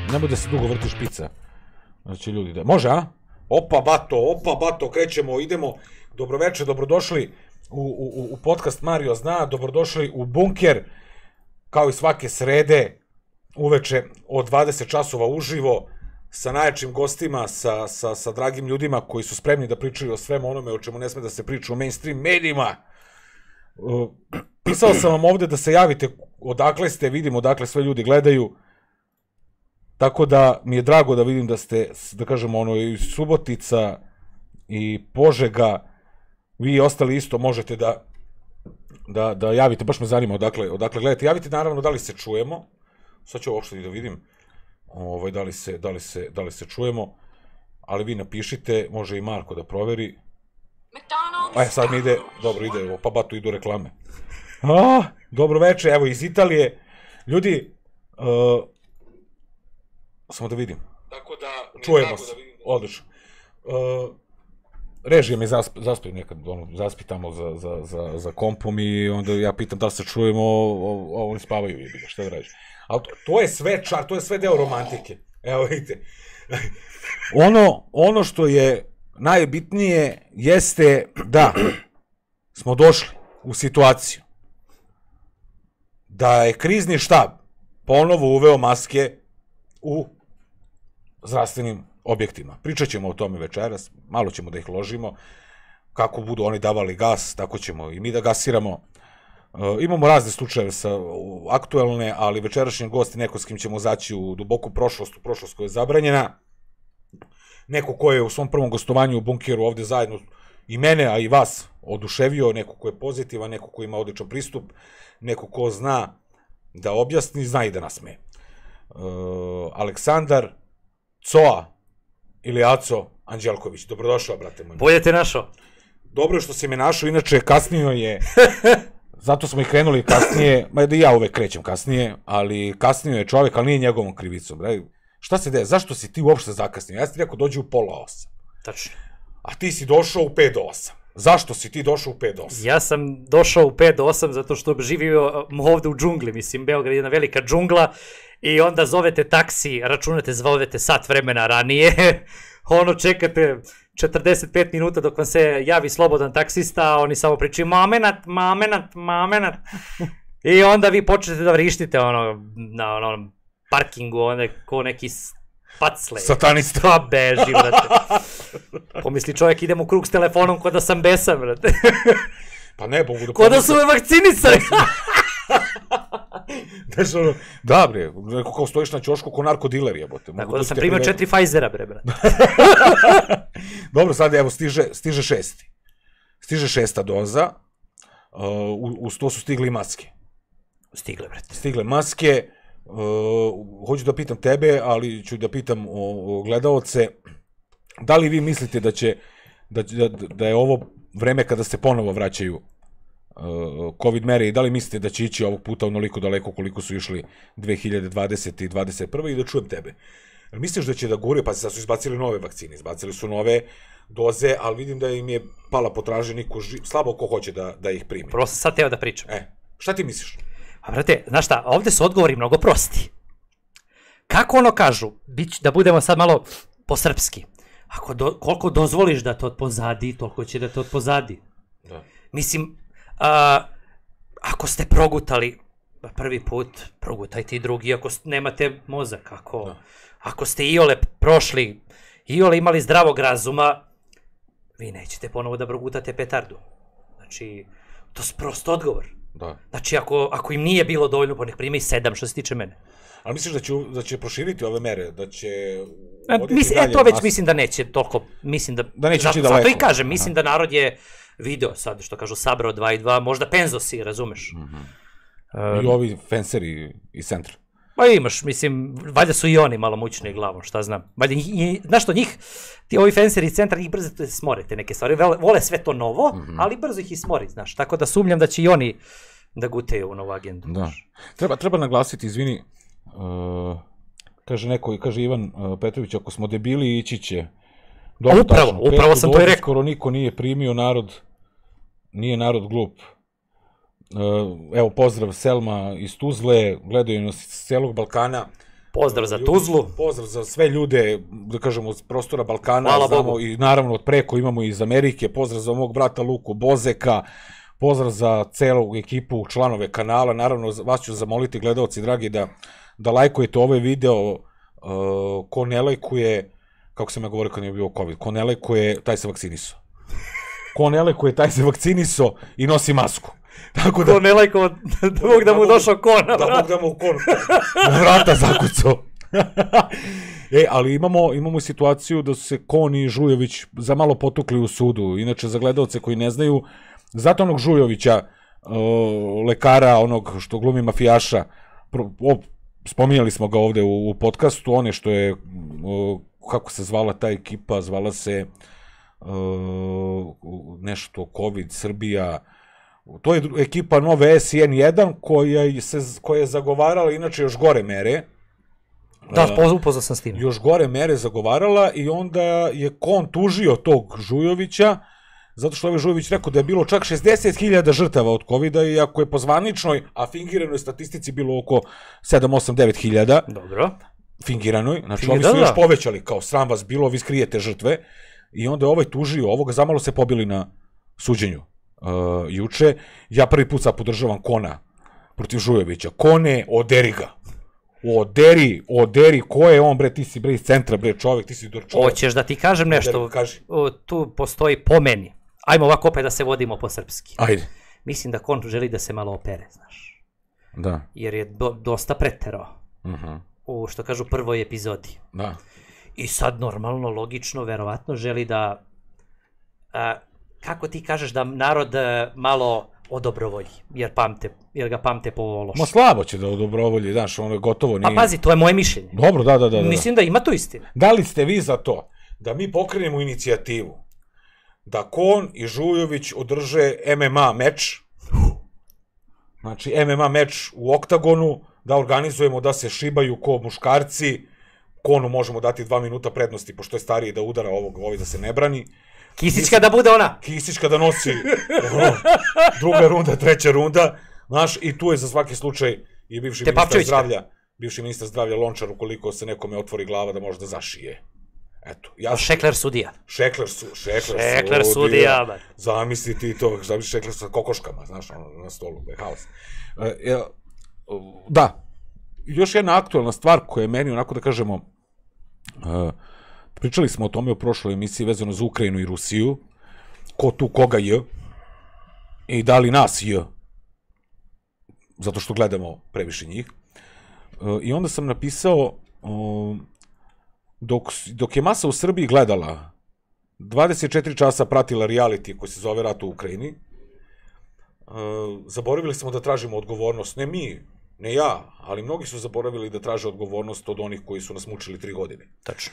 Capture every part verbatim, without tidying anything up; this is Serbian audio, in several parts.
Ne bude se dugo vrti špica. Znači ljudi da... Može, a? Opa, bato, opa, bato, krećemo, idemo. Dobroveče, dobrodošli u, u, u podcast Mario zna, dobrodošli u bunker, kao i svake srede, uveče od dvadeset časova uživo, sa najjačim gostima, sa, sa, sa dragim ljudima koji su spremni da pričaju o svemu onome o čemu ne sme da se priča u mainstream medijima. Uh, pisao sam vam ovde da se javite odakle ste, vidim odakle sve ljudi gledaju, tako da mi je drago da vidim da ste, da kažemo, ono, i Subotica i Požega, vi i ostali isto možete da, da, da javite, baš me zanima odakle, odakle gledate. Javite naravno da li se čujemo, sad ću ovo što i da vidim, ovaj, da, li se, da, li se, da li se čujemo, ali vi napišite, može i Marko da proveri. Aj, sad mi ide, dobro ide, o, pa batu idu reklame. A, dobro veče, evo iz Italije. Ljudi, uh, samo da vidim. Tako da, čujemo se, odlično. Uh, režija me zasp, zaspi nekad, ono, zaspi tamo za, za, za, za kompom i onda ja pitam da li se čujemo, a oni spavaju, jebi ga, šta da radiš. Ali to, to je sve čar, to je sve deo romantike. Evo vidite. Ono, ono što je najbitnije jeste da smo došli u situaciju da je krizni štab ponovo uveo maske u zdravstvenim objektima. Pričat ćemo o tome večeras, malo ćemo da ih ložimo, kako budu oni davali gas, tako ćemo i mi da gasiramo. E, imamo razne slučajeve sa aktuelne, ali večerašnji gost je neko s kim ćemo zaći u duboku prošlost, u prošlost koja je zabranjena, neko ko je u svom prvom gostovanju u bunkeru ovde zajedno i mene, a i vas oduševio, neko ko je pozitivan, neko ko ima odličan pristup, neko ko zna da objasni, zna i da nasmeje. E, Aleksandar Coa ili Aco Anđelković, dobrodošao, brate moj. Bolje te našao. Dobro je što si me našao, inače kasnio je, zato smo i krenuli kasnije, ma da i ja uvek krećem kasnije, ali kasnio je čovek, ali nije njegovom krivicom. Šta se deje, zašto si ti uopšte zakasnio? Ja sam ti rekao dođi u pola osam. Tačno. A ti si došao u pet do osam. Zašto si ti došao u pet do osam? Ja sam došao u pet do osam zato što živio ovde u džungli, mislim, Beograd je jedna velika džungla i onda zovete taksi, računate, zovete sat vremena ranije, ono čekate četrdeset pet minuta dok vam se javi slobodan taksista, a oni samo pričaju momenat, momenat, momenat i onda vi počnete da vrištite ono, na onom parkingu, onda ko neki paclej. Satanista. Pa beži, brate. Pomisli čovjek idem u krug s telefonom ko da sam besan, brate. Pa ne, mogu da... Ko da su me vakcinisali. Znaš ono, da bre, neko kao stojiš na ćošku ko narkodiler jebote. Tako da sam primio četiri Pfizera, bre, brate. Dobro, sad evo stiže, stiže šesti. Stiže šesta doza, uh, uz to su stigli maske. Stigle, brate. Stigle maske. Uh, hoću da pitam tebe, ali ću da pitam o, o gledaoce, da li vi mislite da će da, da, da je ovo vreme kada se ponovo vraćaju uh, COVID mere i da li mislite da će ići ovog puta onoliko daleko koliko su išli dve hiljade dvadesete i dvadeset prve i da čujem tebe. Misliš da će da gure, pa sad su izbacili nove vakcine, izbacili su nove doze, ali vidim da im je pala potražnja, niko ži, slabo ko hoće da, da ih primi. Prvo sam sad teo da pričam. E, šta ti misliš? A brate, znaš šta, ovde su odgovori mnogo prosti. Kako ono kažu, bić, da budemo sad malo po-srpski, ako do, koliko dozvoliš da te odpozadi, toliko će da te odpozadi. Da. Mislim, a, ako ste progutali prvi put, progutajte i drugi, ako nemate mozak, ako, da. Ako ste iole prošli, iole imali zdravog razuma, vi nećete ponovo da progutate petardu. Znači, to je prost odgovor. Da. Znači, ako, ako im nije bilo dovoljno, pa nek prime i sedam, što se tiče mene. Ali misliš da će, da će proširiti ove mere, da će... Mis, e, to već nas... mislim da neće toliko, mislim da... Da neće zato, ići daleko. Zato i kažem, mislim Aha. da narod je video sad, što kažu, sabrao dva i dva, možda penzosi, razumeš? Mm-hmm. um, I ovi fenseri iz centra. Pa imaš, mislim, valjda su i oni malo mučni glavom, šta znam. Valjda, i, znaš što, njih, ti ovi fenseri iz centra, njih brzo smore te neke stvari. Vole sve to novo, mm-hmm. ali brzo ih i smori, znaš. Tako da sumnjam da će i oni da guteju u novu agendu. Da. Treba, treba naglasiti, izvini, uh, kaže neko, kaže Ivan uh, Petrović, ako smo debili, ići će. Dobro, upravo, tačno, upravo sam to i rekao. Skoro niko nije primio, narod, nije narod glup. Evo, pozdrav Selma iz Tuzle, gledaju nas iz celog Balkana. Pozdrav za Tuzlu. Pozdrav za sve ljude, da kažemo, z prostora Balkana. Hvala znamo, Bogu. I naravno od preko imamo iz Amerike. Pozdrav za mog brata Luku Bozeka. Pozdrav za celu ekipu, članove kanala. Naravno, vas ću zamoliti, gledalci dragi, da, da lajkujete ovaj video. Uh, ko ne lajkuje, kako sam ja govorio kad je bio COVID, ko ne lajkuje, taj se vakcinisao. Ko ne lajkuje, taj se vakcinisao i nosi masku. Tako da, Ko ne lajko, da Bog da mu došao kona. da Bog da mu kon na vrata zakucao. E, ali imamo, imamo situaciju da su se Kon i Žujović za malo potukli u sudu. Inače, za gledalce koji ne znaju, zato onog Žujovića, uh, lekara, onog što glumi mafijaša, pro, o, spominjali smo ga ovde u, u podcastu, one što je, uh, kako se zvala ta ekipa, zvala se uh, nešto COVID Srbija. To je ekipa nove S N jedan koja, se, koja je zagovarala inače još gore mere. Da, upoznao sam s tim. Još gore mere zagovarala i onda je Kon tužio tog Žujovića, zato što ovaj Žujović rekao da je bilo čak šezdeset hiljada žrtava od kovida, iako je po zvaničnoj, a fingiranoj statistici bilo oko sedam, osam, devet hiljada. Dobro. Fingiranoj, znači Fingi, ovi da, su još da. povećali, kao sram vas bilo, vi skrijete žrtve. I onda je ovaj tužio ovoga, zamalo se pobili na suđenju. Uh, juče, ja prvi put sad podržavam Kona protiv Žujovića. Kone, oderi ga. Oderi, oderi, ko je on, bre, ti si bre iz centra, bre, čovjek, ti si dur čovjek. Hoćeš da ti kažem nešto? Oderi, kaži. O, tu postoji po meni. Ajmo ovako opet da se vodimo po srpski. Ajde. Mislim da Kon želi da se malo opere, znaš. Da. Jer je do, dosta preterao. Uh-huh. U, što kažu, prvoj epizodi. Da. I sad normalno, logično, verovatno želi da, a, kako ti kažeš, da narod a, malo odobrovolji, jer, pamte, jer ga pamte po loše. Ma slabo će da odobrovolji, znaš, ono je gotovo nije. Pa pazi, to je moje mišljenje. Dobro, da, da, da. da. Mislim da ima to istine. Da li ste vi za to da mi pokrenemo inicijativu da Kon i Žujović održe M M A meč, znači M M A meč u oktagonu, da organizujemo da se šibaju ko muškarci, Konu možemo dati dva minuta prednosti, pošto je stariji da udara ovog, ovaj da se ne brani. Kisićka da bude ona. Kisićka da nosi ono, druga runda, treća runda, znaš, i tu je za svaki slučaj i bivši Te ministar zdravlja, bivši ministar zdravlja Lončar, ukoliko se nekome otvori glava da može da zašije. Eto, ja Šekler sudija. Šekler su, Šekler, Šekler sudija. sudija, ba. Zamisli ti to, zamisli Šekler sa kokoškama, znaš, ono, na stolu, je haos. E, e, da, još jedna aktualna stvar koja je meni, onako da kažemo, uh, pričali smo o tome u prošloj emisiji vezano za Ukrajinu i Rusiju, ko tu koga je, i da li nas je, zato što gledamo previše njih. Uh, I onda sam napisao, uh, dok, dok je masa u Srbiji gledala, dvadeset četiri časa pratila reality koji se zove Rat u Ukrajini, uh, zaboravili smo da tražimo odgovornost, ne mi, ne ja, ali mnogi su zaboravili da traže odgovornost od onih koji su nas mučili tri godine. Tačno.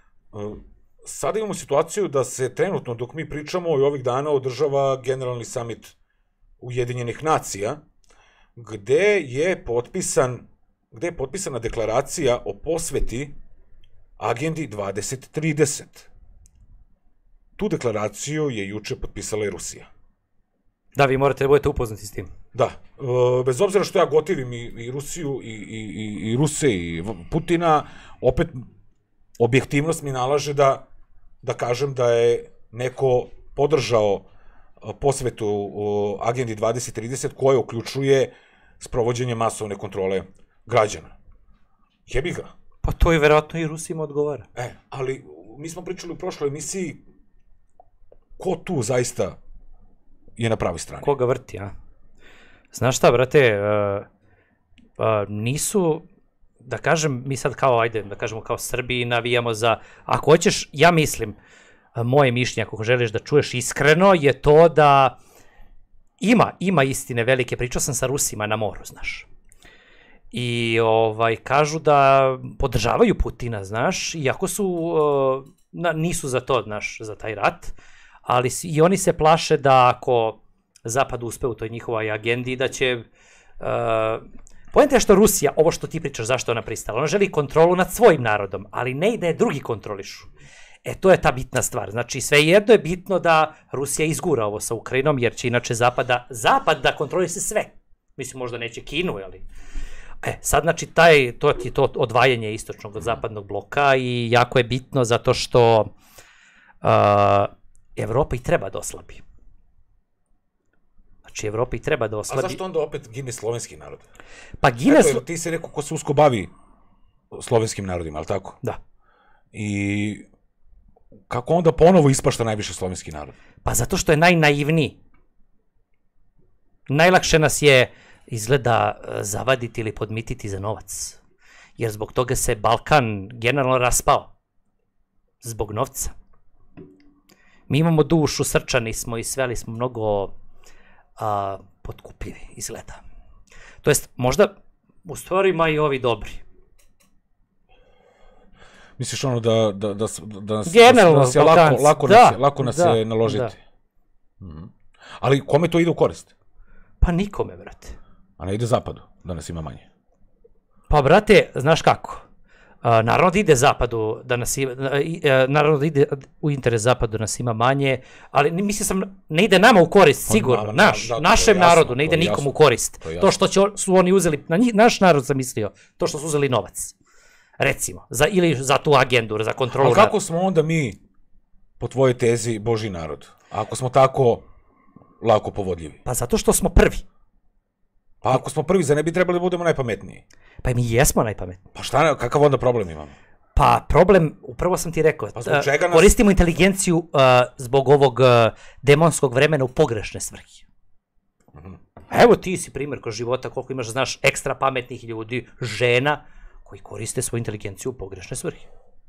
Sada imamo situaciju da se trenutno, dok mi pričamo, i ovih dana održava generalni samit Ujedinjenih nacija, gde je potpisan, gde je potpisana deklaracija o posveti agendi dvadeset trideset. Tu deklaraciju je juče potpisala i Rusija. Da, vi morate da budete upoznati s tim. Da, bez obzira što ja gotivim i, i Rusiju, i, i, i, i Ruse, i Putina, opet objektivnost mi nalaže da, da kažem da je neko podržao posvetu agendi dvadeset trideset koja uključuje sprovođenje masovne kontrole građana. Jebi ga. Pa to je verovatno i Rusima odgovara. E, ali mi smo pričali u prošloj emisiji ko tu zaista je na pravoj strani. Koga vrti, a? Znaš šta, brate, uh, uh, nisu, da kažem, mi sad kao, ajde, da kažemo kao Srbiji navijamo za, ako hoćeš, ja mislim, uh, moje mišljenje, ako želiš da čuješ iskreno, je to da ima, ima istine velike, pričao sam sa Rusima na moru, znaš. I ovaj, kažu da podržavaju Putina, znaš, iako su, uh, na, nisu za to, znaš, za taj rat, ali i oni se plaše da ako Zapad uspe u toj njihovoj agendi, da će... Uh, Pojenta je što Rusija, ovo što ti pričaš, zašto ona pristala, ona želi kontrolu nad svojim narodom, ali ne i da je drugi kontrolišu. E, to je ta bitna stvar. Znači, svejedno je bitno da Rusija izgura ovo sa Ukrajinom, jer će inače Zapada, Zapad da kontroliše sve. Mislim, možda neće Kinu, ali... E, sad znači taj, to je to odvajanje istočnog od zapadnog bloka i jako je bitno zato što uh, Evropa i treba da oslabi. Znači Evropa i treba da oslabi. A zašto onda opet gine slovenski narod? Pa gine... Eto, ti si neko ko se usko bavi slovenskim narodima, ali tako? Da. I kako onda ponovo ispašta najviše slovenski narod? Pa zato što je najnaivniji. Najlakše nas je izgleda zavaditi ili podmititi za novac. Jer zbog toga se Balkan generalno raspao. Zbog novca. Mi imamo dušu, srčani smo i sveli smo mnogo a, potkupljivi, izgleda. To jest, možda u stvarima i ovi dobri. Misliš ono da, da, da, da nas, generalno, da nas je lako, lako da, nas, je, lako nas da, je naložiti? Da. Mm. Ali kome to ide u korist? Pa nikome, brate. A ne ide zapadu, da nas ima manje? Pa, brate, znaš kako? Uh, naravno da ide zapadu, da nas ima, uh, naravno da ide u interes zapadu da nas ima manje, ali mislim sam, ne ide nama u korist, sigurno, na, naš, da, našem jasno, narodu, ne ide nikom jasno, u korist. To, to što će, su oni uzeli, na njih, naš narod sam mislio, to što su uzeli novac, recimo, za, ili za tu agendu, za kontrolu. A kako smo onda mi, po tvojoj tezi, Božji narod, ako smo tako lako povodljivi? Pa zato što smo prvi. Pa ako smo prvi, za ne bi trebali da budemo najpametniji? Pa i mi jesmo najpametniji. Pa šta, kakav onda problem imamo? Pa problem, upravo sam ti rekao, pa zbog čega nas... koristimo inteligenciju uh, zbog ovog uh, demonskog vremena u pogrešne svrhe. Uh -huh. Evo ti si primjer kroz života koliko imaš, znaš, ekstra pametnih ljudi, žena, koji koriste svoju inteligenciju u pogrešne svrhe.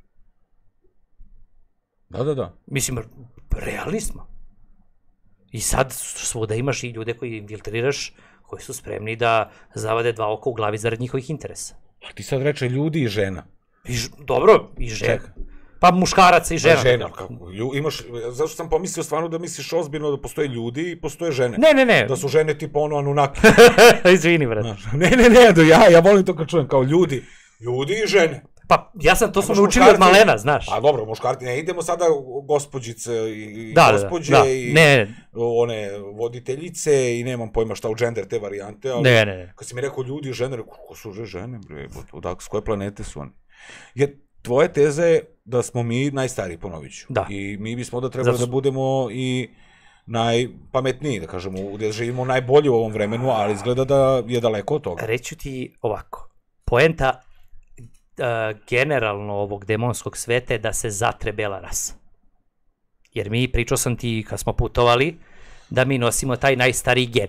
Da, da, da. Mislim, realni smo. I sad svuda imaš i ljude koji infiltriraš, koji su spremni da zavade dva oka u glavi zarad njihovih interesa. A ti sad reče ljudi i žena. I ž, dobro, i žena. Ček. Pa muškaraca i žena. Pa žena, kako? Lju, imaš, zašto sam pomislio stvarno da misliš ozbiljno da postoje ljudi i postoje žene? Ne, ne, ne. Da su žene tipa ono Anunnaki. Izvini, brate. Ne, ne, ne, do ja, ja volim to kad čujem, kao ljudi. Ljudi i žene. Pa ja sam, to smo naučili od malena, znaš. A dobro, muškarci, ne idemo sada gospođice i da, gospođe da, da. i ne. one voditeljice i nemam pojma šta u gender te varijante, ali ne, ne, ne. Kad si mi rekao ljudi i žene, rekao, ko su žene, bre, odak, s koje planete su oni? Jer tvoje teze je da smo mi najstariji, ponovit ću. Da. I mi bismo da trebali Zato... da budemo i najpametniji, da kažemo, da živimo najbolje u ovom vremenu, ali izgleda da je daleko od toga. Reću ti ovako, poenta Uh, generalno ovog demonskog sveta je da se zatre bela rasa. Jer mi, pričao sam ti kad smo putovali, da mi nosimo taj najstariji gen.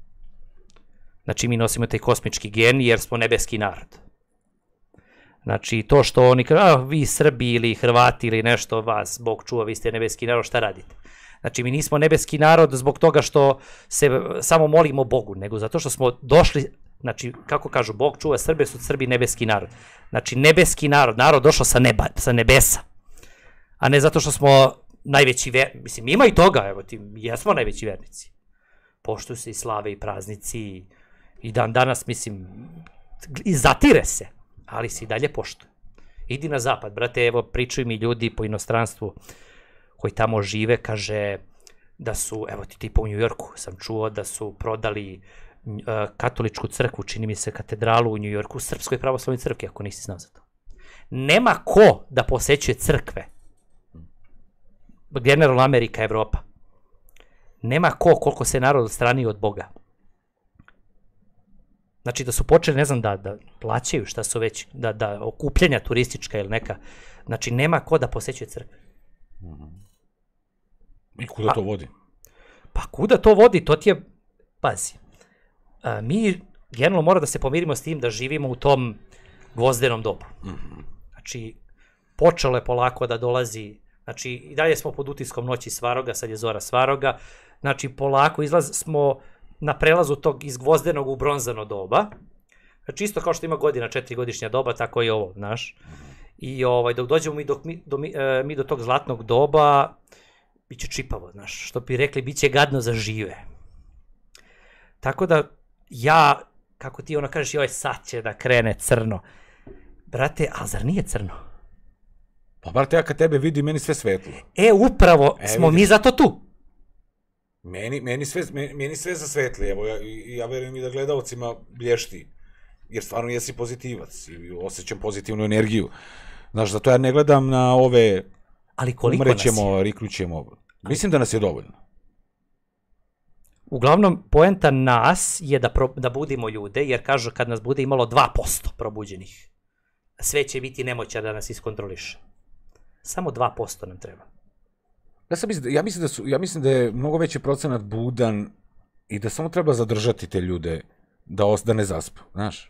Znači mi nosimo taj kosmički gen jer smo nebeski narod. Znači to što oni kažu, a vi Srbi ili Hrvati ili nešto vas, Bog čuva, vi ste nebeski narod, šta radite? Znači mi nismo nebeski narod zbog toga što se samo molimo Bogu, nego zato što smo došli, znači kako kažu, Bog čuva Srbe, su Srbi nebeski narod. Znači nebeski narod, narod došao sa neba, sa nebesa, a ne zato što smo najveći vernici. Mislim, ima i toga, evo ti, jesmo najveći vernici. Poštuju se i slave i praznici i dan danas, mislim, i zatire se, ali se i dalje poštuje. Idi na zapad, brate, evo pričaju mi ljudi po inostranstvu koji tamo žive, kaže da su, evo ti tipa u Njujorku sam čuo da su prodali uh, katoličku crkvu, čini mi se katedralu u Njujorku, Srpskoj pravoslavnoj crkvi, ako nisi znao za to. Nema ko da posećuje crkve, generalno Amerika, Evropa. Nema ko, koliko se narod odstranio od Boga. Znači da su počeli, ne znam, da, da plaćaju šta su već, da, da okupljenja turistička ili neka, znači nema ko da posećuje crkve. I kuda to vodi? Pa kuda to vodi, to ti je, pazi, a, mi generalno mora da se pomirimo s tim da živimo u tom gvozdenom dobu. Mm-hmm. Znači, počelo je polako da dolazi, znači i dalje smo pod utiskom noći Svaroga, sad je zora Svaroga, znači polako izlaz smo na prelazu tog iz gvozdenog u bronzano doba, znači isto kao što ima godina, četiri godišnja doba, tako i ovo, znaš. I ovaj, dok dođemo mi, dok mi, do, mi, e, mi do tog zlatnog doba, biće čipavo, znaš, što bi rekli, biće gadno za žive. Tako da, ja, kako ti ono kažeš, joj, sad će da krene crno. Brate, a zar nije crno? Pa, brate, ja kad tebe vidim, meni sve svetlo. E, upravo e, smo vidiš. Mi zato tu. Meni, meni, sve, meni, meni sve zasvetli, evo, ja, ja verujem i da gledalcima blješti. jer stvarno jesi pozitivac i osjećam pozitivnu energiju. Znaš, zato ja ne gledam na ove Ali koliko nas je? riknućemo. Mislim da nas je dovoljno. Uglavnom, poenta nas je da, pro, da budimo ljude, jer kažu kad nas bude imalo dva posto probuđenih, sve će biti nemoća da nas iskontroliše. Samo dva posto nam treba. Ja, sam mislim, ja, mislim da su, ja mislim da je mnogo veći procenat budan i da samo treba zadržati te ljude da, os, da ne zaspu, znaš.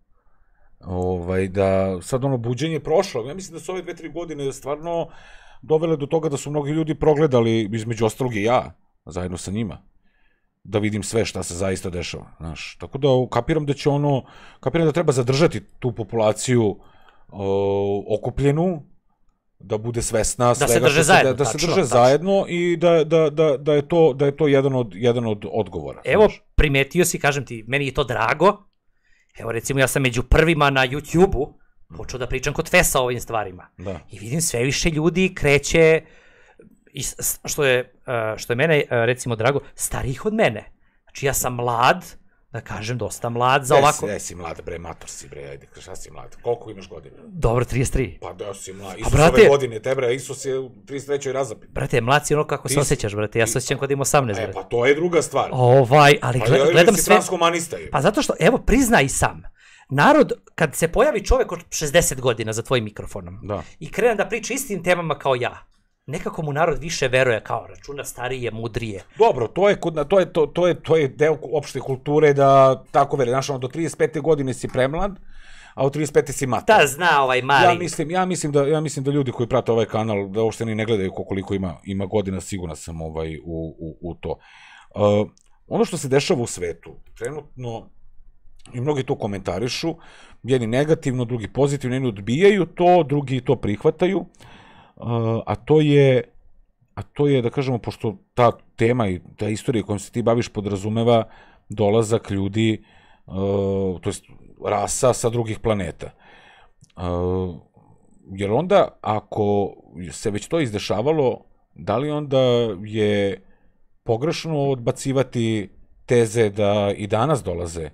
Ovaj, da sad ono buđenje prošlo. Ja mislim da su ove dve, tri godine stvarno dovele do toga da su mnogi ljudi progledali, između ostalog i ja, zajedno sa njima, da vidim sve šta se zaista dešava, znaš. Tako da kapiram da će ono, kapiram da treba zadržati tu populaciju o, okupljenu, da bude svesna da svega se drže što zajedno, se, da, da tačno, se drže tačno. zajedno i da, da, da, da je to, da je to jedan, od, jedan od odgovora. Evo, znaš. primetio si, kažem ti, meni je to drago. Evo, recimo, ja sam među prvima na YouTube-u počeo da pričam kod Fesa o ovim stvarima. Da. I vidim sve više ljudi kreće, i s- što je, uh, što je mene, uh, recimo, drago, starijih od mene. Znači, ja sam mlad, da kažem, dosta mlad za ovako... Jesi, jesi mlad, bre, mator si, bre, ajde, šta si mlad? Koliko imaš godina? Dobro, trideset tri. Pa da si mlad, A, Isus brate- ove godine, te bre, Isus je u trideset trećoj razapit. Brate, mlad si ono kako Ti se si- osjećaš, brate. Ja se osjećam kod imam osamnaest, E, brate. pa to je druga stvar. Ovaj, ali Pa gled- ja, gledam si sve... transhumanista je. Pa zato što, evo, priznaj sam. Narod, kad se pojavi čovek od šezdeset godina za tvojim mikrofonom Da. i krene da priča istim temama kao ja, nekako mu narod više veruje, kao računa starije, mudrije. Dobro, to je, kod- to je, to, to je, to je deo opšte kulture da tako veri. Znaš, ono, do trideset pete godine si premlad, a u trideset pete si mator. Da zna ovaj mali. Ja mislim, ja mislim da ja mislim da ljudi koji prate ovaj kanal da uopšte ni ne gledaju koliko ima ima godina, siguran sam ovaj u u u to. Uh, ono što se dešava u svetu trenutno i mnogi to komentarišu, jedni negativno, drugi pozitivno, jedni odbijaju to, drugi to prihvataju. Uh, a to je a to je da kažemo, pošto ta tema i ta istorija kojom se ti baviš podrazumeva dolazak ljudi, uh, to jest rasa sa drugih planeta. Uh, jer onda, ako se već to izdešavalo, da li onda je pogrešno odbacivati teze da i danas dolaze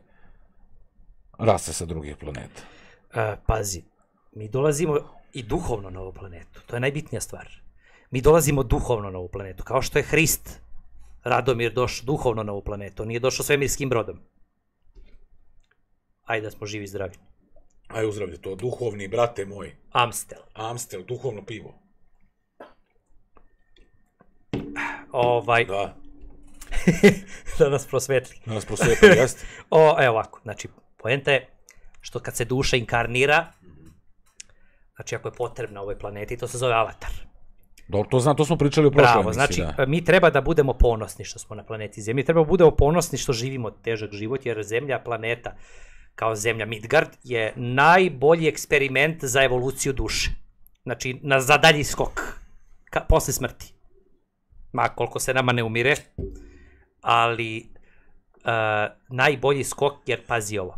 rase sa drugih planeta? E, pazi, mi dolazimo i duhovno na ovu planetu. To je najbitnija stvar. Mi dolazimo duhovno na ovu planetu. Kao što je Hrist, Radomir, došao duhovno na ovu planetu. On nije došao svemirskim brodom. Ajde da smo živi i zdravi. Aj uzdravlje to, duhovni, brate moj. Amstel. Amstel, duhovno pivo. Ovaj, Da, da nas prosvetli. da nas prosvetli, jeste. O, evo ovako, znači, poenta je što kad se duša inkarnira, znači ako je potrebna ovoj planeti, to se zove avatar. Dobro, to znam, to smo pričali u prošloj Bravo, emisiji, znači, da. mi treba da budemo ponosni što smo na planeti Zemlji, treba da budemo ponosni što živimo težak život, jer Zemlja, planeta, kao Zemlja Midgard, je najbolji eksperiment za evoluciju duše. Znači, na za dalji skok, ka, posle smrti. Ma, koliko se nama ne umire, ali uh, najbolji skok, jer pazi ovo.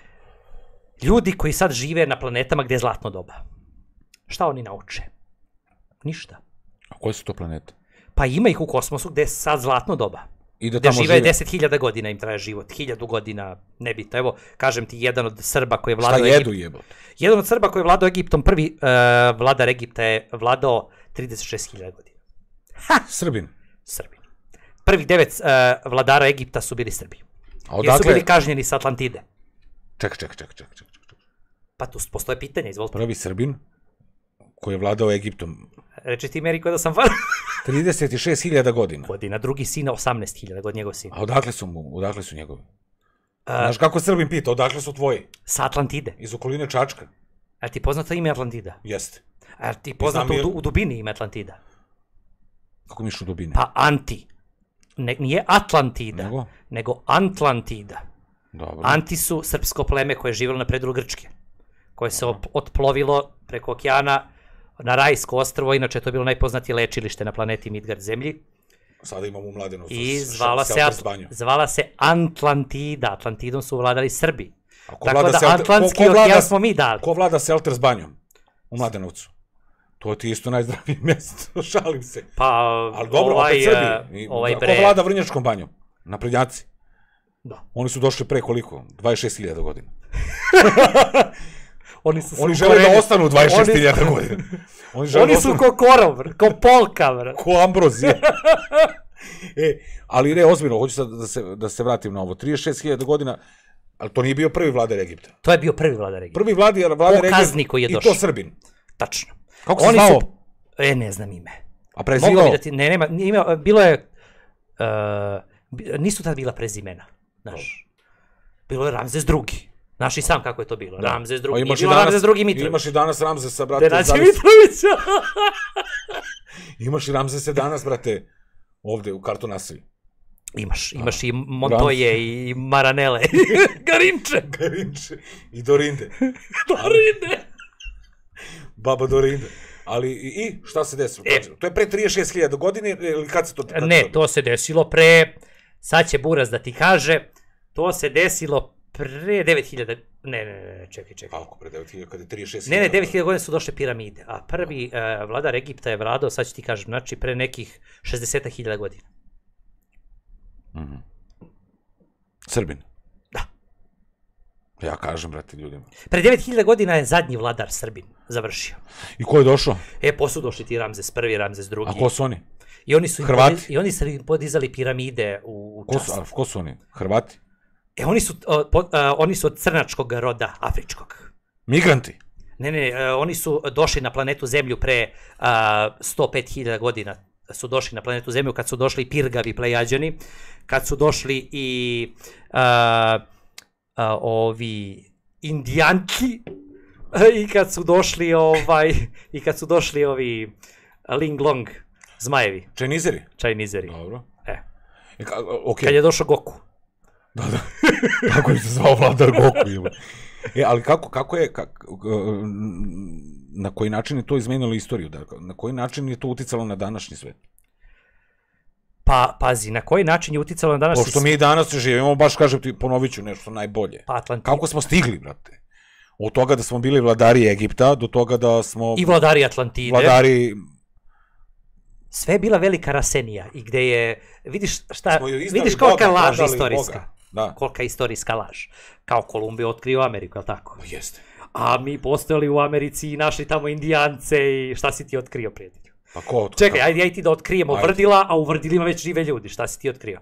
Ljudi koji sad žive na planetama gde je zlatno doba, šta oni nauče? Ništa. A koje su to planete? Pa ima ih u kosmosu gde je sad zlatno doba. I da Gde tamo žive žive. deset hiljada godina im traje život, hiljadu godina, nebitno. Evo, kažem ti, jedan od Srba koji je Šta vladao jedu Egiptom, jebote? jedan od Srba koji je vladao Egiptom, prvi uh, vladar Egipta je vladao trideset šest hiljada godina. Srbin. Srbi. Prvih devet uh, vladara Egipta su bili Srbi. A Jer su odakle? bili kažnjeni sa Atlantide. Ček, ček, ček, ček, ček, ček. Pa tu postoje pitanje, izvolite. Prvi Srbin koji je vladao Egiptom Reči ti meri da sam fan. trideset šest hiljada godina. Godina, drugi sin osamnaest hiljada god njegov sin. A odakle su mu, odakle su njegovi? A, Znaš kako Srbin pita, odakle su tvoji? sa Atlantide. Iz okoline Čačka? A ti poznato ime Atlantida? Jeste. A ti poznato znam u, je- du, u dubini ime Atlantida? Kako miš u dubine? Pa Anti. Ne, nije Atlantida, Nego? nego Antlantida. Dobro. Anti su srpsko pleme koje je živjelo na predelu Grčke, koje se op- otplovilo preko okeana na Rajsko ostrvo, inače to je bilo najpoznatije lečilište na planeti Midgard Zemlji, Sada imamo u Mladenovcu. i s- zvala s- se, Selter At- s banjom. zvala se Atlantida. Atlantidom su vladali Srbi. A ko Tako vlada da Selter- Atlantski ko- ko vlada- okean smo mi dali. Ko vlada Selter s banjom? U Mladenovcu. To ti je isto najzdravije mjesto, šalim se. Pa, Ali dobro, ovaj, opet eh, Srbi. I- ovaj Ko bre, vlada Vrnjačkom banjom? Naprednjaci. da. Oni su došli pre koliko? dvadeset šest hiljada godina. Oni su Oni žele da ostanu dvadeset šest hiljada godina. Oni, Oni su ko korov, ko polka, bro. Ko ambrozija. E, ali ne, ozbiljno, hoću sad da se, da se vratim na ovo. trideset šest hiljada godina, ali to nije bio prvi vladar Egipta. To je bio prvi vladar Egipta. Prvi vladar, vladar Pokazni Egipta koji je i došao. to Srbin. Tačno. Kako se Oni zvao? su... E, ne znam ime. A prezivao? Mogu bi da ti... Ne, nema, nije imao, bilo je... Uh, nisu tad bila prezimena, znaš. Bilo je Ramzes drugi. Znaš i sam kako je to bilo. Da. Ramzes Pa drugi. imaš Nije i bilo danas, Ramzes drugi Mitrović. imaš i danas Ramzesa, brate. Denacije zavis- Mitrovića. Imaš i Ramzese danas, brate, ovde u kartu naselju. Imaš, imaš i Montoje i Maranele. Garinče. Garinče i Dorinde. Dorinde. Baba Dorinde. Ali i, i šta se desilo? E. To je pre trideset šest hiljada godine ili kad se to... Kad Ne, to se desilo pre... Sad će Buraz da ti kaže. To se desilo pre devet hiljada... Ne, ne, ne, čekaj, čekaj. Kako pre devet hiljada, kad je trideset šest Ne, hiljada? ne, devet hiljada godina su došle piramide, a prvi uh, vladar Egipta je vladao, sad ću ti kažem, znači pre nekih šezdeset hiljada godina. Mm-hmm. Srbin. Da. Ja kažem, brate, ljudima. Pre devet hiljada godina je zadnji vladar Srbin završio. I ko je došao? E, posu došli ti Ramzes prvi, Ramzes drugi. A ko su oni? I oni su im Hrvati? podiz, I oni su im podizali piramide u, u Ko čast. su, a, ko su oni? Hrvati? E, oni su, uh, po, uh, oni su od crnačkog roda, afričkog. Migranti? Ne, ne, uh, oni su došli na planetu Zemlju pre uh, sto pet hiljada godina. Su došli na planetu Zemlju kad su došli Pirgavi Plejađani, kad su došli i uh, uh, ovi Indijanki i kad su došli ovaj i kad su došli ovi Ling Long zmajevi, Čajnizeri? Čajnizeri. Dobro. E. E, ka, okay. Kad je došao Goku. Da, da. Kako je se zvao vladar Goku ili? E, ali kako, kako je, kako, na koji način je to izmenilo istoriju? Da, na koji način je to uticalo na današnji svet? Pa, pazi, na koji način je uticalo na današnji Pošto mi danas živimo, baš kažem ti, ponovit ću nešto najbolje. Pa Atlanti... Kako smo stigli, brate? Od toga da smo bili vladari Egipta, do toga da smo... I vladari Atlantide. Vladari... Sve je bila velika rasenija i gde je, vidiš šta, vidiš Boga, kolika je laž istorijska. Boga. Da. Kolika je istorijska laž. Kao Kolumb je otkrio Ameriku, je li tako? Pa jeste. A mi postojali u Americi i našli tamo Indijance i šta si ti otkrio, prijatelju? Pa ko? Čekaj, ajde, ajde ti da otkrijemo ajde. Vrdila, a u Vrdilima već žive ljudi. Šta si ti otkrio?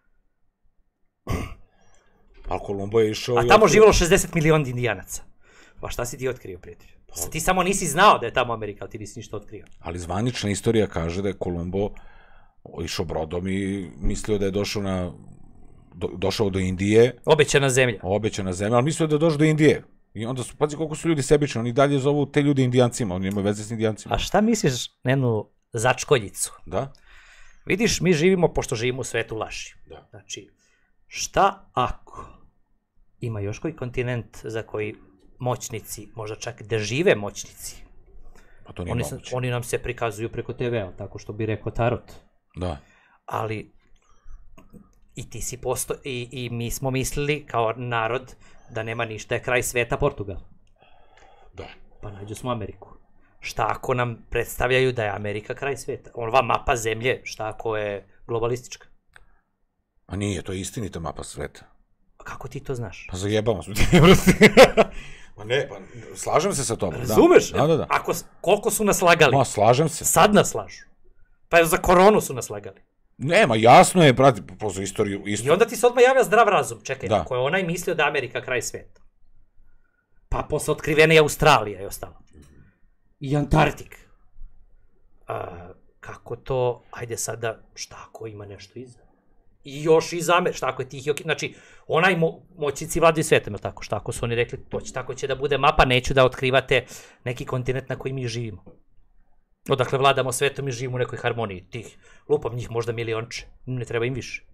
Pa Kolumbo je išao... A tamo živjelo šezdeset miliona Indijanaca. Pa šta si ti otkrio, prijatelju? Pa. Ti samo nisi znao da je tamo Amerika, ali ti nisi ništa otkrio. Ali zvanična istorija kaže da je Kolumbo išao brodom i mislio da je došao na... Do, došao do Indije. Obećana zemlja. Obećana zemlja, ali mislio da je došao do Indije. I onda su, pazi koliko su ljudi sebični, oni dalje zovu te ljudi Indijancima, oni nemaju veze s Indijancima. A šta misliš na jednu začkoljicu? Da? Vidiš, mi živimo, pošto živimo u svetu laži. Da. Znači, šta ako ima još koji kontinent za koji moćnici, možda čak da žive moćnici, Pa to nije oni, moguće. oni nam se prikazuju preko te ve a, tako što bi rekao Tarot. Da. Ali i ti si posto i, i mi smo mislili kao narod da nema ništa, je kraj sveta Portugal. Da. Pa nađu smo Ameriku. Šta ako nam predstavljaju da je Amerika kraj sveta? Ova mapa zemlje, šta ako je globalistička? A nije, to je istinita mapa sveta. A kako ti to znaš? Pa zajebamo smo ti, brate. Ma ne, pa slažem se sa tobom. Razumeš? Da, da, da. Ako, koliko su nas lagali? Ma, slažem se. Sad nas lažu. Pa je za koronu su nas lagali. Nema, jasno je, brate, pozo istoriju, I istoriju. onda ti se odmah javlja zdrav razum. Čekaj, Da. ako je onaj mislio da je Amerika kraj sveta. Pa posle otkrivene je Australija i ostalo. I Antarktik. A, kako to, ajde sada, šta ako ima nešto iza? I još iza Amerika, šta ako je tih, znači, onaj mo, moćnici vladaju svetom, je tako? Šta ako su oni rekli, to će, tako će da bude mapa, neću da otkrivate neki kontinent na koji mi živimo. Odakle vladamo svetom i živimo u nekoj harmoniji. Tih, lupam njih možda milionče, ne treba im više.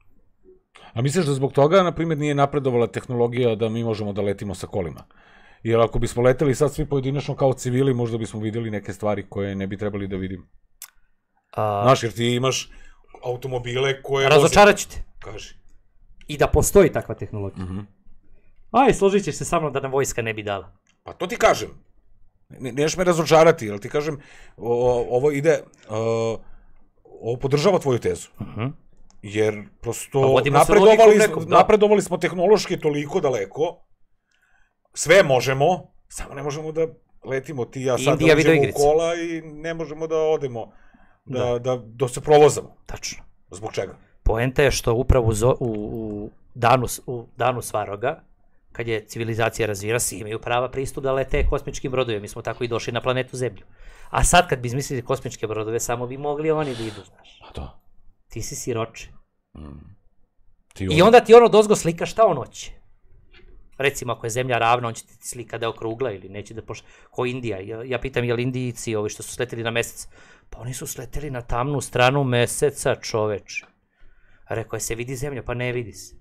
A misliš da zbog toga, na primjer, nije napredovala tehnologija da mi možemo da letimo sa kolima? Jer ako bismo leteli sad svi pojedinačno kao civili, možda bismo vidjeli neke stvari koje ne bi trebali da vidimo. A, Znaš, jer ti imaš automobile koje... razočarat ću te. Kaži. I da postoji takva tehnologija. Mhm. Aj, složit ćeš se sa mnom da nam vojska ne bi dala. Pa to ti kažem. Ne, neš me razočarati, jer ti kažem, o, ovo ide, o, ovo podržava tvoju tezu. Uh-huh. Jer Pa prosto vodimo se napredovali, logikom smo- nekom, da. napredovali smo tehnološki toliko daleko sve možemo, samo ne možemo da letimo ti i ja sad da uđemo u kola i ne možemo da odemo, da, da. da, da se provozamo. Tačno. Zbog čega? Poenta je što upravo u, u, u, danu, u danu Svaroga, kad je civilizacija razvijena, svi imaju prava pristup da lete kosmičkim brodovima. Mi smo tako i došli na planetu Zemlju. A sad kad bi izmislili kosmičke brodove, samo bi mogli oni da idu, znaš. A to? Ti si siroče. Mm. I onda ti ono dozgo slika šta on hoće. Recimo, ako je Zemlja ravna, on će ti slika da je okrugla ili neće da pošla. Ko Indija. Ja, ja pitam, je li Indijci, ovi što su sleteli na mesec? Pa oni su sleteli na tamnu stranu meseca, čoveče. Rekao je, se vidi Zemlja? Pa ne vidi se.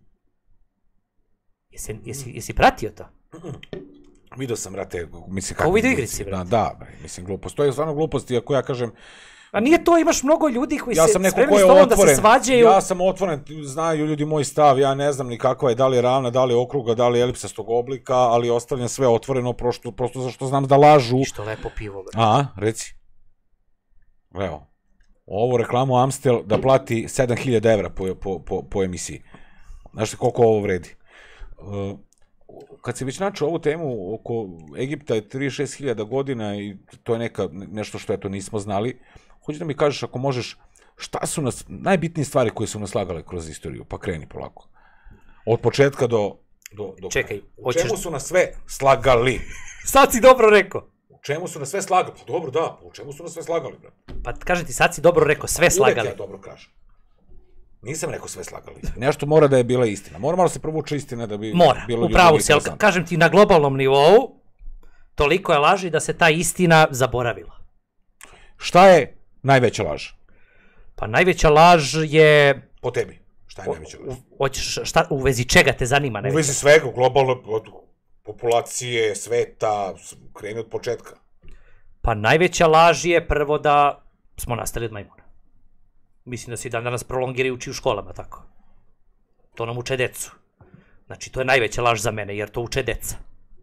Jesi, jesi, jesi pratio to? Vidio sam, brate, mislim kako... Kao u videoigrici, brate. Da, da, mislim, glupost. To je stvarno gluposti, ako ja kažem... A nije to, imaš mnogo ljudi koji ja se spremni s tobom da se svađaju. Ja sam otvoren, znaju ljudi moj stav, ja ne znam ni kakva je, da li je ravna, da li je okruga, da li je elipsastog oblika, ali ostavljam sve otvoreno, prosto, prosto zašto znam da lažu. I što lepo pivo, brate. A, reci. Evo, ovo reklamu Amstel da plati sedam hiljada evra po, po, po, po emisiji. Znaš li koliko ovo vredi? Uh, kad se već načeo ovu temu oko Egipta je trideset šest hiljada godina i to je neka, nešto što eto nismo znali, hoću da mi kažeš ako možeš šta su nas, najbitnije stvari koje su nas lagale kroz istoriju, pa kreni polako. Od početka do... do, do Čekaj, u hoćeš... čemu su nas sve slagali? Sad si dobro rekao. U čemu su nas sve slagali? Pa dobro, da, u čemu su nas sve slagali, brate? Pa kažem ti, sad si dobro rekao, sve slagali. Uvek ja dobro kažem. Nisam rekao sve slagali. Nešto mora da je bila istina. Mora malo se provuče istina da bi mora, bilo ljudi upravo si, ali kažem ti na globalnom nivou, toliko je laži da se ta istina zaboravila. Šta je najveća laž? Pa najveća laž je... Po tebi. Šta je najveća laž? Hoćeš, šta, u vezi čega te zanima najveća? U vezi svega, globalno, od populacije, sveta, kreni od početka. Pa najveća laž je prvo da smo nastali od majmuna. Mislim da se dan danas prolongiraju uči u školama, tako. To nam uče decu. Znači, to je najveća laž za mene, jer to uče deca.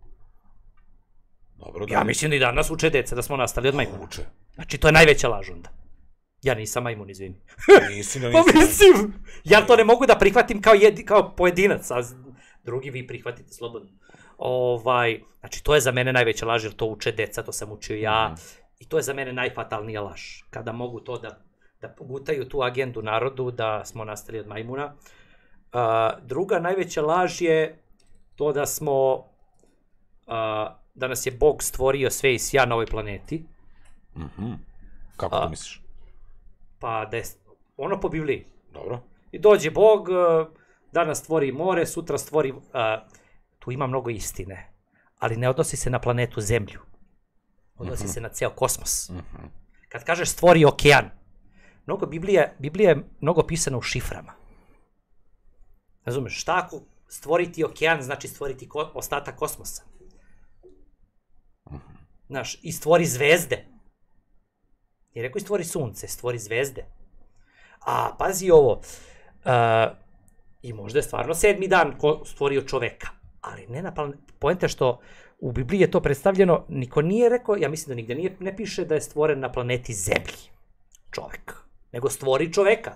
Dobro, da. Ja mislim da i danas uče deca da smo nastali od majmuna. Uče. Znači, to je najveća laž onda. Ja nisam majmun, izvini. Nisi, no nisi. Pa mislim, ja to ne mogu da prihvatim kao, jedi, kao pojedinac, a drugi vi prihvatite slobodno. Ovaj, znači, to je za mene najveća laž, jer to uče deca, to sam učio ja. Mm. I to je za mene najfatalnija laž. Kada mogu to da, da pogutaju tu agendu narodu, da smo nastali od majmuna. Uh, druga najveća laž je to da smo, uh, da nas je Bog stvorio sve i sja na ovoj planeti. Mm-hmm. Kako to uh, misliš? Pa da je ono po Bibliji. Dobro. I dođe Bog, danas stvori more, sutra stvori... Uh, tu ima mnogo istine, ali ne odnosi se na planetu Zemlju. Odnosi mm-hmm. se na ceo kosmos. Mm-hmm. Kad kažeš stvori okean, mnogo Biblija, Biblija je mnogo pisana u šiframa. Razumeš, šta ako stvoriti okean znači stvoriti ko, ostatak kosmosa? Mm-hmm. Znaš, i stvori zvezde. I rekao i stvori sunce, stvori zvezde. A, pazi ovo, uh, i možda je stvarno sedmi dan ko stvorio čoveka, ali ne na planetu. Poenta je što u Bibliji je to predstavljeno, niko nije rekao, ja mislim da nigde nije, ne piše da je stvoren na planeti Zemlji čovek, nego stvori čoveka.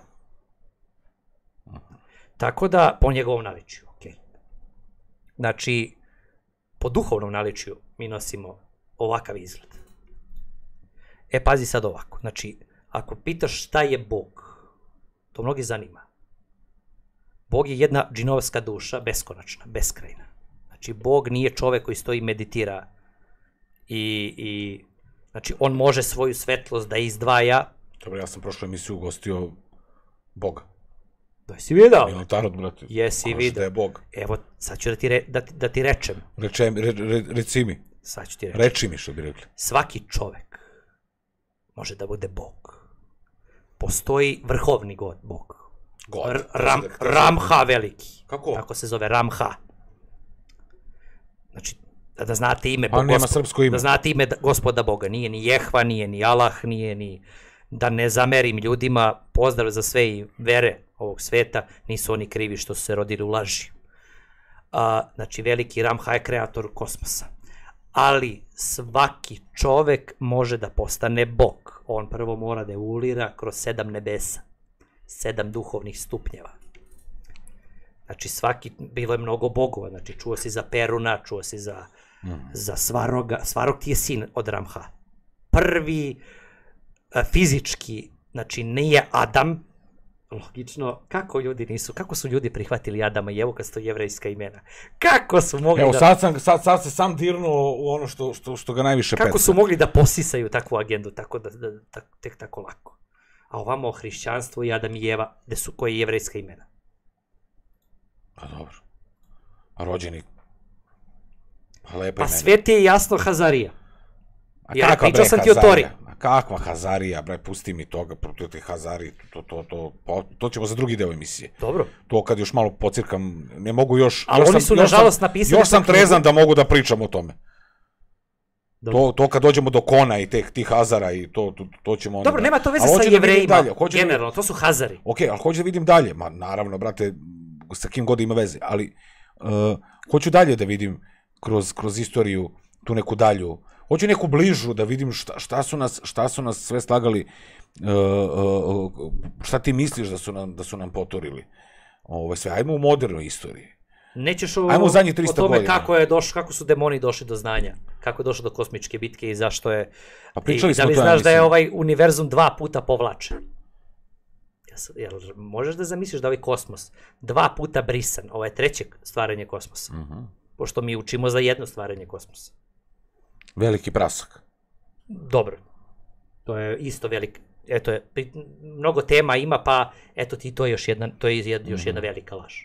Tako da, po njegovom naličju, okej. Okay. Znači, po duhovnom naličju mi nosimo ovakav izgled. E, pazi sad ovako, znači, ako pitaš šta je Bog, to mnogi zanima. Bog je jedna džinovska duša, beskonačna, beskrajna. Znači, Bog nije čovek koji stoji i meditira i, i znači, on može svoju svetlost da izdvaja. Dobro, ja sam prošlu emisiju ugostio Boga. Da si vidio? Milotarod, brate. Jesi vidio. Da je Bog. Evo, sad ću da ti, re, da, da ti rečem. Reče, re, re, reci mi. Sad ću ti reći. Reči mi, što bi rekli. Svaki čovek može da bude Bog. Postoji vrhovni god, Bog. God. R Ram, Ramha veliki. Kako? Tako se zove, Ramha. Znači, da, da znate ime Boga. A nema srpsko ime. Da znate ime da, gospoda Boga. Nije ni Jehva, nije ni Allah, nije ni... Da ne zamerim ljudima, pozdrav za sve i vere ovog sveta, nisu oni krivi što su se rodili u laži. A, znači, veliki Ramha je kreator kosmosa. Ali svaki čovek može da postane Bog. On prvo mora da evoluira kroz sedam nebesa. Sedam duhovnih stupnjeva. Znači svaki, bilo je mnogo bogova, znači čuo si za Peruna, čuo si za Za Svaroga, Svarog ti je sin od Ramha. Prvi a, fizički, znači nije Adam, logično, kako ljudi nisu, kako su ljudi prihvatili Adama i Evu kad su to jevrejska imena? Kako su mogli Evo, da... sad, sam, sad, sad se sam dirnuo u ono što, što, što ga najviše peca. Kako su mogli da posisaju takvu agendu, tako da, da, da tek tako lako. A ovamo hrišćanstvo i Adam i Eva, gde su koji jevrejska imena? Pa dobro. A rođeni? Pa lepa Pa imena. sve ti je jasno Hazarija. A Jer kakva, pričao bre, sam ti o Tori. Hazarija? A kakva Hazarija, bre, pusti mi toga, protiv te Hazarije, to, to, to, to, to ćemo za drugi deo emisije. Dobro. To kad još malo pocirkam, ne mogu još... Ali još oni sam, su, još nažalost, sam, napisali Još sam tu knjigu. trezan da mogu da pričam o tome. Dobro. To, to kad dođemo do Kona i teh, tih Hazara i to, to, to ćemo onda... Dobro, nema to veze Ali sa hoću da vidim jevrejima, dalje, hoću da vidim- generalno, to su Hazari. Ok, ali hoću da vidim dalje. Ma, naravno, brate, sa kim god ima veze, ali uh, hoću dalje da vidim kroz, kroz istoriju tu neku dalju. Hoću neku bližu da vidim šta, šta, su, nas, šta su nas sve slagali, uh, uh, šta ti misliš da su nam, da su nam poturili. Ovo, sve, ajmo u modernoj istoriji. Nećeš o, Ajmo u zadnjih o trista tome godina. kako, je došlo, kako su demoni došli do znanja, kako je došlo do kosmičke bitke i zašto je... Pa pričali i, smo da li to, ja znaš da je mislim. ovaj univerzum dva puta povlačen? Jel, jel možeš da zamisliš da ovaj kosmos dva puta brisan, ovo je treće stvaranje kosmosa, Uh-huh. pošto mi učimo za jedno stvaranje kosmosa. Veliki prasak. Dobro, to je isto velik, eto je, pri- mnogo tema ima, pa eto ti to je još jedna, to je jed- još jedna velika laž.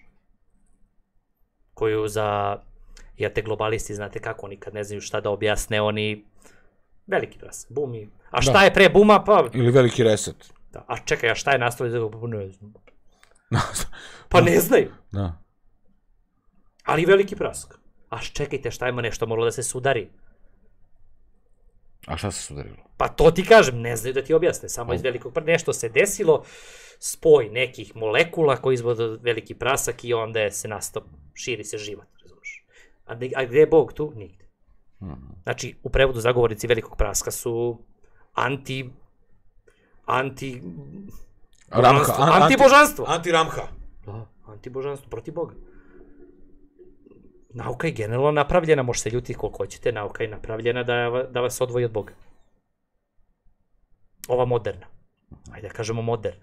Koju za, ja te globalisti znate kako, oni kad ne znaju šta da objasne, oni, veliki pras, bum i, a šta Da. je pre buma, pa, Ili veliki reset. da, a čekaj, a šta je nastalo, pa ne znam, pa ne znaju, Da. ali veliki prask. A čekajte, šta ima nešto moralo da se sudari? A šta se sudarilo? Pa to ti kažem, ne znaju da ti objasne, samo iz velikog praska. Nešto se desilo, spoj nekih molekula koji izvode veliki prasak i onda je se nastao, širi se život, razumiješ. A, ne- a gde je Bog tu? Nigde. Znači, u prevodu zagovornici velikog praska su anti... anti... Ramha, božanstvo. an- Antibožanstvo. Anti-Ramha. Da, antibožanstvo, protiv Boga. Nauka je generalno napravljena, može se ljuti koliko hoćete, nauka je napravljena da, va- da vas odvoji od Boga. Ova moderna. Ajde da kažemo moderna.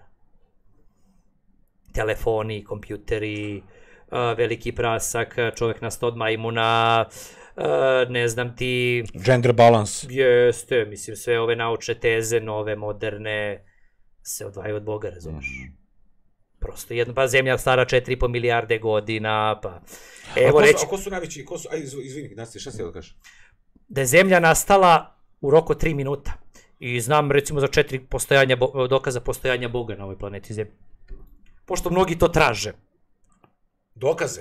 Telefoni, kompjuteri, a, veliki prasak, čovjek nastao od majmuna, a, ne znam ti, Gender balance. jeste, mislim, sve ove naučne teze, nove, moderne, se odvajaju od Boga, razumiješ? Prosto jedno, pa zemlja stara četiri i po milijarde godina, pa... Evo a ko, reći, su, a ko su najveći, ko su, aj, izv- izvini, Nasti, šta si da kažeš? da je zemlja nastala u roku od tri minuta. I znam recimo za četiri postojanja, Bo- dokaza postojanja Boga na ovoj planeti Zemlji. Pošto mnogi to traže. Dokaze?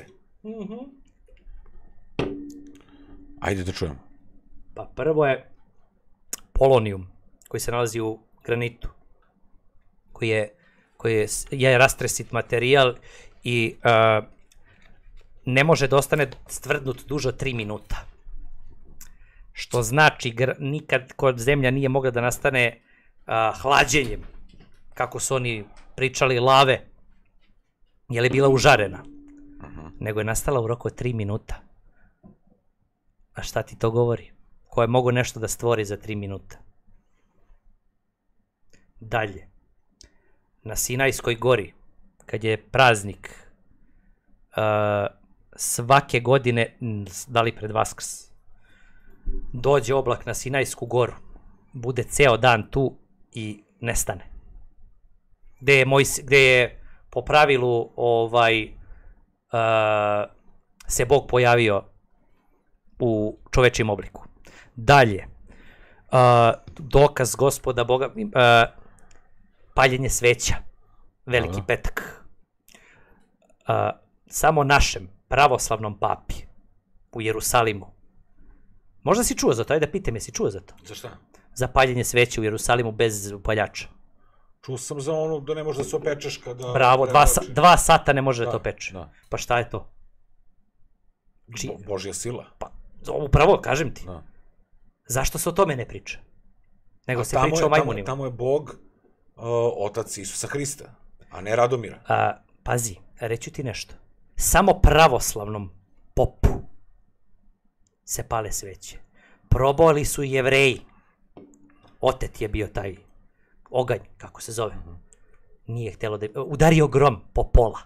Ajde da čujem. Pa prvo je polonijum, koji se nalazi u granitu, koji je, koji je, s- je rastresit materijal i uh, ne može da ostane stvrdnut duže od tri minuta. Što znači gr- nikad kod zemlja nije mogla da nastane uh, hlađenjem, kako su oni pričali, lave, je li bila užarena, nego je nastala u roku od tri minuta. A šta ti to govori? Ko je mogo nešto da stvori za tri minuta? Dalje. Na Sinajskoj gori, kad je praznik, uh, svake godine, m, da li pred Vaskrs, dođe oblak na Sinajsku goru, bude ceo dan tu i nestane. Gde je, Mojs, gde je po pravilu ovaj, uh, se Bog pojavio u čovečijem obliku. Dalje, uh, dokaz gospoda Boga, uh, paljenje sveća, veliki Dobro. petak. Uh, samo našem pravoslavnom papi u Jerusalimu. Možda si čuo za to, ajde da pitam, jesi čuo za to? Za šta? Za paljenje sveća u Jerusalimu bez upaljača. Čuo sam za ono da ne može da se opečeš kada... Bravo, dva, sa, preoči. dva sata ne može da, Da, to peče. da. Pa šta je to? Či, Bo- Božja sila. pa, upravo, kažem ti. Da. Zašto se o tome ne priča? Nego A se tamo priča je, o majmunima. Tamo, tamo je Bog, uh, otac Isusa Hrista, a ne Radomira. A, pazi, reću ti nešto. Samo pravoslavnom popu se pale sveće. Probali su i Jevreji. Otet je bio taj oganj, kako se zove. Nije htjelo da... Udario grom po pola.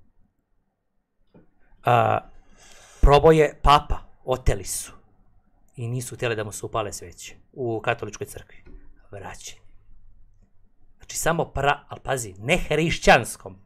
A, probao je papa, oteli su. I nisu htjeli da mu se upale sveće u katoličkoj crkvi. Vraćanje. Znači samo pra... Ali pazi, ne hrišćanskom.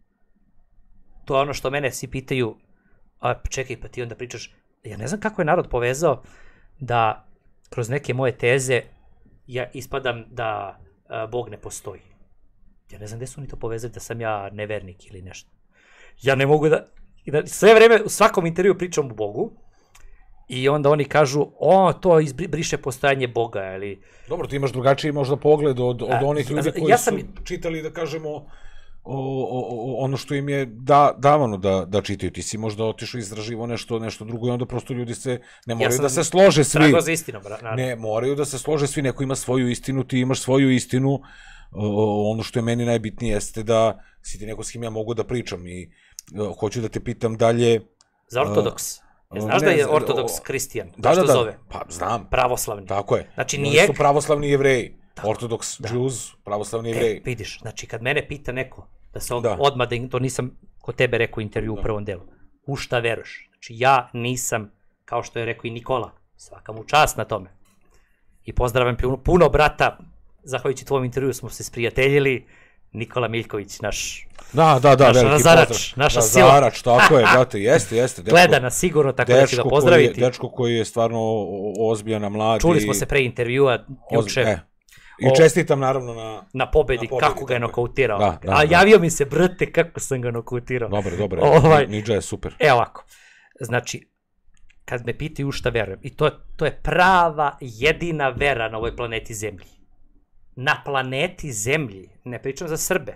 To je ono što mene svi pitaju, a čekaj, pa ti onda pričaš, ja ne znam kako je narod povezao da kroz neke moje teze ja ispadam da a, Bog ne postoji. Ja ne znam gde su oni to povezali da sam ja nevernik ili nešto. Ja ne mogu da, da sve vreme u svakom intervju pričam o Bogu i onda oni kažu, o, to izbriše postojanje Boga, ili... Dobro, ti imaš drugačiji možda pogled od, od onih ljudi koji ja sam... su čitali, da kažemo, o, o, o, ono što im je da, davano da, da čitaju. Ti si možda otišao i izraživo nešto, nešto drugo i onda prosto ljudi se ne moraju ja da se slože svi. Trago za istinom, naravno. Ne, moraju da se slože svi, neko ima svoju istinu, ti imaš svoju istinu. O, ono što je meni najbitnije jeste da si ti neko s kim ja mogu da pričam i o, hoću da te pitam dalje... Za ortodoks. E, znaš ne, da je ortodoks kristijan? Da, da, da, zove? Pa znam. Pravoslavni. Tako je. Znači nije... su pravoslavni Jevreji. Ortodoks, da. Jews, pravoslavni Jevreji. E, vidiš, znači kad mene pita neko, da se da. odmah, da to nisam kod tebe rekao u intervju da. U prvom delu, u šta veruješ? Znači ja nisam, kao što je rekao i Nikola, svaka mu čast na tome. I pozdravim puno, puno brata, zahvaljujući tvojom intervju smo se sprijateljili, Nikola Miljković, naš... Da, da, da, naš veliki razarač, pozdrav. Naša sila. Razarač, tako je, brate, jeste, jeste. Dečko, gleda nas sigurno, tako da ću ga pozdraviti. Koji je, dečko koji je stvarno ozbiljan, mlad. Čuli smo se pre intervjua, juče. E. I čestitam naravno na... Na pobedi, na pobedi kako ga je nokautirao. Da, da, A da. javio mi se, brate, kako sam ga nokautirao. Dobre, dobre, ovaj, Nidža je super. Evo ovako, znači, kad me pitaju u šta verujem, i to, to je prava, jedina vera na ovoj planeti Zemlji. Na planeti Zemlji, ne pričam za Srbe.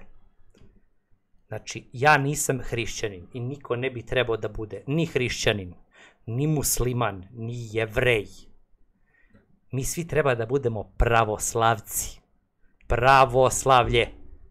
Znači, ja nisam hrišćanin i niko ne bi trebao da bude ni hrišćanin, ni musliman, ni jevrej. Mi svi treba da budemo pravoslavci. Pravoslavlje.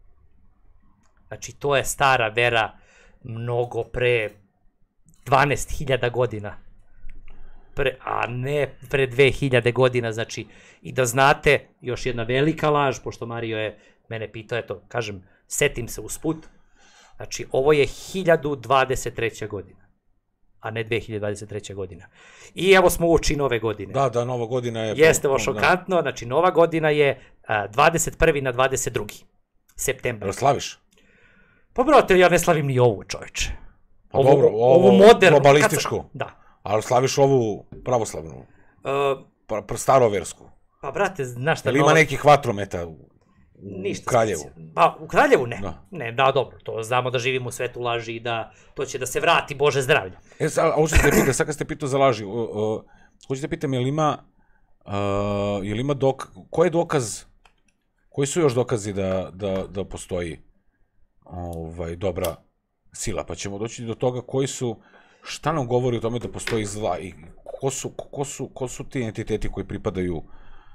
Znači, to je stara vera mnogo pre dvanaest hiljada godina. Pre, a ne pre dve hiljade godina, znači, i da znate, još jedna velika laž, pošto Mario je mene pitao, eto, kažem, setim se usput, znači, ovo je hiljadu dvadeset treća godina, a ne dve hiljade dvadeset treća godina. I evo smo uoči nove godine. Da, da, nova godina je... Jeste ovo šokantno, znači, nova godina je a, dvadeset prvi na dvadeset drugi septembar. Jel slaviš? Pa, brate, ja ne slavim ni ovu, čovječe. Pa ovo, dobro, ovo, ovo moderno. Globalističku. Sam, da. Ali slaviš ovu pravoslavnu? Uh, pa, pa staroversku? Pa, brate, znaš šta... Ili ima nekih vatrometa u, u Kraljevu? Specijalno. Pa, u Kraljevu ne. Da. Ne, da, dobro, to znamo da živimo u svetu laži i da to će da se vrati, Bože zdravlje. E, a ovo što ste pitali, sad kad ste pitao za laži, uh, uh, hoćete pitam, je li ima, uh, je li ima dok, ko je dokaz, koji su još dokazi da, da, da postoji ovaj, dobra sila? Pa ćemo doći do toga koji su, šta nam govori o tome da postoji zla i ko su, ko su, ko su ti entiteti koji pripadaju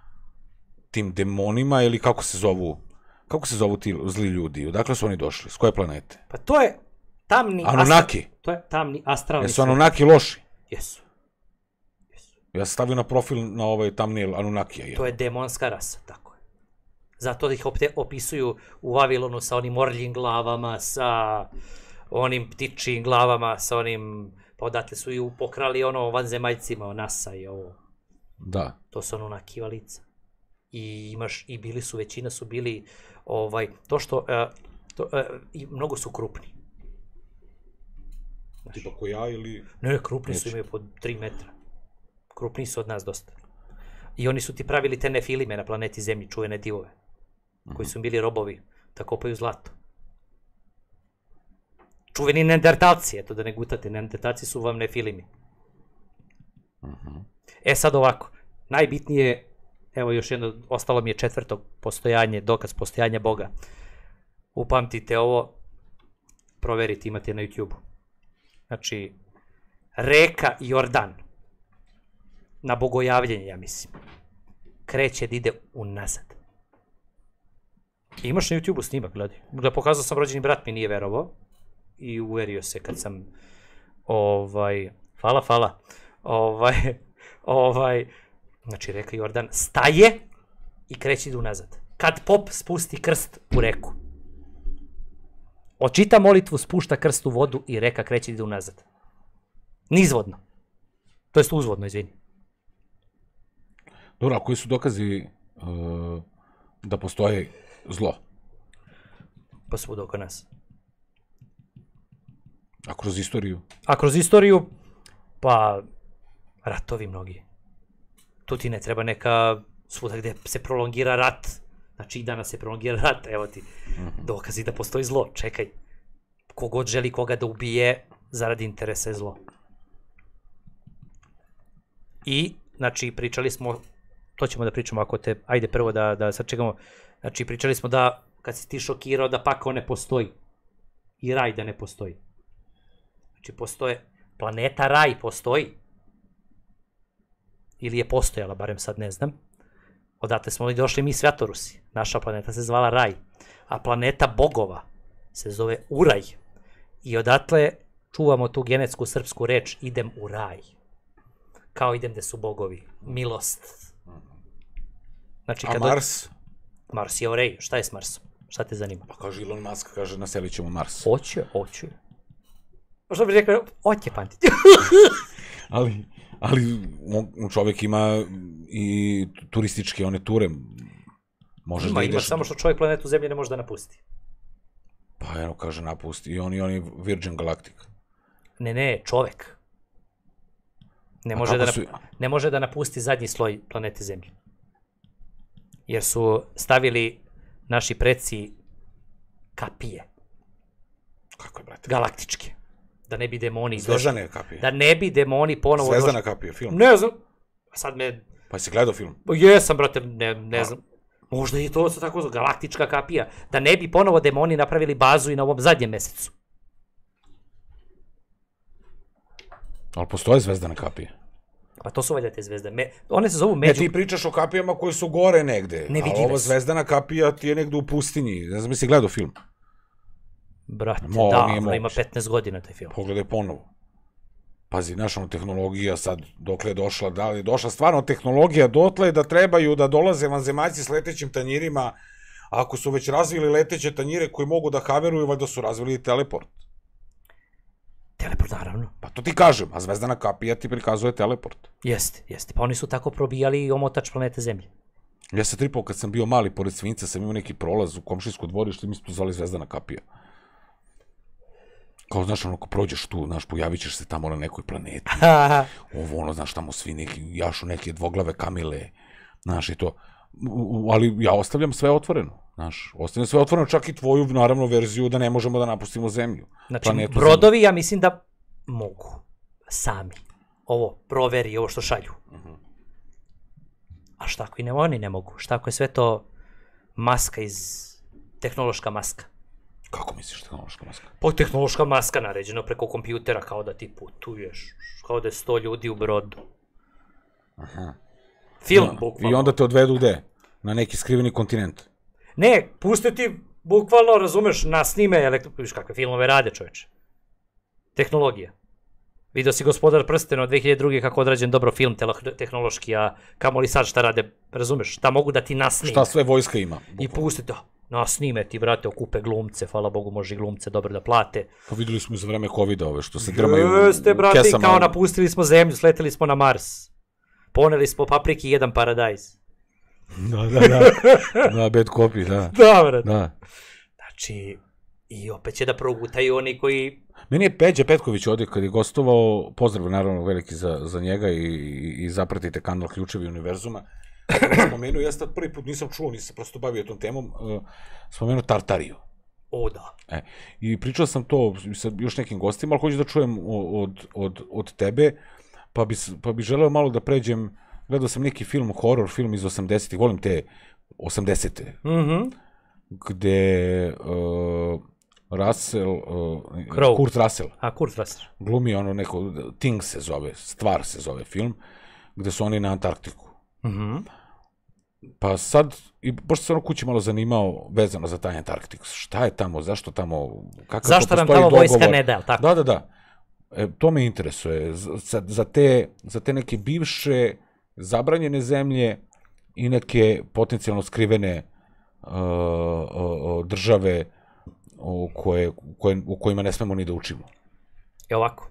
tim demonima ili kako se zovu, kako se zovu ti zli ljudi? Odakle su oni došli? S koje planete? Pa to je tamni... Anunnaki? Astra... To je tamni astralni... Jesu Anunnaki loši? Jesu. Jesu. Ja sam stavio na profil na ovaj tamni Anunnakija. To je demonska rasa, tako je. Zato ih opisuju u Vavilonu sa onim orljim glavama, sa onim ptičijim glavama, sa onim... Pa odatle su i pokrali ono vanzemaljcima, NASA i ovo. Da. To su Anunnakijeva lica. I imaš, i bili su, većina su bili, ovaj, to što, uh, to, uh, i mnogo su krupni. Znaš, tipa ko ja ili... Ne, krupni Neći. Su, imaju po tri metra. Krupni su od nas dosta. I oni su ti pravili te nefilime na planeti Zemlji, čuvene divove, uh-huh. koji su bili robovi, da kopaju zlato. Čuveni neandertalci, eto da ne gutate, neandertalci su vam nefilimi. Uh-huh. E sad ovako, najbitnije, evo još jedno, ostalo mi je četvrto postojanje, dokaz postojanja Boga. Upamtite ovo, proverite, imate na YouTube-u. Znači, reka Jordan, na bogojavljenje, ja mislim, kreće da ide unazad. I imaš na YouTube-u snimak, gledaj. Da pokazao sam, rođeni brat mi nije verovao i uverio se kad sam, ovaj, hvala, hvala, ovaj, Ovaj, znači, reka Jordan staje i kreće ide unazad. Kad pop spusti krst u reku. Očita molitvu, spušta krst u vodu i reka kreće ide unazad. Nizvodno. To jest uzvodno, izvini. Dobro, a koji su dokazi uh, da postoji zlo? Pa svuda oko nas. A kroz istoriju? A kroz istoriju, pa ratovi mnogi. Tu ti ne treba neka svuda gde se prolongira rat. Znači i danas se prolongira rat, evo ti dokazi da postoji zlo. Čekaj, kogod želi koga da ubije, zaradi interesa je zlo. I, znači, pričali smo, to ćemo da pričamo ako te, ajde prvo da, da sačekamo, znači pričali smo da kad si ti šokirao da pakao ne postoji i raj da ne postoji. Znači postoje, planeta raj postoji ili je postojala, barem sad ne znam. Odatle smo i došli mi Svjatorusi, naša planeta se zvala raj, a planeta bogova se zove Uraj i odatle čuvamo tu genetsku srpsku reč idem u raj. Kao idem gde su bogovi, milost. Znači, a Mars? Mars je orej, šta je s Marsom? Šta te zanima? Pa kaže Elon Musk, kaže naselit ćemo Mars. Hoće, hoće. Pa što bi rekao, hoće Pantić. ali, ali on, čovjek ima i turističke one ture. Možeš ima, da ideš... Ima, samo što čovjek planetu Zemlje ne može da napusti. Pa eno, kaže napusti. I on i oni Virgin Galactic. Ne, ne, čovjek. Ne može, da nap... su... ne može da napusti zadnji sloj planete Zemlje. Jer su stavili naši preci kapije. Kako je, brate? Galaktičke. Da ne bi demoni... Zvezdane došli... kapije. Da ne bi demoni ponovo... Zvezdana došli... kapije, film. Ne znam. Sad me... Pa si gledao film? Jesam, brate, ne, ne znam. Možda je to tako zove, galaktička kapija. Da ne bi ponovo demoni napravili bazu i na ovom zadnjem mesecu. Ali postoje zvezdane kapije? Pa to su valjda te zvezde. Me, one se zovu među... Ne, ti pričaš o kapijama koje su gore negde. Nevidljive. A ova zvezdana kapija ti je negde u pustinji. Ne znam, si gledao film? Brate, Mo, davno, ima petnaest godina taj film. Pogledaj ponovo. Pazi, naša ono tehnologija sad, dokle je došla, da li je došla stvarno tehnologija dotle da trebaju da dolaze vanzemaljci s letećim tanjirima, ako su već razvili leteće tanjire koji mogu da haveruju, valjda su razvili i teleport. Teleport, naravno. Pa to ti kažem, a zvezdana kapija ti prikazuje teleport. Jeste, jeste. Pa oni su tako probijali omotač planete Zemlje. Ja se tripao kad sam bio mali, pored Svinjca, sam imao neki prolaz u komšijsko dvorište i mi smo to zvali zvezdana kapija. Kao, znaš, ono, ko prođeš tu, znaš, pojavit ćeš se tamo na nekoj planeti. Ovo, ono, znaš, tamo svi neki, jašu neke dvoglave kamile, znaš, i to. Ali ja ostavljam sve otvoreno, znaš, ostavljam sve otvoreno, čak i tvoju, naravno, verziju da ne možemo da napustimo Zemlju. Znači, brodovi, ja mislim da mogu, sami, ovo, proveri, ovo što šalju. A šta ako i ne, oni ne mogu? Šta ako je sve to maska iz, tehnološka maska? Kako misliš tehnološka maska? Pa tehnološka maska naređena preko kompjutera, kao da ti putuješ, kao da je sto ljudi u brodu. Aha. Film, bukvalno. I onda te odvedu gde? Na neki skriveni kontinent? Ne, puste ti, bukvalno, razumeš, na snime, elektro... viš kakve filmove rade, čoveče. Tehnologija. Vidio si Gospodar prstena od dve hiljade druge kako odrađen dobro film tehnološki, a kamo li sad šta rade, razumeš, šta mogu da ti nasnime. Šta sve vojska ima? Bukvalno. I pusti to. Na snime ti, brate, okupe glumce, hvala Bogu, može i glumce dobro da plate. Pa videli smo za vreme kovida ove što se drmaju u Jeste, brate, kesama. kao napustili smo zemlju, sleteli smo na Mars. Poneli smo papriki i jedan paradajz. Da, da, da. Da, bad copy, da. Da, brate. Da. Znači, i opet će da progutaju oni koji... Meni je Peđa Petković ovdje kad je gostovao, pozdrav naravno veliki za, za njega i, i, i zapratite kanal Ključevi univerzuma. Spomenuo, ja sad prvi put nisam čuo, nisam prosto bavio tom temom, uh, spomenuo Tartariju. O, da. E, i pričao sam to sa još nekim gostima, ali hoću da čujem od, od, od tebe, pa bi, pa bi želeo malo da pređem, gledao sam neki film, horror film iz osamdesetih, volim te osamdesete, Mhm. gde uh, Russell, uh, Kurt Russell, A, Kurt Russell. glumi ono neko, Thing se zove, Stvar se zove film, gde su oni na Antarktiku. Mhm. Pa sad, i pošto se ono kući malo zanimao vezano za taj Antarktik, šta je tamo, zašto tamo, kakav Zašto to nam postoji tamo dogovor? vojska ne da, tako? Da, da, da. E, to me interesuje. Za, za, te, za te neke bivše zabranjene zemlje i neke potencijalno skrivene uh, uh, države u, koje, koje, u kojima ne smemo ni da učimo. E ovako.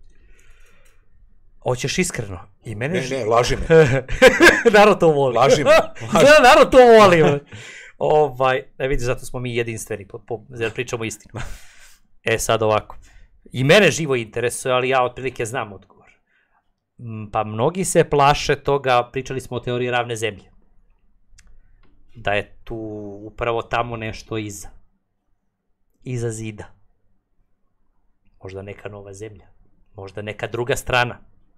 Hoćeš iskreno. I mene ne, ne, laži me. narod to voli. Laži me. Laži. Da, narod to voli. ovaj, ne vidiš, zato smo mi jedinstveni, po, po, jer pričamo istinu. E sad ovako. I mene živo interesuje, ali ja otprilike znam odgovor. Pa mnogi se plaše toga, pričali smo o teoriji ravne zemlje. Da je tu upravo tamo nešto iza. Iza zida. Možda neka nova zemlja. Možda neka druga strana.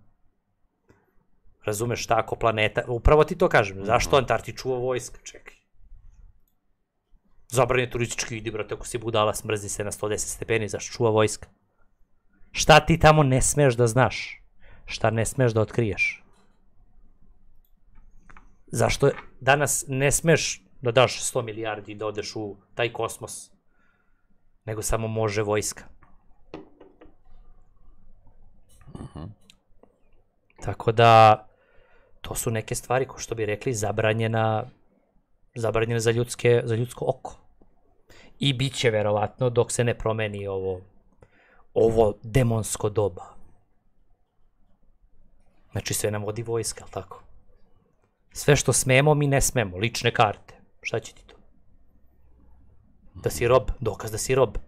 Razumeš šta ako planeta... Upravo ti to kažem. Zašto Antarktis čuva vojska? Čekaj. Zabranjen turistički idi, brate, ako si budala, smrzni se na sto deset stepeni, zašto čuva vojska? Šta ti tamo ne smeš da znaš? Šta ne smeš da otkriješ? Zašto danas ne smeš da daš sto milijardi da odeš u taj kosmos? Nego samo može vojska. Uh-huh. Tako da, to su neke stvari, ko što bi rekli, zabranjena, zabranjene za, ljudske, za ljudsko oko. I bit će verovatno dok se ne promeni ovo, ovo demonsko doba. Znači sve nam vodi vojska, ali tako? Sve što smemo, mi ne smemo. Lične karte. Šta će ti to? Da si rob. Dokaz da si rob.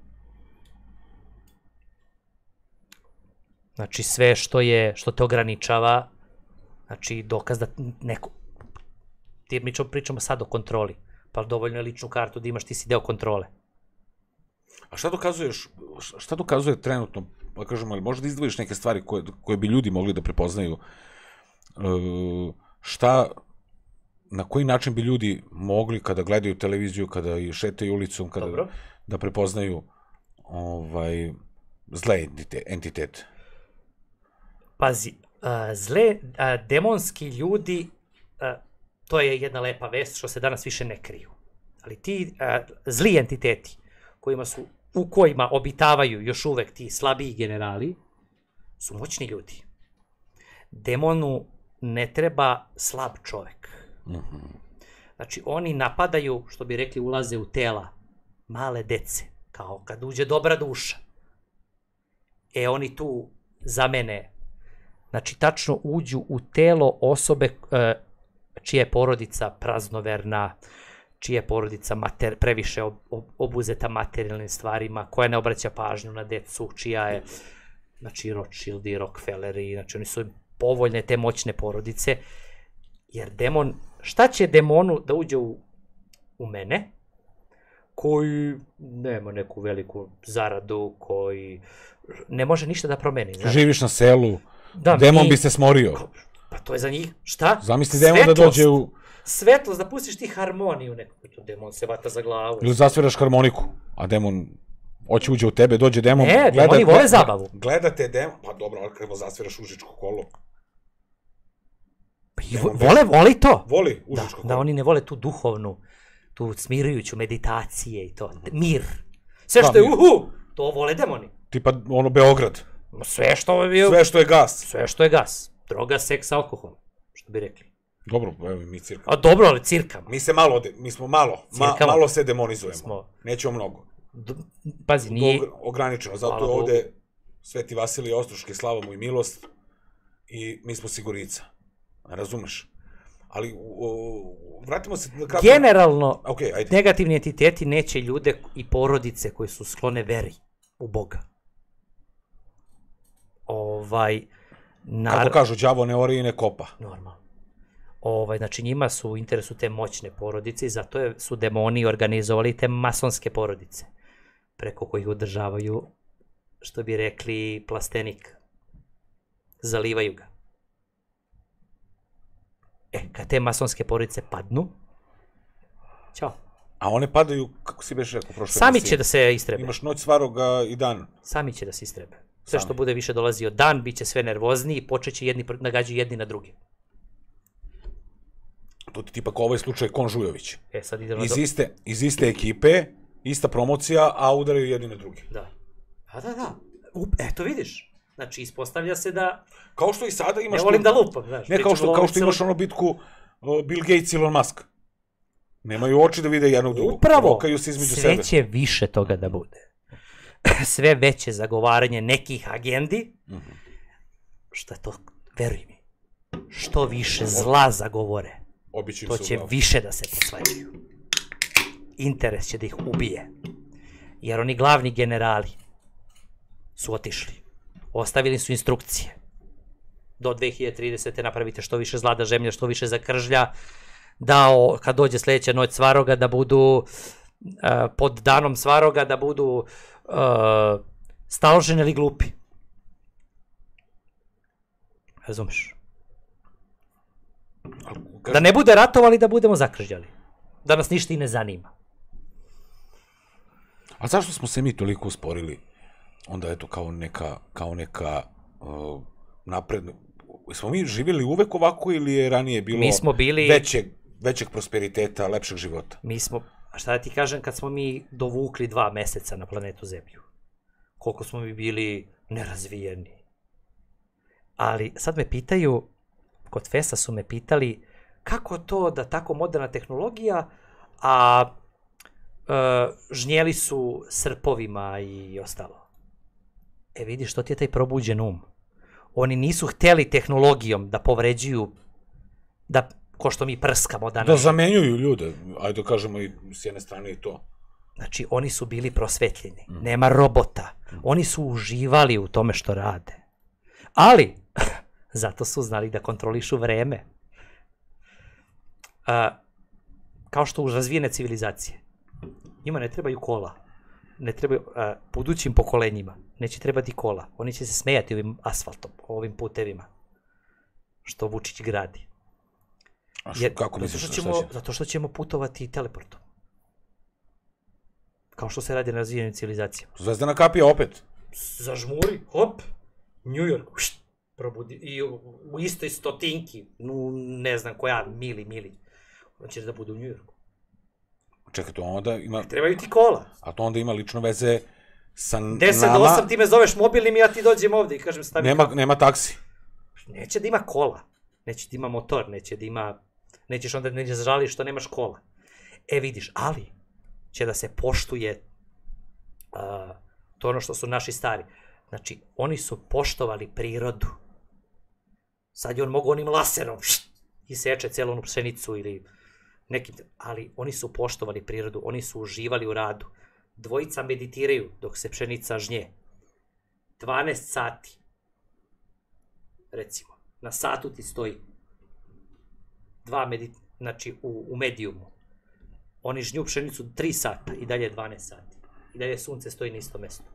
Znači sve što je, što te ograničava, znači dokaz da neko... Ti mi pričamo sad o kontroli. Pa dovoljno je ličnu kartu da imaš, ti si deo kontrole. A šta dokazuješ, šta dokazuje trenutno, pa kažemo, ali možda da izdvojiš neke stvari koje, koje bi ljudi mogli da prepoznaju? E, šta, na koji način bi ljudi mogli kada gledaju televiziju, kada šetaju ulicom, kada Dobro. Da prepoznaju ovaj, zle entitete? Pazi, a, zle, a, demonski ljudi, a, to je jedna lepa vest što se danas više ne kriju. Ali ti a, zli entiteti kojima su, u kojima obitavaju još uvek ti slabiji generali, su moćni ljudi. Demonu ne treba slab čovek. Mm-hmm. Znači, oni napadaju, što bi rekli, ulaze u tela male dece, kao kad uđe dobra duša. E, oni tu za mene, znači, tačno uđu u telo osobe e, čija je porodica praznoverna, čija je porodica mater, previše ob, ob, obuzeta materijalnim stvarima, koja ne obraća pažnju na decu, čija je, znači, Rothschildi, Rockefelleri, znači, oni su povoljne te moćne porodice, jer demon, šta će demonu da uđe u, u mene, koji nema neku veliku zaradu, koji ne može ništa da promeni. Znači. Živiš na selu, da, demon mi, bi se smorio. Pa to je za njih, šta? Zamisli demon da dođe u... Svetlost, da pustiš ti harmoniju nekako, to demon se vata za glavu. Ili zasviraš harmoniku, a demon hoće uđe u tebe, dođe demon... Ne, gleda, demoni vole zabavu. Gledate demon, pa dobro, ali kada zasviraš užičko kolo. Pa i vole, vole to. Voli užičko da, kolo. Da, oni ne vole tu duhovnu, tu smirujuću meditacije i to, mir. Sve što da, je uhu, to vole demoni. Tipa ono Beograd. Sve što je... Sve što je gas. Sve što je gas. Droga, seks, alkohol, što bi rekli. Dobro, evo mi cirkamo. A dobro, ali cirkamo. Mi se malo, mi smo malo, ma, malo se demonizujemo. Smo... Nećemo mnogo. D pazi, nije... Dog, ograničeno, zato je ovde Sveti Vasilij Ostroški, slava mu i milost, i mi smo Sigurica. Razumeš? Ali, o, vratimo se... Kratko... Generalno, okay, ajde. Negativni entiteti neće ljude i porodice koji su sklone veri u Boga. Ovaj... Nar... Kako kažu, đavo ne ori i ne kopa. Normalno. Ovaj, znači njima su u interesu te moćne porodice i zato je, su demoni organizovali te masonske porodice, preko kojih održavaju, što bi rekli, plastenik. Zalivaju ga. E, kad te masonske porodice padnu, ćao. A one padaju, kako si beš rekao, prošle Sami će da se istrebe. Imaš noć, svaroga i dan. Sami će da se istrebe. Sve Sami. Što bude više dolazio dan, bit će sve nervozniji i počet će jedni nagađaju jedni na drugi. To ti tipa kao ovaj slučaj Konžujović. E, sad idemo iz, do... iste, iz iste ekipe, ista promocija, a udaraju jedni na drugi. Da. A da, da. U, eto vidiš. Znači, ispostavlja se da... Kao što i sada imaš... Ne volim da lupam, znaš. Ne, kao što, kao što imaš ono bitku Bill Gates i Elon Musk. Nemaju oči da vide jednog drugog. Upravo, rokaju se između sve sebe. će više toga da bude. Sve veće zagovaranje nekih agendi, mm-hmm. što je to, veruj mi, što više zla zagovore, Običim to će više da se posvađaju. Interes će da ih ubije. Jer oni glavni generali su otišli. Ostavili su instrukcije. Do dve hiljade tridesete napravite što više zla, da zemlja što više zakržlja, da o, kad dođe sledeća noć Svaroga da budu uh, pod danom Svaroga da budu uh, staloženi ili glupi. Razumeš? Da ne bude ratovali, da budemo zakržljali. Da nas ništa i ne zanima. A zašto smo se mi toliko usporili? Onda je to kao neka, kao neka uh, napredna... Smo mi živjeli uvek ovako ili je ranije bilo mi smo bili... većeg, većeg prosperiteta, lepšeg života? Mi smo, a šta da ti kažem, kad smo mi dovukli dva meseca na planetu Zemlju, koliko smo mi bili nerazvijeni. Ali sad me pitaju, kod Fesa su me pitali, kako to da tako moderna tehnologija, a e, žnjeli su srpovima i ostalo. E vidiš, što ti je taj probuđen um? Oni nisu hteli tehnologijom da povređuju, da, ko što mi prskamo danas. Da zamenjuju ljude, ajde da kažemo i s jedne strane i to. Znači, oni su bili prosvetljeni, mm. nema robota, mm. oni su uživali u tome što rade. Ali, zato su znali da kontrolišu vreme. A, kao što u razvijene civilizacije. Njima ne trebaju kola. Ne trebaju, a, budućim pokolenjima neće trebati kola. Oni će se smejati ovim asfaltom, ovim putevima. Što Vučić gradi. A što, kako misliš? Zato što, ćemo, zato što ćemo putovati teleportom. Kao što se radi na razvijenim civilizacijama. Zvezdana kapija opet. Zažmuri, hop, New York, št, probudi, i u, u istoj stotinki, nu, ne znam koja, mili, mili, on će da bude u New Yorku. Čekaj, to onda ima... Trebaju ti kola. A to onda ima lično veze sa nama... deset do osam ti me zoveš mobilnim i ja ti dođem ovde i kažem stavi... Nema, nema taksi. Neće da ima kola, neće da ima motor, neće da ima... Nećeš onda neće žališ što nemaš kola. E vidiš, ali će da se poštuje uh, to ono što su naši stari. Znači, oni su poštovali prirodu. Sad je on mogu onim laserom št, i seče celu onu pšenicu ili nekim... Ali oni su poštovali prirodu, oni su uživali u radu. Dvojica meditiraju dok se pšenica žnje. dvanaest sati. Recimo, na satu ti stoji dva medit... znači u, u medijumu. Oni žnju pšenicu tri sata i dalje dvanaest sati. I dalje sunce stoji na istom mestu.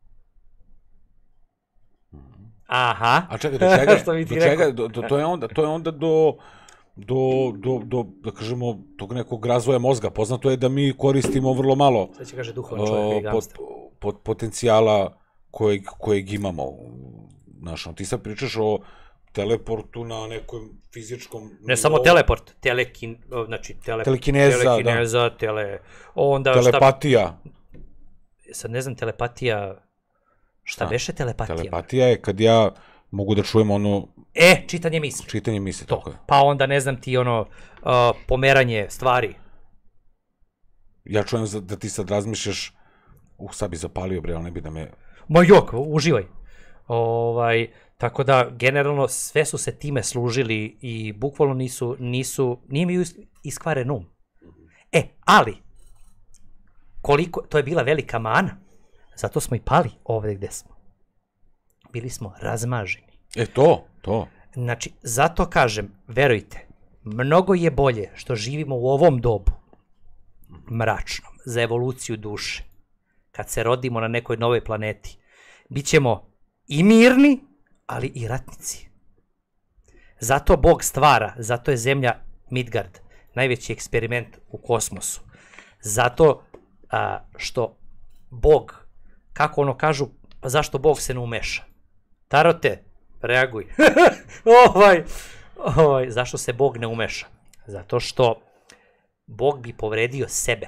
Aha. A čekaj, do čega, do čega do, do, to je onda, to je onda do, do, do, do, da kažemo, tog nekog razvoja mozga. Poznato je da mi koristimo vrlo malo Sad će kaže duhovan čovjek, pot, pot, potencijala kojeg, kojeg imamo. Znaš, ti sad pričaš o teleportu na nekom fizičkom... Ne nivou. Samo teleport, telekin, znači tele, telekineza, telekineza da. Tele, onda telepatija. Šta, sad ne znam, telepatija... Šta beše telepatija? Telepatija je kad ja mogu da čujem ono... E, čitanje misli. Čitanje misli, to. Tako je. Pa onda ne znam ti ono, uh, pomeranje stvari. Ja čujem da ti sad razmišljaš, uh, sad bi zapalio bre, ali ne bi da me... Ma jok, uživaj. Ovaj, tako da, generalno, sve su se time služili i bukvalno nisu, nisu, nije mi iskvaren um. E, ali, koliko, to je bila velika mana, zato smo i pali ovde gde smo. Bili smo razmaženi. E, to, to. Znači, zato kažem, verujte, mnogo je bolje što živimo u ovom dobu, mračnom, za evoluciju duše. Kad se rodimo na nekoj novoj planeti, bit ćemo i mirni, ali i ratnici. Zato Bog stvara, zato je zemlja Midgard, najveći eksperiment u kosmosu. Zato a, što Bog, kako ono kažu, pa zašto Bog se ne umeša? Tarote, reaguj. ovaj, ovaj, zašto se Bog ne umeša? Zato što Bog bi povredio sebe.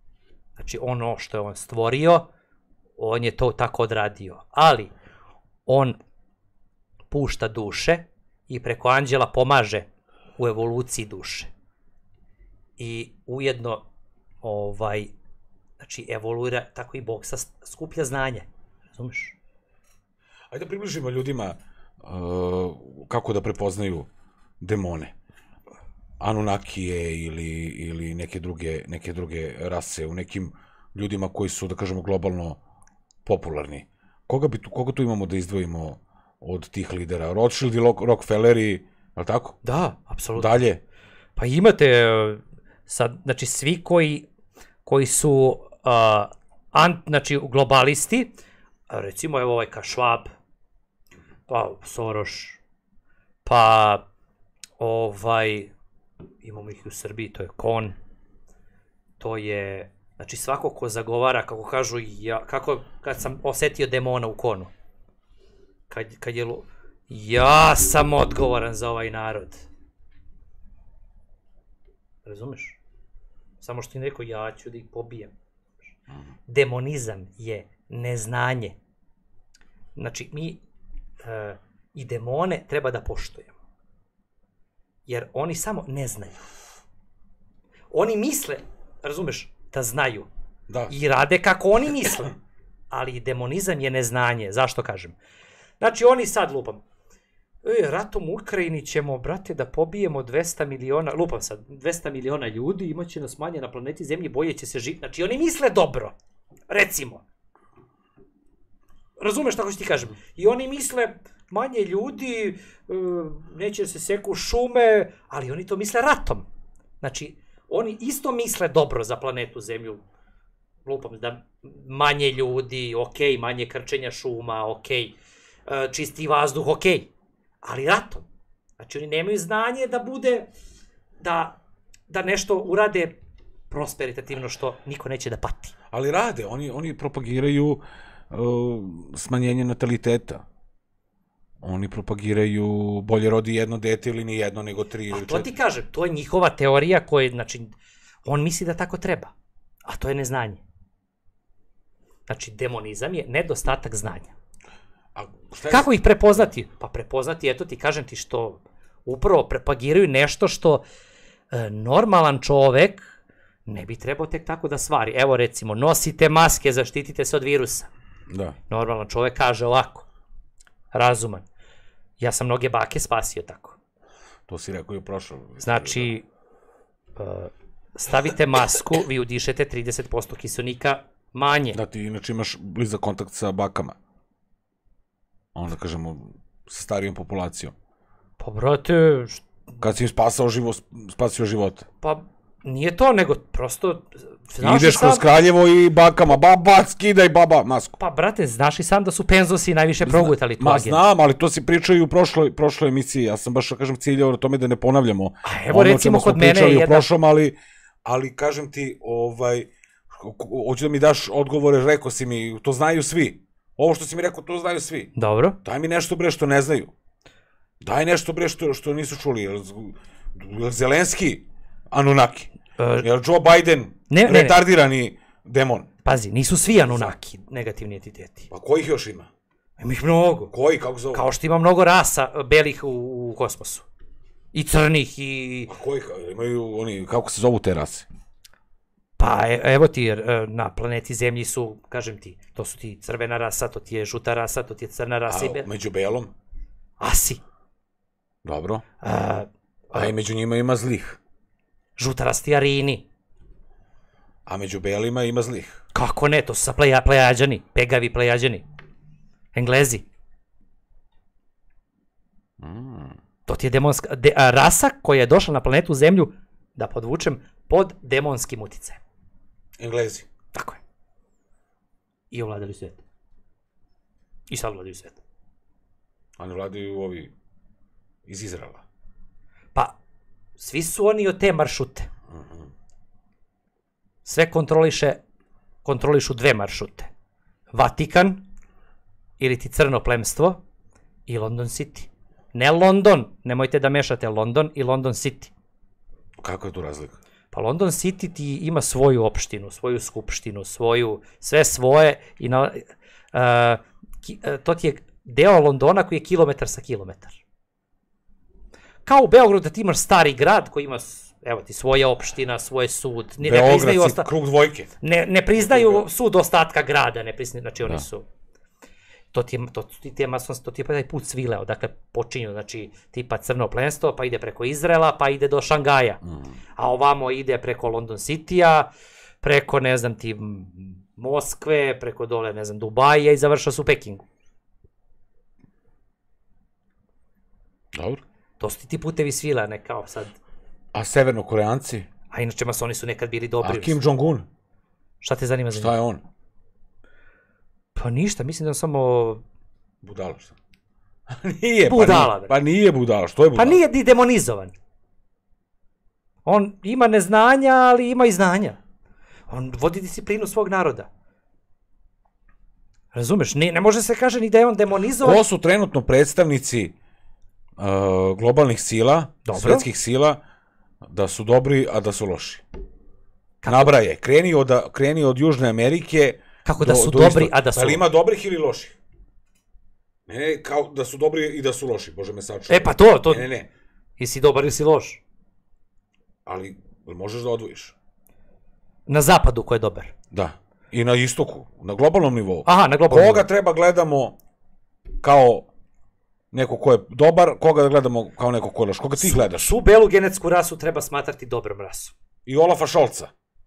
Znači ono što je on stvorio, on je to tako odradio. Ali on pušta duše i preko anđela pomaže u evoluciji duše. I ujedno, ovaj, znači, evoluira, tako i Bog skuplja znanje. Razumeš? Ajde da približimo ljudima uh, kako da prepoznaju demone. Anunnakije ili, ili neke, druge, neke druge rase u nekim ljudima koji su, da kažemo, globalno popularni. Koga, bi tu, koga tu imamo da izdvojimo od tih lidera? Rothschild i Rockefelleri, je li tako? Da, apsolutno. Dalje? Pa imate, sad, znači, svi koji, koji su uh, ant, znači, globalisti, recimo, evo ovaj ka Schwab, pa Soros, pa ovaj, imamo ih u Srbiji, to je Kohn, to je, znači, svako ko zagovara, kako kažu, ja, kako, kad sam osetio demona u Kohnu, kad, kad je, ja sam odgovoran za ovaj narod. Razumeš? Samo što ti rekao, ja ću da ih pobijem. Demonizam je neznanje. Znači, mi uh, i demone treba da poštujemo. Jer oni samo ne znaju. Oni misle, razumeš, da znaju. Da. I rade kako oni misle. Ali demonizam je neznanje. Zašto kažem? Znači, oni sad, lupam, e, ratom u Ukrajini ćemo, brate, da pobijemo dvesta miliona, lupam sad, dvesta miliona ljudi, imaće nas manje na planeti Zemlji, bolje će se živjeti. Znači, oni misle dobro, recimo. Razumeš tako što ti kažem? I oni misle, manje ljudi, neće se seku šume, ali oni to misle ratom. Znači, oni isto misle dobro za planetu Zemlju. Lupam, da manje ljudi, okej, manje krčenja šuma, okej, čisti vazduh, okej. Ali ratom. Znači, oni nemaju znanje da bude, da, da nešto urade prosperitativno što niko neće da pati. Ali rade, oni, oni propagiraju uh, smanjenje nataliteta. Oni propagiraju bolje rodi jedno dete ili ni jedno, nego tri ili četiri. A to ti kažem, to je njihova teorija koja, znači, on misli da tako treba. A to je neznanje. Znači, demonizam je nedostatak znanja. A šta je... Kako ih prepoznati? Pa prepoznati, eto ti kažem ti što upravo propagiraju nešto što e, normalan čovek ne bi trebao tek tako da stvari. Evo recimo, nosite maske, zaštitite se od virusa. Da. Normalan čovek kaže ovako, razuman. Ja sam mnoge bake spasio tako. To si rekao i u prošlom. Znači, e, stavite masku, vi udišete trideset posto kiselnika manje. Da, ti inače imaš blizak kontakt sa bakama. Onda kažemo, sa starijom populacijom. Pa, brate... Št... Kad si im spasao živo, spasio života. Pa, nije to, nego prosto... Ideš sam... kroz Kraljevo i bakama, baba, skidaj baba masku. Pa, brate, znaš i sam da su penzosi najviše progutali tu Ma, agendu. znam, ali to si pričao i u prošloj, prošloj emisiji. Ja sam baš, kažem, ciljao na tome da ne ponavljamo. A evo, recimo, kod mene je jedna... jedna... Prošlom, ali, ali, kažem ti, ovaj, hoću da mi daš odgovore, rekao si mi, to znaju svi. Ovo što si mi rekao, to znaju svi. Dobro. Daj mi nešto, bre, što ne znaju. Daj nešto, bre, što, što nisu čuli. Zelenski, Anunnaki. Uh, Jel Joe Biden, ne, retardirani ne, ne. demon? Pazi, nisu svi Anunnaki negativni entiteti. Pa kojih još ima? Ima ih mnogo. Koji, kako zove? Kao što ima mnogo rasa belih u, u kosmosu. I crnih, i... A kojih? Imaju oni, kako se zovu te rase? Pa evo ti, na planeti Zemlji su, kažem ti, to su ti crvena rasa, to ti je žuta rasa, to ti je crna rasa. A među belom? Asi. Dobro. A, a i među njima ima zlih? Žuta rasa ti Arini. A među belima ima zlih? Kako ne, to su sa pleja, plejađani, pegavi plejađani. Englezi. Mm. To ti je demonska, de, a, rasa koja je došla na planetu Zemlju, da podvučem, pod demonskim uticajem. Englezi. Tako je. I ovladali svijet. I sad vladaju svijet. A ne vladaju ovi iz Izraela? Pa, svi su oni od te maršute. Uh-huh. Sve kontroliše, kontrolišu dve maršute. Vatikan, ili ti crno plemstvo, i London City. Ne London, nemojte da mešate London i London City. Kako je tu razlika? Pa London City ti ima svoju opštinu, svoju skupštinu, svoju, sve svoje i na, uh, ki, uh, to ti je deo Londona koji je kilometar sa kilometar. Kao u Beogradu da ti imaš stari grad koji ima, evo ti, svoja opština, svoj sud. Ne, ne priznaju Beogradci, osta... krug dvojke. Ne, ne priznaju sud ostatka grada, ne priznaju, znači oni Da. su... To ti je, to, ti je, to ti je taj put svileo, dakle počinju, znači tipa crno plemstvo, pa ide preko Izraela, pa ide do Šangaja. Mm. A ovamo ide preko London City-a, preko, ne znam ti, Moskve, preko dole, ne znam, Dubaja i završao su u Pekingu. Dobro. To su ti ti putevi svila, ne kao sad. A severnokoreanci? A inače masoni su nekad bili dobri. A Kim Jong-un? Šta te zanima za njega? Šta je on? Pa ništa, mislim da on samo... Budala šta? Nije, Budala, pa nije, pa nije budala, što je budala? Pa nije ni demonizovan. On ima neznanja, ali ima i znanja. On vodi disciplinu svog naroda. Razumeš? Ne, ne može se kaže ni da je on demonizovan. Ko su trenutno predstavnici uh, globalnih sila, Dobro. svetskih sila, da su dobri, a da su loši? Nabraje, kreni od, kreni od Južne Amerike... Kako da do, su do dobri, isto... a da su... Ali ima dobrih ili loših? Ne, ne, kao da su dobri i da su loši, Bože me sačuva. E pa to, to... Ne, ne, ne. Jesi dobar ili si loš? Ali možeš da odvojiš. Na zapadu ko je dobar. Da. I na istoku, na globalnom nivou. Aha, na globalnom Koga nivou. treba gledamo kao neko ko je dobar, koga gledamo kao neko ko je loš? Koga ti gledaš? Su belu genetsku rasu treba smatrati dobrom rasom. I Olafa Šolca.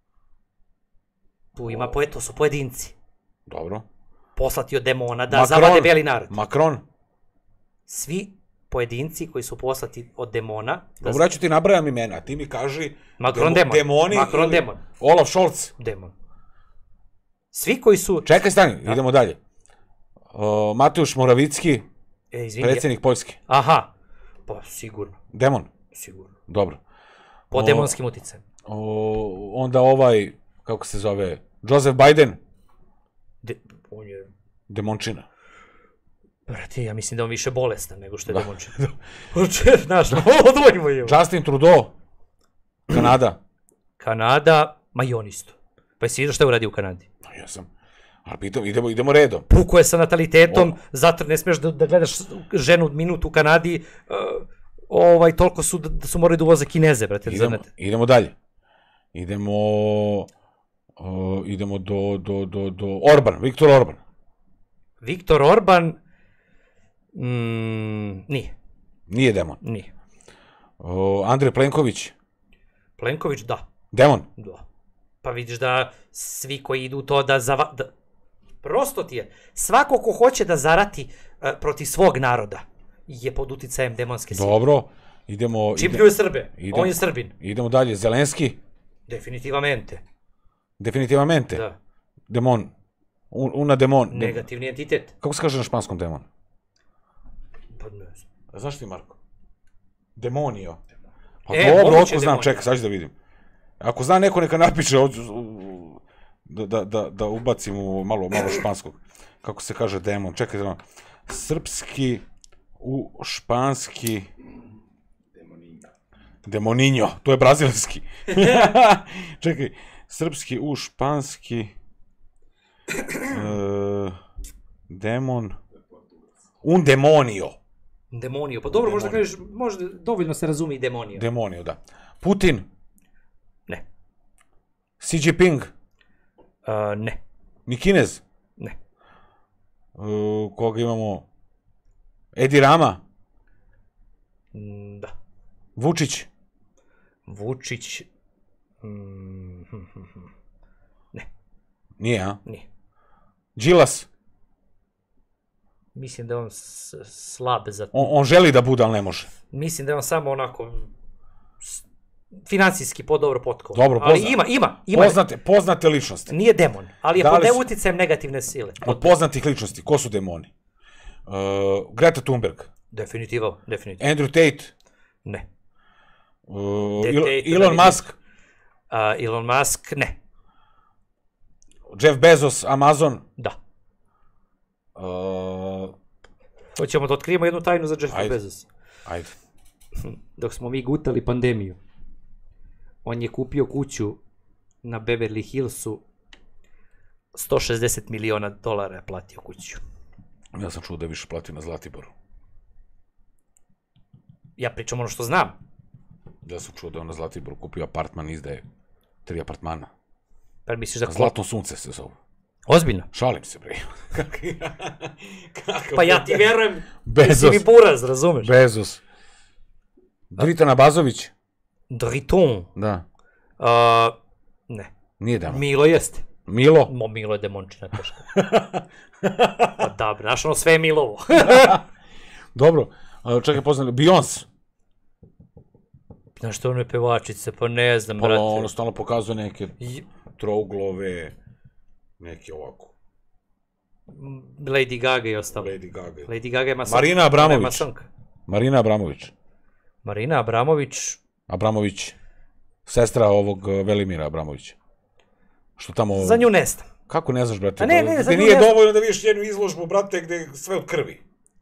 Tu ima poje, to su pojedinci. Dobro. Poslati od demona da Macron. zavade beli narod. Macron. Svi pojedinci koji su poslati od demona... Da Dobro, ja ću ti nabrajam imena, ti mi kaži... Macron demo, demon. Demoni Macron ili demon. Olaf Scholz. Demon. Svi koji su... Čekaj, stani, da. Idemo dalje. Uh, Mateusz Moravicki, E, izvini, predsjednik Poljske. Aha, pa sigurno, Demon. sigurno. Dobro. Po O, demonskim uticajem. O, onda ovaj, kako se zove, Joseph Biden. De, on je... Demončina. Brate, ja mislim da on više bolestan nego što je Da. demončin. Oče, znaš, odvojimo je. Justin Trudeau. Kanada. Kanada, ma i on isto. Pa jesi vidio šta je uradio u Kanadi? Pa ja sam. Ali pitam, idemo, idemo redom. Puko je sa natalitetom, O. zato ne smiješ da, da gledaš ženu minut u Kanadi, uh, ovaj, toliko su da, da su morali da uvoze Kineze, brate. Idemo, Znate. idemo dalje. Idemo... Uh, idemo do, do, do, do... Orban, Viktor Orban. Viktor Orban, mm, nije, Nije demon. nije. Uh, Andrej Plenković. Plenković, da. Demon. Da. Pa vidiš da svi koji idu to da... Zava, da prosto ti je. Svako ko hoće da zarati uh, protiv svog naroda je pod uticajem demonske sile. Dobro. Idemo... Čim ide- pljuje Srbe, idemo- on je Srbin. Idemo dalje. Zelenski. Definitivamente. Definitivamente. Da. Demon. Un, una demon. Dem- Negativni entitet. Kako se kaže na španskom demon? Pa ne znam. A znaš ti, Marko? Demonio. Pa E, dobro, moguće otko znam, demonio. čekaj, sad ću da vidim. Ako zna neko, neka napiše, od, da, da, da, da ubacim u malo, malo španskog. Kako se kaže demon? Čekaj, demon. Srpski u španski... Demoninjo, to je brazilski. Čekaj, srpski u španski... Uh, demon... Un demonio. Demonio. Pa dobro, možda kažeš, možda dovoljno se razumi i demonio. Demonio, da. Putin. Ne. Xi Jinping. Uh, ne. Ni Kinez. Ne. Uh, koga imamo? Edi Rama. Mm, da. Vučić. Vučić... Mm, hm, hm, hm. Ne, Nije, a? nije. Đilas. Mislim da je on s- slab za... On, on želi da bude, ali ne može. Mislim da je on samo onako... s- financijski pod dobro potkovan. Dobro, Ali pozna- ima, ima, ima. Poznate, poznate ličnosti. Nije demon, ali je Da pod li su- uticajem negativne sile. Od poznatih ličnosti. Ko su demoni? Uh, Greta Thunberg. Definitivo, definitivo. Andrew Tate. Ne. Uh, De- Il- Tate, Elon da Musk. Uh, Elon Musk, ne. Jeff Bezos, Amazon. Da. Uh, Hoćemo da otkrijemo jednu tajnu za Jeffa Ajde. Bezos. ajde. Dok smo mi gutali pandemiju, on je kupio kuću na Beverly Hillsu, sto šezdeset miliona dolara je platio kuću. Ja sam čuo da je više platio na Zlatiboru. Ja pričam ono što znam. Ja sam čuo da je on na Zlatiboru kupio apartman i izdaje tri apartmana. Pa misliš da... Zlatno sunce se zove. Ozbiljno? Šalim se, bre. Pa ja ti verujem. Bezos. Ti mi buraz, razumeš? Bezos. Dritan Abazović. Driton. Da. Uh, ne. Nije Demon. Milo jeste. Milo? Mo, Milo je demončina teška. Pa da, znaš ono sve je Milovo. Dobro. Čekaj, poznali. Beyoncé. Znaš što ono je pevačice, pa ne znam, Pa brate. ono stalno pokazuje neke I- trouglove, neke ovako. Lady Gaga i ostalo. Lady Gaga. Lady Gaga je masonka. Marina Abramović. Ona je masonka. Marina Abramović. Marina Abramović, Abramović. Sestra ovog uh, Velimira Abramovića. Što tamo... za nju ne znam. Kako ne znaš, brate? A ne, ne, za Ti nju nije ne znam. dovoljno da vidiš jednu izložbu, brate, gde je sve od krvi.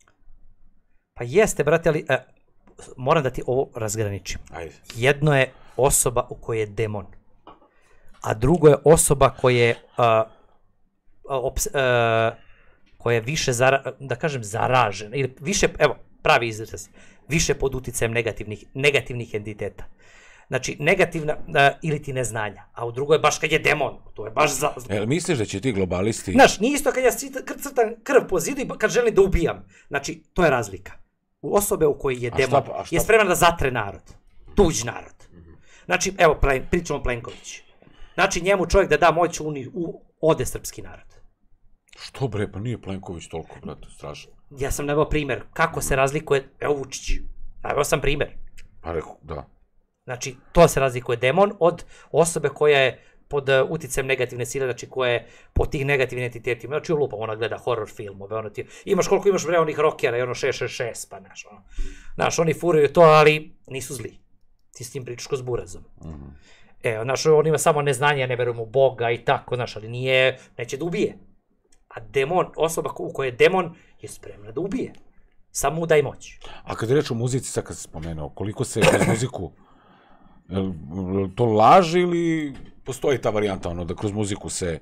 Pa jeste, brate, ali e, moram da ti ovo razgraničim. Ajde. Jedno je osoba u kojoj je demon, a drugo je osoba koja je, a, a, ops, a, koja je više, zara, da kažem, zaražena, ili više, evo, pravi izraz, više pod uticajem negativnih, negativnih entiteta. Znači, negativna a, ili ti neznanja, a u drugo je baš kad je demon, to je baš za... Jel misliš da će ti globalisti... Znaš, nije isto kad ja cita- crtam krv po zidu i kad želim da ubijam. Znači, to je razlika. U osobe u kojoj je A demon, šta- a šta- je spreman da zatre narod. Tuđ narod. Znači, evo, Plen- pričamo o Plenkoviću. Znači, njemu čovjek da da moć u, u ode srpski narod. Što bre, pa nije Plenković toliko, brate, strašno. Ja sam naveo primjer kako se razlikuje, evo Vučić. Naveo sam primjer. Pa rekao, da. Znači, to se razlikuje demon od osobe koja je pod uh, uticajem negativne sile, znači koja je po tih negativnim entitetima, znači lupa, ona gleda horror filmove, ono ti, imaš koliko imaš bre onih rockera i ono šest šest šest, pa znaš, ono, znaš, oni furaju to, ali nisu zli. Ti s tim pričaš ko s burazom. Mhm. E, znaš, on ima samo neznanje, ja ne verujem u Boga i tako, znaš, ali nije, neće da ubije. A demon, osoba ko- u kojoj je demon, je spremna da ubije. Samo mu daj moć. A kad je reč o muzici, sad kad si spomenuo, koliko se kroz muziku, jel to laž ili postoji ta varijanta, ono, da kroz muziku se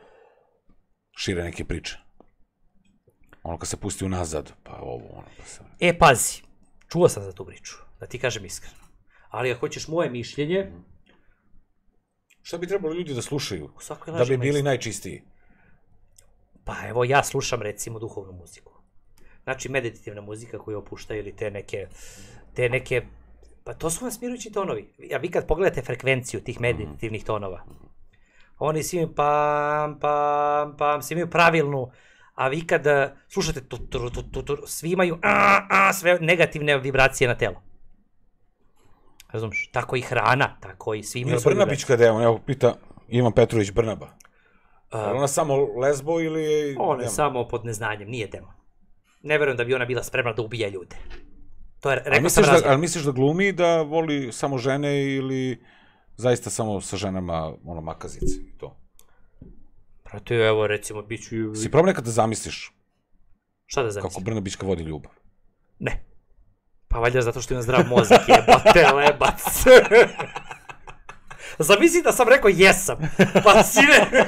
šire neke priče? Ono kad se pusti unazad, pa ovo, ono, pa se... E, pazi, čuo sam za tu priču, da ti kažem iskreno. Ali ako hoćeš moje mišljenje, Šta bi trebalo ljudi da slušaju, svako je da laži bi bili mesto. najčistiji? Pa evo, ja slušam recimo duhovnu muziku. Znači meditativna muzika koju opuštaju ili te neke, te neke, pa to su vam smirujući tonovi. A vi kad pogledate frekvenciju tih meditativnih tonova, oni svi imaju pam, pam, pam, svi imaju pravilnu, a vi kad uh, slušate tu, tu, tu, tu, tu, svi imaju a, a, sve negativne vibracije na telo. Razumiješ? Tako i hrana, tako i svi imaju Jel svoje Brnabić vibracije. kada je, on, evo, pita Ivan Petrović Brnaba. A, Je li ona samo lesbo ili je... Ona je nema? samo pod neznanjem, nije demon. Ne verujem da bi ona bila spremna da ubija ljude. To je, Ali rekao sam misliš, da, razlog. ali misliš da glumi da voli samo žene ili zaista samo sa ženama, ono, makazice i to? Prati, evo, recimo, bit ću... Si probao nekad da zamisliš Šta da kako zamislim? Brnabićka vodi ljubav? Ne. Pa valjda zato što imam zdrav mozak, jebate, lebac. Zamisli da sam rekao jesam. Pa sine...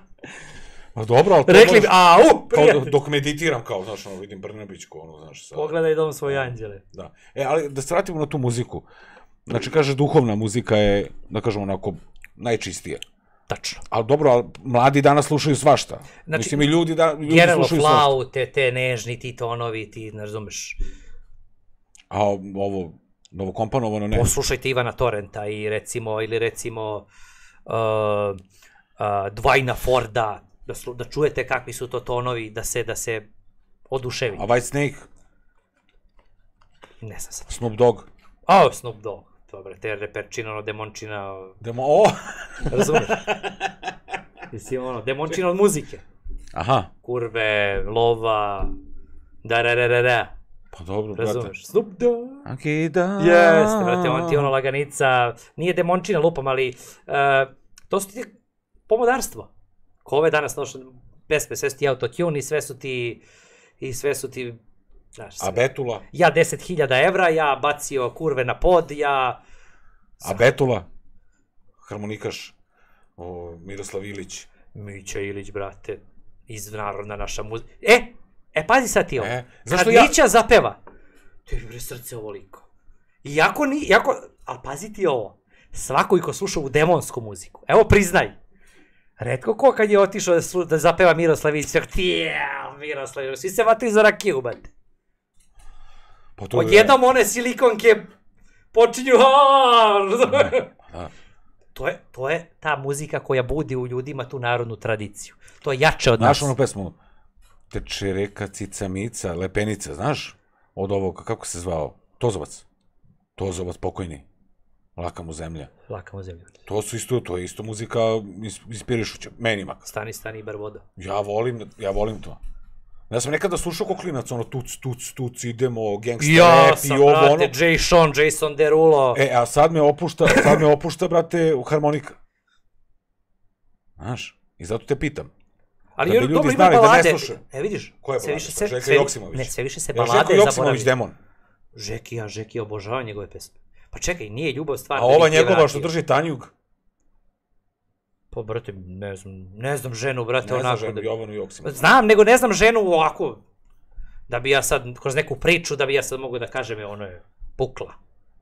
Pa dobro, ali to Rekli bi, možeš- au, kao prijatelj. dok meditiram, kao, znaš, ono, vidim Brnabićku, ono, znaš, sa... Pogledaj dom svoj anđele. Da. E, ali da se vratimo na tu muziku. Znači, kaže, duhovna muzika je, da kažemo, onako, najčistija. Tačno. Ali dobro, ali mladi danas slušaju svašta. Znači, Mislim, i ljudi, da, ljudi Generalno slušaju svašta. flaute, te nežni, ti tonovi, ti, ne razumeš. A ovo, novokomponovano ne. Poslušajte Ivana Torrenta i recimo, ili recimo uh, uh, Dwayna Forda, da, slu, da čujete kakvi su to tonovi, da se, da se oduševi. A White Snake, Ne znam sad. Snoop Dogg. A, Snoop Dogg. Dobre, te reperčina, ono, demončina, Demo, o! razumeš? Mislim, ono, demončina od muzike. Aha, Kurve, lova, da, da, da, da, da. pa dobro, brate. Razumeš? Snoop Dogg. Akida. Jeste, brate, on ti ono laganica, nije demončina lupam, ali uh, to su ti pomodarstvo. Ko ove danas nošle pesme, sve su ti autotune i sve su ti, i sve su ti, znaš, sve. A Betula? Ja deset hiljada evra, ja bacio kurve na pod, ja... A Betula? Harmonikaš? O, Miroslav Ilić. Mića Ilić, brate, iz narodna naša muzika. E, E, pazi sad ti ovo. E, Kad zašto ja- Mića zapeva, tebi bre srce ovoliko. Iako ni, iako, ali pazi ti ovo, svako i ko sluša u demonsku muziku, evo priznaj, retko ko kad je otišao da, slu, da zapeva Miroslavić, sve tijel, Miroslavić, svi se vatri za rakiju, bate. Pa to je- Odjednom one silikonke počinju, Da. to je, to je ta muzika koja budi u ljudima tu narodnu tradiciju. To je jače od nas. Znaš onu pesmu? Teče reka, cica, mica, lepenica, znaš? Od ovog, kako se zvao? Tozovac. Tozovac pokojni. Laka mu zemlja. Laka mu zemlja. To su isto, to je isto muzika is- inspirišuća. Meni makar. Stani, stani, bar voda. Ja volim, ja volim to. Ja sam nekada slušao ko klinac, ono, tuc, tuc, tuc, idemo, gangsta Ja rap i sam, ovo, brate, ono. Jay Sean, Jason Derulo. E, a sad me opušta, sad me opušta, brate, u harmonika. Znaš, i zato te pitam. Ali da bi ono, ljudi dobro ima znali da ne balade. slušaju. E, vidiš, Ko je sve balade? više se... Željko sve- Joksimović. Ne, sve više se Jel Željko balade Joksimović zaboravljaju. demon? Žeki, ja, Žeki obožava njegove pesme. Pa čekaj, nije ljubav stvar. A da bi ova ti njegova vratio. što drži Tanjug? Pa, brate, ne znam, ne znam ženu, brate, Ne znam onako. ženu, da... Jovanu Joksimović. Znam, nego ne znam ženu ovako. Da bi ja sad, kroz neku priču, da bi ja sad mogu da kažem, je ono je pukla.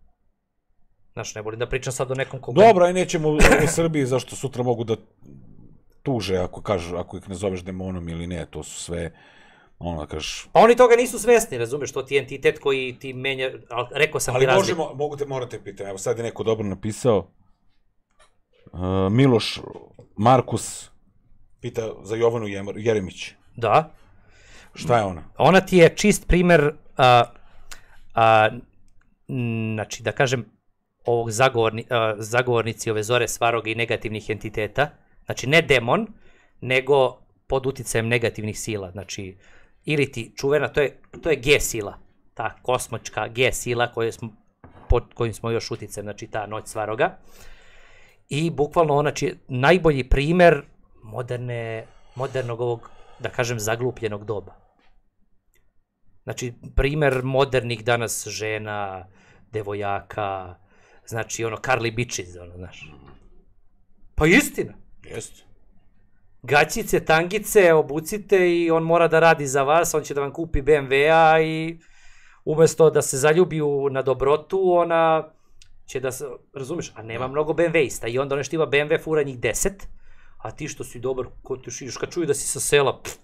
Znaš, ne volim da pričam sad o nekom koga... Dobro, aj nećemo u, u Srbiji, zašto sutra mogu da tuže ako kažu, ako ih nazoveš demonom ili ne, to su sve, ono da kažeš. Pa oni toga nisu svesni, razumeš, to ti je entitet koji ti menja, ali rekao sam Ali ti razliku. možemo, mogu te, morate pitati, evo sad je neko dobro napisao, uh, Miloš Markus pita za Jovanu Jemar- Jeremić. Da. Šta je ona? Ona ti je čist primer, a, a, m, znači da kažem, ovog zagovorni, a, zagovornici ove Zore Svaroga i negativnih entiteta, znači ne demon, nego pod uticajem negativnih sila, znači ili ti čuvena, to je, to je G sila, ta kosmička G sila koju smo, pod kojim smo još uticajem, znači ta noć Svaroga, i bukvalno ona či najbolji primer moderne, modernog ovog, da kažem, zaglupljenog doba. Znači, primer modernih danas žena, devojaka, znači, ono, Carly Bitches, ono, znaš. Pa istina. Jest. Gaćice, tangice, obucite i on mora da radi za vas, on će da vam kupi be em ve-a i umesto da se zaljubi u, na dobrotu, ona će da se, razumiješ, a nema mnogo be em ve-ista i onda ono što ima be em ve fura njih deset, a ti što si dobar, ko ti šiš, kad čuju da si sa sela, pff,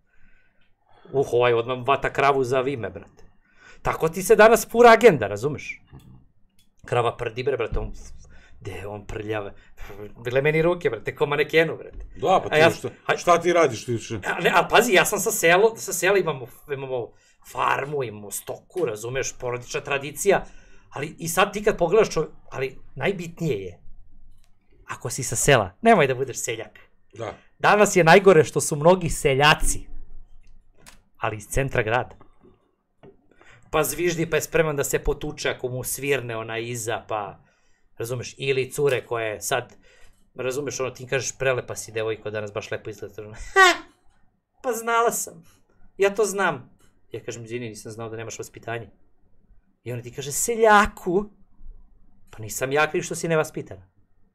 uh, ovaj odmah vata kravu za vime, brate. Tako ti se danas fura agenda, razumeš? Krava prdi, bre, brate, on, de, on prljave, gle meni ruke, brate, ko manekenu, brate. Da, pa A ti, ja- šta, a- šta ti radiš? Ti, šta? A, ne, ali pazi, ja sam sa selo, sa sela imamo, imamo farmu, imamo stoku, razumeš, porodična tradicija, ali i sad ti kad pogledaš čovjek, ali najbitnije je, ako si sa sela, nemoj da budeš seljak. Da. Danas je najgore što su mnogi seljaci, ali iz centra grada. Pa zviždi, pa je spreman da se potuče ako mu svirne ona iza, pa, razumeš, ili cure koje sad, razumeš, ono, ti kažeš prelepa si devojko, danas baš lepo izgleda. Ono, ha, pa znala sam, ja to znam. Ja kažem, izvini, nisam znao da nemaš vaspitanje. I ona ti kaže, seljaku, pa nisam ja kriv što si nevaspitana.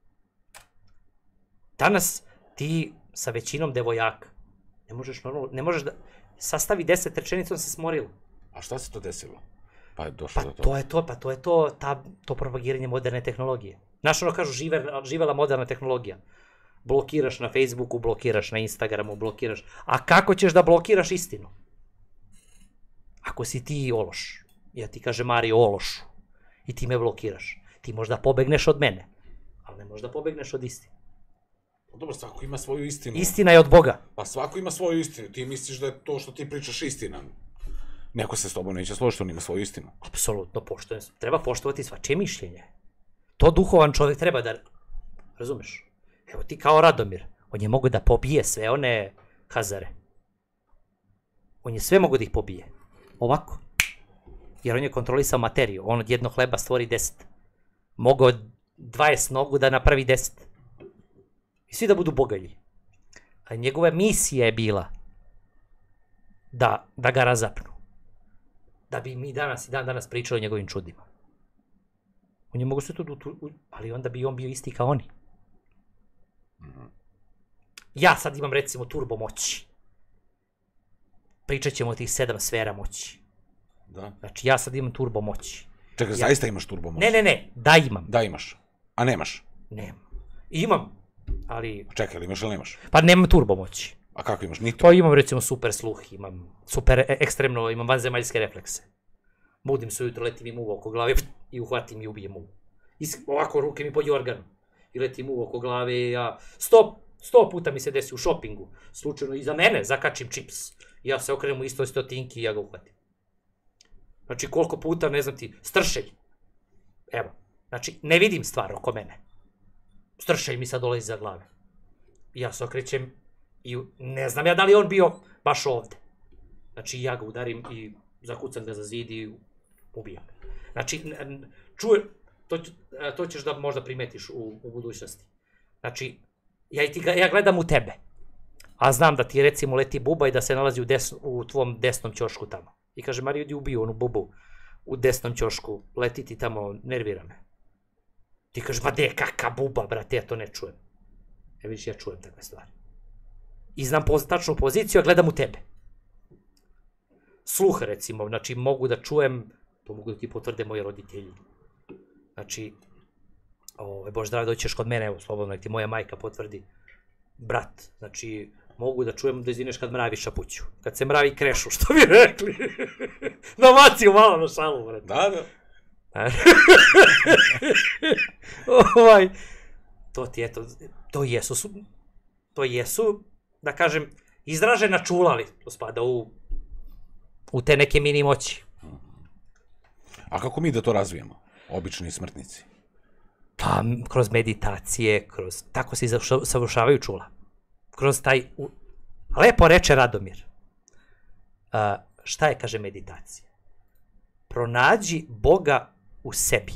Danas ti sa većinom devojaka ne možeš normalno, ne možeš da sastavi deset rečenica, on se smorilo. A šta se to desilo? Pa je došlo Pa do toga. to je to, pa to je to, ta, to propagiranje moderne tehnologije. Znaš ono kažu, žive, živela moderna tehnologija. Blokiraš na Facebooku, blokiraš na Instagramu, blokiraš. A kako ćeš da blokiraš istinu? Ako si ti ološ, ja ti kažem Mario ološu, i ti me blokiraš, ti možda pobegneš od mene, ali ne možda pobegneš od istine. Pa dobro, svako ima svoju istinu. Istina je od Boga. Pa svako ima svoju istinu. Ti misliš da je to što ti pričaš istina. Neko se s tobom neće složiti, on ima svoju istinu. Apsolutno poštujem. Treba poštovati svačije mišljenje. To duhovan čovjek treba da... Razumeš? Evo ti kao Radomir. On je mogo da pobije sve one Hazare. On je sve mogo da ih pobije. Ovako. Jer on je kontrolisao materiju. On od jednog hleba stvori deset. Mogao od dvadeset nogu da napravi deset. I svi da budu bogalji. A njegova misija je bila da, da ga razapnu. Da bi mi danas i dan danas pričali o njegovim čudima. On je mogo sve to, ali onda bi on bio isti kao oni. Ja sad imam recimo turbo moći. pričat ćemo o tih sedam sfera moći. Da. Znači, ja sad imam turbo moći. Čekaj, Ja- zaista imaš turbo moć? Ne, ne, ne, da imam. Da imaš, a nemaš. Nemam. Imam, ali... Čekaj, ali imaš ili nemaš? Pa nemam turbo moći. A kako imaš? Ni to. Pa imam recimo super sluh, imam super e- ekstremno, imam vanzemaljske reflekse. Budim se ujutro, letim im uvo oko glave i uhvatim i ubijem uvo. I s- ovako ruke mi po jorganu. I letim uvo oko glave i ja... Sto, sto puta mi se desi u šopingu. Slučajno iza mene zakačim čips. I ja se okrenem u istoj stotinki i ja ga uhvatim. Znači koliko puta, ne znam ti, stršelj. Evo, znači ne vidim stvar oko mene. Stršelj mi sad dolazi iza glave. I ja se okrećem i ne znam ja da li je on bio baš ovde. Znači ja ga udarim i zakucam ga za zid i ubijam. Znači, n- n- čuje, to, ću- e, to ćeš da možda primetiš u, u budućnosti. Znači, ja, i ti ga, ja gledam u tebe, a znam da ti recimo leti buba i da se nalazi u, desno, u tvom desnom ćošku tamo. I kaže, Mario, idi ubiju onu bubu u desnom ćošku, leti ti tamo, nervira me. Ti kažeš, ma de, kaka buba, brate, ja to ne čujem. E vidiš, ja čujem takve stvari. I znam poz, tačnu poziciju, a gledam u tebe. Sluh, recimo, znači mogu da čujem, to mogu da ti potvrde moji roditelji. Znači, ovaj, Bože dragi, doćeš kod mene, evo, slobodno, nek ti moja majka potvrdi. Brat, znači, mogu da čujem da izineš kad mravi šapuću. Kad se mravi krešu, što bi rekli. Nabaciju malo na šalu, brate. Da, da. ovaj, to ti eto, to jesu, su, to jesu, da kažem, izražena čula, ali to spada u, u te neke mini moći. A kako mi da to razvijemo? Obični smrtnici. Pa, m, kroz meditacije, kroz, tako se izavrša- savršavaju čula. Kroz taj, u, lepo reče Radomir. A, šta je, kaže, meditacija? Pronađi Boga u sebi.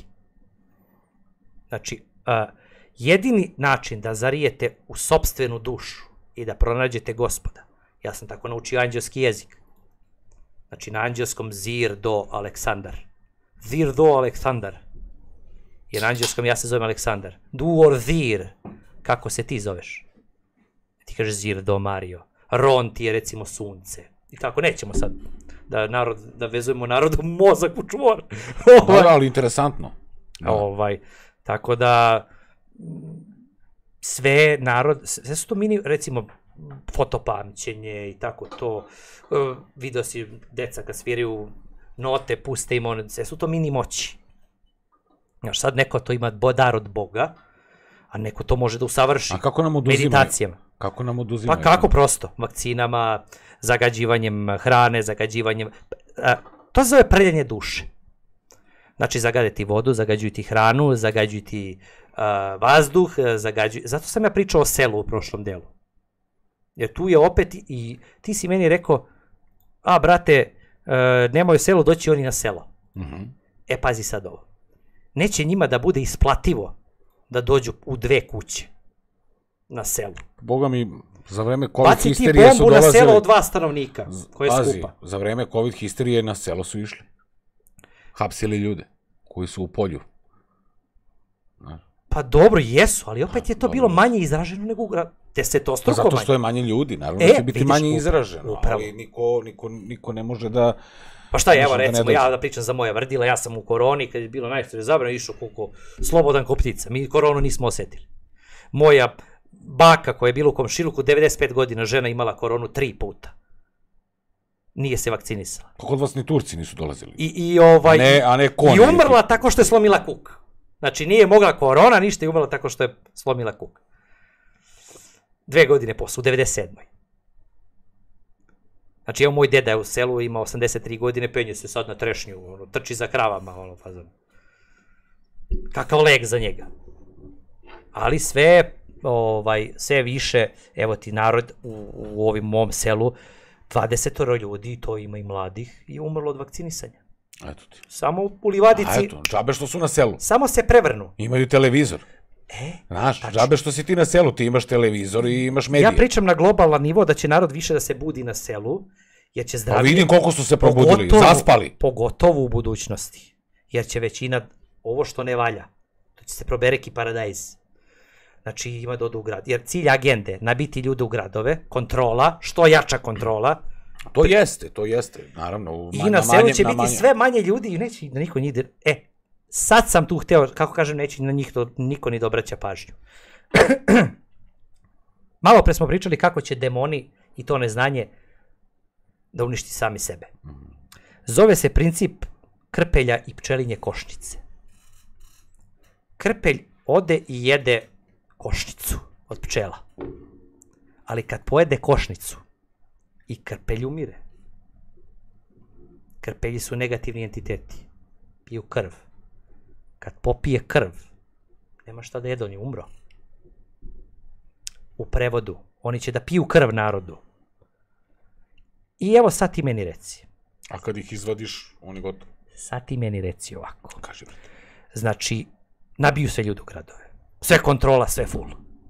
Znači, a, jedini način da zarijete u sopstvenu dušu i da pronađete Gospoda, ja sam tako naučio anđelski jezik. Znači, na anđelskom Zir do Aleksandar. Zir do Aleksandar. Jer na anđelskom ja se zovem Aleksandar. Duor Zir. Kako se ti zoveš? Ti kažeš Zir do Mario. Ron ti je recimo sunce. I tako, nećemo sad da, narod, da vezujemo narodu mozak u čvor. Da, da, ali interesantno. Da. Ovaj, tako da m, sve narod, sve su to mini, recimo, fotopamćenje i tako to. E, video si deca kad sviraju note, puste im one, sve su to mini moći. Znaš, sad neko to ima bo- dar od Boga, a neko to može da usavrši A kako nam oduzimaju? meditacijama. Kako nam oduzimaju? Pa kako prosto? Vakcinama, zagađivanjem hrane, zagađivanjem... A, to se zove prljanje duše. Znači, zagade ti vodu, zagađuju ti hranu, zagađuju ti a, vazduh, zagađuju... Zato sam ja pričao o selu u prošlom delu. Jer tu je opet i ti si meni rekao, a brate, e, nemoj u selu, doći oni na selo. Mhm. E, pazi sad ovo. Neće njima da bude isplativo da dođu u dve kuće na selu. Boga mi, za vreme COVID Baci ti histerije su bombu na dolazili... selo od dva stanovnika, koje je Pazi, skupa. za vreme COVID histerije na selo su išli. Hapsili ljude koji su u polju. Znaš, Pa dobro, jesu, ali opet je to dobro. bilo manje izraženo nego u gradu. Pa Desetostruko zato manje. što je manje ljudi, naravno E, da će biti vidiš, manje upravo, izraženo, upravo. ali niko, niko, niko ne može da... Pa šta je, evo Možda da ne recimo, ja dođe. da pričam za moja vrdila, ja sam u koroni, kad je bilo najstroje zabrano, išao koliko slobodan ko ptica. Mi koronu nismo osetili. Moja baka koja je bila u komšiluku, devedeset pet godina, žena imala koronu tri puta. Nije se vakcinisala. Pa kod vas ni Turci nisu dolazili. I, i ovaj... A ne, a ne ko I neki. umrla tako što je slomila kuk. Znači, nije mogla korona, ništa, i umrla tako što je slomila kuk. Dve godine posle, u devedeset sedmoj. Znači, evo moj deda je u selu, ima osamdeset tri godine, penje se sad na trešnju, ono, trči za kravama, ono, fazon. Kakav lek za njega. Ali sve, ovaj, sve više, evo ti narod u, u ovim mom selu, dvadesetoro ljudi, to ima i mladih, je umrlo od vakcinisanja. Eto ti. Samo u A livadici, eto, džabe što su na selu. samo se prevrnu. Imaju televizor. E, Znaš, tačno. džabe što si ti na selu, ti imaš televizor i imaš medije. Ja pričam na globalan nivo da će narod više da se budi na selu, jer će Pa zdravije... vidim koliko su se probudili, Pogotovo- zaspali. Pogotovo u budućnosti. Jer će većina, ovo što ne valja, to će se probereki paradajz. Znači ima da odu u grad. Jer cilj agende, nabiti ljude u gradove, kontrola, što jača kontrola, To jeste, to jeste, naravno. U, I na selu će biti sve manje ljudi i neće na niko njih... E, sad sam tu hteo, kako kažem, neće na njih to niko ni da obraća pažnju. Malo pre smo pričali kako će demoni i to neznanje da uništi sami sebe. Zove se princip krpelja i pčelinje košnice. Krpelj ode i jede košnicu od pčela. Ali kad pojede košnicu, i krpelj umire. Krpelji su negativni entiteti. Piju krv. Kad popije krv, nema šta da jede, on je umro. U prevodu, oni će da piju krv narodu. I evo sad ti meni reci. A kad ih izvadiš, oni gotovo. Sad ti meni reci ovako. Kaži, brate. Znači, nabiju se ljudi u gradove. Sve kontrola, sve full.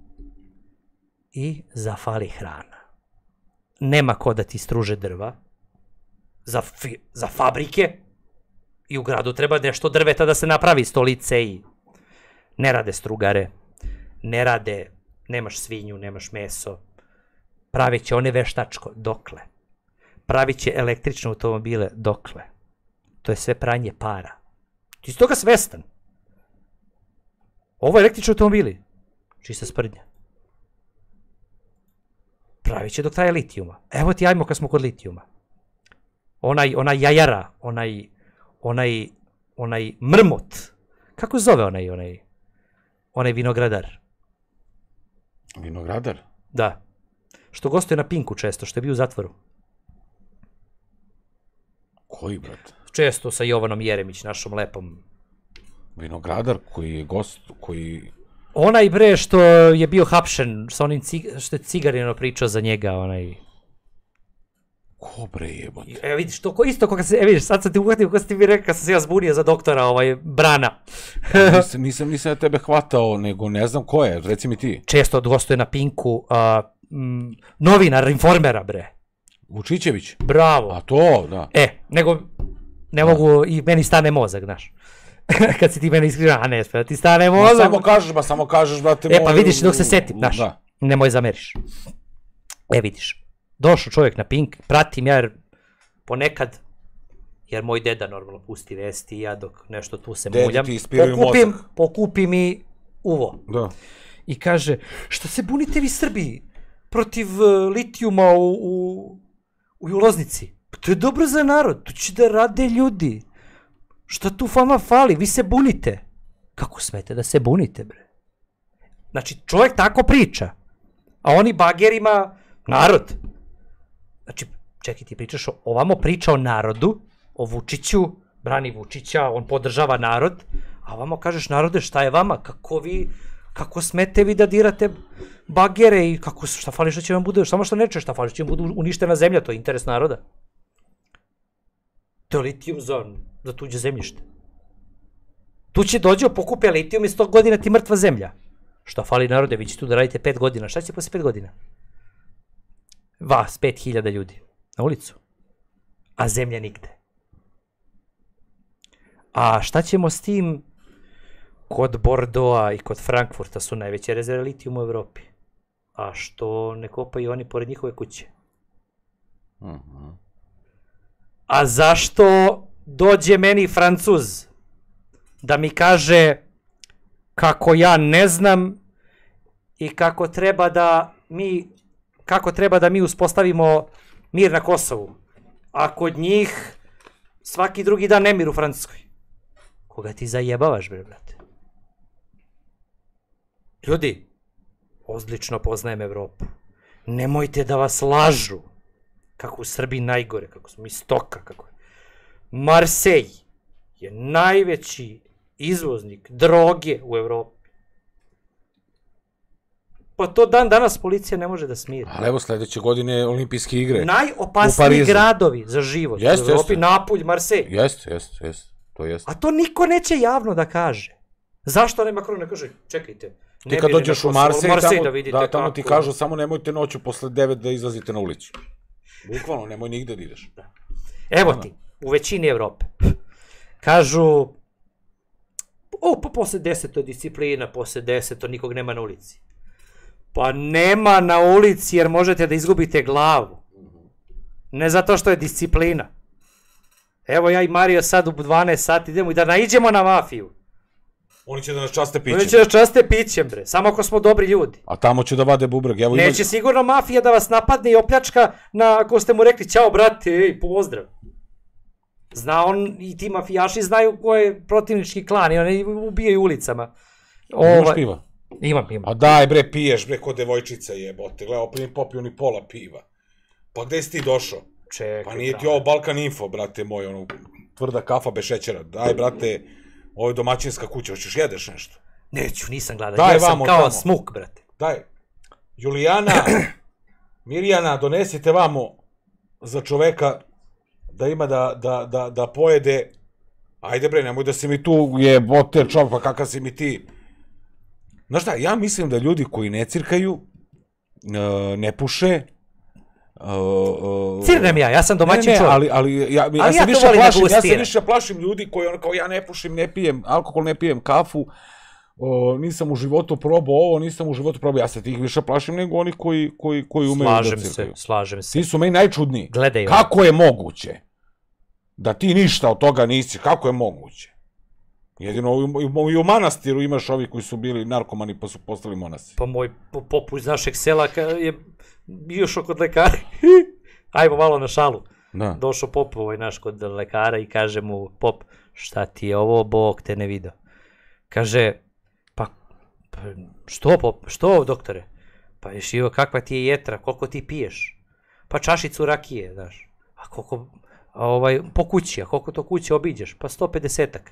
I zafali hrana. Nema ko da ti struže drva. Za, fi, za fabrike. I u gradu treba nešto drveta da se napravi, stolice i... Ne rade strugare. Ne rade... Nemaš svinju, nemaš meso. Pravit će one veštačko. Dokle? Pravit će električne automobile. Dokle? To je sve pranje para. Ti si toga svestan. Ovo je električni automobili. Čista sprdnja. Pravit će dok traje litijuma. Evo ti ajmo kad smo kod litijuma. Onaj, onaj jajara, onaj, onaj, onaj mrmot. Kako zove onaj, onaj, onaj vinogradar? Vinogradar? Da. Što gostuje na Pinku često, što je bio u zatvoru. Koji, brat? Često sa Jovanom Jeremić, našom lepom. Vinogradar koji je gost, koji... Onaj bre što je bio hapšen, sa onim cig, što je Cigarino pričao za njega, onaj... Ko bre jebote? Evo vidiš, to ko, isto koga se, e vidiš, sad sam ti uhvatio kako si ti mi rekao, kad sam se ja zbunio za doktora, ovaj, Brana. nisam, nisam, nisam ja tebe hvatao, nego ne znam ko je, reci mi ti. Često gostuje na Pinku, a, m, novinar, informera, bre. Vučićević? Bravo. A to, da. E, nego, ne da. mogu, i meni stane mozak, znaš. Kad si ti meni iskriža, a ne, sve, ti stane mozak. Ma samo kažeš, ba samo kažeš, brate. E, pa vidiš, dok se setim, znaš, da. Nemoj zameriš. E, vidiš. Došao čovjek na Pink, pratim ja jer ponekad, jer moj deda normalno pusti vesti i ja dok nešto tu se Dedi muljam, pokupim, pokupim i uvo. Da. I kaže, što se bunite vi Srbiji protiv uh, litijuma u, u, u Loznici? To je dobro za narod, to će da rade ljudi. Šta tu fama fali, vi se bunite. Kako smete da se bunite, bre? Znači, čovjek tako priča, a oni bagerima, narod. Znači, čekaj, ti pričaš o, ovamo priča o narodu, o Vučiću, brani Vučića, on podržava narod, a ovamo kažeš narode šta je vama, kako vi, kako smete vi da dirate bagere i kako, šta fali što će vam bude, samo što neče šta fali što će vam bude uništena zemlja, to je interes naroda. To je litijum za, za tuđe zemljište. Tu će dođe, pokupe litijum i sto godina ti mrtva zemlja. Šta fali narode, vi će tu da radite pet godina, šta će posle pet godina? Vas, pet hiljada ljudi, na ulicu, a zemlja nigde. A šta ćemo s tim kod Bordeauxa i kod Frankfurta su najveće rezerve litijuma u Evropi? A što ne kopaju oni pored njihove kuće? Uh-huh. A zašto dođe meni Francuz da mi kaže kako ja ne znam i kako treba da mi kako treba da mi uspostavimo mir na Kosovu, a kod njih svaki drugi dan nemir u Francuskoj. Koga ti zajebavaš, bre, brate? Ljudi, odlično poznajem Evropu. Nemojte da vas lažu kako u Srbiji najgore, kako smo mi stoka, kako je. Marsej je najveći izvoznik droge u Evropi. Pa to dan danas policija ne može da smiri. Ali evo sledeće godine olimpijske igre. Najopasniji gradovi za život jest, u Evropi, jest. Napulj, Marsej. Jeste, jeste, jeste. To jeste. A to niko neće javno da kaže. Zašto ne Macron ne kaže, čekajte. Ti kad dođeš u Marsej, Marsej tamo, da, vidite da, tamo kako... ti kažu samo nemojte noću posle devet da izlazite na ulicu. Bukvalno, nemoj nigde da ideš. Da. Evo ti, u većini Evrope. Kažu, o, pa posle deset to je disciplina, posle deset to nikog nema na ulici. Pa nema na ulici jer možete da izgubite glavu. Ne zato što je disciplina. Evo ja i Mario sad u dvanaest sati idemo i da naiđemo na mafiju. Oni će da nas časte pićem. Oni će da časte pićem, bre. Samo ako smo dobri ljudi. A tamo će da vade bubreg. Evo Neće ima... sigurno mafija da vas napadne i opljačka na, ako ste mu rekli, ćao brate, ej, pozdrav. Zna on, i ti mafijaši znaju ko je protivnički klan i oni ubijaju ulicama. Ova... Imaš piva? Imam, imam. A daj bre, piješ bre, ko devojčica jebote. Gledaj, opet mi popio ni pola piva. Pa gde si ti došao? Čekaj, pa nije ti ovo Balkan Info, brate moj, ono, tvrda kafa bez šećera. Daj, brate, ovo je domaćinska kuća, hoćeš jedeš nešto? Neću, nisam gladan, daj, ja sam vamo, kao tamo. smuk, brate. Daj, Julijana, Mirjana, donesite vamo za čoveka da ima da, da, da, da pojede. Ajde bre, nemoj da si mi tu jebote čovjek, pa kakav si mi ti. Znaš šta, ja mislim da ljudi koji ne cirkaju, ne puše, Uh, uh, Cirnem ja, ja sam domaćin ne, ne, čovjek. Ali, ali, ja, ja, ali se ja, više plašim, ja se stira. više plašim ljudi koji ono kao ja ne pušim, ne pijem alkohol, ne pijem kafu, o, nisam u životu probao ovo, nisam u životu probao, ja se tih više plašim nego oni koji, koji, koji umeju slažem da cirkaju. Se, slažem se. Ti su meni najčudniji. Gledaj. Kako je moguće da ti ništa od toga nisi, kako je moguće? Jedino i u manastiru imaš ovi koji su bili narkomani pa su postali monasi. Pa moj popu iz našeg sela je išao kod lekara. Ajmo malo na šalu. Da. Došao pop ovaj naš kod lekara i kaže mu, pop, šta ti je ovo, Bog te ne video. Kaže, pa, pa što pop, što doktore? Pa ješ ivo, kakva ti je jetra, koliko ti piješ? Pa čašicu rakije, znaš. A koliko, a ovaj, po kući, a koliko to kuće obiđeš? Pa sto pedesetak.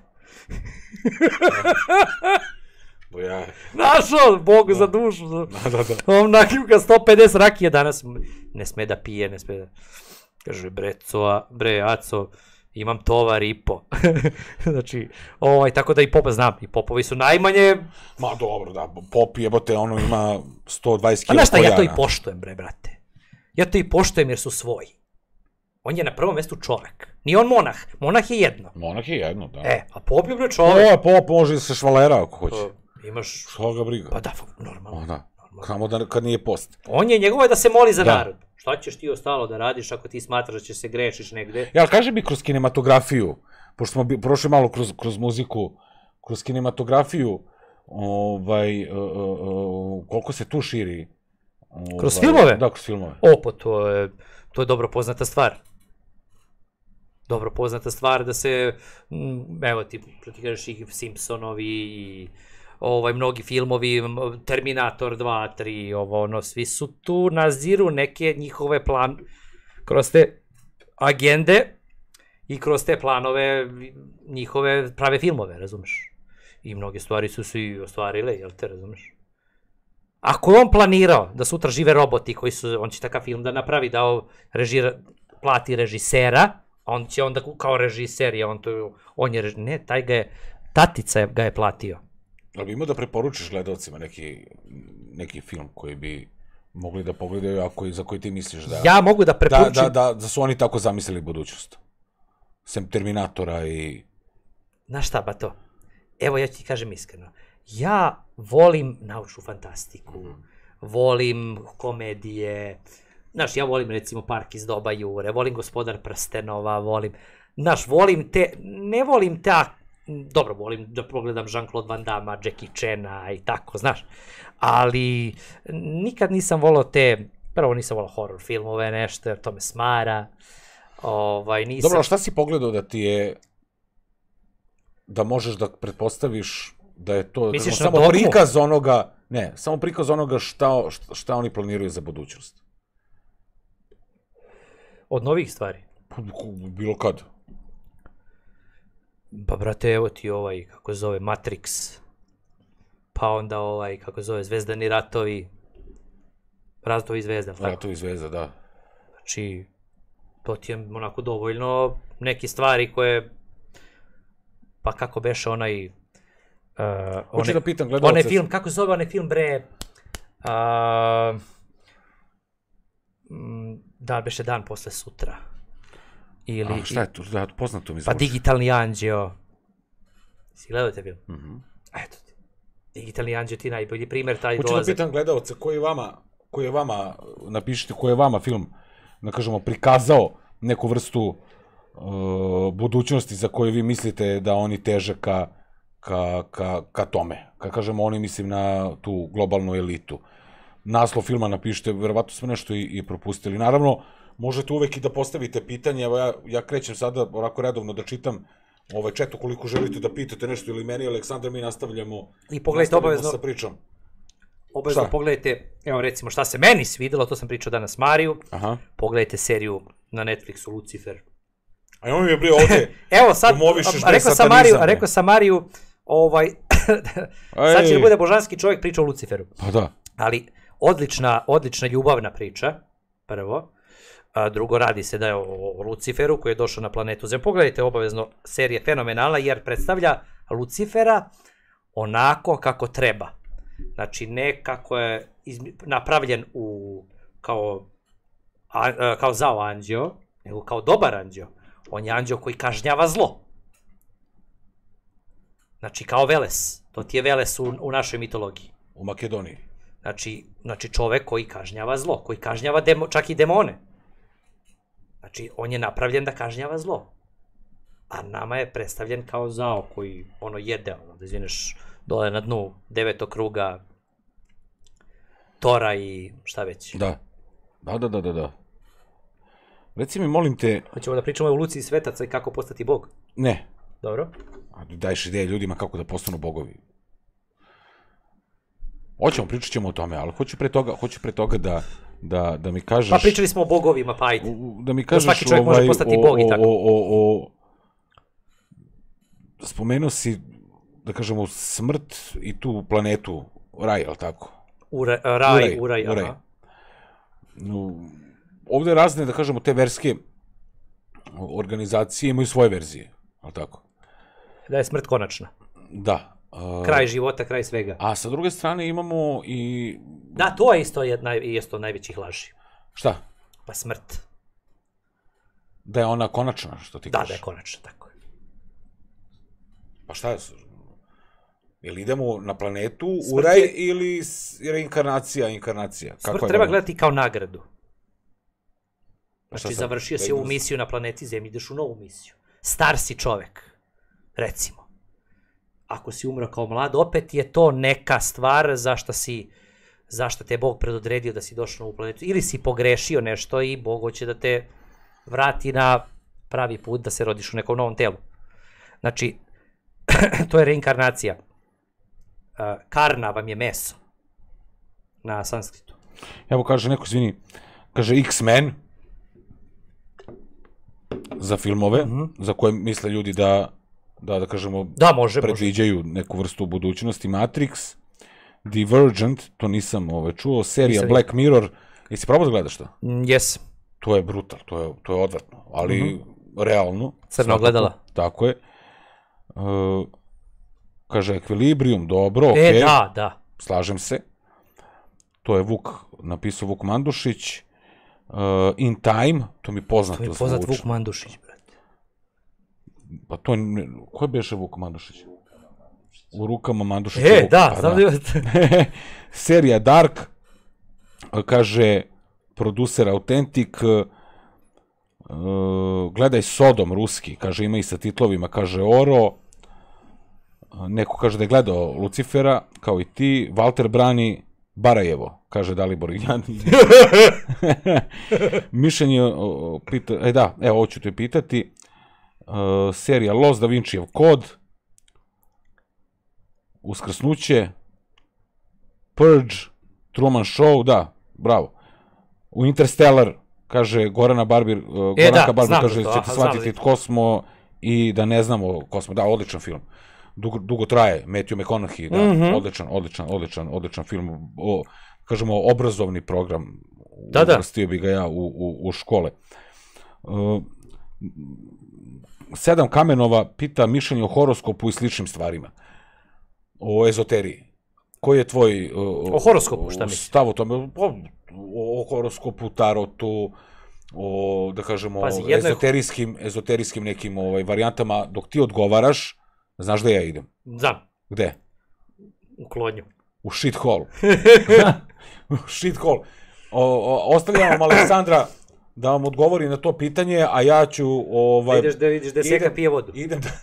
Ja. Našao, Bogu za dušu. Da, da, da. On nakljuka sto pedeset rakije danas. Ne sme da pije, ne sme da... Kaže, bre, coa, bre, aco, imam tovar i po. Znači, ovaj, tako da i popa znam. I popovi su najmanje... Ma dobro, da, pop jebote, ono ima sto dvadeset kila kojana. A znaš šta, ja to i poštujem, bre, brate. Ja to i poštujem jer su svoji. On je na prvom mjestu čovek. Nije on monah. Monah je jedno. Monah je jedno, da. E, a pop je bre čovek. O, pop može se švalera ako hoće. Pa, imaš... Što ga briga? Pa da, normalno. O, da. Kamo da kad nije post. On je njegovo je da se moli za da. narod. Šta ćeš ti ostalo da radiš ako ti smatraš da ćeš se grešiš negde? Ja, kaži mi kroz kinematografiju, pošto smo bi, prošli malo kroz, kroz muziku, kroz kinematografiju, ovaj, uh, uh, koliko se tu širi? Ovaj, kroz filmove? Da, kroz filmove. O, pa to je, to je dobro poznata stvar. Dobro poznata stvar da se, evo ti, ti kažeš i Simpsonovi i ovaj, mnogi filmovi, Terminator dva, tri, ovo, ono, svi su tu naziru neke njihove plan, kroz te agende i kroz te planove njihove prave filmove, razumeš? I mnoge stvari su se i ostvarile, jel te, razumeš? Ako je on planirao da sutra žive roboti koji su, on će takav film da napravi, da režira, plati režisera, on će onda kao režiser, je on to, on je režiser, ne, taj ga je, tatica ga je platio. Ali bi imao da preporučiš gledalcima neki, neki film koji bi mogli da pogledaju, a koji, za koji ti misliš da... Ja mogu da preporučim... Da, da, da su oni tako zamislili budućnost. Sem Terminatora i... Znaš šta, ba to? Evo, ja ti kažem iskreno. Ja volim naučnu fantastiku, mm. volim komedije, znaš, ja volim recimo Park iz doba Jure, volim Gospodar prstenova, volim... Znaš, volim te... Ne volim ta... Dobro, volim da pogledam Jean-Claude Van Damme, Jackie Chana i tako, znaš. Ali nikad nisam volao te, prvo nisam volao horror filmove, nešto, jer to me smara. Ovaj, nisam... Dobro, a šta si pogledao da ti je, da možeš da pretpostaviš da je to Misliš samo na prikaz onoga, ne, samo prikaz onoga šta, šta oni planiraju za budućnost? Od novih stvari? Bilo kad. Pa, brate, evo ti ovaj, kako zove, Matrix, pa onda ovaj, kako zove, Zvezdani ratovi, Ratovi zvezda, tako? Ratovi zvezda, da. Znači, to ti je onako dovoljno neke stvari koje, pa kako beše onaj, uh, Hoću one, da pitam gledalce... onaj film, kako zove onaj film, bre, uh, da, beše Dan posle sutra. Ili, A šta je to? Da, poznato mi zvuči. Pa Digitalni anđeo. Si gledao te film? Mm -hmm. Eto ti. Digitalni anđeo ti najbolji primjer, taj Hoću dolazak. da pitam gledalce, koji je vama, koji je vama, napišite koji je vama film da kažemo, prikazao neku vrstu budućnosti za koju vi mislite da oni teže ka, ka, ka, ka tome. Kad kažemo oni, mislim na tu globalnu elitu. Naslov filma napišite, verovatno smo nešto i, i propustili. Naravno, možete uvek i da postavite pitanje, evo ja, ja krećem sada onako redovno da čitam ovaj čet, ukoliko želite da pitate nešto ili meni, Aleksandar, mi nastavljamo, I pogledajte obavezno, sa pričom. Obavezno pogledajte, evo recimo šta se meni svidelo, to sam pričao danas Mariju, Aha. Pogledajte seriju na Netflixu Lucifer. A on mi je bio ovde, evo sad, rekao sam Mariju, rekao sam Mariju, ovaj, sad će da bude božanski čovjek priča o Luciferu. Pa da. Ali odlična, odlična ljubavna priča, prvo. A drugo, radi se da je o Luciferu koji je došao na planetu Zemlju. Pogledajte obavezno, serija je fenomenalna jer predstavlja Lucifera onako kako treba. Znači, ne kako je napravljen u, kao, a, kao zao anđeo, nego kao dobar anđeo. On je anđeo koji kažnjava zlo. Znači, kao Veles. To ti je Veles u, u našoj mitologiji. U Makedoniji. Znači, znači čovek koji kažnjava zlo, koji kažnjava demo, čak i demone. Znači, on je napravljen da kažnjava zlo. A nama je predstavljen kao zao koji ono jede, ono, da izvineš, dole na dnu devetog kruga Tora i šta već. Da. Da, da, da, da, da. Reci mi, molim te... Hoćemo da pričamo o evoluciji svetaca i kako postati bog? Ne. Dobro. Daješ ideje ljudima kako da postanu bogovi. Hoćemo, pričat ćemo o tome, ali hoću pre toga, hoću pre toga da, da, da mi kažeš... Pa pričali smo o bogovima, pa ajde. Da mi kažeš... Da svaki čovjek može postati bog i tako. O, o, o, spomenuo si, da kažemo, smrt i tu planetu, raj, je li tako? Ura, raj, uraj, uraj. Aha. Ovde razne, da kažemo, te verske organizacije imaju svoje verzije, je li tako? Da je smrt konačna. Da. Kraj života, kraj svega. A sa druge strane imamo i... Da, to je isto jedna isto najvećih laži. Šta? Pa smrt. Da je ona konačna, što ti kažeš? Da, da je konačna, tako je. Pa šta je? Ili idemo na planetu u raj ili reinkarnacija, inkarnacija? Smrt treba gledati kao nagradu. Znači, završio si ovu misiju na planeti Zemlji, ideš u novu misiju. Star si čovek, recimo. Ako si umro kao mlad, opet je to neka stvar zašto si, zašto te je Bog predodredio da si došao na ovu planetu. Ili si pogrešio nešto i Bog hoće da te vrati na pravi put, da se rodiš u nekom novom telu. Znači, to je reinkarnacija. Karna vam je meso na sanskritu. Evo kaže neko, izvini, kaže X-Men za filmove, za koje misle ljudi da da, da kažemo, da, može, predviđaju može. Neku vrstu budućnosti. Matrix, Divergent, to nisam ove, čuo, serija nisam Black Mirror, jesi probao da gledaš to? Jes. To je brutal, to je, to je odvratno, ali uh -huh. realno. Crno gledala. Tako je. Uh, kaže, Equilibrium, dobro, okej. Okay. E, da, da. Slažem se. To je Vuk, napisao Vuk Mandušić. Uh, In Time, to mi poznato. To mi je poznat Vuk Mandušić. Pa to, ko je beše Vuk Mandušić? U rukama Mandušića. E, da, znam da je... Serija Dark, kaže, producer Autentik, gledaj Sodom, ruski, kaže, ima i sa titlovima, kaže Oro, neko kaže da je gledao Lucifera, kao i ti, Valter brani Barajevo, kaže Dalibor Iljani. Mišljenje, pita, e da, evo, hoću te pitati, Uh, serija Lost, Da Vincijev kod, Uskrsnuće, Purge, Truman Show, da, bravo. U Interstellar, kaže Gorana Barbir, uh, e, Goranka da, Barbir, kaže, to, ćete shvatiti tko smo i da ne znamo ko smo. Da, odličan film. Dugo, dugo traje, Matthew McConaughey, da, mm -hmm. odličan, odličan, odličan, odličan film. O, kažemo, obrazovni program. Da, da. Uvrstio bi ga ja u, u, u škole. Uh, Sedam Kamenova pita mišljenje o horoskopu i sličnim stvarima. O ezoteriji. Koji je tvoj o horoskopu, šta misliš? Stav o tome? O, o horoskopu, tarotu, o, da kažemo, Pazi, ezoterijskim, je... ezoterijskim nekim ovaj, varijantama. Dok ti odgovaraš, znaš da ja idem? Znam. Gde? U klonju. U shithole. U shithole. Ostavljamo Aleksandra da vam odgovori na to pitanje, a ja ću... Ovaj, ideš da vidiš da Seka pije vodu. Idem da...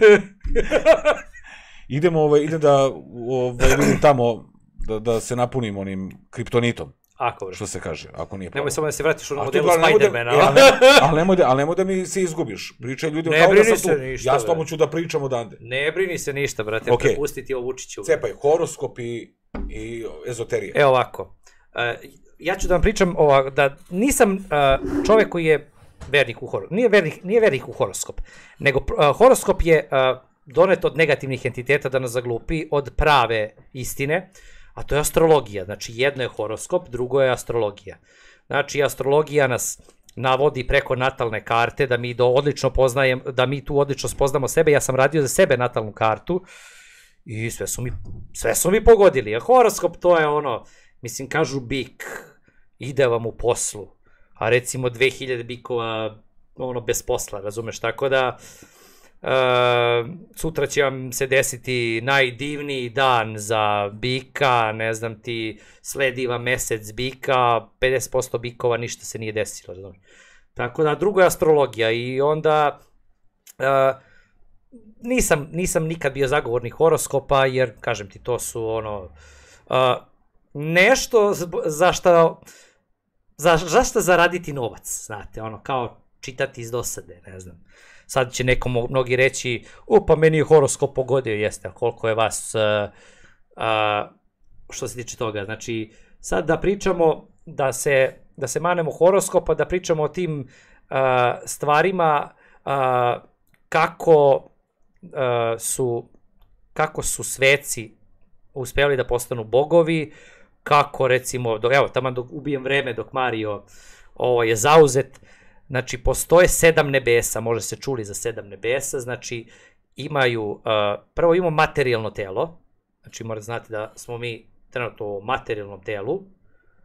idem, ovaj, idem da ovaj, vidim tamo da, da se napunim onim kriptonitom. Ako, bre. Što se kaže, ako nije Nemoj samo da se vratiš u A modelu ti, ali nemoj da- Spidermana. e, ali ne- Ali nemoj da, ali nemoj da mi se izgubiš. Pričaj ljudima Ne kao da brini sam se tu. ništa, Ja s bre. tobom ću da pričam odande. Ne brini se ništa, brate, Okej. prepustiti ovo Vučiću. Cepaj, horoskop i, i ezoterija. Evo ovako, e, ja ću da vam pričam ovako, da nisam e, čovek koji je vernik u horoskop, nije vernik, nije vernik u horoskop, nego e, horoskop je e, donet od negativnih entiteta da nas zaglupi od prave istine, a to je astrologija. Znači, jedno je horoskop, drugo je astrologija. Znači, astrologija nas navodi preko natalne karte, da mi do odlično poznajem, da mi tu odlično spoznamo sebe. Ja sam radio za sebe natalnu kartu i sve su mi, sve su mi pogodili. A horoskop to je ono, mislim, kažu bik, ide vam u poslu, a recimo dve hiljade bikova ono bez posla, razumeš, tako da Uh, sutra će vam se desiti najdivniji dan za bika, ne znam ti, sledi vam mesec bika, pedeset posto bikova ništa se nije desilo, razumiješ. Tako da, drugo je astrologija i onda uh, nisam, nisam nikad bio zagovornik horoskopa, jer, kažem ti, to su ono, uh, nešto za šta, za, za šta zaraditi novac, znate, ono, kao čitati iz dosade, ne znam. Sad će neko mnogi reći, u pa meni je horoskop pogodio, jeste, a koliko je vas, uh, uh, što se tiče toga, znači, sad da pričamo, da se, da se manemo horoskopa, da pričamo o tim uh, stvarima, uh, kako, uh, su, kako su sveci uspeli da postanu bogovi, kako recimo, do, evo, tamo dok ubijem vreme dok Mario ovo, je zauzet. Znači, postoje sedam nebesa, može se čuli za sedam nebesa, znači, imaju, uh, prvo imamo materijalno telo, znači, morate znati da smo mi trenutno u materijalnom telu, uh,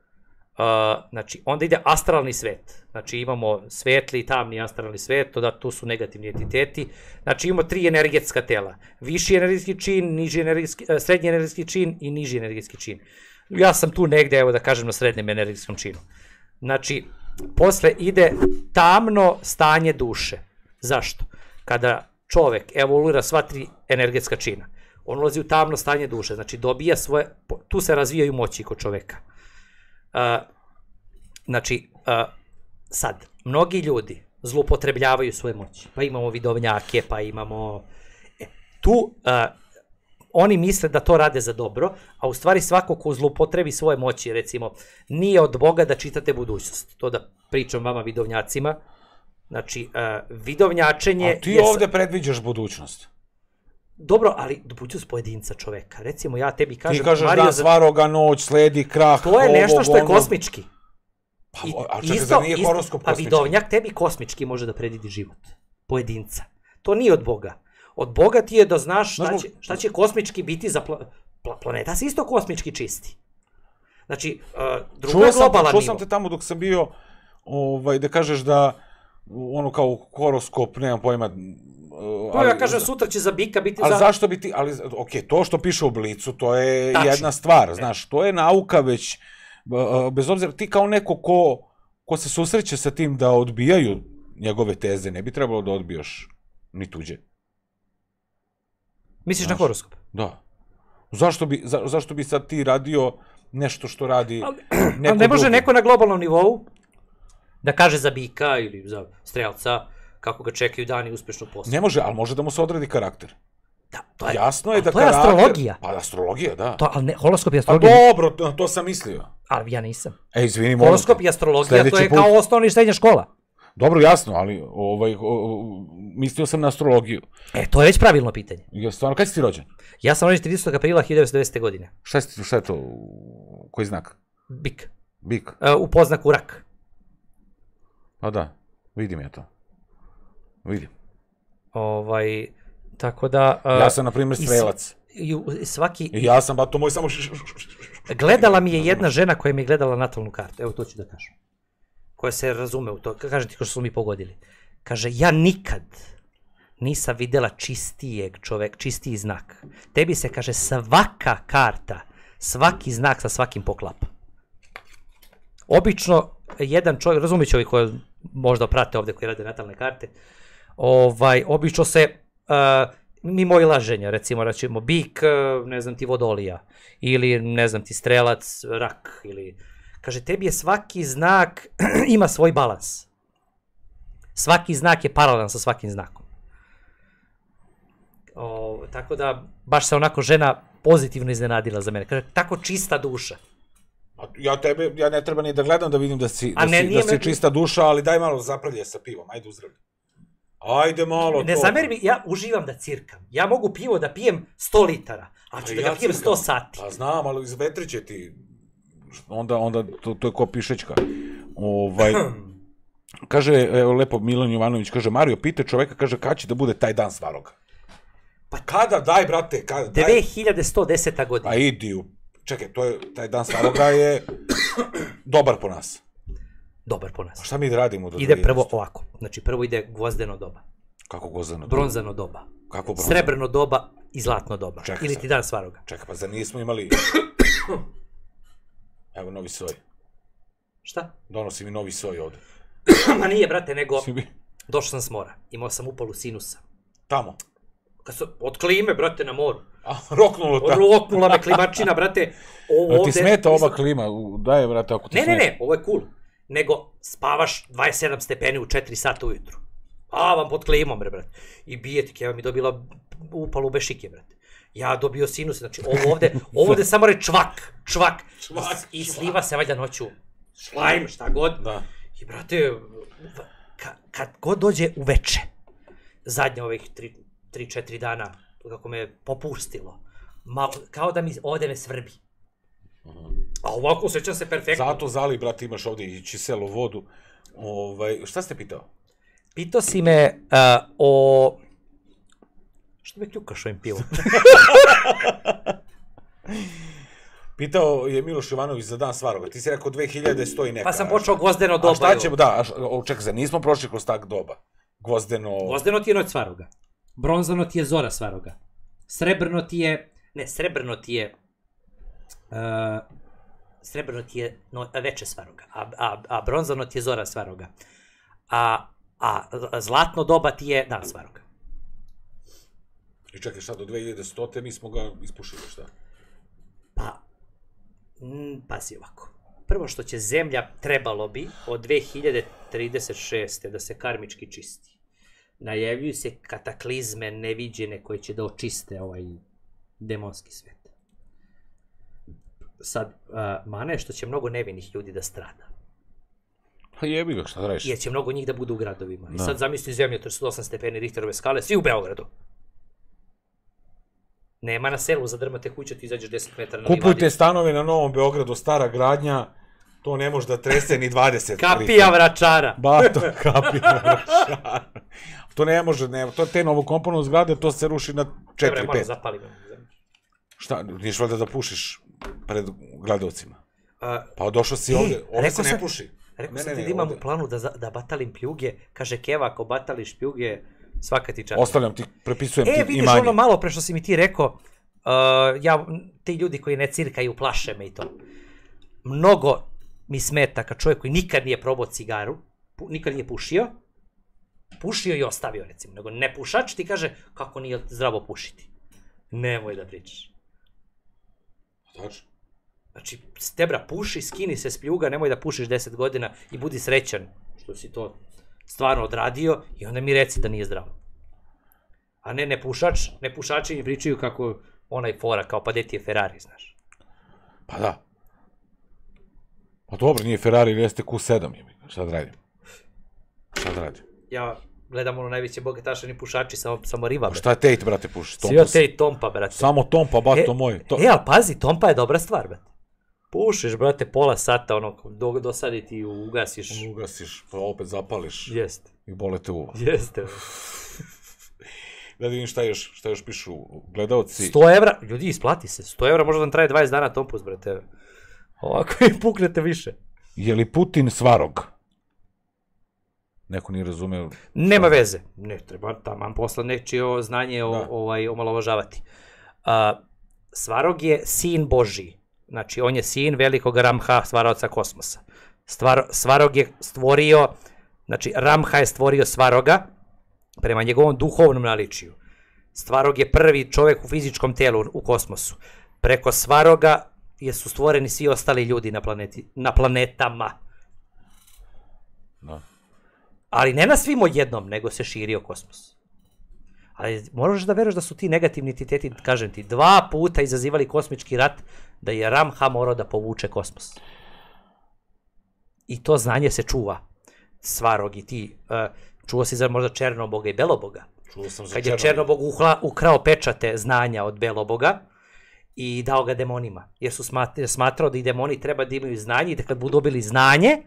znači, onda ide astralni svet, znači, imamo svetli i tamni astralni svet, to da tu su negativni entiteti, znači, imamo tri energetska tela, viši energetski čin, niži energetski, uh, srednji energetski čin i niži energetski čin. Ja sam tu negde, evo da kažem, na srednjem energetskom činu. Znači, posle ide tamno stanje duše. Zašto? Kada čovek evoluira sva tri energetska čina, on ulazi u tamno stanje duše, znači dobija svoje, tu se razvijaju moći kod čoveka. Uh, znači, uh, sad, mnogi ljudi zloupotrebljavaju svoje moći, pa imamo vidovnjake, pa imamo... E, tu uh, oni misle da to rade za dobro, a u stvari svako ko zloupotrebi svoje moći, recimo, nije od Boga da čitate budućnost. To da pričam vama vidovnjacima. Znači, uh, vidovnjačenje... A ti je... ovde predviđaš budućnost. Dobro, ali budućnost pojedinca čoveka. Recimo, ja tebi kažem... Ti kažeš Mario, dan svaroga, noć, sledi, krah, to je nešto što je ono. kosmički. Pa, a čekaj, zar nije horoskop Pa kosmički? vidovnjak tebi kosmički može da predvidi život. Pojedinca. To nije od Boga. Od Boga ti je da znaš šta će, šta će kosmički biti za... Pla, pla, planeta se isto kosmički čisti. Znači, uh, druga je globalan nivo. Čuo sam te tamo dok sam bio, ovaj, da kažeš da, ono kao horoskop, nemam pojma... Uh, To ja kažem, sutra će za bika biti ali za... Ali zašto bi ti... Ali, ok, to što piše u Blicu, to je Tačno. jedna stvar, znaš, to je nauka već, uh, bez obzira, ti kao neko ko, ko se susreće sa tim da odbijaju njegove teze, ne bi trebalo da odbijaš ni tuđe. Misliš Znaš, na horoskop? Da. Zašto bi, za, zašto bi sad ti radio nešto što radi ali, neko ali ne može drugi? neko na globalnom nivou da kaže za bika ili za strelca kako ga čekaju dani uspešnog posla. Ne može, ali može da mu se odredi karakter. Da, to je, Jasno je da to je karakter... astrologija. Pa astrologija, da. To, ali ne, horoskop i Pa astrologija. dobro, to, to sam mislio. Ali ja nisam. E, izvini, molim Horoskop te. i astrologija, Sledeći to je put- kao osnovna i srednja škola. Dobro, jasno, ali ovaj, o, o, mislio sam na astrologiju. E, to je već pravilno pitanje. Ja, stvarno, kad si ti rođen? Ja sam rođen tridesetog aprila hiljadu devetsto devete. godine. Šta, si, šta je to? Koji znak? Bik. Bik. E, u poznaku rak. A da, vidim ja to. Vidim. Ovaj, tako da... Uh, Ja sam, na primjer, strelac. I, i svaki... I ja sam, ba, to moj samo... š- š- š- š- Gledala mi je jedna žena koja mi je gledala natalnu kartu. Evo to ću da kažem. Koja se razume u to. Kažem ti ko što su mi pogodili. Kaže, ja nikad nisam videla čistijeg čovek, čistiji znak. Tebi se, kaže, svaka karta, svaki znak sa svakim poklapa. Obično jedan čovjek, razumit će ovi koji možda prate ovdje koji rade natalne karte, ovaj, obično se, uh, mimo ilaženja, recimo, recimo, bik, ne znam ti vodolija, ili ne znam ti strelac, rak, ili, kaže, tebi je svaki znak, ima svoj balans. Svaki znak je paralelan sa svakim znakom. O, tako da, baš se onako žena pozitivno iznenadila za mene. Kaže, tako čista duša. Ja tebe, ja ne treba ni da gledam da vidim da si, da ne, si, da si me... čista duša, ali daj malo zapravlje sa pivom, ajde uzdravi. Ajde malo ne to. Ne zameri mi, ja uživam da cirkam. Ja mogu pivo da pijem sto litara, a ću da ga ja pijem sto sati. Pa znam, ali izvetriće ti, onda, onda to, to je ko pišečka. Ovaj... Kaže, evo lepo Milan Jovanović, kaže, Mario, pite čoveka, kaže, kada će da bude taj dan Svaroga? Pa kada, daj, brate, kada, daj. dve hiljade sto deseta godina. A idi u, čekaj, to je, taj dan Svaroga je dobar po nas. Dobar po nas. A šta mi da radimo? Do ide prvo ovako, znači prvo ide gvozdeno doba. Kako gvozdeno doba? Bronzano doba. Kako bronzano? Srebrno doba i zlatno doba. Čekaj ili ti dan Svaroga. Čekaj, pa zar nismo imali... Evo, novi soj. Šta? Donosi mi novi soj ovde. Ma nije, brate, nego došao sam s mora. Imao sam upalu sinusa. Tamo? Kad su, od klime, brate, na moru. A, roknulo tamo? Roknula me klimačina, brate. O, ti smeta ova klima? Daj, brate, ako ti ne, smeta. Ne, ne, ovo je cool. Nego spavaš dvadeset sedam stepeni u četiri sata ujutru. A, vam pod klimom, bre, brate. I bije ti, Keva mi dobila upalu bešike, brate. Ja dobio sinus, znači ovo ovde, ovo ovde samo re čvak, čvak. Čvak, I, i sliva se valjda noću. Šlajm, šta god. Da. I, brate, ka, kad god dođe uveče, zadnje ovih tri četiri dana, kako me popustilo, malo, kao da mi ovde me svrbi. A ovako osjećam se perfektno. Zato zali, brate, imaš ovde i čiselu vodu. Ovaj, šta ste pitao? Pitao si me uh, o... Što me kljukaš ovim pivom? Pitao je Miloš Jovanović za dan Svaroga. Ti si rekao dve hiljade sto i neka. Pa sam počeo gvozdeno doba. A šta ćemo, da, čekaj, za nismo prošli kroz tak doba. Gvozdeno... Gvozdeno ti je noć Svaroga. Bronzano ti je zora Svaroga. Srebrno ti je... Ne, srebrno ti je... Uh, srebrno ti je no, veče Svaroga, a, a, a bronzano ti je zora Svaroga. A, a zlatno doba ti je dan Svaroga. I čekaj, šta, do dve hiljade stote mi smo ga ispušili, šta? Pa, m, pazi ovako. Prvo što će zemlja, trebalo bi, od dve hiljade trideset šeste da se karmički čisti. Najavljuju se kataklizme neviđene koje će da očiste ovaj demonski svet. Sad, uh, mana je što će mnogo nevinih ljudi da strada. Pa jebi ga, šta da reći? Jer će mnogo njih da budu u gradovima. I sad zamisli zemlju, trideset osam stepeni Richterove skale, svi u Beogradu. Nema na selu, zadrmate kuće, ti izađeš deset metara na livadi. Kupujte stanove na Novom Beogradu, stara gradnja, to ne može da trese ni dvadeset. Kapija vračara. Bato, kapija vračara. To ne može, ne, to te novokomponovne zgrade, to se ruši na četiri pet. Dobre, malo zapalimo. Šta, niješ valjda da pušiš pred gledalcima? Pa došao si ovde, ovde se ne puši. Rekao sam ti da imam u planu da batalim pljuge, kaže Keva, ako batališ pljuge, svaka ti čast. Ostavljam ti, prepisujem ti imanje. E, vidiš ono malo pre što si mi ti rekao, ja, ti ljudi koji ne cirkaju, plaše me i to. Mnogo mi smeta kad čovjek koji nikad nije probao cigaru, nikad nije pušio, pušio i ostavio recimo, nego ne pušač ti kaže kako nije zdravo pušiti. Nemoj da pričaš. Tačno. Znači, stebra, puši, skini se s pljuga, nemoj da pušiš deset godina i budi srećan što si to stvarno odradio i onda mi reci da nije zdravo. A ne, ne pušač, ne pušači mi pričaju kako onaj fora, kao pa deti je Ferrari, znaš. Pa da. Pa dobro, nije Ferrari ili jeste Q sedam, šta da radim? Šta da radim? Ja gledam ono najveće bogatašani pušači, samo, samo riva, brate. Šta je Tate, brate, puši? Svi od Tate Tompa, brate. Samo Tompa, bato moj. To... E, ali pazi, Tompa je dobra stvar, brate. Pušiš, brate, pola sata, ono, do, dosadi ti ugasiš. Ugasiš, pa opet zapališ. Jeste. I bole te uva. Jeste. Da vidim šta još, šta još pišu gledalci. sto evra, ljudi, isplati se. sto evra možda vam traje dvadeset dana Tompus, brate. Ovako i puknete više. Je li Putin Svarog? Neko nije razumeo. Nema veze. Ne, treba taman posla nečije znanje ovaj, omalovažavati. Uh, Svarog je sin Božiji. Znači, on je sin velikog Ramha, stvaraoca kosmosa. Stvar, Svarog je stvorio, znači Ramha je stvorio Svaroga prema njegovom duhovnom naličiju. Svarog je prvi čovjek u fizičkom telu u kosmosu. Preko Svaroga je su stvoreni svi ostali ljudi na, planeti, na planetama. Da. Ali ne na svim odjednom, nego se širio kosmos. Ali moraš da veruješ da su ti negativni entiteti, kažem ti, dva puta izazivali kosmički rat, da je Ramha morao da povuče kosmos. I to znanje se čuva. Svarog i ti, uh, čuo si za možda Černoboga i Beloboga. Čuo sam za Kad je Černobog uhla, ukrao pečate znanja od Beloboga i dao ga demonima. Jer su smat, smatrao da i demoni treba da imaju znanje i da kad budu dobili znanje,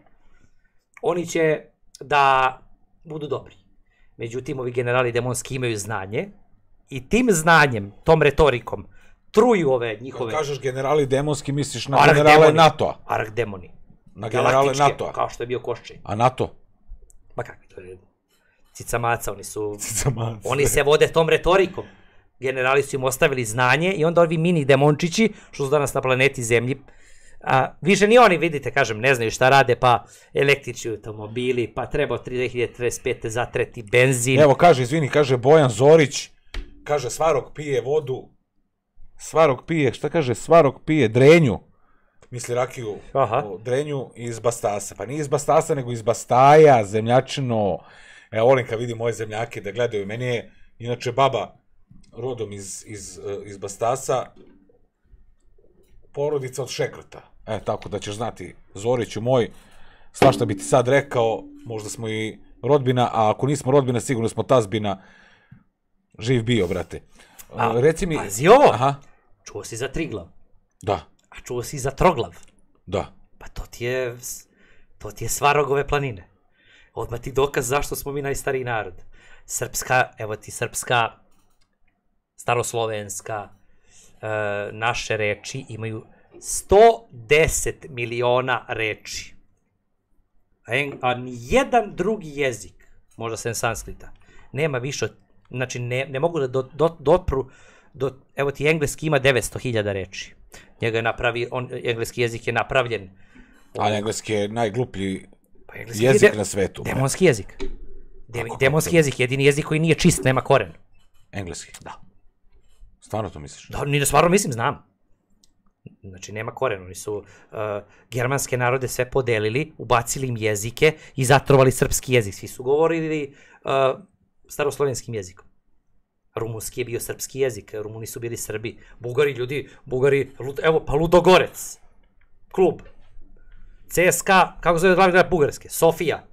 oni će da budu dobri. Međutim, ovi generali demonski imaju znanje i tim znanjem, tom retorikom, truju ove njihove... Kad kažeš generali demonski, misliš na Arh generale demoni. NATO-a? Arh demoni. Na generale NATO-a? Kao što je bio Koščej. A NATO? Ma kakvi to je? Cicamaca, oni su... Cicamaca. Oni se vode tom retorikom. Generali su im ostavili znanje i onda ovi mini demončići, što su danas na planeti Zemlji, a, više ni oni, vidite, kažem, ne znaju šta rade, pa električni automobili, pa treba od dve hiljade trideset pete zatreti benzin. Evo, kaže, izvini, kaže Bojan Zorić, kaže Svarog pije vodu, Svarog pije, šta kaže, Svarog pije drenju, misli rakiju, o, drenju iz Bastasa, pa nije iz Bastasa, nego iz Bastaja, zemljačino, evo, volim kad vidim moje zemljake da gledaju, meni je, inače, baba rodom iz, iz, iz Bastasa, porodica od Šekrta. E, tako da ćeš znati, Zoriću moj, svašta bi ti sad rekao, možda smo i rodbina, a ako nismo rodbina, sigurno smo tazbina. Živ bio, brate. A, reci mi... Pazi ovo, aha. Čuo si za Triglav. Da. A čuo si za Troglav. Da. Pa to ti je, to ti je Svarogove planine. Odmah ti dokaz zašto smo mi najstariji narod. Srpska, evo ti srpska, staroslovenska, e, naše reči imaju sto deset miliona reči. A, en, a nijedan drugi jezik, možda sem sanskrita, nema više, znači ne, ne mogu da do, do, dopru, do, evo ti engleski ima devetsto hiljada reči. Njega je napravi, on, engleski jezik je napravljen. A engleski je najgluplji pa jezik je de, na svetu. Demonski jezik. De, demonski jezik, jedini jezik koji nije čist, nema koren. Engleski? Da. Stvarno to misliš? Da, ni da stvarno mislim, znam. Znači, nema koren, oni su uh, germanske narode sve podelili, ubacili im jezike i zatrovali srpski jezik. Svi su govorili uh, staroslovenskim jezikom. Rumunski je bio srpski jezik, Rumuni su bili Srbi. Bugari, ljudi, Bugari, evo, pa Ludogorec, klub. C S K A, kako zove glavni grad Bugarske? Sofija.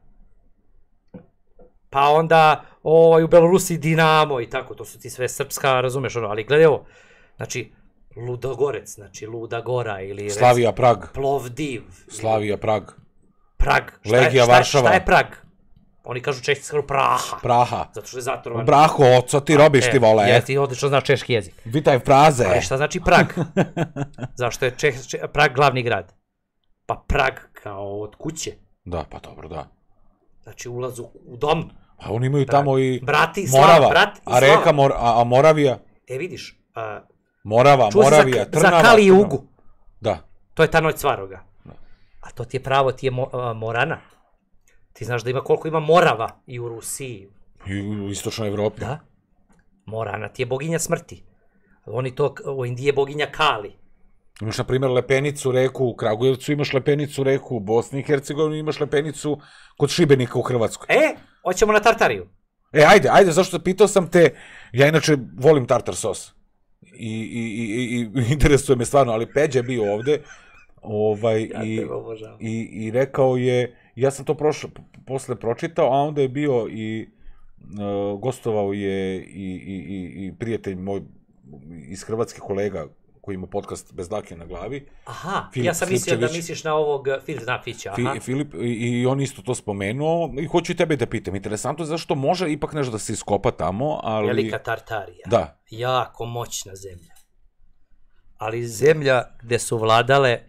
Pa onda ovaj, u Belorusiji Dinamo i tako, to su ti sve srpska, razumeš ono, ali gledaj ovo, znači, Ludogorec, znači Luda Gora ili... Slavija Prag. Plovdiv. Slavija Prag. Prag. Šta Legija je, šta, Varšava. Šta je Prag? Oni kažu češki, kažu Praha. Praha. Zato što je zatrovan. Braho, co ti robiš e, ti vole? Je, ti odlično znaš češki jezik. Vitaj fraze. Ali šta znači Prag? Zašto je Čeh, Čeh, Prag glavni grad? Pa Prag kao od kuće. Da, pa dobro, da. Znači ulaz u, u dom. A oni imaju tamo i Bratislava, Morava, brat, a reka Mor, a, a Moravija? E vidiš, a, Morava, Moravija, za, Trnava. za Kali i Ugu. Da. To je ta noć Svaroga. Da. A to ti je pravo, ti je mo, a, Morana. Ti znaš da ima koliko ima Morava i u Rusiji. I u istočnoj Evropi. Da. Morana ti je boginja smrti. Oni to, u Indiji je boginja Kali. Imaš, na primjer, Lepenicu reku u Kragujevcu, imaš Lepenicu reku u Bosni i Hercegovini, imaš Lepenicu kod Šibenika u Hrvatskoj. E, hoćemo na Tartariju. E, ajde, ajde, zašto pitao sam te, ja inače volim tartar sos. I, i, i, i interesuje me stvarno, ali Peđa je bio ovde, ovaj, ja i, i, i rekao je, ja sam to prošlo, posle pročitao, a onda je bio i uh, gostovao je i, i, i, i prijatelj moj iz Hrvatske, kolega koji ima podcast Bez dlake na glavi. Aha, Filip ja sam mislio Filipčević. da misliš na ovog Filip Nafića. Fi, Filip, i, i on isto to spomenuo, i hoću i tebe da pitam, interesantno je zašto može ipak nešto da se iskopa tamo, ali... Velika Tartarija. Da. Jako moćna zemlja. Ali zemlja gde su vladale...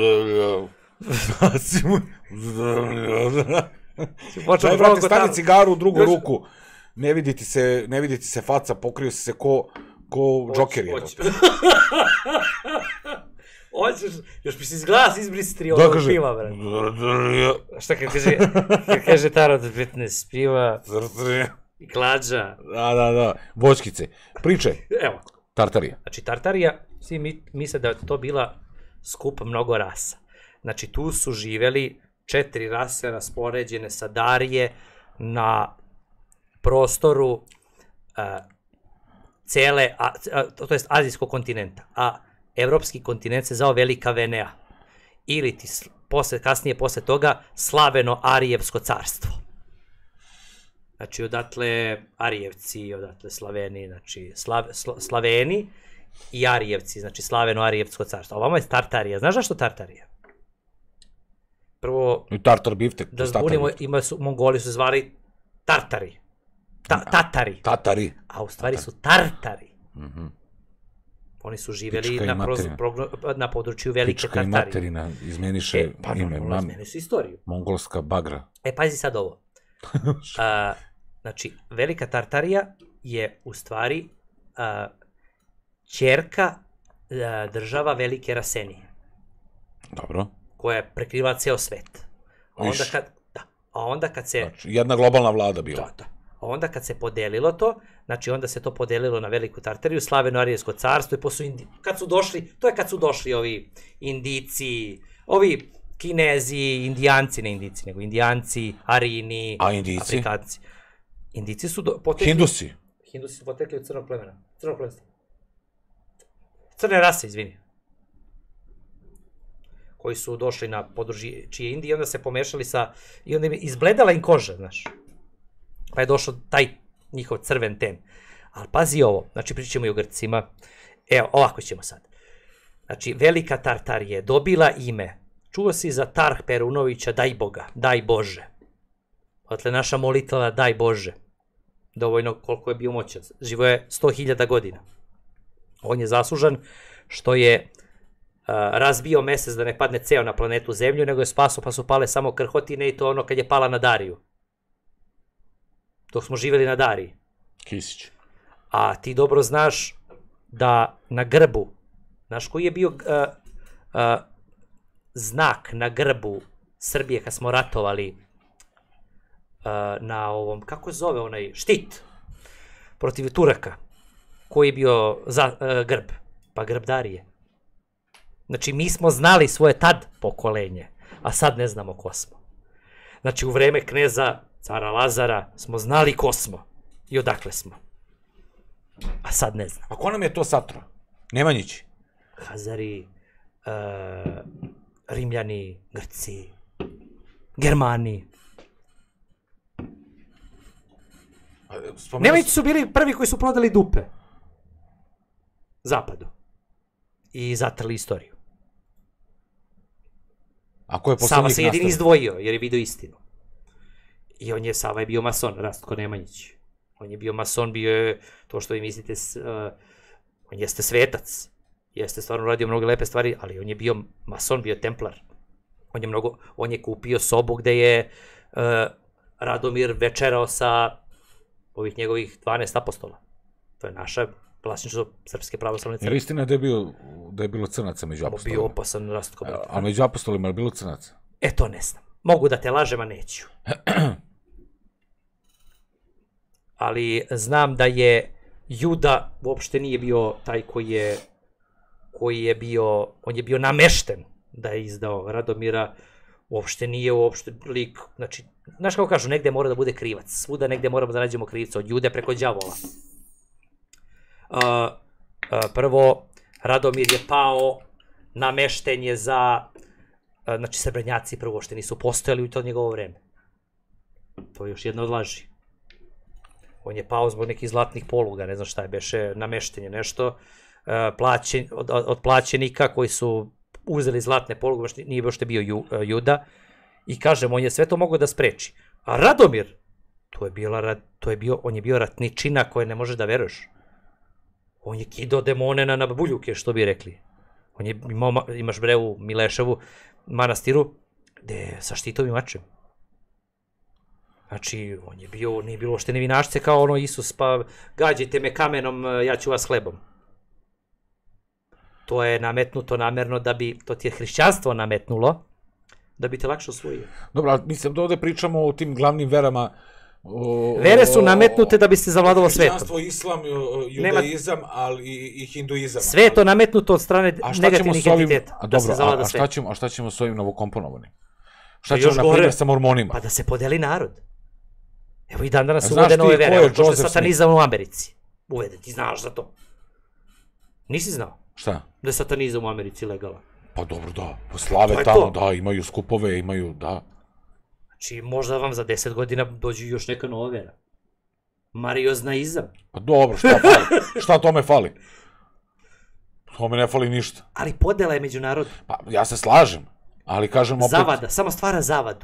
Daj, brate, stani cigaru u drugu ruku. Ne vidi ti se, ne vidi ti se faca, pokrio si se ko, ko Joker je. Hoćeš, još mi se iz glasa izbristri ovo piva, brate. Šta kad kaže, kad kaže Tarot petnaest piva i klađa. Da, da, da, voćkice. Priče. Evo. Tartarija. Znači, Tartarija, svi mi, misle da je to bila skup mnogo rasa. Znači, tu su živeli četiri rase raspoređene sa Darije na prostoru uh, cele, a, a, to jest azijskog kontinenta, a evropski kontinent se zvao Velika Venea, ili ti posle, kasnije posle toga Slaveno-Arijevsko carstvo. Znači, odatle Arijevci, odatle Slaveni, znači Slav, Sla, Slaveni i Arijevci, znači Slaveno-Arijevsko carstvo. Ovamo je Tartarija. Znaš zašto Tartarija? Prvo, I Tartar biftek. da zbunimo, ima su, Mongoli su zvali Tartari. Ta, tatari. Tatari. A u stvari su Tartari. Mm-hmm. Oni su živjeli na, proz, pro, na području Velike Pička Tartarije. Pička i materina izmeniše e, pa, ime. Pa izmeni su istoriju. Mongolska bagra. E, pazi sad ovo. A, znači, Velika Tartarija je u stvari a, ćerka a, država Velike Rasenije. Dobro. Koja je prekrivala ceo svet. A onda kad, da, a onda kad se... Znači, jedna globalna vlada bila. Da, da. A onda kad se podelilo to, znači onda se to podelilo na Veliku Tartariju, Slaveno-Arijevsko carstvo i posle Indi... kad su došli, to je kad su došli ovi Indici, ovi Kinezi, Indijanci, ne Indici, nego Indijanci, Arini, a Indici? Afrikanci. Indici su do, potekli... Hindusi? Hindusi su potekli od crnog plemena. Crnog plemena. Crne rase, izvini. Koji su došli na područje čije Indije i onda se pomešali sa... I onda im izbledala im koža, znaš. Pa je došao taj njihov crven ten. Ali pazi ovo, znači pričat ćemo i o Grcima. Evo, ovako ćemo sad. Znači, Velika Tartarija je dobila ime. Čuo si za Tarh Perunovića, daj Boga, daj Bože. Otle naša molitva, daj Bože. Dovoljno koliko je bio moćan. Živo je sto hiljada godina. On je zaslužan što je uh, razbio mesec da ne padne ceo na planetu Zemlju, nego je spaso pa su pale samo krhotine i to ono kad je pala na Dariju. Dok smo živjeli na Dariji. Kisić. A ti dobro znaš da na grbu, znaš koji je bio uh, uh, znak na grbu Srbije kad smo ratovali uh, na ovom, kako zove onaj, štit protiv Turaka, koji je bio za, uh, grb, pa grb Darije. Znači mi smo znali svoje tad pokolenje, a sad ne znamo ko smo. Znači u vreme kneza cara Lazara smo znali ko smo i odakle smo. A sad ne znam. A ko nam je to satro? Nemanjići? Hazari, uh, Rimljani, Grci, Germani. Nemanjići su bili prvi koji su prodali dupe Zapadu i zatrli istoriju. A ko je posle Sava njih se jedini nastavio? izdvojio jer je vidio istinu. I on je, Sava je bio mason, Rastko Nemanjić. On je bio mason, bio je to što vi mislite, uh, on jeste svetac. Jeste stvarno radio mnogo lepe stvari, ali on je bio mason, bio templar. On je, mnogo, on je kupio sobu gde je uh, Radomir večerao sa ovih njegovih dvanaest apostola. To je naša vlasništvo Srpske pravoslavne crkve. Jer istina da je, bio, da je bilo crnaca među apostolima? Bio opasan Rastko. A, a među apostolima je bilo crnaca? E, to ne znam. Mogu da te lažem, a neću. Ali znam da je Juda uopšte nije bio taj koji je, koji je bio, on je bio namešten da je izdao Radomira, uopšte nije uopšte lik, znači, znaš kako kažu, negde mora da bude krivac, svuda negde moramo da nađemo krivca, od Jude preko đavola. Uh, uh, prvo, Radomir je pao, namešten je za, uh, znači, Srebrnjaci prvo uopšte nisu postojali u to njegovo vreme. To je još jedna od laži. On je pao zbog nekih zlatnih poluga, ne znam šta je, beše nameštenje nešto, plaćen, od, od plaćenika koji su uzeli zlatne poluge, nije baš bio ju, Juda, i kažem, on je sve to mogao da spreči. A Radomir, to je, bila, to je bio, on je bio ratničina koje ne možeš da veruješ. On je kidao demone na, na buljuke, što bi rekli. On je imao, imaš bre u Mileševu manastiru, gde sa štitovim mačem. Znači, on je bio, nije bilo što nevinašce kao ono Isus, pa gađajte me kamenom, ja ću vas hlebom. to je nametnuto namerno da bi, to ti je hrišćanstvo nametnulo, da bi te lakše osvojio. Dobro, ali mislim da ovde pričamo o tim glavnim verama. O, Vere su nametnute da bi se zavladalo svetom. Hrišćanstvo, islam, judaizam, ali i, i hinduizam. Sve je to nametnuto od strane negativnih entiteta, a, da dobro, se zavlada a, a, svet. šta ćemo, a šta ćemo s ovim novokomponovanim? Šta Pa ćemo, još na gore. primjer, sa mormonima? Pa da se podeli narod. Evo i dan danas A se znaš uvode ti nove ko je vere, evo, kao što je Joseph satanizam u Americi. Uvede, ti znaš za to. Nisi znao Šta? da je satanizam u Americi legalan. Pa dobro, da. Pa slave To je tamo, to. da, imaju skupove, imaju, da. Znači, možda vam za deset godina dođe još neka nova vera. Marioznaizam. Pa dobro, šta fali? Šta tome fali? Tome ne fali ništa. Ali podela je među narodom. Pa ja se slažem, ali kažem opet... Zavada, samo stvara zavadu.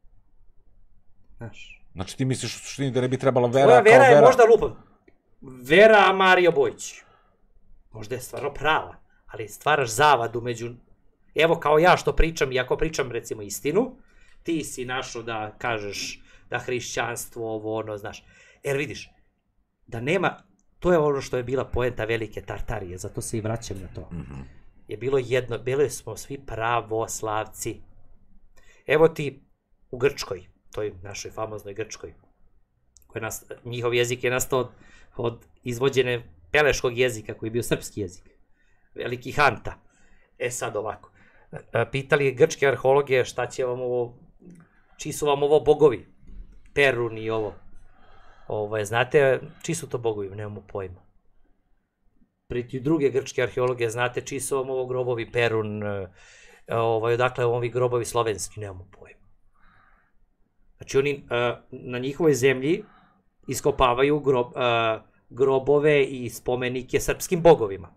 Znaš. Znači ti misliš u suštini da ne bi trebala vera Tvoja kao vera vera? je možda lupa. Vera Mario Bojić. Možda je stvarno prava, ali stvaraš zavadu među... Evo kao ja što pričam, iako pričam recimo istinu, ti si našao da kažeš da hrišćanstvo, ovo ono, znaš. Jer vidiš, da nema, to je ono što je bila poenta velike Tartarije, zato se i vraćam na to. Mhm. Je bilo jedno, bili smo svi pravoslavci. Evo ti u Grčkoj, toj našoj famoznoj Grčkoj, koji nas, njihov jezik je nastao od, od izvođene peleškog jezika koji je bio srpski jezik. Veliki Hanta. E sad ovako. E, Pitali grčke arheologe šta će vam ovo, čiji su vam ovo bogovi? Perun i ovo. Ovo, znate, čiji su to bogovi? Nemamo pojma. Priti druge grčke arheologe, znate čiji su vam ovo grobovi? Perun, e, ovaj, odakle ovi grobovi slovenski? Nemamo pojma. Znači oni e, na njihovoj zemlji iskopavaju grob, e, grobove i spomenike srpskim bogovima.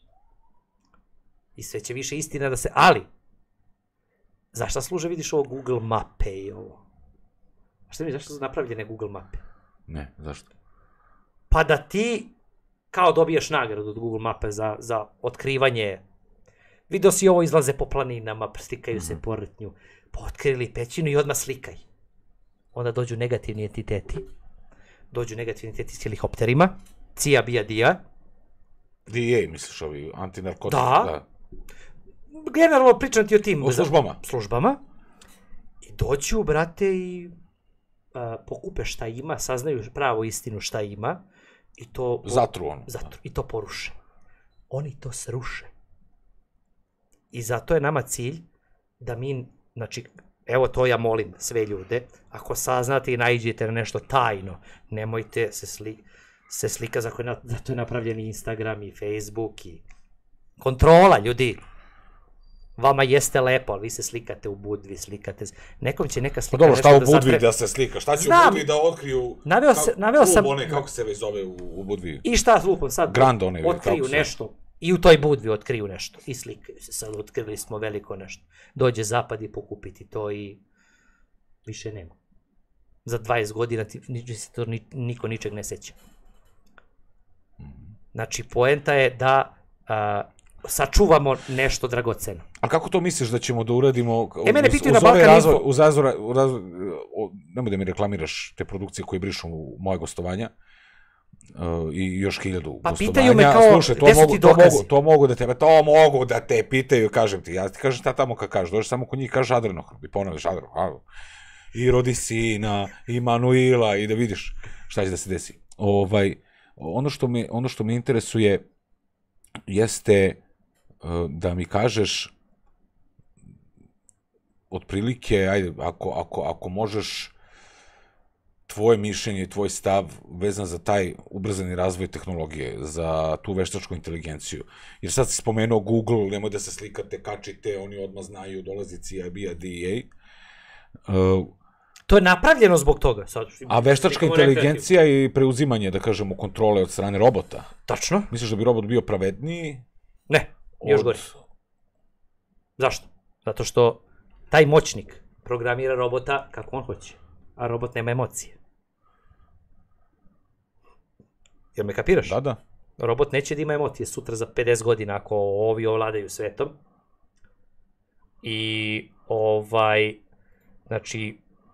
I sve će više istina da se... Ali, zašto služe, vidiš, ovo Google mape i ovo? Šta mi, zašto su napravljene Google mape? Ne, zašto? Pa da ti kao dobiješ nagradu od Google mape za, za otkrivanje. Vidio si ovo, izlaze po planinama, slikaju mm-hmm. se po rtnju, pa otkrili pećinu i odmah slikaj. Onda dođu negativni entiteti. Dođu negativni entiteti s helikopterima. Cija bija dija. D E A, misliš, ovi antinarkotici? Da. da. Generalno pričam ti o tim... O službama. Službama. I dođu, brate, i a, pokupe šta ima, saznaju pravu istinu šta ima. I to... Zatru ono. Zatru. I to poruše. Oni to sruše. I zato je nama cilj da mi, znači, evo to ja molim sve ljude, ako saznate i naiđete na nešto tajno, nemojte se, sli, se slika, zato je, zato je napravljen Instagram i Facebook i kontrola, ljudi. Vama jeste lepo, ali vi se slikate u Budvi, slikate... Nekom će neka Pa slika dobro, šta u nešto da Budvi zatre... da se slika? Šta će Znam. u Budvi da otkriju... Naveo se- kako- naveo sam- klub one, kako se već zove u, u Budvi? I šta lupom sad? Grand one, otkriju kako se- nešto. I u toj Budvi otkriju nešto. I slikaju se. Sad otkrili smo veliko nešto. Dođe zapad i pokupiti to i više nema. Za dvadeset godina ti, ni, se to ni, niko ničeg ne seća. Znači, poenta je da a, sačuvamo nešto dragoceno. A kako to misliš da ćemo da uradimo E, mene uz, pitaju uz na ovaj Balkan razvoj, Info. uz razvoj, u razvoj, o, nemoj da mi reklamiraš te produkcije koje brišu u moje gostovanja uh, i još hiljadu Pa gostovanja. pitaju me kao, Slušaj, to gde su mogu, ti to dokazi? mogu, to mogu da te, to mogu da te pitaju, kažem ti, ja ti kažem šta tamo kad kažeš, dođeš samo kod njih, kažeš adrenohrop i ponavljaš adrenohrop. I rodi sina, i Manuila, i da vidiš šta će da se desi. Ovaj, ono što me, ono što me interesuje jeste uh, da mi kažeš otprilike, ajde, ako, ako, ako možeš tvoje mišljenje i tvoj stav vezan za taj ubrzani razvoj tehnologije, za tu veštačku inteligenciju. Jer sad si spomenuo Google, nemoj da se slikate, kačite, oni odmah znaju, dolazi C I B, D E A. Uh, To je napravljeno zbog toga. Sad, a veštačka inteligencija i preuzimanje, da kažemo, kontrole od strane robota. Tačno? Misliš da bi robot bio pravedniji? Ne, još od... gore. Zašto? Zato što taj moćnik programira robota kako on hoće, a robot nema emocije. Jel me kapiraš? Da, da. Robot neće da ima emocije sutra za pedeset godina ako ovi ovladaju svetom. I ovaj, znači,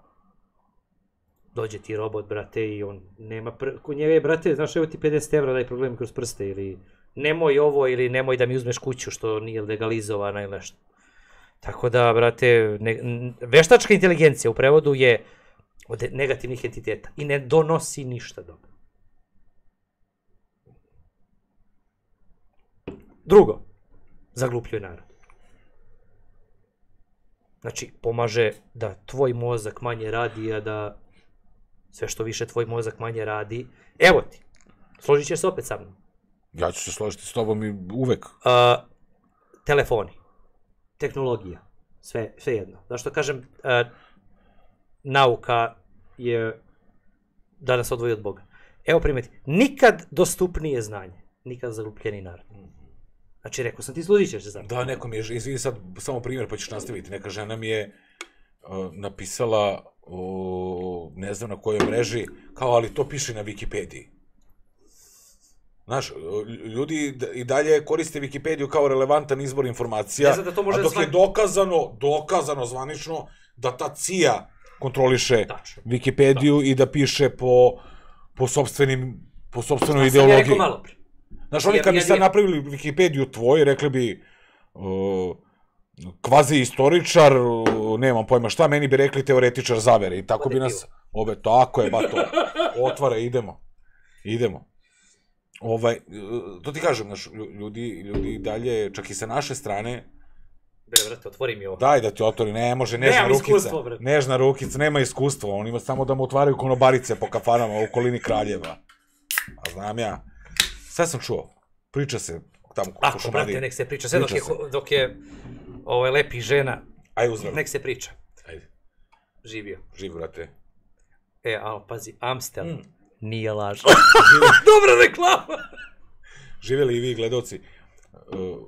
dođe ti robot, brate, i on nema, pr... kod njeve, brate, znaš, evo ti pedeset evra, daj problem kroz prste, ili nemoj ovo ili nemoj da mi uzmeš kuću što nije legalizovana ili nešto. Tako da, brate, ne, veštačka inteligencija u prevodu je od negativnih entiteta i ne donosi ništa dobro. Drugo, zaglupljuje narod. Znači, pomaže da tvoj mozak manje radi, a da sve što više tvoj mozak manje radi. Evo ti, složit ćeš se opet sa mnom. Ja ću se složiti s tobom i uvek. Uh, telefoni, tehnologija, sve, sve jedno. Zašto kažem, uh, nauka je da nas odvoji od Boga. Evo primjeti, nikad dostupnije znanje, nikad zaglupljeniji narod. Znači, rekao sam ti, složit ćeš se za mnom. Da, neko mi je, izvini sad samo primjer pa ćeš nastaviti. Neka žena mi je uh, napisala, uh, ne znam na kojoj mreži, kao, ali to piše na Wikipediji. Znaš, ljudi i dalje koriste Wikipediju kao relevantan izbor informacija, Ne znam da to može a dok sva- je dokazano, dokazano zvanično, da ta C I A kontroliše Tačno. Wikipediju i da piše po, po sopstvenim, po sopstvenoj A sam ja rekao ideologiji. malo pre. Znaš, oni Jer- kad bi jer sad je- napravili Wikipediju tvoj, rekli bi uh, kvazi istoričar, uh, nemam pojma šta, meni bi rekli teoretičar zavere i tako Ode bi nas, ove, tako je, ba to, otvara, idemo, idemo. Ovaj, uh, to ti kažem, znaš, lju- ljudi, ljudi i dalje, čak i sa naše strane, Bre, brate, otvori mi ovo. daj da ti otvori, ne može, nežna Nemam rukica, iskustvo, brate. nežna rukica, nema iskustva, on ima samo da mu otvaraju konobarice po kafanama u okolini Kraljeva. A znam ja, sve sam čuo, priča se tamo kod Ako, Šumadije. brate, nek se priča. Sve dok je, Priča se. dok je ovaj, lepi žena, Aj uzvrlo. nek se priča. Ajde, Živio. živ, brate. E, ali pazi, Amstel Mm. nije laž. Dobra reklama! Živjeli i vi, gledalci. Uh,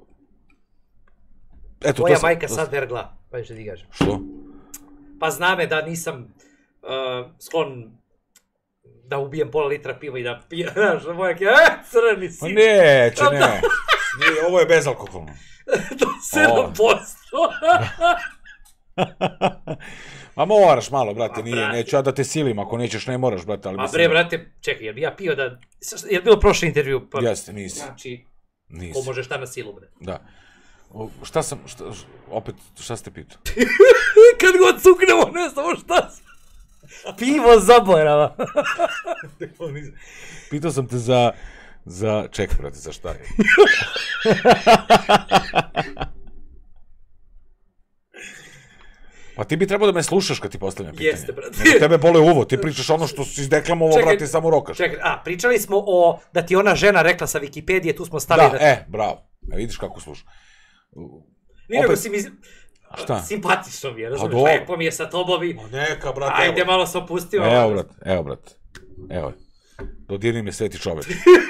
eto, Tvoja to sam, majka to sad sam- vergla. Pa što ti kažem. Što? Pa zna me da nisam uh, sklon da ubijem pola litra piva i da pijem, znaš, moja ke, e, crni si. Pa neće, ne. Nije, ovo je bezalkoholno. Do sedam posto. Ma moraš malo, brate, Pa, nije, brate. neću ja da te silim, ako nećeš ne moraš, brate, ali A mislim... bre, brate, čekaj, jer bi ja pio da... Je bilo prošli intervju? Pa, Jeste, nisi, Znači, ko nisi, može šta na silu, bre. da. O, šta sam, šta, š- opet, šta ste pitao? Kad god cuknemo, ne znamo šta se... Pivo zaborava. Pitao sam te za, za, čekaj, brate, za šta je? Pa ti bi trebao da me slušaš kad ti postavljam pitanje. Jeste, brate. Nego tebe bole uvo, ti pričaš ono što si izdeklamovao, Čekaj, brate, i samo rokaš. Čekaj, a, pričali smo o da ti ona žena rekla sa Wikipedije, tu smo stali Da, na... e, bravo. E, vidiš kako sluša. Nije nego opet- si mi... Šta? Simpatično mi je, razumiješ? dobro. Lepo mi je sa tobovi. Ma neka, brate, Ajde, evo. malo se opustimo. Evo, brate, evo, brate. Evo. Dodirni me sveti čoveč.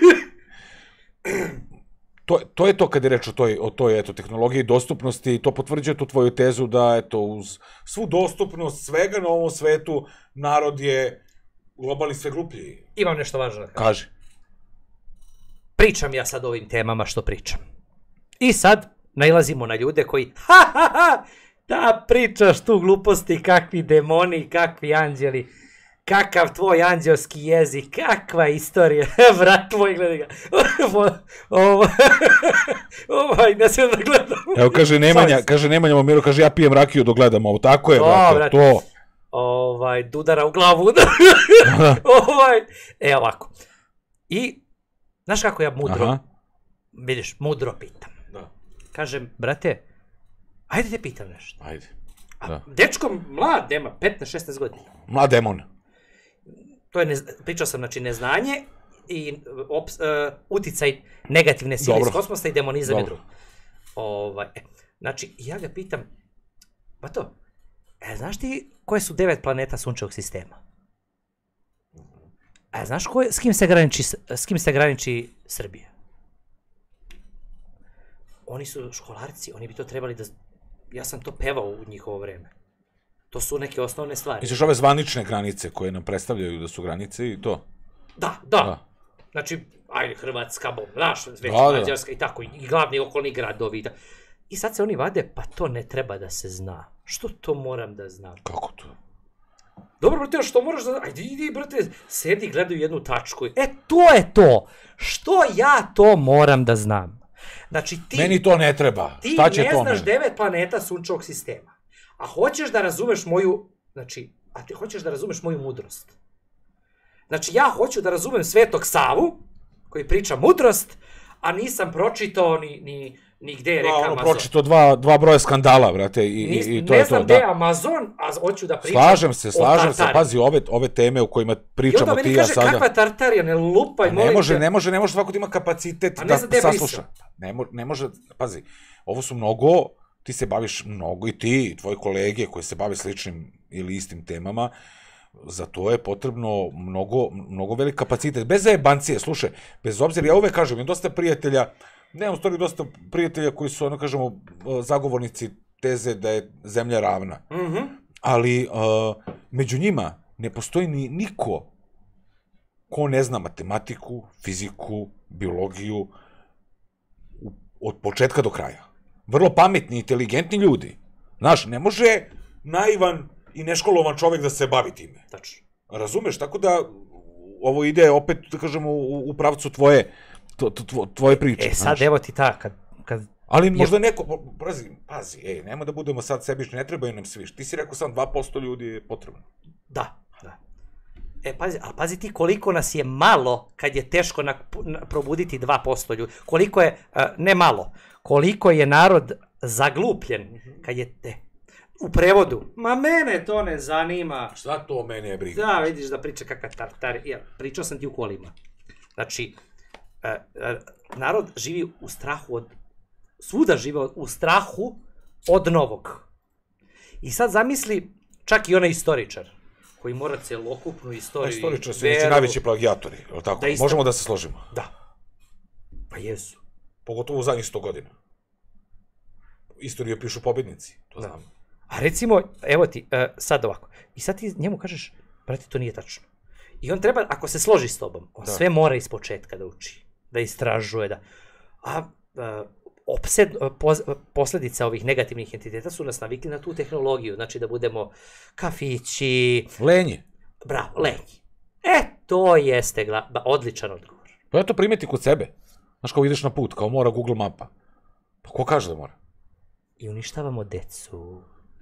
To, to je to kad je reč o toj, o toj eto, tehnologiji dostupnosti i to potvrđuje tu tvoju tezu da eto, uz svu dostupnost svega na ovom svetu narod je globalni sve gluplji. Imam nešto važno da kažem. Kaži. Pričam ja sad o ovim temama što pričam. I sad nailazimo na ljude koji, ha, ha, ha, da pričaš tu gluposti, kakvi demoni, kakvi anđeli, kakav tvoj anđelski jezik, kakva istorija, brat moj, gledaj ga, Ovo- ovaj, ne smijem da gledam. Evo kaže Nemanja, Sorry. kaže Nemanja Momiro, kaže ja pijem rakiju dok gledam ovo. Tako je, To, brate, brate. to. Ovaj, dudara u glavu, udara. ovaj, e ovako. I, znaš kako ja mudro, Aha. vidiš, mudro pitam. Da. Kažem, brate, ajde te pitam nešto. Ajde. A Da. dečko mlad, nema petnaest šesnaest godina. Mlad demon. To je, ne, pričao sam, znači, neznanje i ops, uh, uticaj negativne sile Dobro. iz kosmosa i demonizam je Dobro. drugo. Ovaj, e, znači, ja ga pitam, pa to, e, znaš ti koje su devet planeta sunčevog sistema? A znaš ko je, s kim se graniči, S- s kim se graniči Srbija? Oni su školarci, oni bi to trebali da... Ja sam to pevao u njihovo vreme. To su neke osnovne stvari. Misliš ove zvanične granice koje nam predstavljaju da su granice i to? Da, da. Da. Znači, ajde, Hrvatska, bom, naš, već Da, da. Mađarska i tako, i glavni okolni gradovi. Da. I sad se oni vade, pa to ne treba da se zna. Što to moram da znam? Kako to? Dobro, brate, što moraš da... Ajde, idi, brate, sedi i gledaju jednu tačku. E, to je to. Što ja to moram da znam? Znači, ti... Meni to ne treba. Ti Šta će ne to znaš meni? devet planeta sunčevog sistema. A hoćeš da razumeš moju... Znači, a ti hoćeš da razumeš moju mudrost. Znači, ja hoću da razumem Svetog Savu, koji priča mudrost, a nisam pročitao ni, ni, ni gde je reka Da, ono, Amazon. pročito dva, dva broja skandala, brate, i, Nis, i, i to ne je znam to. gde je Da. Amazon, a hoću da pričam Slažem se, o slažem se, Tartariji. pazi, ove, ove teme u kojima I pričamo onda ti meni i ja kaže, sada. kakva Tartarija, ne lupaj, Ne molim može, te. ne može, ne može svako da ima kapacitet A ne da znam gde je Brisel. sasluša. Ne, mo, ne može, pazi, ovo su mnogo, ti se baviš mnogo i ti, i tvoji kolege koji se bave sličnim ili istim temama, za to je potrebno mnogo, mnogo velik kapacitet. Bez zajebancije, slušaj, bez obzira, ja uvek kažem, imam dosta prijatelja, nemam u stvari dosta prijatelja koji su, ono kažemo, zagovornici teze da je zemlja ravna. Mhm. Ali uh, među njima ne postoji ni niko ko ne zna matematiku, fiziku, biologiju u, od početka do kraja. Vrlo pametni, inteligentni ljudi. Znaš, ne može naivan i neškolovan čovek da se bavi time. Tačno. Razumeš? Tako da ovo ide opet, da kažemo, u, u pravcu tvoje, to, to, tvoje priče. E sad znaš. evo ti ta, kad, kad Ali možda neko, pazi, pazi, ej, nemoj da budemo sad sebični, ne trebaju nam svi. Ti si rekao sam dva posto ljudi je potrebno. Da, da. E, pazi, a pazi ti koliko nas je malo kad je teško na, na, probuditi dva posto ljudi. Koliko je, uh, ne malo, koliko je narod zaglupljen kad je, e, u prevodu, ma mene to ne zanima. Šta to mene je briga? Da, vidiš da priča kakva tartar, ja, pričao sam ti u kolima. Znači, uh, uh, narod živi u strahu od, svuda žive u strahu od novog. I sad zamisli, čak i onaj istoričar, koji mora celokupnu istoriju... Istoričar su neki najveći plagijatori, je tako? Da isto- Možemo da se složimo. Da. Pa jesu. Pogotovo u zadnjih sto godina. Istoriju pišu pobednici, to Da. znam. A recimo, evo ti, uh, sad ovako, i sad ti njemu kažeš, brate, to nije tačno. I on treba, ako se složi s tobom, on Da. sve mora iz početka da uči, da istražuje, da... A uh, opsed, uh, poz, uh, posledica ovih negativnih entiteta su nas navikli na tu tehnologiju, znači da budemo kafići, Lenji. bravo, lenji. E, to jeste gla, ba, odličan odgovor. Pa ja to primeti kod sebe. Znaš, kao ideš na put, kao mora Google mapa. Pa ko kaže da mora? I uništavamo decu.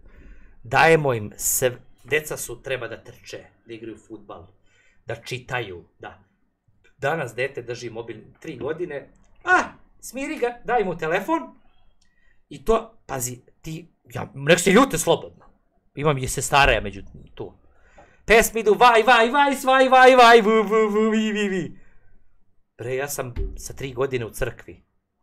Dajemo im sve... Deca su, treba da trče, da igraju fudbal, da čitaju, da. Danas dete drži mobil tri godine, a, smiri ga, daj mu telefon, i to, pazi, ti, ja, nek se ljute slobodno. Imam je sestara među tu. Pesmi idu, vaj, vaj, vaj, svaj, vaj, vaj, vu, vu, vu, vi, vi, vi. Bre, ja sam sa tri godine u crkvi.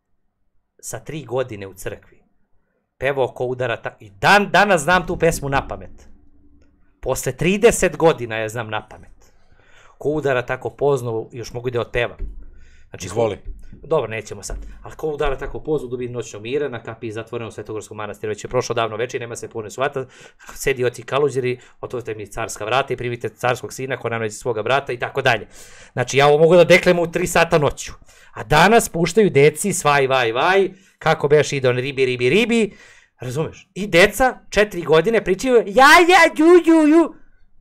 Sa tri godine u crkvi. Pevao ko udara ta... I dan, danas znam tu pesmu na pamet. Posle trideset godina je znam na pamet. Ko udara tako pozno, još mogu i da otpevam. Znači, Izvoli. Dobro, nećemo sad. Ali ko udara tako pozno, dubi noćnog mira, na kapiji zatvorenom Svetogorskom manastiru. Već je prošlo davno večer, nema se puno svata. Sedi oci kaluđeri, otvorite mi carska vrata i primite carskog sina ko nam svoga brata i tako dalje. Znači, ja ovo mogu da deklem u tri sata noću. A danas puštaju deci svaj, vaj, vaj, kako beš ide on ribi, ribi, ribi. Razumeš? I deca, četiri godine, pričaju ja, ja, ju, ju, ju.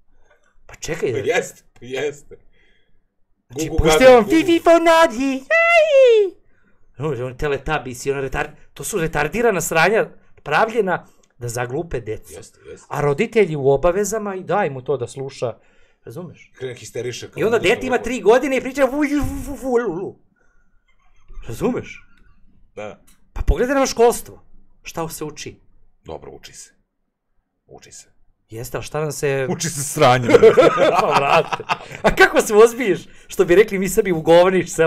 Pa čekaj. Pa jeste, pa jeste. Znači, Gugu pusti gaga, on gugu. Fifi Fonadi, jaj! No, on teletabisi, on retard... To su retardirana sranja pravljena da zaglupe decu. Jeste, jeste. A roditelji u obavezama i daj mu to da sluša. Razumeš? Krene histeriše. kao I onda da smo dete ima lepo. tri godine i priča vu, vu, vu, vu, lu, lu. Razumeš? Da. Pa pogledaj na školstvo. Šta se uči? Dobro, uči se. Uči se. Jeste, ali šta nam se... Uči se sranje. Pa, vrate. A kako se ozbiješ? Što bi rekli mi sebi ugovniš se.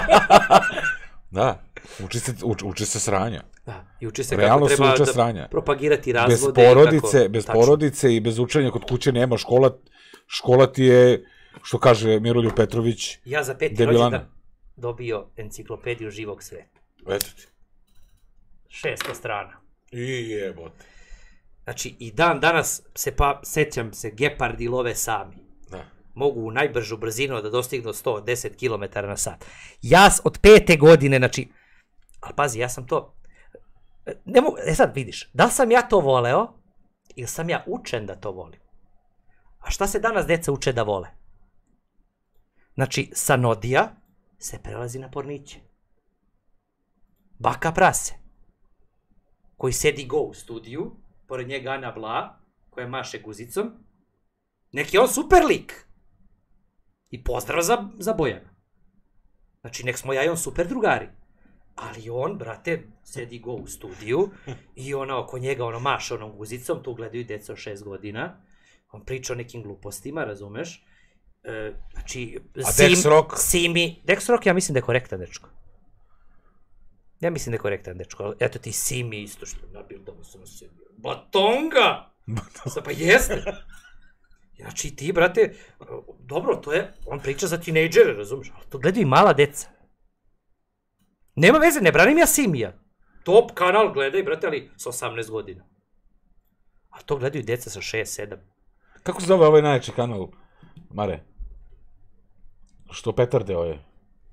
Da. Uči se, uči, uči se sranja. Da, i uči se Realno kako se treba uče da sranja. propagirati Bez razvode. porodice, i kako... bez Tačno. porodice i bez učenja kod kuće nema škola. Škola ti je, što kaže Miroljub Petrović, Ja za peti debilana. rođendan dobio enciklopediju živog sveta. Eto ti. šesto strana. I jebote. Znači, i dan danas se pa, sećam se, gepardi love sami. Da. Mogu u najbržu brzinu da dostignu sto deset kilometara na sat. Ja s- od pete godine, znači, ali pazi, ja sam to, ne mogu, e sad vidiš, da li sam ja to voleo, ili sam ja učen da to volim? A šta se danas deca uče da vole? Znači, sa Nodija se prelazi na porniće. Baka prase, koji sedi go u studiju, pored njega Ana Bla, koja maše guzicom, nek je on super lik. I pozdrav za, za Bojana. Znači, nek smo ja i on super drugari. Ali on, brate, sedi go u studiju i ona oko njega ono maše onom guzicom, tu gledaju deca od šest godina, on priča o nekim glupostima, razumeš? E, znači, A Sim, Dex Rock? Simi, Dex Rock ja mislim da je korektan dečko. Ja mislim da je korektan dečko, ali eto ti Simi isto što je nabil da mu sam sedio. Batonga! Sad, pa jeste. Znači ti, brate, dobro, to je, on priča za tinejdžere, razumiješ, ali to gledaju i mala deca. Nema veze, ne branim ja Simija. Top kanal gledaj, brate, ali sa osamnaest godina. A to gledaju deca sa šest sedam. Kako se zove ovaj najjači kanal, Mare? Što petardeo je?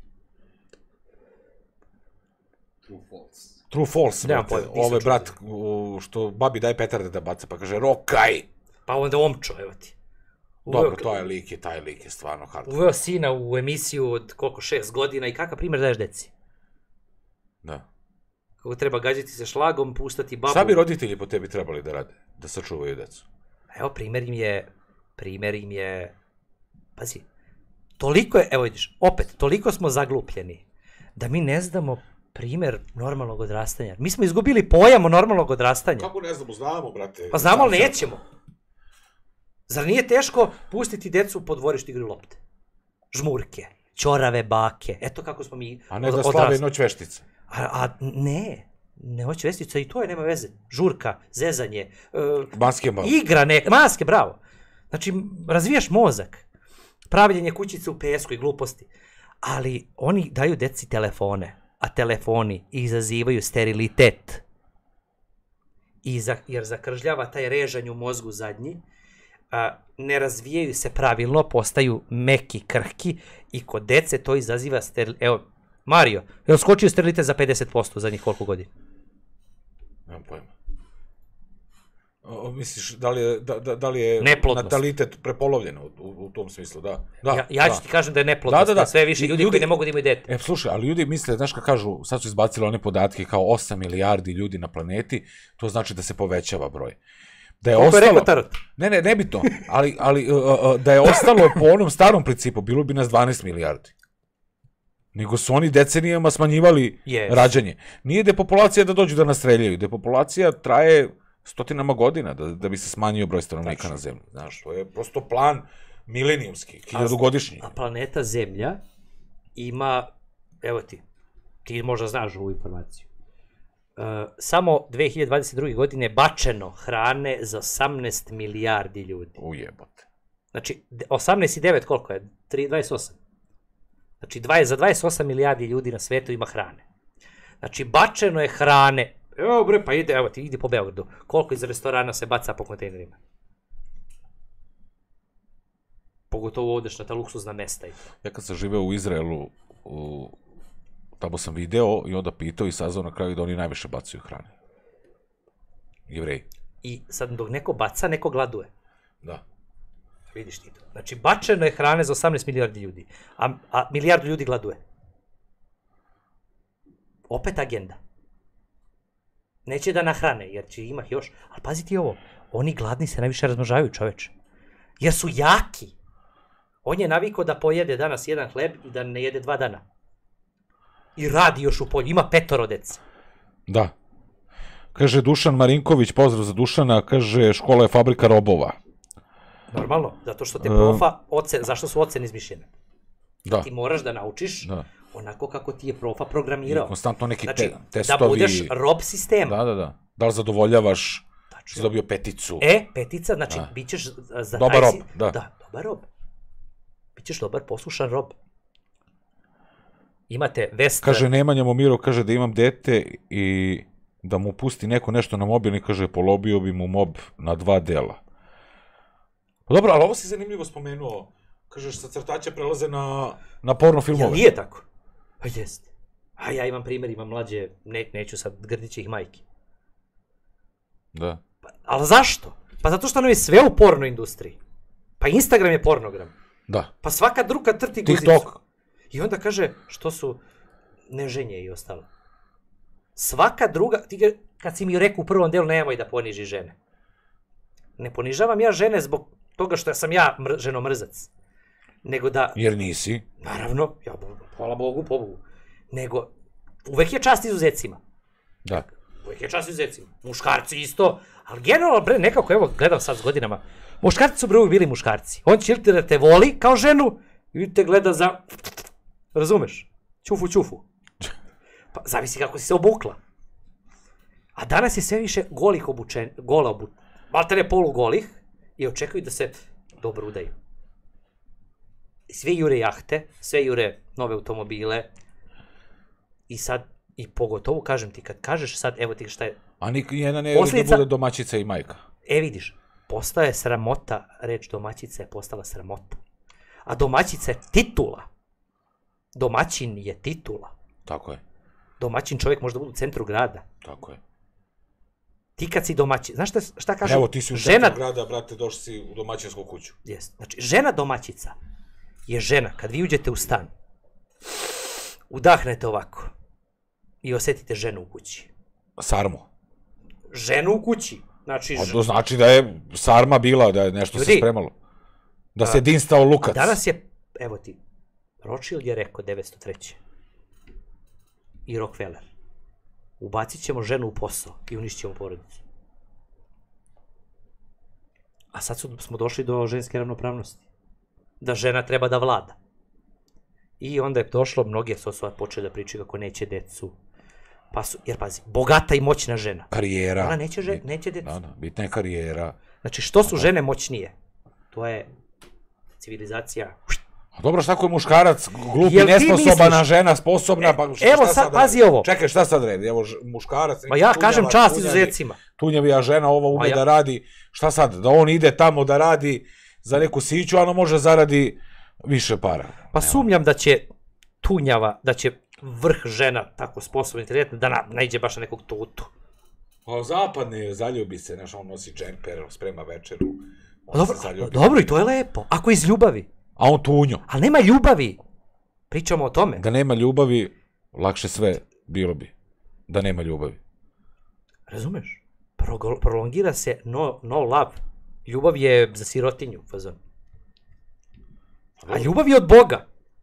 True False. True False, Nemam brate. pojma, nisam Ove, čuo brat, za u- što babi daje petarde da baca, pa kaže, rokaj! Pa onda omčo, evo ti. Dobro, to je lik, je, taj lik je stvarno hard. Uveo sina u emisiju od koliko, šest godina i kakav primjer daješ deci? Da. Kako treba gađati se šlagom, puštati babu. Šta bi roditelji po tebi trebali da rade? Da sačuvaju decu? Evo, primjer im je, primjer im je, pazi, toliko je, evo vidiš, opet, toliko smo zaglupljeni, da mi ne znamo primjer normalnog odrastanja. Mi smo izgubili pojam o normalnog odrastanja. Kako ne znamo, znamo, brate. Pa znamo, ali nećemo. Zar nije teško pustiti decu po dvorištu igru lopte? Žmurke, ćorave bake, eto kako smo mi A ne da odrasli. slave noć veštice. A, a ne, nemoć vestica i to je, nema veze. Žurka, zezanje, uh, Basketbal. igra, ne, maske, bravo. Znači, razvijaš mozak, pravljenje kućice u pesku i gluposti. Ali oni daju deci telefone, a telefoni izazivaju sterilitet. I za, jer zakržljava taj režanj u mozgu zadnji, a, ne razvijaju se pravilno, postaju meki, krhki i kod dece to izaziva sterilitet. Evo, Mario, je li skočio sterilitet za pedeset posto za njih koliko godina? Nemam pojma. O, misliš, da li je, da, da, da li je Neplodnost. natalitet prepolovljen u, u, u tom smislu, da. da Ja, ja ću da. ti kažem da je neplodnost, Da, da, da. sve više ljudi, Ljudi- koji ne mogu da imaju dete. E, slušaj, ali ljudi misle, znaš kad kažu, sad su izbacili one podatke kao osam milijardi ljudi na planeti, to znači da se povećava broj. Da je Koliko je ostalo... rekao Tarot? Ne, ne, nebitno, ali, ali uh, uh, da je ostalo po onom starom principu, bilo bi nas dvanaest milijardi. Nego su oni decenijama smanjivali Yes. rađanje. Nije depopulacija da dođu da nas streljaju, depopulacija traje stotinama godina da, da bi se smanjio broj stanovnika Tačno. na zemlji. Znaš, to je prosto plan milenijumski, hiljadugodišnji. A planeta Zemlja ima, evo ti, ti možda znaš ovu informaciju. Uh, samo dve hiljade dvadeset druge. godine bačeno hrane za osamnaest milijardi ljudi. Ujebote. Znači, de- osamnaest i devet koliko je? tri, dvadeset osam. Znači, dvadeset, za dvadeset osam milijardi ljudi na svetu ima hrane. Znači, bačeno je hrane. Evo bre, pa ide, evo ti, ide po Beogradu. Koliko iz restorana se baca po kontejnerima? Pogotovo odeš na ta luksuzna mesta i to. Ja kad sam živeo u Izraelu, u, tamo sam video i onda pitao i saznao na kraju da oni najviše bacaju hrane. Jevreji. I sad dok neko baca, neko gladuje. Da. Vidiš ti to. Znači, bačeno je hrane za osamnaest milijardi ljudi, a, a milijardu ljudi gladuje. Opet agenda. Neće da nahrane, jer će ima još. Ali pazi ti ovo, oni gladni se najviše razmnožavaju, čoveče. Jer su jaki. On je navikao da pojede danas jedan hleb i da ne jede dva dana. I radi još u polju, ima petoro dece. Da. Kaže Dušan Marinković, pozdrav za Dušana, kaže škola je fabrika robova. Normalno, zato što te profa, ocen, zašto su ocene izmišljene? Da. Ti moraš da naučiš Da. onako kako ti je profa I programirao. konstantno neki Znači, te, testovi. da budeš rob sistema. Da, da, da. Da li zadovoljavaš, Tačno. si dobio peticu. E, petica, znači, Da. bit ćeš za Dobar taj rob, si- da. Da, dobar rob. Bićeš dobar, poslušan rob. Imate Vestra. Kaže Nemanja Momiro, kaže da imam dete i da mu pusti neko nešto na mobil i kaže polobio bi mu mob na dva dela. Pa dobro, ali ovo si zanimljivo spomenuo. Kažeš, sa crtača prelaze na, na porno Jel filmove. nije tako? Pa jeste. A ja imam primjer, imam mlađe, ne, neću sad grdići ih majki. Da. Pa, ali zašto? Pa zato što nam je sve u porno industriji. Pa Instagram je pornogram. Da. Pa svaka druga trti guzicu. TikTok. I onda kaže, što su neženje i ostalo. Svaka druga, ti ga, kad si mi rekao u prvom delu, nemoj da poniži žene. Ne ponižavam ja žene zbog toga što sam ja mr, ženomrzac. Nego da... Jer nisi. Naravno, ja, hvala Bogu, pobogu. Nego, uvek je čast izuzecima. Da. Uvek je čast izuzecima. Muškarci isto, ali generalno, bre, nekako, evo, gledam sad s godinama, muškarci su bre uvijek bili muškarci. On će da te voli kao ženu i te gleda za... Razumeš? Ćufu, ćufu. Pa, zavisi kako si se obukla. A danas je sve više golih obučen, gola obu... Maltene polugolih i očekuju da se dobro udaju. Sve jure jahte, sve jure nove automobile i sad, i pogotovo kažem ti, kad kažeš sad, evo ti šta je... A nik jedna ne jeli da bude domaćica i majka. E vidiš, postaje sramota, reč domaćica je postala sramota. A domaćica je titula. Domaćin je titula. Tako je. Domaćin čovjek može da bude u centru grada. Tako je. Ti kad si domaćin, znaš šta, šta kažu? Evo ti si u žena... centru grada, brate, došli si u domaćinsku kuću. Jest. Znači, žena domaćica je žena, kad vi uđete u stan, udahnete ovako i osjetite ženu u kući. Sarmu. Ženu u kući. Znači, A to znači da je sarma bila, da je nešto ljudi, se spremalo. Da se dinstao lukac. Danas je, evo ti, Rothschild je rekao devetsto treće. I Rockefeller. Ubacit ćemo ženu u posao i uništit ćemo porodicu. A sad su, smo došli do ženske ravnopravnosti. Da žena treba da vlada. I onda je došlo, mnogi su sad počeli da pričaju kako neće decu. Pa su, jer pazi, bogata i moćna žena. Karijera. Ona neće, žen, neće decu. Da, da, bitna je karijera. Znači, što su žene moćnije? To je civilizacija. A dobro, šta ako je muškarac glup i Jel ti nesposobana, misliš- žena sposobna, pa šta, Evo šta sad, sad pazi radi? ovo. Čekaj, šta sad redi? Evo, ž- muškarac, Pa ja neki kažem tunjavac, čast tunjavi- izuzecima. Tunjavija žena, ova ume ja- da radi, šta sad, da on ide tamo da radi za neku siću, a ono može zaradi više para. Pa sumnjam da će tunjava, da će vrh žena tako sposobna, inteligentna, da na, naiđe baš na nekog tutu. A zapadne zaljubi se, znaš, on nosi džemper, sprema večeru, on Dobro, se zaljubi. dobro, i to je lepo. Ako iz ljubavi. A on tunjo. Ali nema ljubavi. Pričamo o tome. Da nema ljubavi, lakše sve bilo bi. Da nema ljubavi. Razumeš? Pro, prolongira se no, no love. Ljubav je za sirotinju, fazon. A ljubav je od Boga.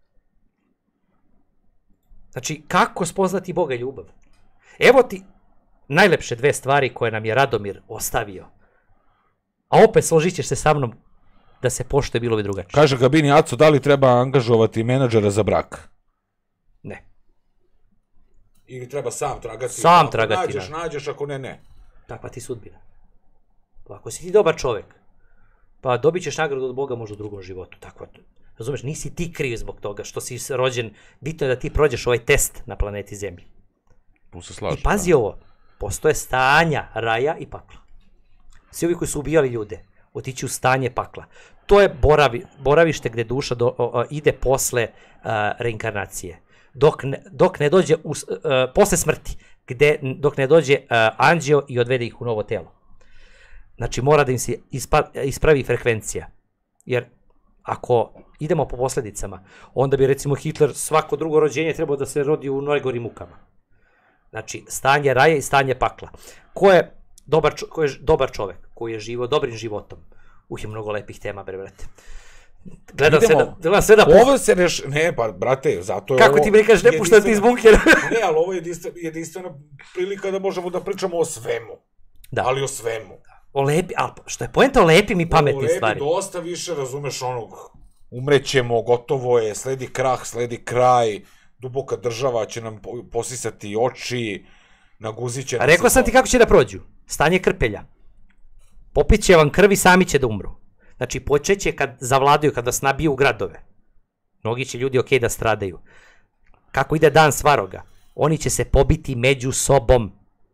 Znači, kako spoznati Boga i ljubav? Evo ti najlepše dve stvari koje nam je Radomir ostavio. A opet složit ćeš se sa mnom da se poštuje bilo bi drugačije. Kaže Gabini Aco, da li treba angažovati menadžera za brak? Ne. Ili treba sam tragati? Sam Ako tragati, nađeš, da. nađeš, ako ne, ne. Takva ti sudbina. Pa ako si ti dobar čovjek, pa dobit ćeš nagradu od Boga možda u drugom životu. Tako, razumeš, nisi ti kriv zbog toga što si rođen. Bitno je da ti prođeš ovaj test na planeti Zemlji. Tu se slažem. I pazi ovo, postoje stanja raja i pakla. Svi ovi koji su ubijali ljude, otići u stanje pakla. To je boravi, boravište gdje duša do, o, o, ide posle uh, reinkarnacije. Dok ne, dok ne dođe, u, uh, posle smrti, gde, dok ne dođe uh, anđeo i odvede ih u novo telo. Znači mora da im se ispa, ispravi frekvencija. Jer ako idemo po posljedicama, onda bi recimo Hitler svako drugo rođenje trebao da se rodi u najgorim mukama. Znači stanje raja i stanje pakla. Ko je dobar, čo, ko je dobar čovjek, koji je živo dobrim životom? Uh, je mnogo lepih tema, bre, brate. Gledam Idemo. sve da, gledam sve da... Ovo se reš... Ne, pa, brate, zato je Kako ovo... ti mi kažeš, ne puštam ti iz bunkera? Ne, ali ovo je jedinstvena, jedinstvena prilika da možemo da pričamo o svemu. Da. Ali o svemu. O lepi, ali što je poenta o lepim i pametnim O lepi stvari. dosta više, razumeš, onog... Umrećemo, gotovo je, sledi krah, sledi kraj, duboka država će nam po- posisati oči, naguzit će... A rekao sam ti kako će da prođu. Stanje krpelja. Popit će vam krvi, sami će da umru. Znači, počeće kad zavladaju, kad vas nabiju u gradove. Mnogi će ljudi okej da stradaju. Kako ide dan svaroga? Oni će se pobiti među sobom.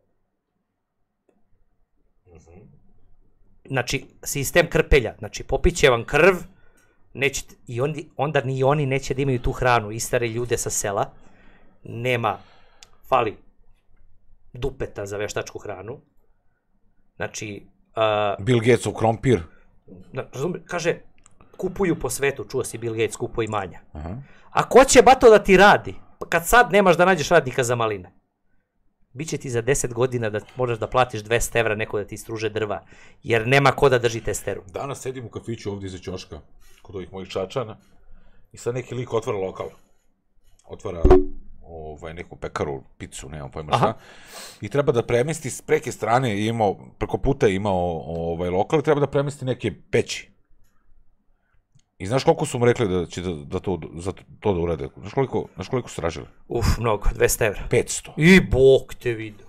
Znači, sistem krpelja. Znači, popit će vam krv, nećete, i on, onda ni oni neće da imaju tu hranu. Istare ljude sa sela. Nema, fali dupeta za veštačku hranu. Znači, uh, Bill Gatesov krompir. razumije, kaže, kupuju po svetu, čuo si Bill Gates kupuje imanja. Aha. A ko će bato da ti radi? Pa kad sad nemaš da nađeš radnika za maline. Biće ti za deset godina da možeš da platiš dvesta evra neko da ti istruže drva, jer nema ko da drži testeru. Danas sedim u kafiću ovdje iza ćoška, kod ovih mojih Čačana, i sad neki lik otvara lokal. Otvara ovaj, neku pekaru, picu, nemam pojma šta. I treba da premesti s preke strane, imao, preko puta je imao ovaj, lokal, i treba da premesti neke peći. I znaš koliko su mu rekli da će da, da to, za to da urade? Znaš koliko, znaš koliko su tražili? Uf, mnogo, dvesta evra. petsto. I bok te vidio.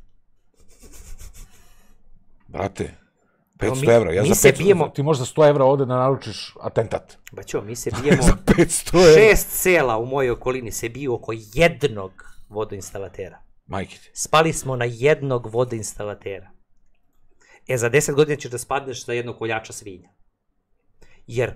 Brate, petsto mi- evra. Ja mi za se petsto, bijemo- ti možda sto evra ovde da naručiš atentat. Baćo, mi se bijemo, Za petsto evra. šest sela u mojoj okolini se biju oko jednog vodoinstalatera. Majke ti. Spali smo na jednog vodoinstalatera. E, za deset godina ćeš da spadneš za jednog koljača svinja. Jer,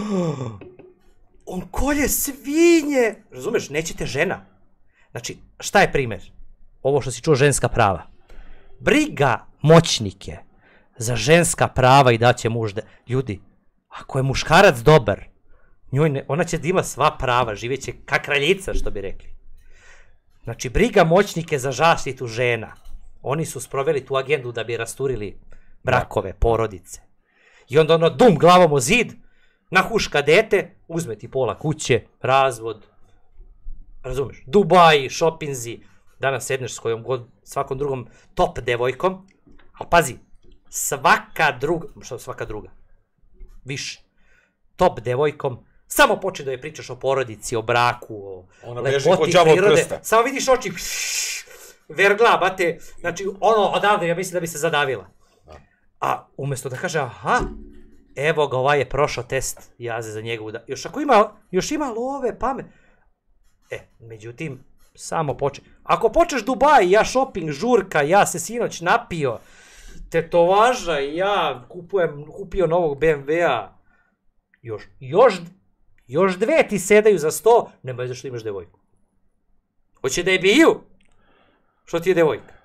on kolje svinje! Razumeš, nećete žena. Znači, šta je primjer? Ovo što si čuo, ženska prava. Briga moćnike za ženska prava i daće mužde. Ljudi, ako je muškarac dobar, njoj ne, ona će da ima sva prava, živeće ka kraljica, što bi rekli. Znači, briga moćnike za zaštitu žena. Oni su sproveli tu agendu da bi rasturili brakove, porodice. I onda ono dum glavom o zid, nahuška dete, uzme ti pola kuće, razvod. Razumeš? Dubai, šopinzi. Danas sedneš s kojom god, svakom drugom top devojkom. Ali pazi, svaka druga, što svaka druga? Više. Top devojkom. Samo počne da je pričaš o porodici, o braku, o Ona beži lepoti kod đavo od prirode. krsta. Samo vidiš oči, vergla, bate, znači ono odavde ja mislim da bi se zadavila. A umjesto da kaže, aha, evo ga, ovaj je prošao test jaze za njegovu, da, još ako ima, još ima love, pamet. E, međutim, samo poče. Ako počeš Dubai, ja shopping, žurka, ja se sinoć napio, tetovaža, ja kupujem, kupio novog be em ve-a, još, još, još dve ti sedaju za sto, nema veze što imaš devojku. Hoće da je biju? Što ti je devojka?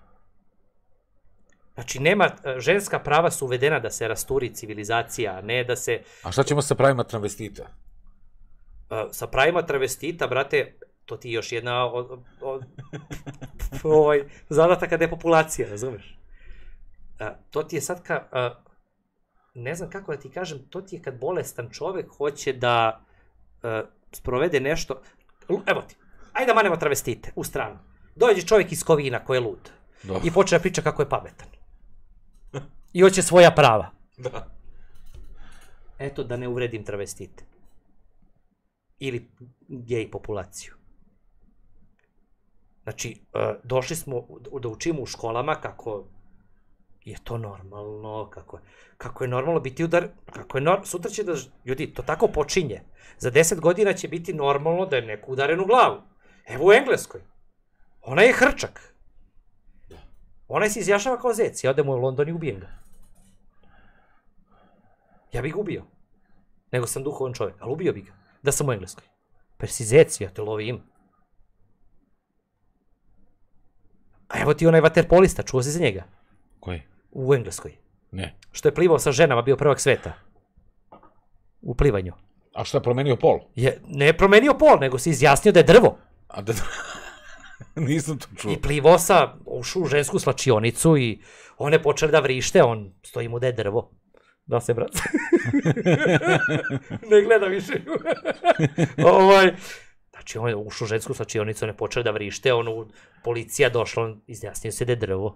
Znači, nema, ženska prava su uvedena da se rasturi civilizacija, a ne da se... A šta ćemo sa pravima travestita? Uh, sa pravima travestita, brate, to ti je još jedna od, od, ovaj, zadataka depopulacija, razumeš? Uh, to ti je sad ka... Uh, ne znam kako da ti kažem, to ti je kad bolestan čovek hoće da uh, sprovede nešto... Evo ti, ajde da manemo travestite, u stranu. Dođe čovjek iz Kovina koji je lud. Dobro. I počne da priča kako je pametan. I hoće svoja prava. Da. Eto, da ne uvredim travestite. Ili gej populaciju. Znači, došli smo da učimo u školama kako je to normalno, kako je, kako je normalno biti udar, kako je normalno, sutra će da, ljudi, to tako počinje. Za deset godina će biti normalno da je neko udaren u glavu. Evo u Engleskoj. Ona je hrčak. Ona se izjašnjava kao zec. Ja odem u London i ubijem ga. Ja bih ga ubio. Nego sam duhovan čovjek, ali ubio bih ga. Da sam u Engleskoj. Pa jer si zec, ja te lovim. A evo ti onaj vaterpolista, čuo si za njega? Koji? U Engleskoj. Ne. Što je plivao sa ženama, bio prvak sveta. U plivanju. A šta je promenio pol? Je, ne je promenio pol, nego se izjasnio da je drvo. A da... Nisam to čuo. I plivao sa, ušao u žensku slačionicu i one počeli da vrište, on stoji mu da je drvo. Da se, brat. Ne gleda više. ovaj, znači, on je ušao u žensku slačionicu, one počeli da vrište, ono, policija došla, on izjasnio se da je drvo.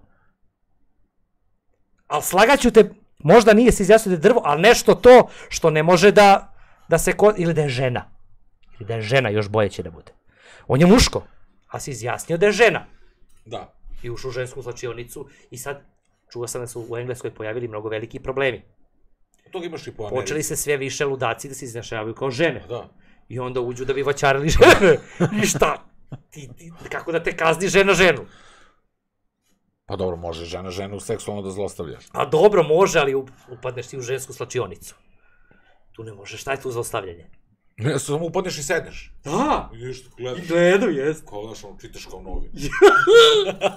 Ali slagaću te, možda nije se izjasnio da je drvo, ali nešto to što ne može da, da se, ko... ili da je žena. Ili da je žena, još bolje će da bude. On je muško. A si izjasnio da je žena. Da. I ušao u žensku slačionicu i sad čuo sam da su u Engleskoj pojavili mnogo veliki problemi. Toga imaš i po Americi. Počeli se sve više ludaci da se izjašnjavaju kao žene. Da. I onda uđu da bi vaćarili žene. I šta? Ti, ti, kako da te kazni žena ženu? Pa dobro, može žena ženu seksualno da zlostavljaš. A dobro, može, ali upadneš ti u žensku slačionicu. Tu ne možeš, šta je tu zlostavljanje? Ne, samo upadneš i sedneš. Da! I nešto gledaš. Gledam, jest. Kao, znaš, ono, čitaš kao novi.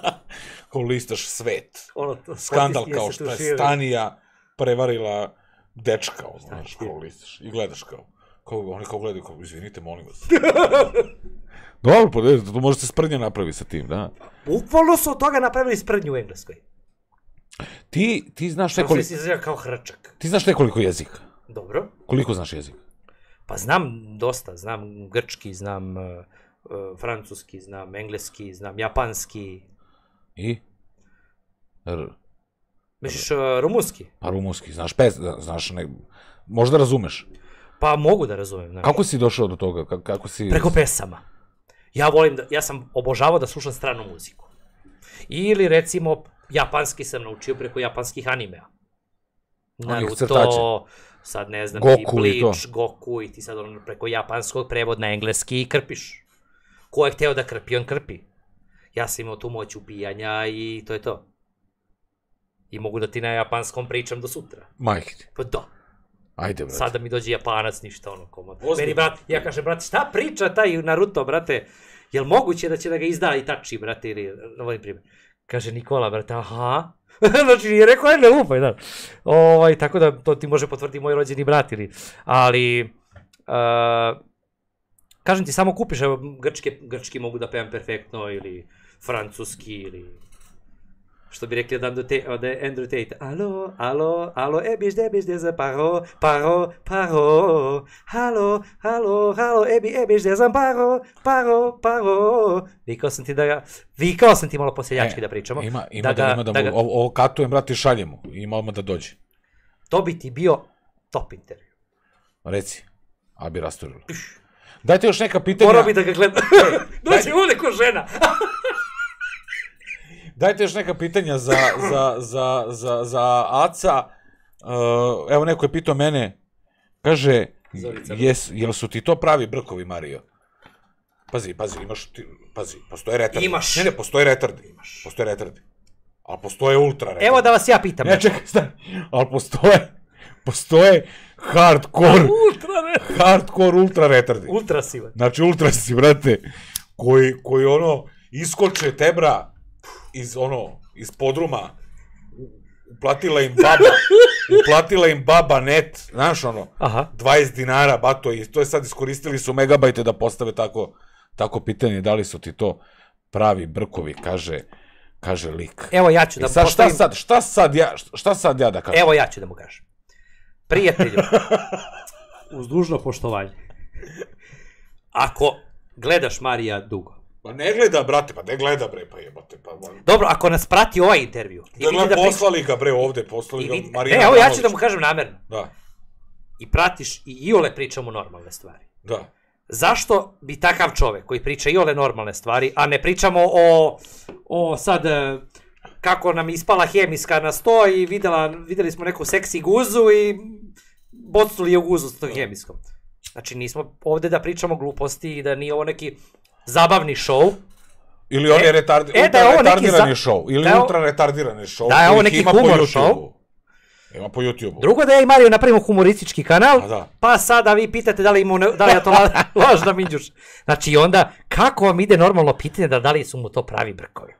Kao listaš svet. Ono, to, Skandal Spotify kao se što tu je širi. Stanija prevarila dečka, ono, znaš, kao listaš i gledaš kao. Kao, oni kao gledaju, kao, izvinite, molim vas. Dobro, pa tu možete sprnje napravi sa tim, da. Bukvalno su od toga napravili sprdnju u Engleskoj. Ti, ti znaš Kako nekoliko... se izgleda kao hrčak. Ti znaš nekoliko jezika? Dobro. Koliko znaš jezika? Pa znam dosta, znam grčki, znam uh, uh, francuski, znam engleski, znam japanski. I? R... Misliš uh, rumunski? Pa rumunski, znaš pes, znaš, ne... možda razumeš. Pa mogu da razumem. Znači. Kako si došao do toga? Kako, kako si... Preko pesama. Ja volim da, ja sam obožavao da slušam stranu muziku. Ili recimo, japanski sam naučio preko japanskih animea. Naruto, sad ne znam, Goku ti Bleach, Goku i ti sad ono preko japanskog prevod na engleski i krpiš. Ko je hteo da krpi, on krpi. Ja sam imao tu moć upijanja i to je to. I mogu da ti na japanskom pričam do sutra. Majke ti. Pa da. Ajde, brate. Sad da mi dođe Japanac, ništa ono komod. Meni, brat, ja kažem, brate, šta priča taj Naruto, brate? Jel moguće da će da ga izda i tači, brate, ili na ovaj primjer? Kaže Nikola, brate, aha. Znači, nije rekao, aj ne lupaj, da. Ovaj, tako da to ti može potvrditi moj rođeni brat, ili... Ali... Uh, kažem ti, samo kupiš, evo, grčke, grčki mogu da pevam perfektno, ili francuski, ili... Što bi rekli od Andrew Tate, alo, alo, alo, ebiš, debiš, deza, paro, paro, paro, halo, halo, halo, ebi, ebiš, deza, paro, paro, paro. Vikao sam ti da ga, vikao sam ti malo poseljački e, da pričamo. Ima, ima da, da, ga, ima da, da mu, ga, ovo, ovo katujem, brate, šaljemo, ima odmah da dođe. To bi ti bio top intervju. Reci, a bi rasturilo. Dajte još neka pitanja. Morao bi da ga gledam. Dođe ovdje ko žena. Dajte još neka pitanja za, za, za, za, za Aca. Uh, evo, neko je pitao mene, kaže, jes, jel su ti to pravi brkovi, Mario? Pazi, pazi, imaš, ti, pazi, postoje retardi. Imaš. Ne, ne, postoje retardi. Imaš. Postoje retardi. Ali postoje ultra retardi. Evo da vas ja pitam. Ne, čekaj, stani. Ali postoje, postoje hardcore, ultra retardi. Hardcore ultra retardi. Ultra si, brate. Znači, ultra si, brate, koji, koji ono, iskoče tebra, iz ono, iz podruma, uplatila im baba, uplatila im baba net, znaš ono, aha, dvadeset dinara, bato, i to je sad iskoristili su megabajte da postave tako, tako pitanje, da li su ti to pravi brkovi, kaže, kaže lik. Evo ja ću da sad, postavim... Šta sad, šta sad ja, šta sad ja da kažem? Evo ja ću da mu kažem. Prijatelju, uz dužno poštovanje, ako gledaš Marija dugo, Pa ne gleda, brate, pa ne gleda, bre, pa jebate, pa... Dobro, ako nas prati ovaj intervju... Da gleda, poslali ga, bre, ovde, poslali ga Marina... Ne, evo ja ću da mu kažem namerno. Da. I pratiš i iole pričamo normalne stvari. Da. Zašto bi takav čovek koji priča iole normalne stvari, a ne pričamo o... o sad... kako nam ispala hemijska na sto i videla, videli smo neku seksi guzu i... bocnuli je u guzu s tom hemijskom. Znači, nismo ovde da pričamo gluposti i da nije ovo neki... zabavni show. Ili on je retardi, e, ultra retardirani za... show. Ili da ultra retardirani show. Da je ovo neki humor show. Ima po YouTube-u. Drugo da ja i Mario napravimo humoristički kanal, da. Pa sada vi pitate da li, mu ne, da li je to lažna minđuš. Znači onda, kako vam ide normalno pitanje da da li su mu to pravi brkovi?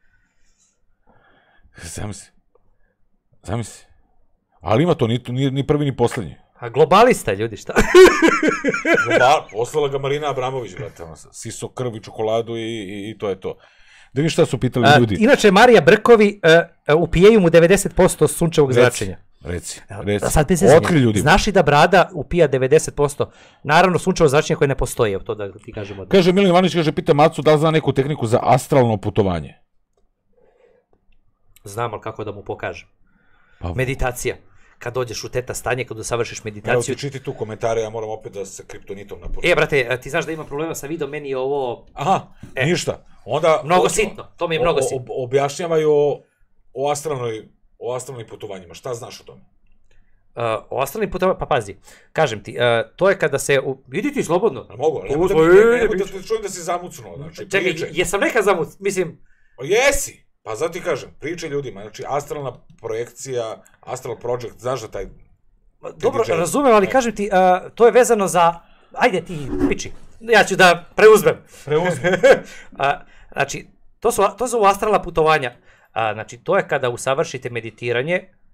Zamisli. Zamisli. Ali ima to, ni, ni, ni prvi ni poslednji. A globalista, ljudi, šta? Global, poslala ga Marina Abramović, brate, ono, siso krv i čokoladu i, i, i to je to. Da vidim šta su pitali A, ljudi. Inače, Marija Brkovi uh, upijaju mu devedeset posto sunčevog zračenja. Reci, reci. Sad bez Otkri ljudima. Znaš li da brada upija devedeset posto? Naravno, sunčevo zračenje koje ne postoji, evo to da ti kažemo. Kaže, Milan Ivanović, kaže, pita Macu da li zna neku tehniku za astralno putovanje. Znam, ali kako da mu pokažem. Pa, meditacija. Kad dođeš u teta stanje, kad savršiš meditaciju... Evo ti čiti tu komentare, ja moram opet da se kriptonitom napušim. E, brate, ti znaš da imam problema sa videom, meni je ovo... Aha, e, ništa. Onda... Mnogo sitno, to mi je mnogo sitno. Ob, objašnjavaj o, o, astralnoj, o astralnim putovanjima, šta znaš o tome? Uh, o astralnim putovanjima, pa pazi, kažem ti, uh, to je kada se... U... Idi ti slobodno. A mogu, nemoj da, ne, ne, da te čujem da si zamucnuo, znači, čekaj, priče. Jesam neka zamuc, mislim... O, jesi! Pa zato ti kažem, priče ljudima, znači astralna projekcija, astral project, znaš da taj... Dobro, razumem, ali kažem ti, uh, to je vezano za... Ajde ti, piči, ja ću da preuzmem. Preuzmem. uh, znači, to su, to su astralna putovanja. Uh, znači, to je kada usavršite meditiranje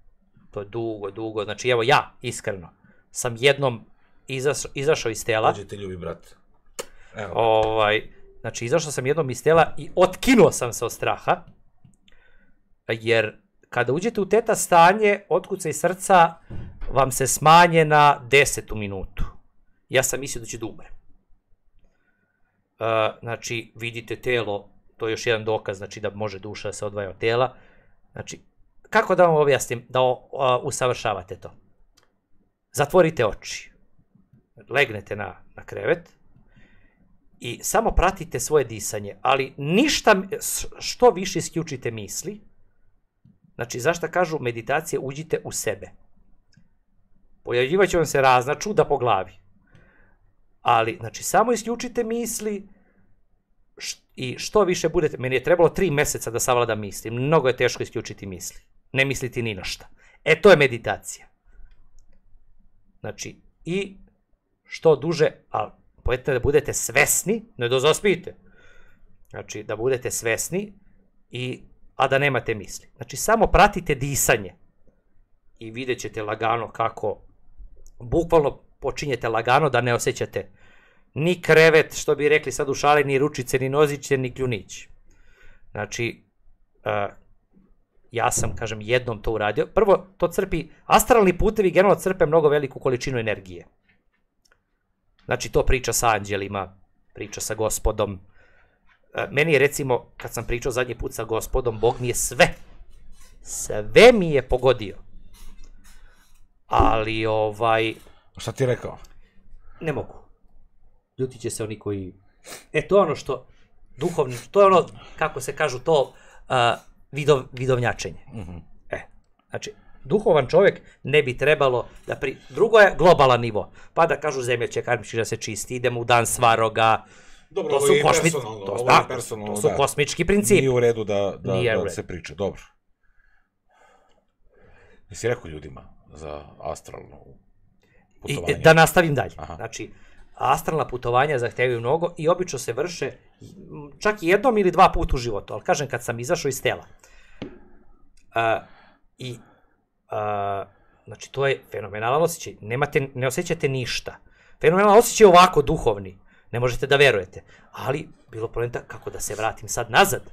To je dugo, dugo. Znači, evo ja, iskreno, sam jednom izašao, izašao iz tela. Dođe ti ljubi, brat. Evo. Ovaj, znači, izašao sam jednom iz tela i otkinuo sam se od straha, jer kada uđete u teta stanje, otkucaj srca vam se smanje na desetu minutu. Ja sam mislio da će da umrem. Uh, znači, vidite telo, to je još jedan dokaz, znači da može duša da se odvaja od tela. Znači, kako da vam objasnim da o, o, usavršavate to? Zatvorite oči, legnete na, na krevet i samo pratite svoje disanje, ali ništa, što više isključite misli. Znači, zašto kažu meditacije, uđite u sebe. Pojavljivaće vam se razna čuda po glavi. Ali, znači, samo isključite misli i što više budete... Meni je trebalo tri meseca da savladam misli. Mnogo je teško isključiti misli. Ne misliti ni na šta. E, to je meditacija. Znači, i što duže, ali pojete da budete svesni, ne da zaspite. Znači, da budete svesni, i, a da nemate misli. Znači, samo pratite disanje i vidjet ćete lagano kako, bukvalno počinjete lagano da ne osjećate ni krevet, što bi rekli sad u šali, ni ručice, ni noziće, ni kljunić. Znači, uh, ja sam, kažem, jednom to uradio. Prvo, to crpi, astralni putevi generalno crpe mnogo veliku količinu energije. Znači, to priča sa anđelima, priča sa gospodom. Uh, meni je, recimo, kad sam pričao zadnji put sa gospodom, Bog mi je sve, sve mi je pogodio. Ali, ovaj... Šta ti je rekao? Ne mogu. Ljutit će se oni koji... E, to je ono što... Duhovni... To je ono, kako se kažu, to... Uh, vidov, vidovnjačenje. Mm-hmm. E, znači, duhovan čovjek ne bi trebalo da pri... Drugo je globalan nivo. Pa da kažu zemlja će karmići da se čisti, idemo u dan svaroga. Dobro, to ovo su je kosmi... personalno. To, ovo da, je personalno, to su da. kosmički principi. Nije u redu da, da, Nije u da redu. se priča. Dobro. Jesi rekao ljudima za astralno putovanje? I, da nastavim dalje. Aha. Znači, astralna putovanja zahtevaju mnogo i obično se vrše čak i jednom ili dva puta u životu, ali kažem kad sam izašao iz tela. Uh, I, uh, znači, to je fenomenalan osjećaj. Nemate, ne osjećate ništa. Fenomenalan osjećaj je ovako duhovni. Ne možete da verujete. Ali, bilo poenta kako da se vratim sad nazad.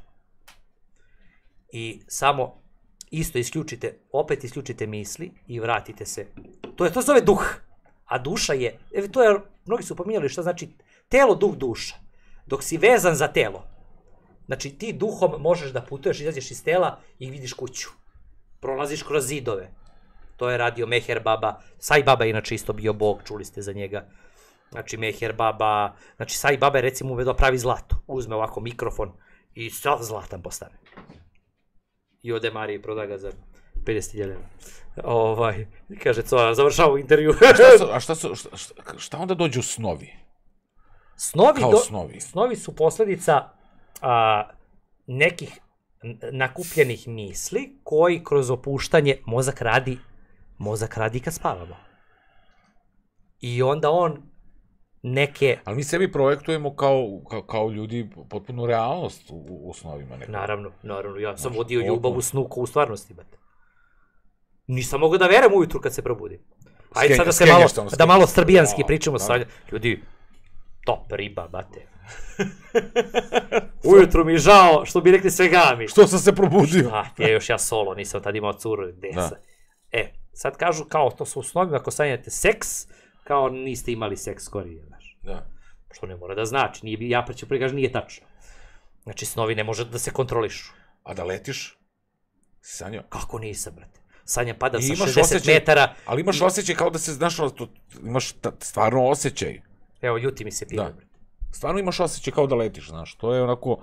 I samo isto isključite, opet isključite misli i vratite se. To je, to se zove duh. A duša je, e, to je, mnogi su pominjali šta znači telo, duh, duša. Dok si vezan za telo, znači ti duhom možeš da putuješ, izađeš iz tela i vidiš kuću. Prolaziš kroz zidove. To je radio Meher Baba. Sai Baba je inače isto bio bog, čuli ste za njega. Znači Meher Baba, znači Sai Baba je recimo uvedo pravi zlato. Uzme ovako mikrofon i sav zlatan postane. I ode Mariji proda ga za pedeset hiljada. Ovaj, kaže, co, završao intervju. A šta, su, a šta, su, šta, šta onda dođu snovi? Snovi, Kao do, snovi. snovi su posljedica a, nekih nakupljenih misli koji kroz opuštanje mozak radi, mozak radi kad spavamo. I onda on neke... Ali mi sebi projektujemo kao, kao, kao ljudi potpunu realnost u, u snovima. Nekako. Naravno, naravno, ja sam Znači, vodio potpuno. ljubav u snu ko u stvarnosti, bate. Nisam mogao da verujem ujutru kad se probudim. Ajde sad da se malo, Skenjaš, da malo skenjaš. srbijanski Da, pričamo da. sa ljudi. Top riba, bate. Ujutru mi je žao, što bi rekli svega mi. Što sam se probudio? Ah, je još ja solo, nisam tad imao curu, desa. Da. E, sad kažu kao to su u snovima, ako sanjate seks, kao niste imali seks skorije, znaš. Da. Što ne mora da znači, nije, ja ću prikaži, nije tačno. Znači, snovi ne može da se kontrolišu. A da letiš? Si sanjao? Kako nisam, brate? Sanja pada I sa imaš šezdeset osjećaj- metara. Ali imaš osjećaj kao da se, znaš, ono, to, imaš ta, stvarno osjećaj. Evo, ljuti mi se pivo, Da. brate. Stvarno imaš osjećaj kao da letiš, znaš. To je onako...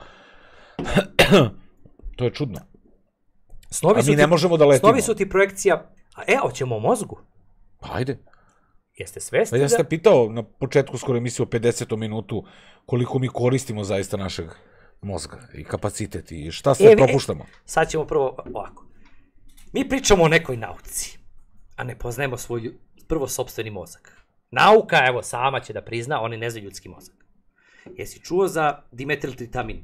to je čudno. Snovi A su mi ti, ne možemo da letimo. Snovi su ti projekcija, a e, hoćemo o mozgu. Pa ajde. Jeste Pa svesni ja sam da... te pitao na početku skoro emisije o pedesetom minutu koliko mi koristimo zaista našeg mozga i kapacitet i šta sve E, e, propuštamo. Sad ćemo prvo ovako. Mi pričamo o nekoj nauci, a ne poznajemo svoj prvo sopstveni mozak. Nauka, evo, sama će da prizna, oni ne znaju ljudski mozak. Jesi čuo za dimetiltritamin?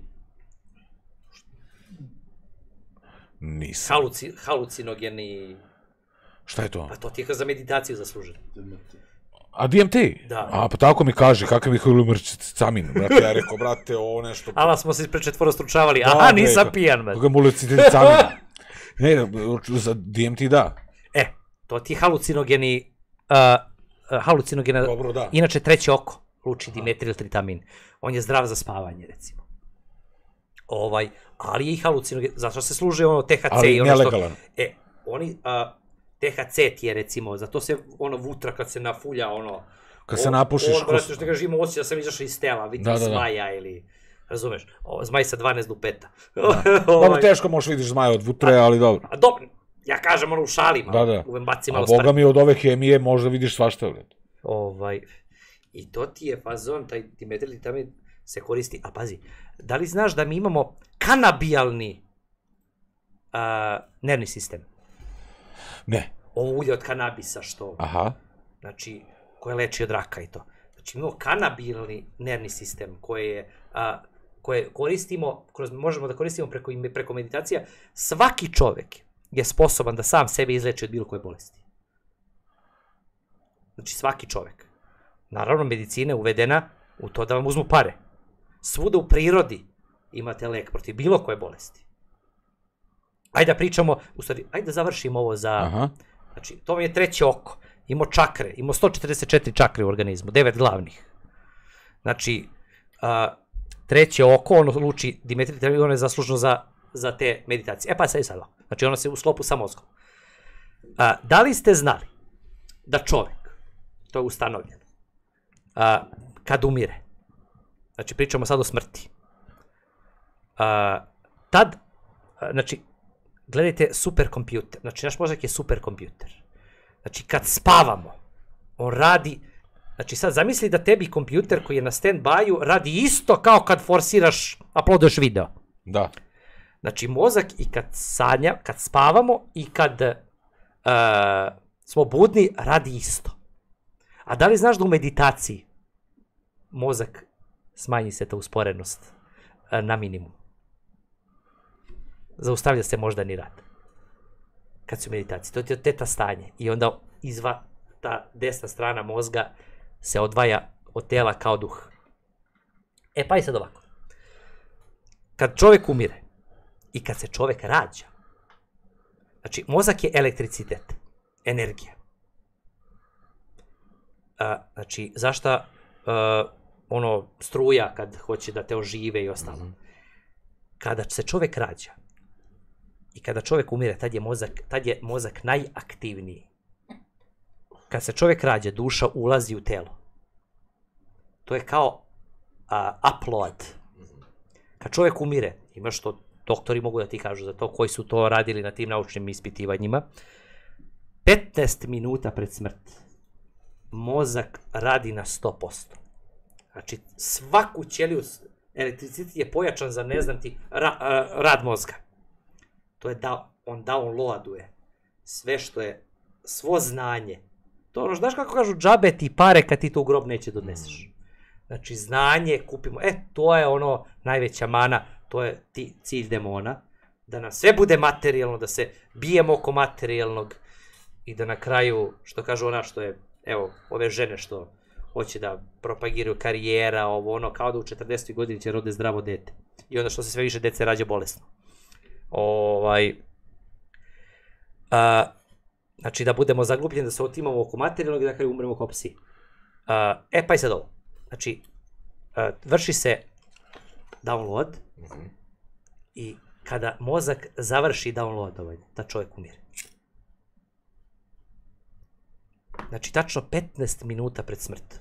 Nisam. Haluci, halucinogeni... Šta je to? Pa to ti je kao za meditaciju zasluženo. A D M T? Da. A, pa tako mi kaže, kakav je hulumrcamin, brate, ja rekao, brate, ovo nešto... Ali smo se prečetvoro stručavali, aha, nisam pijan, man. Kakav muliciticamin. Ne, za D M T da. E, to ti je halucinogeni, uh, uh, halucinogena, Dobro, da. inače treće oko, luči dimetiltritamin. On je zdrav za spavanje, recimo. Ovaj, ali je i halucinogen, zašto se služe ono T H C ali i ono što... nelegalan. E, oni, uh, T H C ti je recimo, zato se ono vutra kad se nafulja, ono... Kad se napušiš... On, brate, što kažeš, ima osjećaj da sam izašao iz tela, vidim da, da, zmaja da. Ili... Razumeš? O, zmaj sa dvanaest dupeta. Dobro, teško možeš vidiš zmaja od vutre, ali dobro. A dobro, ja kažem ono u šalima, da, da. uvem baci a malo boga mi od ove hemije možda vidiš svašta. Ovaj, I to ti je fazon, taj dimetiltritamin se koristi, a pazi, da li znaš da mi imamo kanabijalni a, nervni sistem? Ne. Ovo ulje od kanabisa što, Aha. znači, koje leči od raka i to. Znači, imamo kanabijalni nervni sistem koje je, a, koje koristimo, kroz, možemo da koristimo preko, preko meditacija. Svaki čovek je sposoban da sam sebe izleči od bilo koje bolesti. Znači, svaki čovek. Naravno, medicina je uvedena u to da vam uzmu pare. Svuda u prirodi imate lek protiv bilo koje bolesti. Ajde da pričamo, u stvari, ajde da završimo ovo za... Aha. Znači, to mi je treće oko. Imao čakre, imao sto četrdeset četiri čakre u organizmu, devet glavnih. Znači, a, treće oko, ono luči dimetiltritamin, ono je zaslužno za, za te meditacije. E pa sad je sad ovo. Znači, ono se u sklopu sa mozgom. A, da li ste znali da čovek, to je ustanovljeno, a, kad umire, znači pričamo sad o smrti, a, tad, a, znači, gledajte superkompjuter, znači naš mozak je superkompjuter. Znači kad spavamo, on radi, znači sad zamisli da tebi kompjuter koji je na stand-by-u radi isto kao kad forsiraš, uploadaš video. Da. Znači mozak i kad sanja, kad spavamo i kad uh, smo budni radi isto. A da li znaš da u meditaciji mozak smanji se ta usporenost uh, na minimum? Zaustavlja se moždani rad. Kad su meditacije, to ti je teta stanje i onda izva ta desna strana mozga se odvaja od tela kao duh. E pa i sad ovako. Kad čovjek umire i kad se čovjek rađa, znači mozak je elektricitet, energija. A, znači zašta a, ono struja kad hoće da te ožive i ostalo. Mm-hmm. Kada se čovjek rađa, i kada čovjek umire, tad je mozak, tad je mozak najaktivniji. Kad se čovjek rađa, duša ulazi u telo. To je kao a, upload. Kad čovjek umire, ima što doktori mogu da ti kažu za to, koji su to radili na tim naučnim ispitivanjima, petnaest minuta pred smrt mozak radi na sto posto. Znači, svaku ćeliju, elektricitet je pojačan za, ne znam ti, ra, a, rad mozga. To je da on downloaduje sve što je, svo znanje. To ono, znaš kako kažu, džabe ti pare kad ti to u grob neće doneseš. Znači, znanje kupimo, e, to je ono najveća mana, to je ti, cilj demona, da nam sve bude materijalno, da se bijemo oko materijalnog i da na kraju, što kažu ona što je, evo, ove žene što hoće da propagiraju karijera, ovo ono, kao da u četrdesetoj godini će rode zdravo dete. I onda što se sve više dece rađa bolesno. Ovaj, a, znači da budemo zaglupljeni, da se otimamo oko materijalnog i da kraju umremo kao psi. A, e pa i sad ovo. Znači, a, vrši se download mm-hmm. i kada mozak završi downloadovanje, ta čovjek umire. Znači, tačno petnaest minuta pred smrt.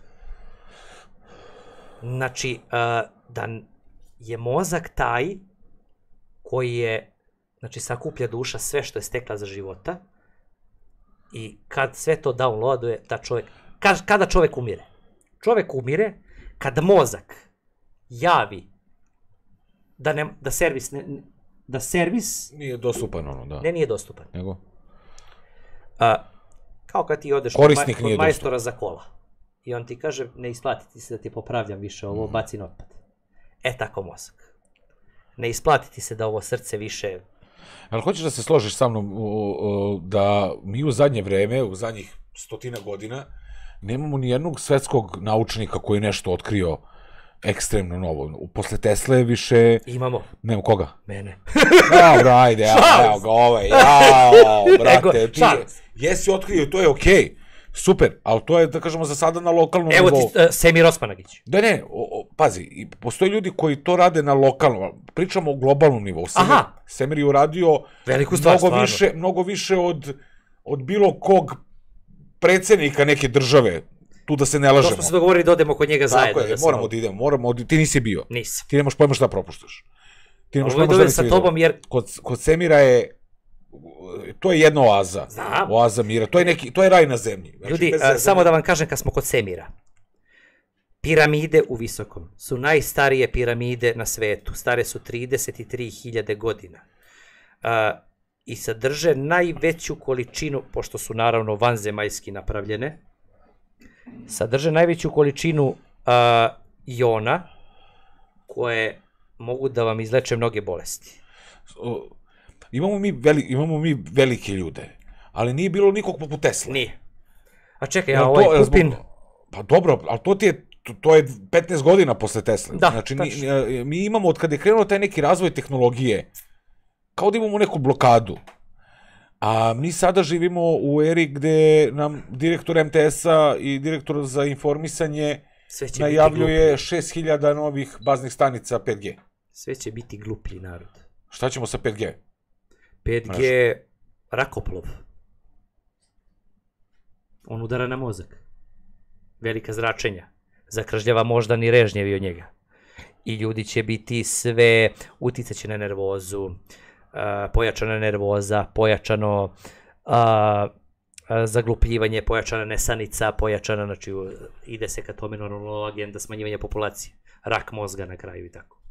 Znači, a, da je mozak taj koji je, znači, sakuplja duša sve što je stekla za života i kad sve to downloaduje, ta čovjek, kad, kada čovjek umire? Čovjek umire kad mozak javi da, ne, da servis, ne, da servis... Nije dostupan ono, da. Ne, nije dostupan. Nego? A, kao kad ti odeš Korisnik kod, kod majstora za kola i on ti kaže, ne isplati ti se da ti popravljam više ovo, baci na otpad. E tako mozak. Ne isplati ti se da ovo srce više Ali hoćeš da se složiš sa mnom u, u, da mi u zadnje vreme, u zadnjih stotina godina, nemamo ni jednog svetskog naučnika koji je nešto otkrio ekstremno novo. Posle Tesle više... Imamo. Nema koga? Mene. Dobro, ajde, evo ga ovaj, jao, brate, ti jesi otkrio, to je okej, super, ali to je, da kažemo, za sada na lokalnom nivou. Evo ti uh, Semir Osmanagić. Da ne, o, o, pazi, i postoje ljudi koji to rade na lokalnom, pričamo o globalnom nivou. Semir, Aha. Semir je uradio Veliku stvar, mnogo stvarno. više, mnogo više od, od bilo kog predsjednika neke države, tu da se ne To lažemo. smo se dogovorili da odemo kod njega Tako zajedno. je, da se moramo malo- da idemo, moramo da, ti nisi bio. Nisam. Ti nemaš pojma šta propuštaš. Ti nemaš Ovo pojma je šta dođe nisi sa video. tobom jer... Kod, kod Semira je, to je jedna oaza. Znam. Oaza mira, to je, neki, to je raj na zemlji. Znači, Ljudi, bez a, zezanja. samo da vam kažem kad smo kod Semira. Piramide u Visokom su najstarije piramide na svetu. Stare su trideset tri hiljade godina. A, I sadrže najveću količinu, pošto su naravno vanzemaljski napravljene, sadrže najveću količinu a, iona koje mogu da vam izleče mnoge bolesti. O, imamo mi, veli, imamo mi velike ljude, ali nije bilo nikog poput Tesla. Nije. A čekaj, Jel ja to- ovaj jel zbog- Pupin... Pa dobro, ali to ti je, to, to je petnaest godina posle Tesla. Da, znači, tačno. mi, mi imamo, od kada je krenuo taj neki razvoj tehnologije, kao da imamo neku blokadu. A mi sada živimo u eri gde nam direktor em te esa i direktor za informisanje Sve će biti najavljuje gluplji. šest hiljada novih baznih stanica pet ge. Sve će biti gluplji narod. Šta ćemo sa pet ge? pet ge rakoplov. On udara na mozak. Velika zračenja. Zakržljava moždani režnjevi od njega. I ljudi će biti sve, uticaće na nervozu, uh, pojačana nervoza, pojačano uh, uh, zaglupljivanje, pojačana nesanica, pojačana, znači u- ide se ka tome normalno agenda smanjivanja populacije. Rak mozga na kraju i tako.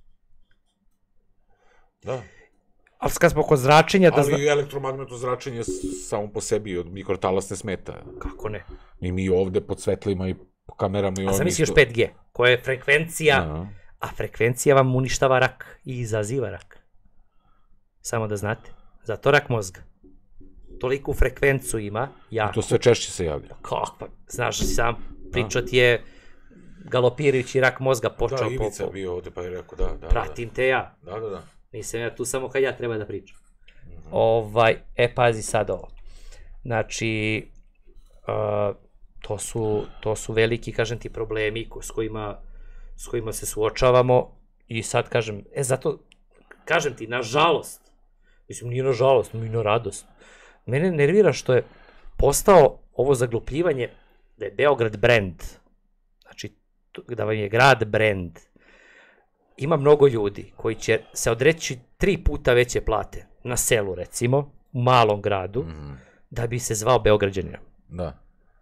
Da. Ali kad smo kod zračenja, da Ali zna... elektromagnetno zračenje s- samo po sebi od mikrotalas ne smeta. Kako ne? I mi ovde pod svetlima i po kamerama i A ovim zamisli još isto- pet ge, koja je frekvencija, Aha. a frekvencija vam uništava rak i izaziva rak. Samo da znate. Zato rak mozga. Toliku frekvencu ima, jako. To sve češće se javlja. Kako? Znaš si sam, pričat je galopirajući rak mozga Da, počeo po... Ivica po- bio ovde pa je rekao, da, da. Pratim te ja. Da, da, da. Nisam ja tu samo kad ja treba da pričam. Ovaj, e, pazi sad ovo. Znači, uh, to, su, to su veliki, kažem ti, problemi ko- s kojima, s kojima se suočavamo i sad kažem, e, zato, kažem ti, nažalost, mislim, nije nažalost, nije na radost, mene nervira što je postao ovo zaglupljivanje da je Beograd brand, znači, to- da vam je grad brand, ima mnogo ljudi koji će se odreći tri puta veće plate na selu, recimo, u malom gradu, Mhm. da bi se zvao Beograđaninom. Da.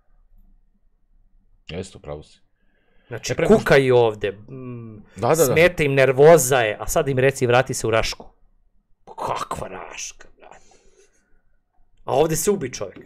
Jeste, pravo si. Znači, E, preko- kukaju ovde, mm, Da, da, da. smeta im, nervoza je, a sad im reci vrati se u Rašku. Kakva Raška, brate. A ovde se ubi čovjek.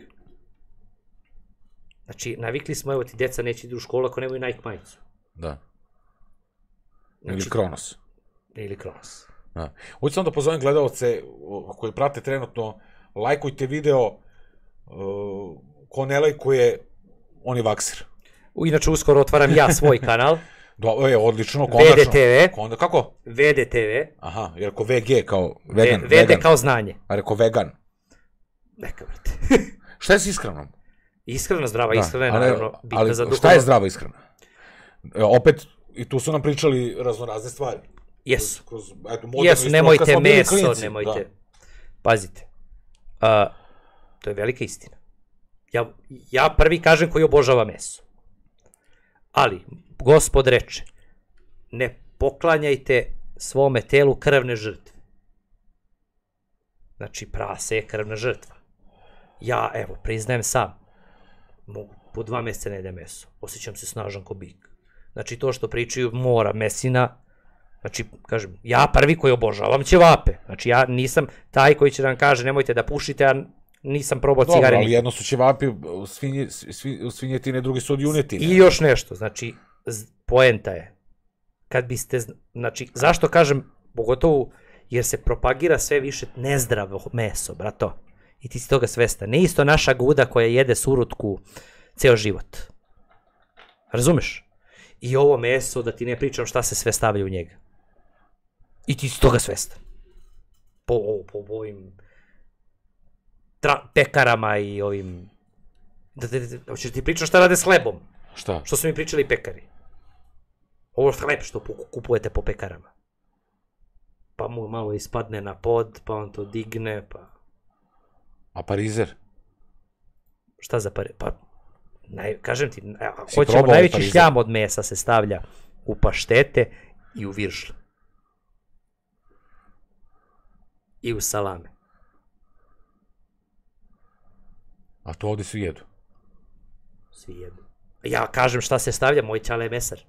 Znači, navikli smo, evo ti, deca neće idu u školu ako nemaju Nike majicu. Da. Znači, Ili Kronos. Ili Kronos. Da. Hoću samo da pozovem gledalce o, koji prate trenutno, lajkujte video, uh, ko ne lajkuje, on je vakser. U, Inače, uskoro otvaram ja svoj kanal, Do, e, odlično, konačno. V D T V. Onda, kako? V D T V. Aha, je rekao ve ge kao vegan. V- V D vegan. kao znanje. A rekao vegan. Neka vrte. Šta je s ishranom? Ishrana, zdrava Da, ishrana je ali- naravno bitna ali za duhovno. šta je zdrava ishrana? E, opet, i tu su nam pričali raznorazne stvari. Jesu. Kroz, eto, modernu Jesu, istoriju, kad nemojte smo bili meso, klinci, nemojte. da. Pazite. A, to je velika istina. Ja, ja prvi kažem koji obožava meso. Ali, Gospod reče, ne poklanjajte svome telu krvne žrtve. Znači, prase je krvna žrtva. Ja, evo, priznajem sam, mogu po dva mjeseca ne jedem meso. Osjećam se snažan ko bik. Znači, to što pričaju mora, mesina, znači, kažem, ja prvi koji obožavam ćevape. Znači, ja nisam taj koji će da vam kaže nemojte da pušite, a nisam probao Dobro, cigare ali nikad. jedno su ćevapi svinje, svi, svinjetine, drugi su od junetine. I još nešto, znači, z- poenta je, kad biste, zn- znači, zašto kažem, pogotovo jer se propagira sve više nezdravo meso, brato. I ti si toga svestan. Ne isto naša guda koja jede surutku ceo život. Razumeš? I ovo meso, da ti ne pričam šta se sve stavlja u njega. I ti si toga svestan. Po, po, po ovim tra, pekarama i ovim... Da, da, da, hoćeš ti pričam šta rade s hlebom? Šta? Što su mi pričali pekari. Ovo hleb što kupujete po pekarama. Pa mu malo ispadne na pod, pa on to digne, pa... A parizer? Šta za parizer? Pa, naj, kažem ti, Si hoćemo, probao najveći parizer? šljam od mesa se stavlja u paštete i u viršle. I u salame. A to ovdje svi jedu. Svi jedu. Ja kažem šta se stavlja, moj ćale je mesar.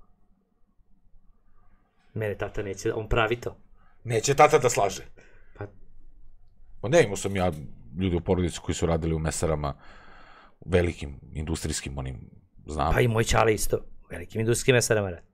Mene tata neće, on pravi to. Neće tata da slaže. Pa, Pa ne, imao sam ja ljudi u porodici koji su radili u mesarama, velikim, industrijskim, onim, znam. pa i moj ćale isto. Velikim industrijskim mesarama radi.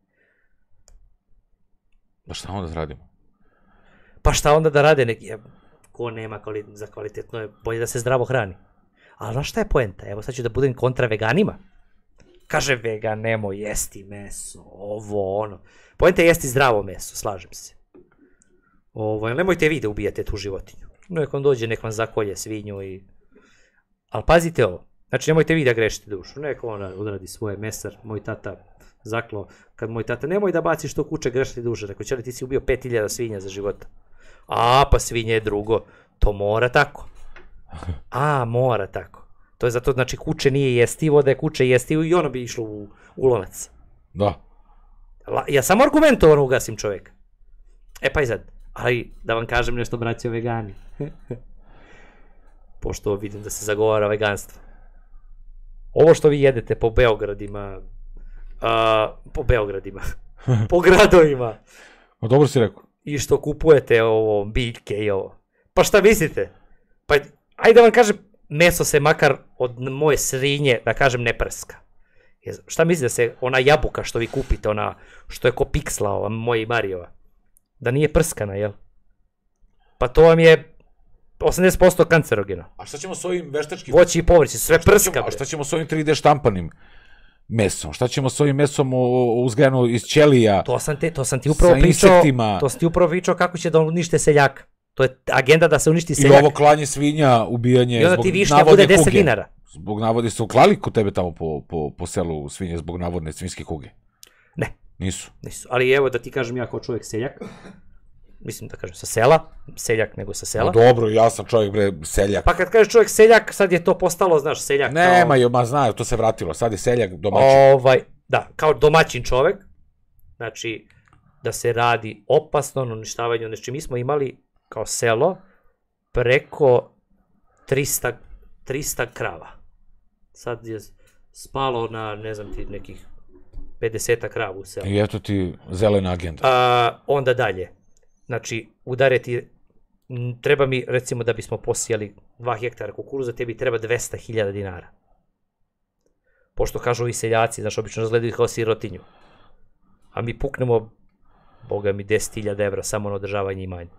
Da šta onda radimo? Pa šta onda da rade neki, ko nema kvali, za kvalitetno je bolje da se zdravo hrani. Ali znaš šta je poenta? Evo sad ću da budem kontra veganima. Kaže vegan, nemoj jesti meso, ovo, ono. Poenta je jesti zdravo meso, slažem se. Ovo, nemojte vi da ubijate tu životinju. Nek vam dođe, nek vam zakolje svinju i... Ali pazite ovo, znači nemojte vi da grešite dušu, nek ona odradi svoje mesar, moj tata zaklo, kad moj tata, nemoj da baciš to kuće grešiti duše, rekao, čeli ti si ubio pet hiljada svinja za života. A, pa svinje je drugo, to mora tako. A, mora tako. To je zato, znači, kuće nije jestivo, da je kuće jestivo i ono bi išlo u, u lonac. Da. La, ja samo argumentovano ugasim čovjeka. E pa i sad, ali da vam kažem nešto, braćo vegani. Pošto vidim da se zagovara veganstvo. Ovo što vi jedete po Beogradima, a, po Beogradima, po gradovima, No dobro si rekao. i što kupujete ovo, biljke i ovo. Pa šta mislite? Pa, ajde da vam kažem, meso se makar od moje srinje, da kažem, ne prska. Jer šta mislite da se ona jabuka što vi kupite, ona što je ko piksla, ova moja i Marijova, da nije prskana, jel? Pa to vam je osamdeset posto kancerogeno. A šta ćemo s ovim veštačkim... Voće i povrće, sve Šta prska. ćemo, a bre. šta ćemo s ovim tri D štampanim mesom? Šta ćemo s ovim mesom u- uzgajano iz ćelija? To sam, te, to sam ti upravo Sa pričao, insektima. to sam ti upravo pričao kako će da unište seljaka. To je agenda da se uništi I seljak. ovo klanje svinja, ubijanje I onda zbog ti višnja navodne bude deset kuge. dinara. Zbog navode su klali kod tebe tamo po, po, po selu svinje zbog navodne svinjske kuge. Ne, Nisu. nisu. Ali evo da ti kažem ja kao čovjek seljak, mislim da kažem sa sela, seljak nego sa sela. No dobro, ja sam čovjek bre seljak. Pa kad kažeš čovjek seljak, sad je to postalo, znaš, seljak Nema, kao... jo, ma znaju, to se vratilo. Sad je seljak domaćin. Ovaj, da, kao domaćin čovjek, znači da se radi opasno na uništavanju, znači mi smo imali kao selo preko trista, trista krava. Sad je spalo na, ne znam ti, nekih pedeset krava u selu. I eto ti zelena agenda. A, onda dalje, znači udareti, m, treba mi, recimo da bismo posijali dva hektara kukuruza, tebi treba dvesta hiljada dinara. Pošto kažu ovi seljaci, znaš, obično nas gledaju kao sirotinju. A mi puknemo, boga mi, deset hiljada evra samo na održavanje imanja.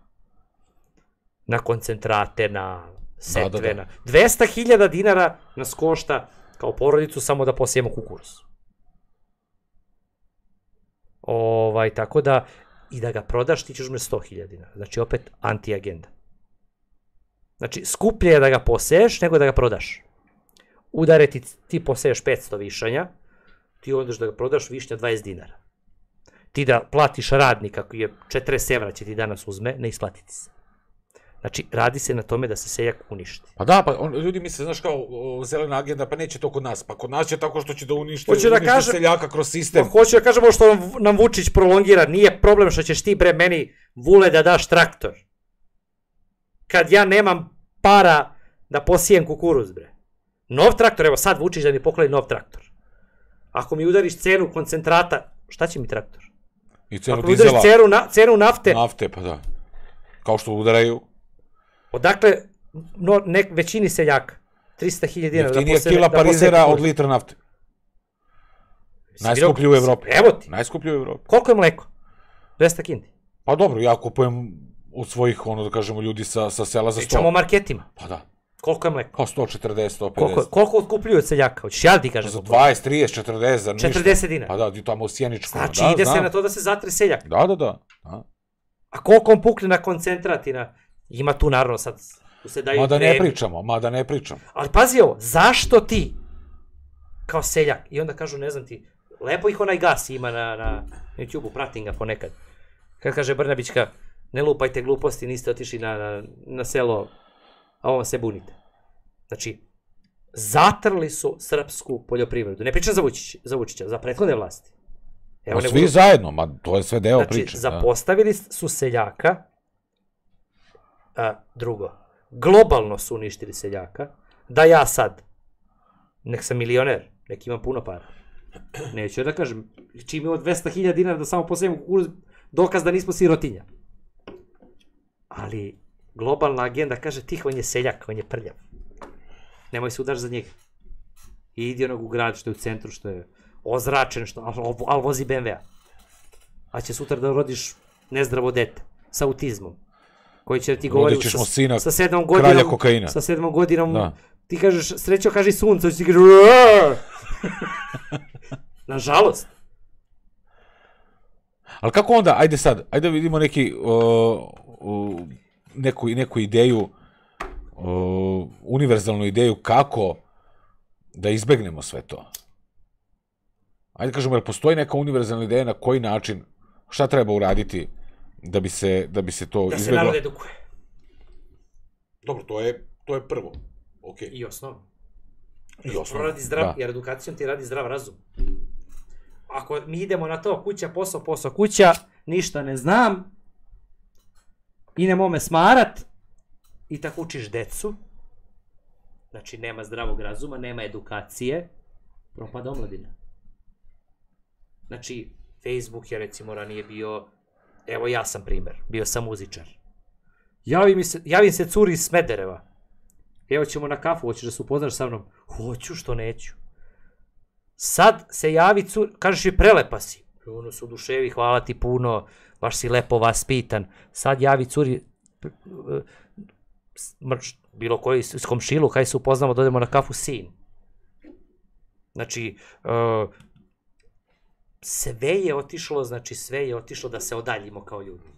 Na koncentrate, na setve, Da, da, da. na... dvesta hiljada dinara nas košta kao porodicu samo da posijemo kukuruz. Ovaj, tako da, i da ga prodaš, ti ćeš me sto hiljada dinara. Znači, opet, anti-agenda. Znači, skuplje je da ga poseješ nego da ga prodaš. Udare ti, ti poseješ petsto višanja, ti odeš da ga prodaš višnja dvadeset dinara. Ti da platiš radnika koji je četrdeset evra će ti danas uzme, ne isplati ti se. Znači, radi se na tome da se seljak uništi. Pa da, pa on, ljudi misle, znaš kao o, zelena agenda, pa neće to kod nas. Pa kod nas će tako što će da uništi, Hoću da uništi kažem- seljaka kroz Pa sistem. hoću da kažem ovo što nam, nam Vučić prolongira, nije problem što ćeš ti bre meni Vule da daš traktor. Kad ja nemam para da posijem kukuruz bre. Nov traktor, evo sad Vučić da mi pokloni nov traktor. Ako mi udariš cenu koncentrata, šta će mi traktor? I cenu Ako mi udariš dizela, cenu, na, cenu nafte, nafte, pa da. Kao što udaraju. odakle no, nek, većini seljaka trista hiljada dinara da Jeftinija posebe, kila da posebe parizera kukuruz. od litra nafte. Si Najskuplji u vidio- Evropi. Evo ti. Najskuplji u Evropi. Koliko je mleko? dvesta kinti. Pa dobro, ja kupujem od svojih, ono da kažemo, ljudi sa, sa sela za sto. Pričamo o marketima. Pa da. Koliko je mleko? Pa sto četrdeset, sto pedeset. Koliko, koliko otkupljuju od seljaka? Hoćeš ja da ti kažem? Za dvadeset, trideset, četrdeset, za ništa. četrdeset dinara. Pa da, ti tamo u Sjeničku. Znači, da, ide znam. se na to da se zatre seljak. Da, da, da. da. A koliko on pukne na koncentrat i na... Ima tu naravno sad... Tu se daju Ma da ne kremi. pričamo, ma da ne pričamo. Ali pazi ovo, zašto ti, kao seljak, i onda kažu, ne znam ti, lepo ih onaj gas ima na, na YouTube-u, pratim ga ponekad. Kad kaže Brnabićka, ne lupajte gluposti, niste otišli na, na, na selo, a ovo se bunite. Znači, zatrli su srpsku poljoprivredu. Ne pričam za, Vučić, za Vučića, za prethodne vlasti. Evo, ne svi budu... zajedno, ma to je sve deo znači, priče. zapostavili su seljaka, a, drugo, globalno su uništili seljaka, da ja sad, nek sam milioner, nek imam puno para. Neću da kažem, čim imamo dvesta hiljada dinara da samo postavimo kukuruz, dokaz da nismo sirotinja. Ali globalna agenda kaže tih, on je seljak, on je prljav. Nemoj se udaš za njega. I idi onog u grad što je u centru, što je ozračen, što, ali al vozi be em ve a. A će sutra da rodiš nezdravo dete sa autizmom. Koji će da ti govori sa, sina sa sedmom godinom. kralja kokaina. Sa sedmom godinom. Da. Ti kažeš, srećo, kaži sunce, ti kažeš nažalost. Ali kako onda, ajde sad, ajde da vidimo neki, uh, uh, neku, neku ideju, uh, univerzalnu ideju kako da izbegnemo sve to. Ajde kažemo, jer postoji neka univerzalna ideja na koji način, šta treba uraditi da bi se, da bi se to da izbeglo? Da se narod edukuje. Dobro, to je, to je prvo. Okay. I osnovno. I osnovno, radi zdrav, da. Jer edukacijom ti radi zdrav razum. Ako mi idemo na to kuća, posao, posao, kuća, ništa ne znam, idemo me smarat i tako učiš decu, znači nema zdravog razuma, nema edukacije, propada omladina. Znači, Facebook je recimo ranije bio, evo ja sam primer, bio sam muzičar. Javi mi se, javim se curi iz Smedereva. Evo ćemo na kafu, hoćeš da se upoznaš sa mnom? Hoću, što neću. Sad se javi curi, kažeš i prelepa si. Ono su oduševi, hvala ti puno, baš si lepo vaspitan. Sad javi curi, mrč, bilo koji iz komšilu, kaj se upoznamo, dođemo na kafu, sin. Znači, uh, sve je otišlo, znači sve je otišlo da se odaljimo kao ljudi.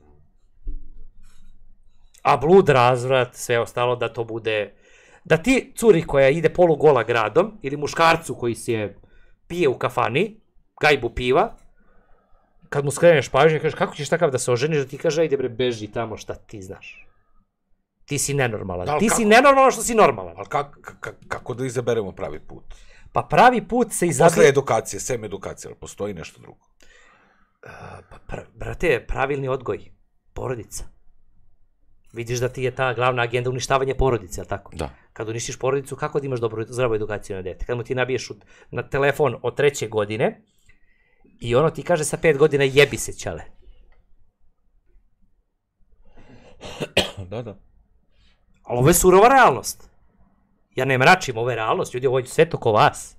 A blud, razvrat, sve ostalo da to bude... Da ti curi koja ide polugola gradom, ili muškarcu koji se pije u kafani, gajbu piva, kad mu skreneš pažnje, kažeš kako ćeš takav da se oženiš, da ti kaže, ajde bre, beži tamo, šta ti znaš. Ti si nenormalan. Da, ti kako? Si nenormalan što si normalan. Ali kak, kak, kako da izaberemo pravi put? Pa pravi put se izabere... Posle edukacije, sem edukacije, ali postoji nešto drugo? Uh, pa, pr brate, pravilni odgoj, porodica. Vidiš da ti je ta glavna agenda uništavanje porodice, ali tako? Da. Kad uništiš porodicu, kako da imaš dobru, zdravu edukaciju na dete? Kad mu ti nabiješ na telefon od treće godine i ono ti kaže sa pet godina jebi se, ćale. Da, da. Ali ovo je surova realnost. Ja ne mračim, ovo je realnost, ljudi, ovo je sve to ko vas.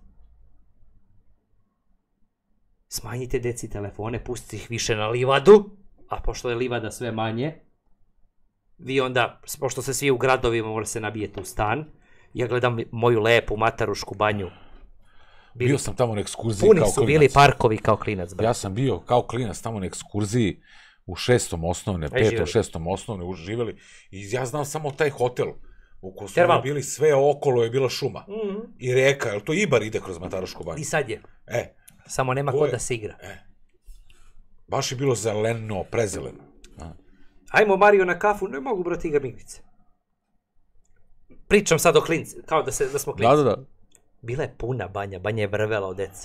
Smanjite deci telefone, pustite ih više na livadu, a pošto je livada sve manje, vi onda, pošto se svi u gradovima mora se nabijete u stan, ja gledam moju lepu matarušku banju. Bili, bio sam tamo na ekskurziji puni kao su klinac. bili parkovi kao klinac. Bro. Ja sam bio kao klinac tamo na ekskurziji u šestom osnovne, Aj, petom, živjeli. šestom osnovne, uživjeli. I ja znam samo taj hotel u kojem su bili sve okolo je bila šuma. Mm -hmm. I reka, jel to Ibar ide kroz Matarušku banju? I sad je. E. Samo nema ko da se igra. E. Baš je bilo zeleno, prezeleno. A. Ajmo Mario na kafu, ne mogu brati igra migvice. Pričam sad o klinci, kao da, se, da smo klinci. Da, da, da. Bila je puna banja, banja je vrvela od dece.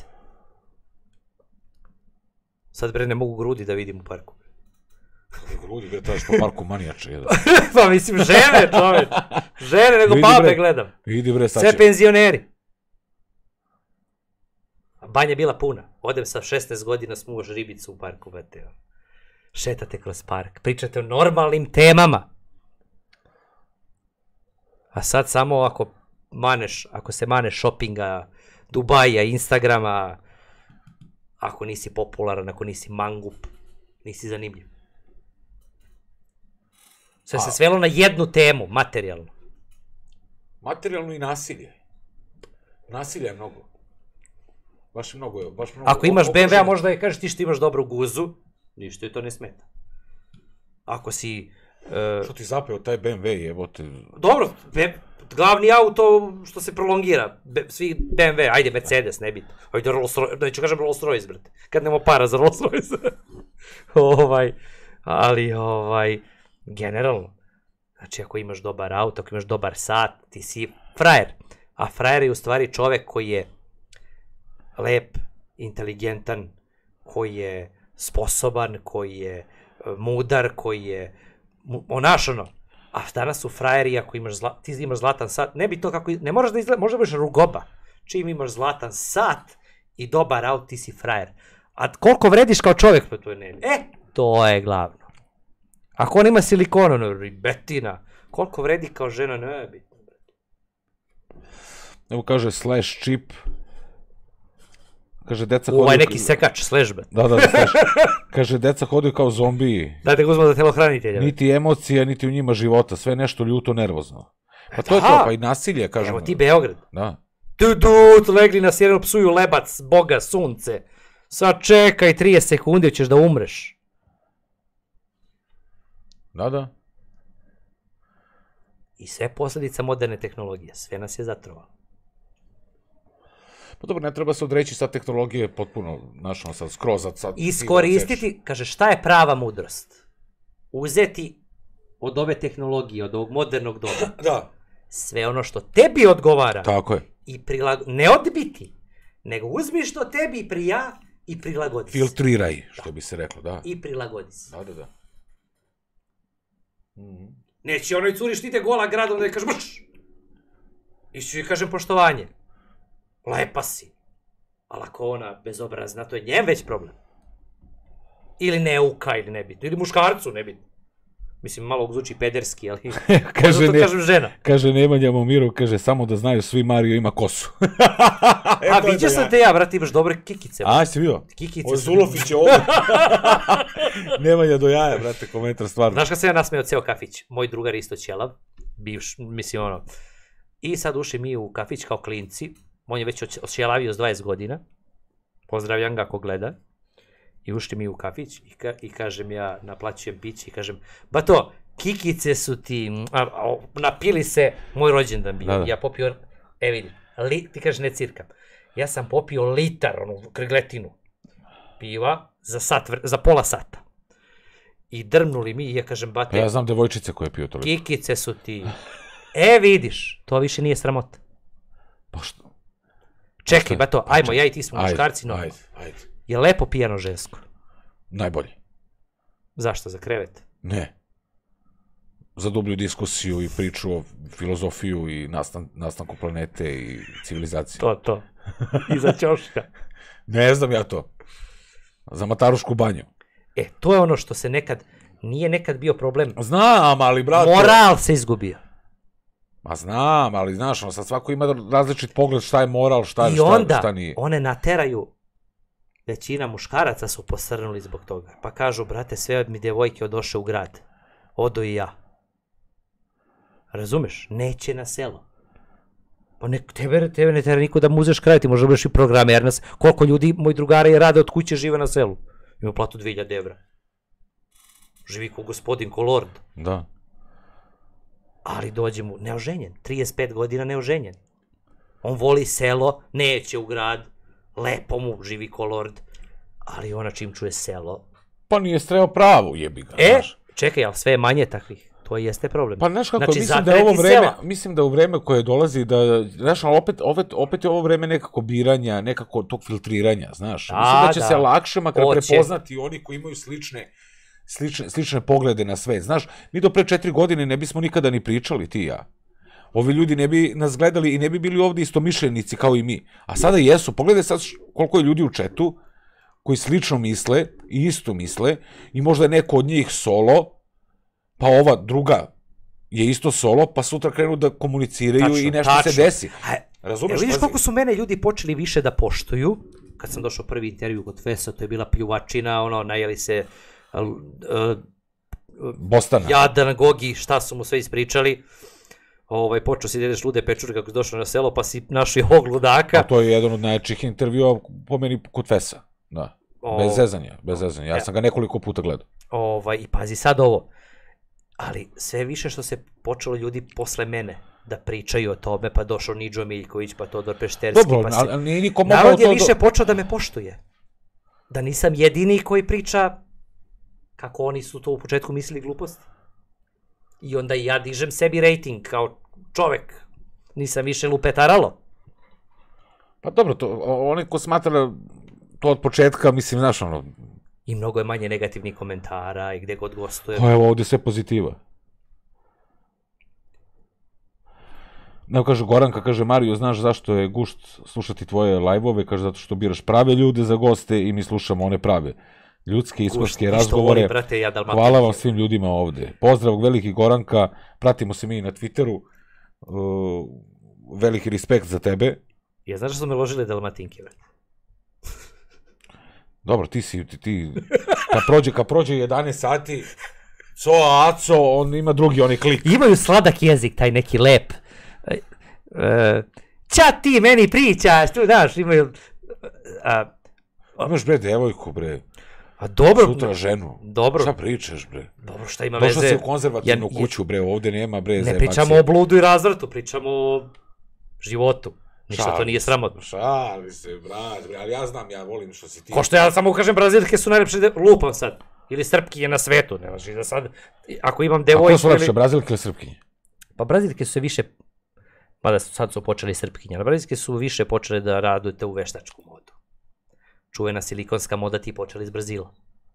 Sad bre ne mogu grudi da vidim u parku. Grudi, bre, tražiš po parku manijače. Jedan. Pa mislim, žene, čoveč. Žene, nego babe gledam. Vidi bre, sad će. Sve penzioneri. A banja je bila puna. Odem sa šesnaest godina smuvaš ribicu u parku, brate. Šetate kroz park, pričate o normalnim temama. A sad samo ako maneš, ako se maneš šopinga, Dubaja, Instagrama, ako nisi popularan, ako nisi mangup, nisi zanimljiv. Sve se svelo na jednu temu, materijalnu. Materijalno i nasilje. Nasilje je mnogo. Baš je mnogo, baš mnogo. Ako imaš be em ve, a možda je kažeš ti što imaš dobru guzu, ništa je to ne smeta. Ako si... Uh, što ti zapeo taj be em ve, jebote? Dobro, be, glavni auto što se prolongira, be, svi be em ve, ajde Mercedes, ne biti. Ajde Rolls Royce, da ću kažem Rolls Royce, brate. Kad nemo para za Rolls Royce. ovaj, ali, ovaj, generalno, znači ako imaš dobar auto, ako imaš dobar sat, ti si frajer. A frajer je u stvari čovek koji je lep, inteligentan, koji je sposoban, koji je mudar, koji je onaš ono. A danas su frajeri, ako imaš zla, ti imaš zlatan sat, ne bi to kako, ne moraš da izgleda, možda biš rugoba. Čim imaš zlatan sat i dobar aut, ti si frajer. A koliko vrediš kao čovjek, pa to je ne. E, to je glavno. Ako on ima silikonu, no, ribetina, koliko vredi kao žena, ne bi. Evo kaže slash chip. Kaže, deca hodaju... Ovaj neki sekač, sležbe. Da, da, da, slash. Kaže, deca hodaju kao zombiji. Dajte ga uzmano za telohranitelja. Niti emocija, niti u njima života. Sve nešto ljuto, nervozno. Pa to je to, pa i nasilje, kažemo. Evo ti Beograd. Da. Tu dut, legli na sjenu, psuju lebac, boga, sunce. Sad čekaj trideset sekundi, ćeš da umreš. Da, da. I sve posljedica moderne tehnologije. Sve nas je zatrovalo. Pa dobro, ne treba se odreći sad tehnologije potpuno, znaš, ono sad, skroz sad... Iskoristiti, kaže, šta je prava mudrost? Uzeti od ove tehnologije, od ovog modernog doba. Da. Sve ono što tebi odgovara. Tako je. I prilago... Ne odbiti, nego uzmi što tebi prija i prilagodi se. Filtriraj, što bi se reklo, da. I prilagodi se. Da, da, da. Mm. Neće onoj curi štite gola gradom da je kažeš mrš. I ću joj kažem poštovanje. Lepa si. Ali ako ona bezobrazna, to je njem već problem. Ili neuka, ili nebitno. Ili muškarcu, nebitno. Mislim, malo zvuči pederski, ali... kaže, to ne, kažem žena. Kaže Nemanja Momirov, kaže, samo da znaju svi, Mario ima kosu. e, A vidio sam te ja, brate, imaš dobre kikice. A, si vidio? Kikice. O, Zulofić je ovo. Nemanja do jaja, brate, komentar stvarno. Znaš kad sam ja nasmeo ceo kafić? Moj drugar isto ćelav. Bivš, mislim, ono... I sad ušli mi u kafić kao klinci. On je već oćelavio s dvadeset godina. Pozdravljam ga ako gleda. I ušli mi u kafić i, ka, i kažem ja, naplaćujem piće i kažem, ba to, kikice su ti, a, a, napili se, moj rođendan bio, ja popio, e vidi, li, ti kažeš ne cirkam, ja sam popio litar, onu krigletinu piva za, sat, za pola sata. I drmnuli mi i ja kažem, bate, pa ja znam devojčice koje piju toliko. Kikice su ti, e vidiš, to više nije sramota. Pa što? Čekaj, ba to, ajmo, ja i ti smo muškarci, no. Ajde, ajde. Je lepo pijano žensko? Najbolje. Zašto, za krevet? Ne. Za dublju diskusiju i priču o filozofiju i nastan, nastanku planete i civilizacije. To, to. I za ćoška. Ne znam ja to. Za Matarušku banju. E, to je ono što se nekad, nije nekad bio problem. Znam, ali brate... Moral se izgubio. Ma znam, ali znaš, ono, sad svako ima različit pogled šta je moral, šta, I šta, onda, šta nije. one nateraju, većina muškaraca su posrnuli zbog toga. Pa kažu, brate, sve mi djevojke odoše u grad. Odo i ja. Razumeš? Neće na selo. Pa ne, tebe, tebe ne tera niko da mu uzeš kraj, ti možda budeš i programer. Nas, koliko ljudi, moji drugari, rade od kuće, žive na selu. Ima platu dvije hiljade evra. Živi ko gospodin, ko lord. Da. Ali dođe mu neoženjen, trideset pet godina neoženjen. On voli selo, neće u grad, lepo mu, živi ko lord, ali ona čim čuje selo... Pa nije streo pravu, jebi ga. E, znaš. Čekaj, ali sve je manje takvih, to jeste problem. Pa znaš kako, znači, mislim da je ovo vreme, sela. mislim da u vreme koje dolazi, da, znaš, ali opet, opet, opet je ovo vreme nekako biranja, nekako tog filtriranja, znaš. Da, mislim da će da. se lakše makar Oće. prepoznati oni koji imaju slične... Slične, slične poglede na svet. Znaš, mi do pre četiri godine ne bismo nikada ni pričali, ti i ja. Ovi ljudi ne bi nas gledali i ne bi bili ovdje istomišljenici kao i mi. A sada jesu. Pogledaj sad koliko je ljudi u četu koji slično misle i isto misle i možda je neko od njih solo, pa ova druga je isto solo, pa sutra krenu da komuniciraju tačno, i nešto tačno. se desi. Razumeš? Vidiš koliko su mene ljudi počeli više da poštuju? Kad sam došao prvi intervju kod Fesa, to je bila pljuvačina, ono, najeli se... Bostana. Jadan, Gogi, šta su mu sve ispričali. Ovaj, počeo si da jedeš lude pečure kako si došao na selo, pa si našao ovog ludaka. A to je jedan od najjačih intervjua po meni kod Fesa. Da. Bez O- zezanja, bez zezanja. Ja sam ga nekoliko puta gledao. Ovaj, I pazi sad ovo. Ali sve više što se počelo ljudi posle mene da pričaju o tome, pa došao Nidžo Miljković, pa Todor Pešterski, Dobro, pa si... ali nije niko mogao Narod je to... više do- počeo da me poštuje. Da nisam jedini koji priča kako oni su to u početku mislili gluposti. I onda i ja dižem sebi rating kao čovek. Nisam više lupetaralo. Pa dobro, to, o- onaj ko smatra to od početka, mislim, znaš, ono, I mnogo je manje negativnih komentara i gde god gostuje. pa evo ovdje sve pozitiva. Ne, kaže Goranka, kaže Mario, znaš zašto je gušt slušati tvoje live-ove, kaže zato što biraš prave ljude za goste i mi slušamo one prave. Ljudske, iskonske Gušt, i što razgovore. volim, brate, ja Dalmatinke. Hvala vam svim ljudima ovde. Pozdrav, veliki Goranka, pratimo se mi na Twitteru. Uh, veliki respekt za tebe. Ja znaš što su me ložile Dalmatinke, brate? Dobro, ti si, ti, ti, kad prođe, kad prođe jedanaest sati, co, aco, on ima drugi onaj klik. Imaju sladak jezik, taj neki lep. E, e, Ća ti meni pričaš, tu znaš, imaju... A, Imaš bre devojku, bre, a dobro, sutra ženu. dobro, Šta pričaš, bre? dobro, šta ima Došla veze? si u konzervativnu Ja- kuću, bre, ovde nema, bre, Ne zajemacije. pričamo o bludu i razvrtu, pričamo o životu. Ništa to Šalim nije se, sramotno. Šali se, brat, bre, ali ja znam, ja volim što si ti. Ko što ja samo kažem, Brazilke su najlepše, de... lupam sad. Ili Srpkinje na svetu, ne važi da sad, ako imam A ko su devojku lepše, ili... Brazilke ili Srpkinje? Pa Brazilke su se više, mada su, sad su počeli Srpkinje, ali Brazilke su više počele da radujete u veštačku modu. Čuvena silikonska moda ti počeli iz Brazila.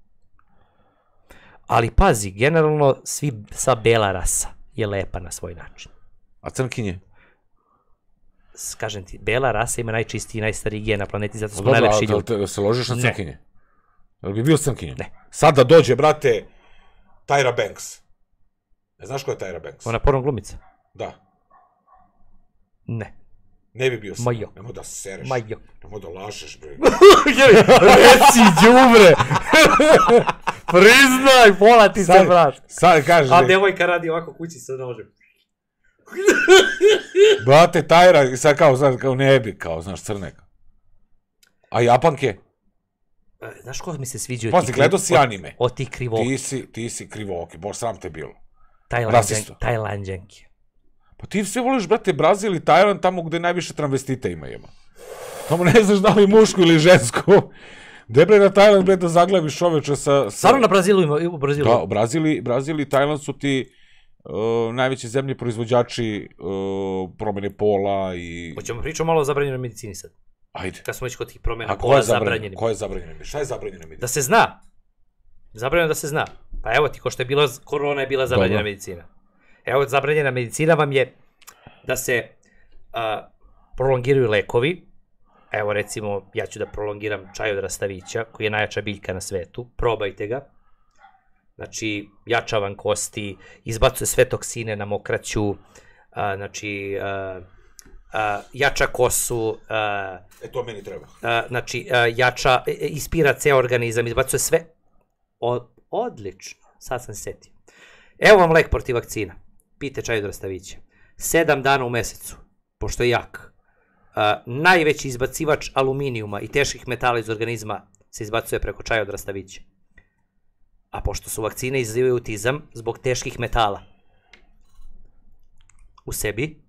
Ali pazi, generalno svi, sva bela rasa je lepa na svoj način. A crnkinje? S- Kažem ti, bela rasa ima najčistiji i najstariji gen na planeti, zato smo Dobro, najlepši a ljudi. te- te se ložiš na Ne. crnkinje? Jel bi bio crnkinje? Ne. Sad da dođe, brate, Tyra Banks. Ne znaš ko je Tyra Banks? Ona porno glumica? Da. Ne. Ne bi bio sam. Ma jo. Nemoj da sereš. Ma jo. Nemoj da lažeš, bre. Reci, đubre! Priznaj, pola ti se, Sad- brat. Sad kažeš, A bre, devojka radi ovako kući sa nožem. brate, Tyra, i sad kao, sad kao ne bi, kao, znaš, crne. A Japanke? E, Znaš ko mi se sviđa od Pazi, tih gledao kriv- si od- anime. Od tih krivog, Ti si, ti si krivooki, bož, sram te bilo. Tajlanđan, rasisto. Tajlanđanke. Pa ti sve voliš, brate, Brazil i Tajland tamo gde najviše travestita ima jema. Tamo ne znaš da li mušku ili žensku. Gde bre na Tajland, bre, da zaglaviš čoveče sa... sa... Stvarno na Brazilu ima, u Brazilu. Da, Brazil i, Brazil i Tajland su ti uh, najveći zemlji proizvođači uh, promene pola i... Hoćemo pričati malo o zabranjenoj medicini sad. Ajde. Kad smo već kod tih promjena A ko pola je zabranjeno? zabranjenim. Ko je zabranjeno? Šta je zabranjeno? Da se zna. Zabranjeno da se zna. Pa evo ti, ko što je bila, korona je bila zabranjena Dobro. medicina. Evo, zabranjena medicina vam je da se a, prolongiraju lekovi. Evo recimo, ja ću da prolongiram čaj od rastavića, koji je najjača biljka na svetu. Probajte ga. Znači, jača vam kosti, izbacuje sve toksine na mokraću, a, znači, a, a, jača kosu, a, E, to meni treba. a, znači, a, jača, e, e, ispira ceo organizam, izbacuje sve. O, odlično, sad sam se setio. Evo vam lek protiv vakcina. Pite čaj od rastavića. Sedam dana u mesecu, pošto je jak. A, najveći izbacivač aluminijuma i teških metala iz organizma se izbacuje preko čaja od rastavića. A pošto su vakcine izazivaju autizam zbog teških metala u sebi,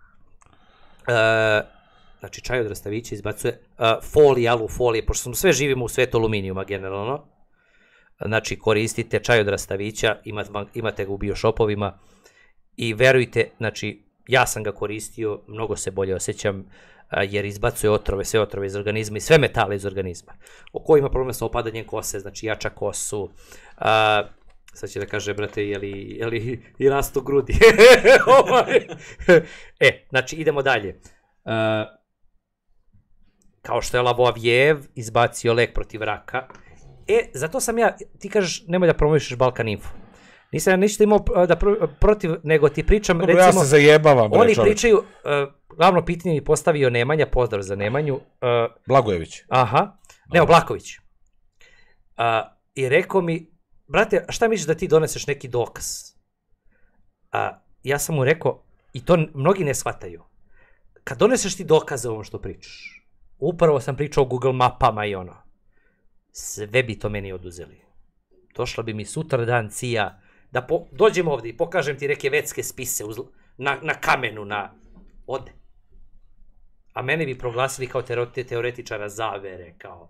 e, znači čaj od rastavića izbacuje e, folije, alu folije, pošto smo sve živimo u svetu aluminijuma generalno, znači koristite čaj od rastavića, imate, imate ga u biošopovima i verujte, znači ja sam ga koristio, mnogo se bolje osjećam, a, jer izbacuje otrove, sve otrove iz organizma i sve metale iz organizma. O ko ima problem sa opadanjem kose, znači jača kosu, a, sad će da kaže, brate, je li, je li i rastu grudi. Ovaj. E, znači idemo dalje. A, kao što je Lavoavijev izbacio lek protiv raka, e, zato sam ja, ti kažeš, nemoj da promovišeš Balkan Info. Nisam ja ništa imao a, da pro, protiv, nego ti pričam, Dobro, recimo... ja se zajebavam, bre, Oni čoveče. pričaju, uh, glavno pitanje mi postavio Nemanja, pozdrav za Nemanju, uh, Blagojević. aha, ne, Oblaković. Uh, I rekao mi, brate, šta misliš da ti doneseš neki dokaz? A, ja sam mu rekao, i to mnogi ne shvataju, kad doneseš ti dokaze o ovom što pričaš, upravo sam pričao o Google mapama i ono, sve bi to meni oduzeli. Došla bi mi sutra dan C I A, da po, dođem ovdje i pokažem ti neke vetske spise uz, na, na kamenu, na ode. A mene bi proglasili kao teoretičara zavere, kao...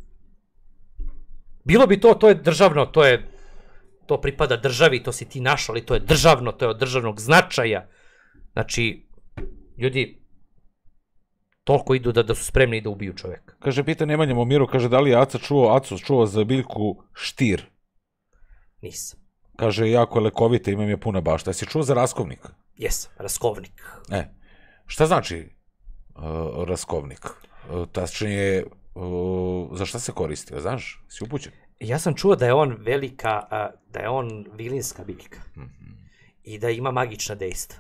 Bilo bi to, to je državno, to je... To pripada državi, to si ti našao, ali to je državno, to je od državnog značaja. Znači, ljudi, toliko idu da, da su spremni da ubiju čovjeka. Kaže, pita Nemanja Momiru, kaže, da li je Aca čuo, Aco čuo za biljku štir? Nisam. Kaže, jako je lekovite, imam je puna bašta. Jesi čuo za raskovnik? Jesam, raskovnik. E, šta znači uh, raskovnik? Uh, tačnije, uh, za šta se koristi, znaš? Si upućen? Ja sam čuo da je on velika, uh, da je on vilinska biljka. Mm-hmm. I da ima magična dejstva.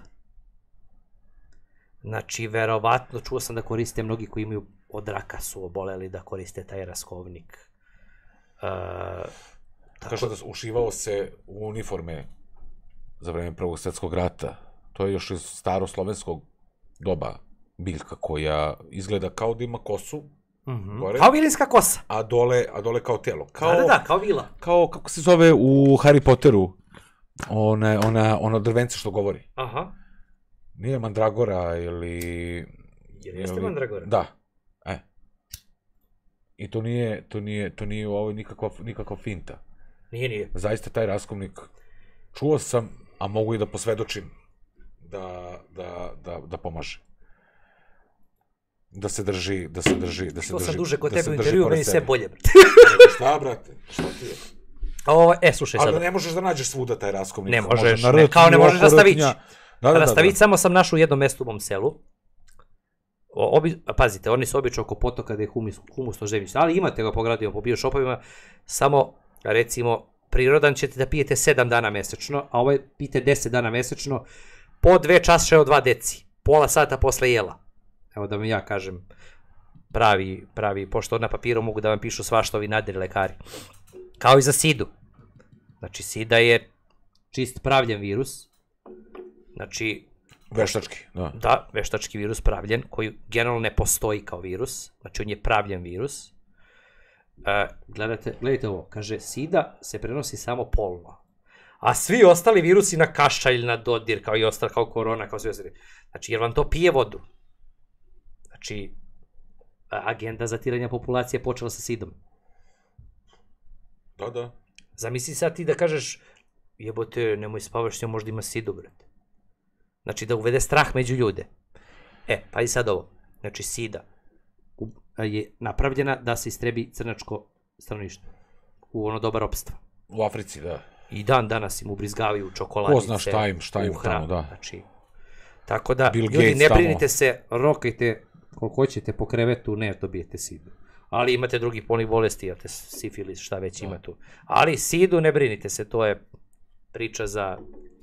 Znači, verovatno, čuo sam da koriste mnogi koji imaju od raka su oboleli da koriste taj raskovnik. Uh, Kaže da ušivao se u uniforme za vreme Prvog svjetskog rata. To je još iz staroslovenskog doba biljka koja izgleda kao da ima kosu. Mm-hmm. Gore, kao vilinska kosa. A dole, a dole kao telo. Kao, da, da, da, kao vila. Kao, kako se zove u Harry Potteru, ona, ona, ono drvence što govori. Aha. Nije mandragora ili... Jer jeste mandragora? Da. E. I to nije, to nije, to nije ovo nikakva, nikakva finta. Nije, nije. Zaista taj raskovnik čuo sam, a mogu i da posvedočim da, da, da, da pomaže. Da se drži, da se drži, da se Što drži. sam duže kod da tebe u intervju, meni sve bolje. Šta, brate? Šta ti je? Ovo, e, slušaj sad. Ali ne možeš da nađeš svuda taj raskovnik. Ne možeš, Može ne, kao ne možeš rastavići. Da, da, da, rastavići da. samo sam našao u jednom mestu u mom selu. O, obi, pazite, oni su obično oko potoka gde je humus, humusno zemljište, ali imate ga po gradima, po biošopovima, samo, recimo, prirodan ćete da pijete sedam dana mesečno, a ovaj pijete deset dana mesečno, po dve čaše od dva deci, pola sata posle jela. Evo da vam ja kažem, pravi, pravi, pošto na papiru mogu da vam pišu svašta ovi nadri lekari. Kao i za sidu. Znači, sida je čist pravljen virus. Znači... Veštački, da. Da, veštački virus pravljen, koji generalno ne postoji kao virus. Znači, on je pravljen virus. E, gledajte, gledajte ovo, kaže, sida se prenosi samo polno. A svi ostali virusi na kašalj, na dodir, kao i ostali, kao korona, kao svi ostali. Znači, jer vam to pije vodu. Znači, agenda zatiranja populacije počela sa sidom. Da, da. Zamisli sad ti da kažeš, jebote, nemoj spavaš, ja možda ima sidu, brate. Znači, da uvede strah među ljude. E, pa i sad ovo. Znači, sida je napravljena da se istrebi crnačko stanovništvo. U ono doba ropstva. U Africi, da. I dan danas im ubrizgavaju čokoladice. Ko zna šta im, šta im tamo, da. Znači, tako da, Bill ljudi, Gates ne tamo. brinite se, rokajte koliko hoćete po krevetu, ne dobijete sidu. Ali imate drugih polnih bolesti, imate sifilis, šta već ima tu. Ali sidu ne brinite se, to je priča za...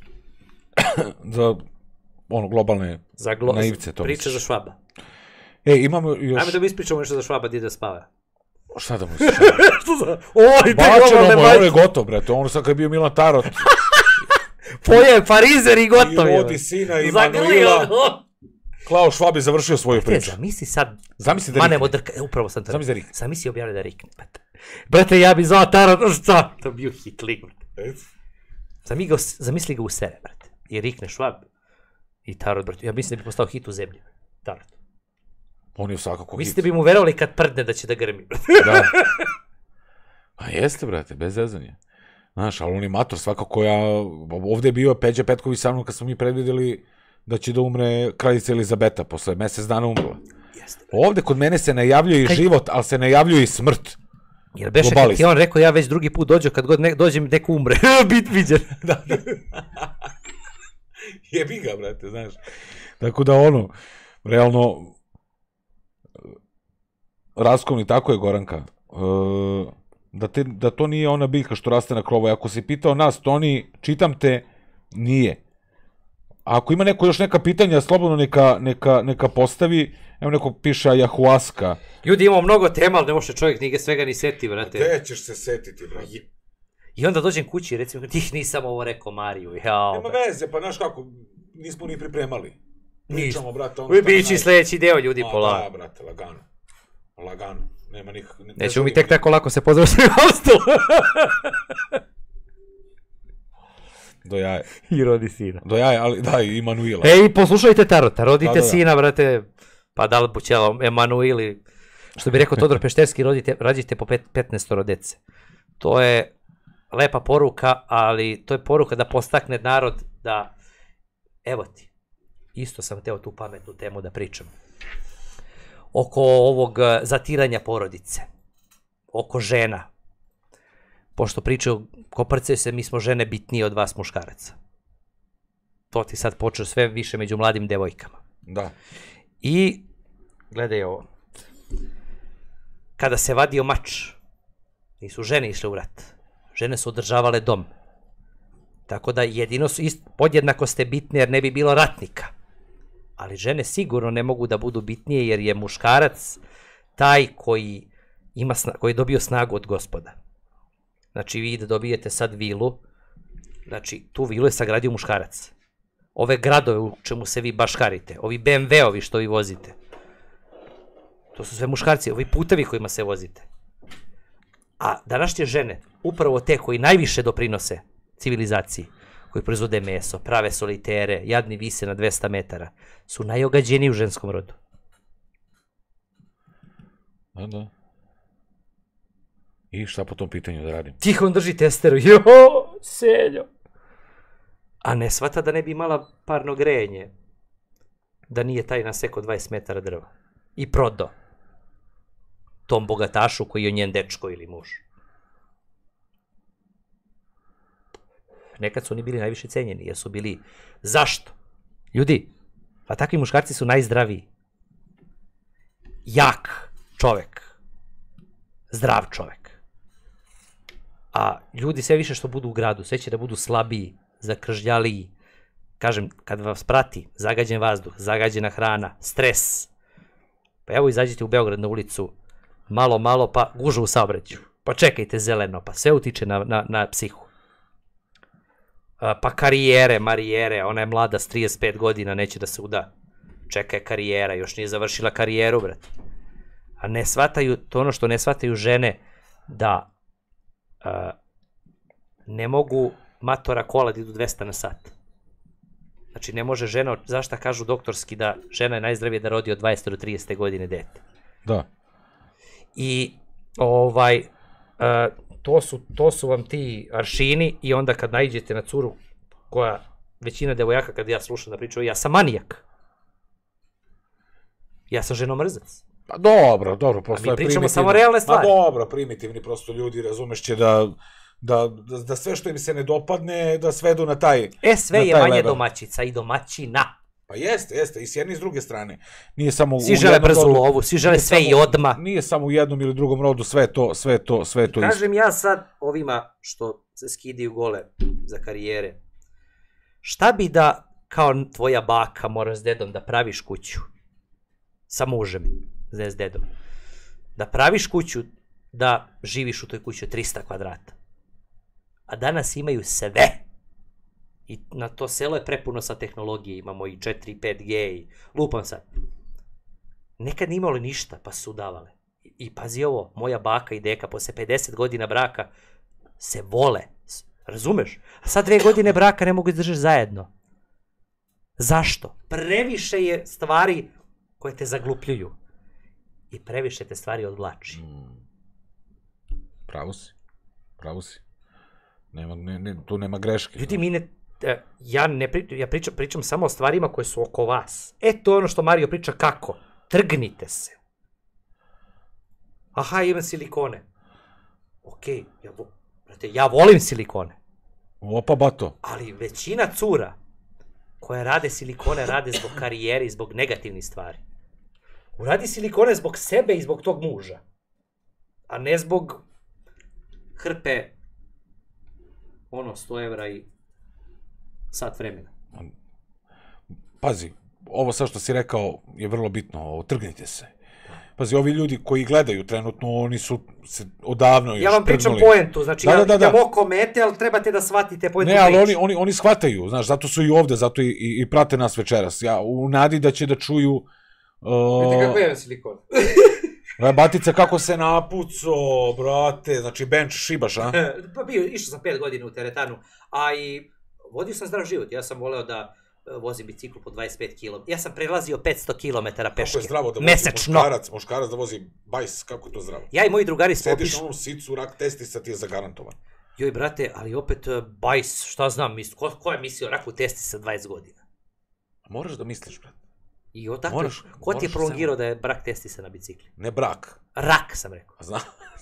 za ono, globalne za glo... naivce. To priča misliš. za Švaba. E, imamo još... Ajme da mi ispričamo nešto za Švaba, gdje da spava. Šta da mu se Što za... Oj, te Bačeno globalne mu, majke. ovo je gotov, brate. On sad kad je bio Milan Tarot. Poje, parizer i gotov I je. vodi sina i Zagrlio. Manuila. Klaus Schwab je završio svoju priču. Zamisli sad, Zamisli da manemo rikne. drka, e, upravo sam to. Zamisli da rikne. Zamisli objavlja da rikne, brate. Brate, ja bi zvao Tarot, šta? To bio hit lik, brate. Zamisli ga, zamisli ga u sere, brate. I rikne Schwab i Tarot, brate. Ja mislim da bi postao hit u zemlji. Tarot. On je svakako hit. Mislite bi mu verovali kad prdne da će da grmi, brate. Da. A jeste, brate, bez zezanja. Znaš, ali on je mator svakako. Ja, ovdje je bio Peđa Petković sa mnom kad smo mi predvidjeli da će da umre kraljica Elizabeta, posle mesec dana umrla. Jeste. Ovdje kod mene se najavljuje i Kaj... život, ali se najavljuje i smrt. Jer beše kad Globalist. ti on rekao, ja već drugi put dođu, kad god ne, dođem neko umre. Bit viđen. Da, da. Jebi ga, brate, znaš. Tako da ono, realno, raskovni, tako je, Goranka, e, da, te, da to nije ona biljka što raste na krovu. Ako si pitao nas, Toni, čitam te, nije. A ako ima neko još neka pitanja, slobodno neka, neka, neka postavi. Evo neko piše ayahuasca. Ljudi, imamo mnogo tema, ali ne može čovjek nije svega ni seti, brate. Gde ćeš se setiti, brate? I onda dođem kući i recimo, ti nisam ovo rekao Mariju, jao. Nema veze, pa znaš kako, nismo ni pripremali. Pričamo, brate, ono Uj, šta bići naj- sljedeći deo, ljudi, Ma, pola. Da, brate, lagano. Lagano. Nema nikak... Ne, Nećemo mi tek tako lako se pozdraviti u hostelu. Do jaja. I rodi sina. Do jaja, ali da, i Manuila. Ej, poslušajte Tarota, rodite Da, da, da. sina, brate, pa da li bućelo Emanuili, što bi rekao Todor Pešterski, rodite, rađite po pet, petnaestoro dece. To je lepa poruka, ali to je poruka da postakne narod da, evo ti, isto sam teo tu pametnu temu da pričam. Oko ovog eh, zatiranja porodice, oko žena, pošto pričaju, koprcaju se, mi smo žene bitnije od vas muškaraca. To ti sad počeo sve više među mladim devojkama. Da. I, gledaj ovo, kada se vadio mač, nisu žene išle u rat, žene su održavale dom. Tako da jedino su, ist, podjednako ste bitne jer ne bi bilo ratnika. Ali žene sigurno ne mogu da budu bitnije jer je muškarac taj koji, ima, sna, koji je dobio snagu od Gospoda. Znači vi da dobijete sad vilu, znači tu vilu je sagradio muškarac. Ove gradove u čemu se vi baškarite, ovi be em ve-ovi što vi vozite, to su sve muškarci, ovi putevi kojima se vozite. A današnje žene, upravo te koji najviše doprinose civilizaciji, koji proizvode meso, prave solitere, jadni vise na dvesta metara, su najogađeniji u ženskom rodu. Da, da. I šta po tom pitanju da radim? Tihon drži testeru, jo, seljo. A ne shvata da ne bi imala parno grejenje, da nije taj naseko dvadeset metara drva. I prodao tom bogatašu koji je njen dečko ili muž. Nekad su oni bili najviše cenjeni, jer su bili... Zašto? Ljudi, pa takvi muškarci su najzdraviji. Jak čovek. Zdrav čovek. A ljudi sve više što budu u gradu, sve će da budu slabiji, zakržljaliji. Kažem, kad vas prati, zagađen vazduh, zagađena hrana, stres. Pa evo izađite u Beograd na ulicu, malo, malo, pa gužu u saobraćaju. Pa čekajte zeleno, pa sve utiče na, na, na psihu. Pa karijere, marijere, ona je mlada s trideset pet godina, neće da se uda. Čeka je karijera, još nije završila karijeru, brate. A ne shvataju, to ono što ne shvataju žene, da a, ne mogu matora kola da idu dvesta na sat. Znači ne može žena, zašto kažu doktorski da žena je najzdravije da rodi od dvadeset do trideset godine dete. Da. I ovaj, a, to, su, to su vam ti aršini i onda kad naiđete na curu koja, većina devojaka kad ja slušam da pričaju, ja sam manijak. Ja sam ženomrzac. Pa dobro, dobro, A prosto mi je pričamo primitivno. samo realne stvari. Pa dobro, primitivni prosto ljudi, razumeš će da, da, da, da sve što im se ne dopadne, da svedu na taj... E, sve na je taj manje level. domaćica i domaćina. Pa jeste, jeste, i s jedne i s druge strane. Nije samo Svi u žele jednom brzu rodu- lovu, svi žele nije sve samo- i odma. Nije samo u jednom ili drugom rodu, sve to, sve to, sve to isto. Kažem ja sad ovima što se skidaju gole za karijere, šta bi da, kao tvoja baka moraš s dedom da praviš kuću, sa mužem, ne s dedom, da praviš kuću, da živiš u toj kući od trista kvadrata. A danas imaju sve. I na to selo je prepuno sa tehnologije, imamo i četiri i pet ge i lupam sad. Nekad nije imalo ništa, pa su davale. I, I pazi ovo, moja baka i deka posle pedeset godina braka se vole. S- Razumeš? A sad dve godine braka ne mogu izdržati zajedno. Zašto? Previše je stvari koje te zaglupljuju. I previše te stvari odvlači. Pravo si, pravo si. Nema, ne, ne, tu nema greške. Ljudi, mi ne, e, ja ne pričam, ja pričam, pričam samo o stvarima koje su oko vas. E, to je ono što Mario priča kako. Trgnite se. Aha, imam silikone. Okej, ja, vo, brate, ja volim silikone. Opa, bato. Ali većina cura koje rade silikone, rade zbog karijere i zbog negativnih stvari. Uradi silikone zbog sebe i zbog tog muža. A ne zbog hrpe ono, sto evra i sat vremena. Pazi, ovo sad što si rekao je vrlo bitno, ovo, trgnite se. Pazi, ovi ljudi koji gledaju trenutno, oni su se odavno još Ja vam pričam trgnuli. poentu, znači Da, ja da, da, da. idem oko mete, ali trebate da shvatite poentu Ne, ali priče. oni, oni, oni shvataju, znaš, zato su i ovde, zato i, i, i prate nas večeras. Ja, u nadi da će da čuju... Vidite kako Uh, je silikon. Batica kako se napuco, brate, znači bench šibaš, a? Pa bio, išao sam pet godina u teretanu, a i vodio sam zdrav život. Ja sam voleo da e, vozim biciklu po dvadeset pet kilometara. Ja sam prelazio petsto kilometara peške. Kako je zdravo da vozi mesečno. muškarac, muškarac da vozi bajs, kako je to zdravo? Ja i moji drugari smo Sediš otišli. na onom sicu, rak testisa ti je zagarantovan. Joj, brate, ali opet e, bajs, šta znam, mis, ko, ko je mislio raku testi sa dvadeset godina? Moraš da misliš, brate. I odakle, Moraš, ko ti je moraš prolongirao da je brak testisa na bicikli? Ne brak. Rak, sam rekao. A znam.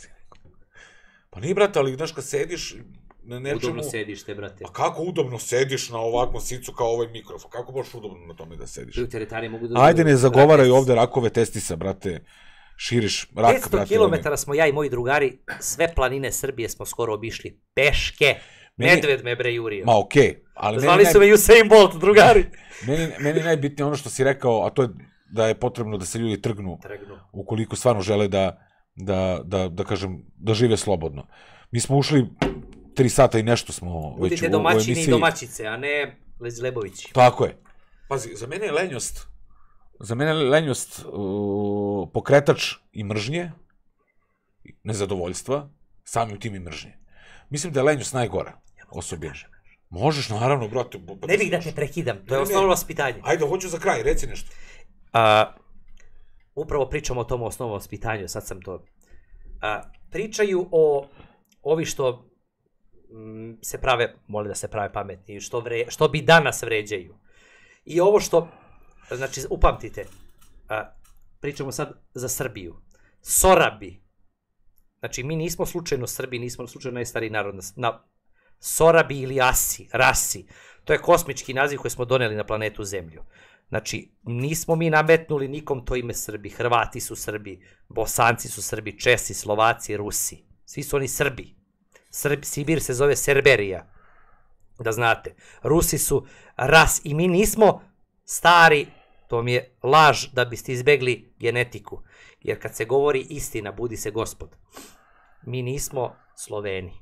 Pa nije, brate, ali znaš kad sediš na nečemu... Udobno sedište, brate. A kako udobno sediš na ovakvom sicu kao ovaj mikrofon? Kako baš udobno na tome da sediš? U teretani mogu da... Ajde, ne rak zagovaraj testis. ovde rakove testisa, brate. Širiš rak, petsto brate. kilometara smo ja i moji drugari, sve planine Srbije smo skoro obišli peške. Meni- Medved me bre jurio. Ma okej, okay, ali meni, Zvali naj... su me Usain Bolt, drugari. meni, meni najbitnije ono što si rekao, a to je da je potrebno da se ljudi trgnu Trgnu. ukoliko stvarno žele da, da, da, da kažem, da žive slobodno. Mi smo ušli tri sata i nešto smo već Budite u, u domaćini i emisiji. domaćice, a ne Lezlebovići. Tako je. Pazi, za mene je lenjost, za mene je lenjost uh, pokretač i mržnje, nezadovoljstva, samim tim i mržnje. Mislim da je lenjost najgora osobina. Možeš, naravno, brate. Pa Ne bih da te prekidam, to je Ne, ne. osnovno vaspitanje. Ajde, hoću za kraj, reci nešto. A, upravo pričamo o tom osnovnom vaspitanju, sad sam to... A, pričaju o ovi što mm, se prave, mole da se prave pametni, što, vre, što bi danas vređaju. I ovo što, znači, upamtite, a, pričamo sad za Srbiju. Sorabi. Znači, mi nismo slučajno Srbi, nismo slučajno najstariji narod na, na Sorabi ili Asi, Rasi. To je kosmički naziv koji smo doneli na planetu Zemlju. Znači, nismo mi nametnuli nikom to ime Srbi. Hrvati su Srbi, Bosanci su Srbi, Česi, Slovaci, Rusi. Svi su oni Srbi. Srbi Sibir se zove Serberija. Da znate. Rusi su ras i mi nismo stari, to mi je laž da biste izbegli genetiku. Jer kad se govori istina, budi se gospod. Mi nismo Sloveni.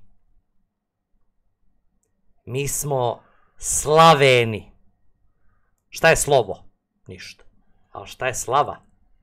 Mi smo Slaveni. Šta je slovo? Ništa. Ali šta je slava?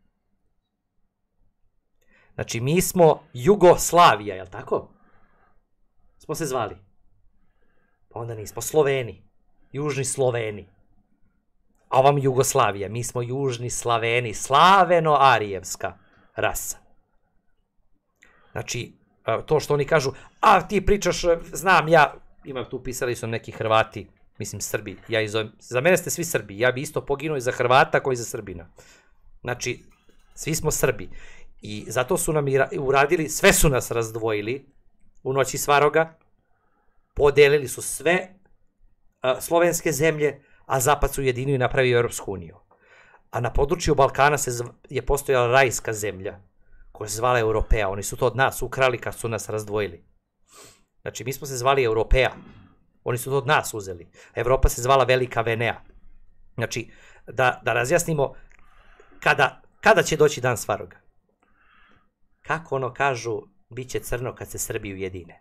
Znači, mi smo Jugoslavija, jel tako? Smo se zvali. Pa onda nismo Sloveni. Južni Sloveni. A vam Jugoslavija. Mi smo Južni Slaveni. Slaveno-arijevska rasa. Znači, to što oni kažu, a ti pričaš, znam ja, imam tu pisali su neki Hrvati, mislim Srbi, ja ih zovem, za mene ste svi Srbi, ja bi isto poginuo i za Hrvata kao i za Srbina. Znači, svi smo Srbi. I zato su nam i uradili, sve su nas razdvojili u noći Svaroga, podelili su sve a, slovenske zemlje, a Zapad su jedinio i napravio Europsku uniju. A na području Balkana se zv, je postojala rajska zemlja, koja se zvala Europeja. Oni su to od nas ukrali kad su nas razdvojili. Znači, mi smo se zvali Europeja. Oni su to od nas uzeli. Evropa se zvala Velika Venea. Znači, da, da razjasnimo kada, kada će doći dan Svaroga. Kako ono kažu, bit će crno kad se Srbi ujedine.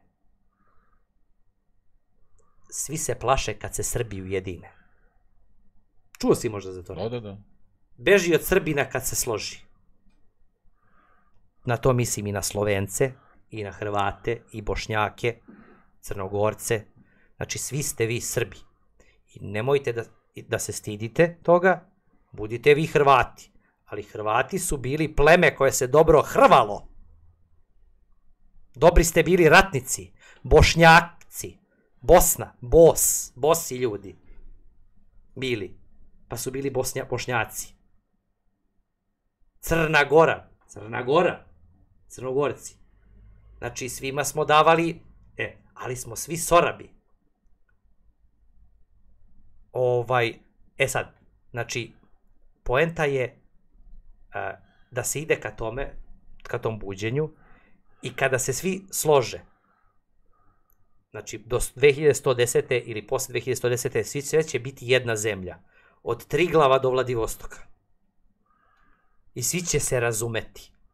Svi se plaše kad se Srbi ujedine. Čuo si možda za to? Da, da, da. Beži od Srbina kad se složi. Na to mislim i na Slovence, i na Hrvate, i Bošnjake, Crnogorce. Znači, svi ste vi Srbi. I nemojte da, da se stidite toga, budite vi Hrvati. Ali Hrvati su bili pleme koje se dobro hrvalo. Dobri ste bili ratnici, Bošnjaci, Bosna, Bos, Bosi ljudi. Bili. Pa su bili Bosnja, Bošnjaci. Crna Gora, Crna Gora, Crnogorci. Znači, svima smo davali, e, ali smo svi Sorabi. Ovaj, e sad, znači, poenta je a, da se ide ka tome, ka tom buđenju, i kada se svi slože, znači, do dve hiljade sto desete ili posle dve hiljade sto desete svi sve će biti jedna zemlja, od Triglava do Vladivostoka. I svi će se razumeti.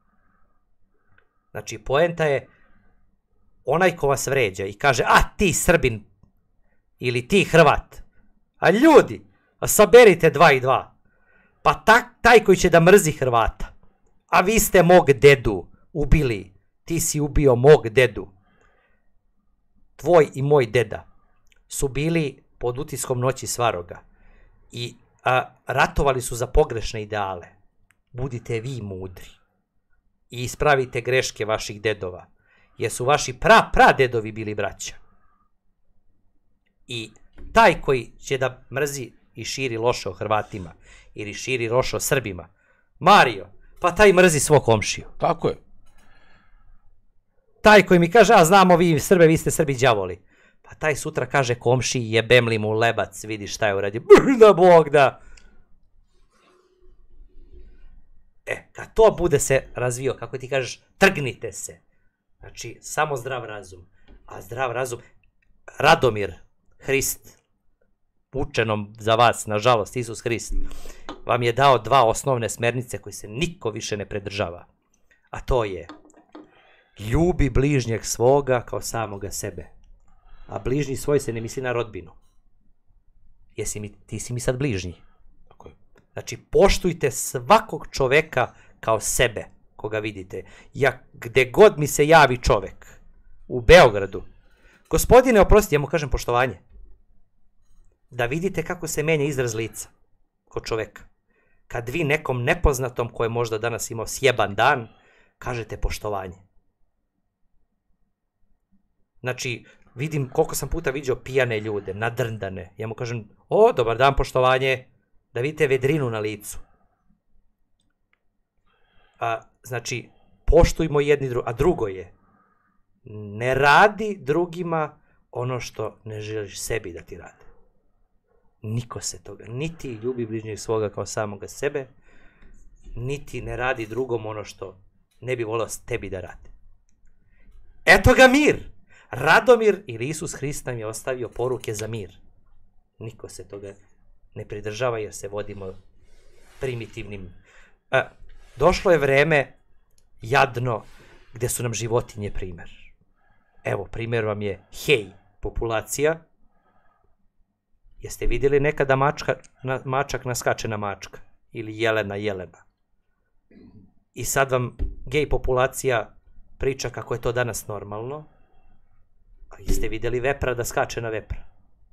Znači, poenta je onaj ko vas vređa i kaže, a ti Srbin ili ti Hrvat, a ljudi, a saberite dva i dva, pa tak, taj koji će da mrzi Hrvata, a vi ste mog dedu ubili, ti si ubio mog dedu, tvoj i moj deda su bili pod utiskom noći Svaroga i a, ratovali su za pogrešne ideale. Budite vi mudri i ispravite greške vaših dedova, jer su vaši pra, pra dedovi bili braća. I taj koji će da mrzi i širi loše o Hrvatima ili širi loše o Srbima, Mario, pa taj mrzi svog komšiju. Tako je. Taj koji mi kaže, a znamo vi Srbe, vi ste Srbi đavoli. Pa taj sutra kaže komšiji, jebem li mu lebac, vidi šta je uradio. Da Bog da. E, kad to bude se razvio, kako ti kažeš, trgnite se. Znači, samo zdrav razum. A zdrav razum, Radomir, Hrist, učenom za vas, nažalost, Isus Hrist, vam je dao dva osnovne smernice koje se niko više ne predržava. A to je, ljubi bližnjeg svoga kao samoga sebe. A bližnji svoj se ne misli na rodbinu. Jesi mi, ti si mi sad bližnji. Tako je. Znači, poštujte svakog čoveka kao sebe, koga vidite. Ja, gde god mi se javi čovek, u Beogradu, gospodine, oprosti, ja mu kažem poštovanje. Da vidite kako se menja izraz lica kod čoveka. Kad vi nekom nepoznatom, koji je možda danas imao sjeban dan, kažete poštovanje. Znači, vidim koliko sam puta vidio pijane ljude, nadrndane. Ja mu kažem, o, dobar dan, poštovanje, da vidite vedrinu na licu. A, znači, poštujmo jedni drugi, a drugo je, ne radi drugima ono što ne želiš sebi da ti rade. Niko se toga, niti ljubi bližnjeg svoga kao samoga sebe, niti ne radi drugom ono što ne bi volao tebi da rade. Eto ga mir! Radomir ili Isus Hrist nam je ostavio poruke za mir. Niko se toga ne pridržava jer se vodimo primitivnim. A, došlo je vreme jadno gde su nam životinje primer. Evo, primer vam je hej, populacija. Jeste vidjeli nekada mačka, na, mačak naskače na mačka ili jelena jelena? I sad vam gej populacija priča kako je to danas normalno. A jeste vidjeli vepra da skače na vepra?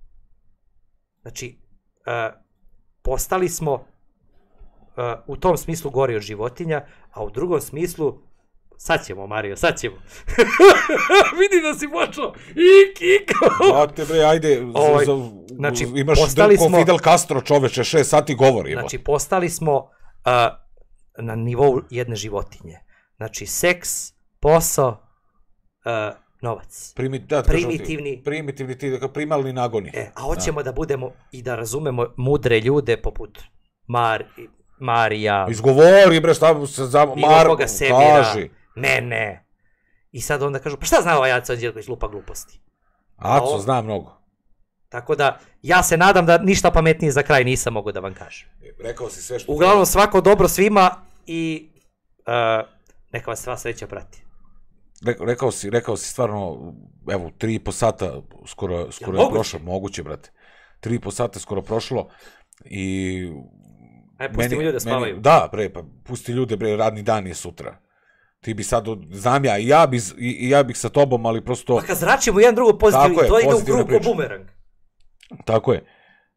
Znači, uh, postali smo uh, u tom smislu gori od životinja, a u drugom smislu, sad ćemo, Mario, sad ćemo. Vidi da si počeo. I kiko. Znate bre, ajde, Ovaj, za, znači, imaš postali drko smo- Fidel Castro, čoveče, šest sati govori. Znači, postali smo uh, na nivou jedne životinje. Znači, seks, posao, uh, novac. Primi, da, kažem ti, primitivni. Primitivni, ti, dakle, primalni nagoni. E, a hoćemo da. da budemo i da razumemo mudre ljude poput Mar, Marija, Izgovori bre, šta se za bilo Marko koga Semira, kaži. mene. I sad onda kažu, pa šta zna ovaj Aco Anđelković, lupa gluposti. Aco ovo- zna mnogo. Tako da, ja se nadam da ništa pametnije za kraj nisam mogu da vam kažem. Rekao si sve što... Uglavnom, svako dobro svima i uh, neka vas sva sreća prati. Rekao, rekao si, rekao si stvarno, evo, tri i po sata skoro, skoro Ja, je moguće? prošlo, moguće, brate. Tri i po sata skoro prošlo i... Ajde, pustimo ljude da spavaju. Da, bre, pa pusti ljude, bre, radni dan je sutra. Ti bi sad, od- znam ja, i ja, bi, i, i ja bih sa tobom, ali prosto, Pa kad zračimo jedan drugo pozitivno, Tako je, to ide u pozitivna krug ko priča. bumerang. tako je,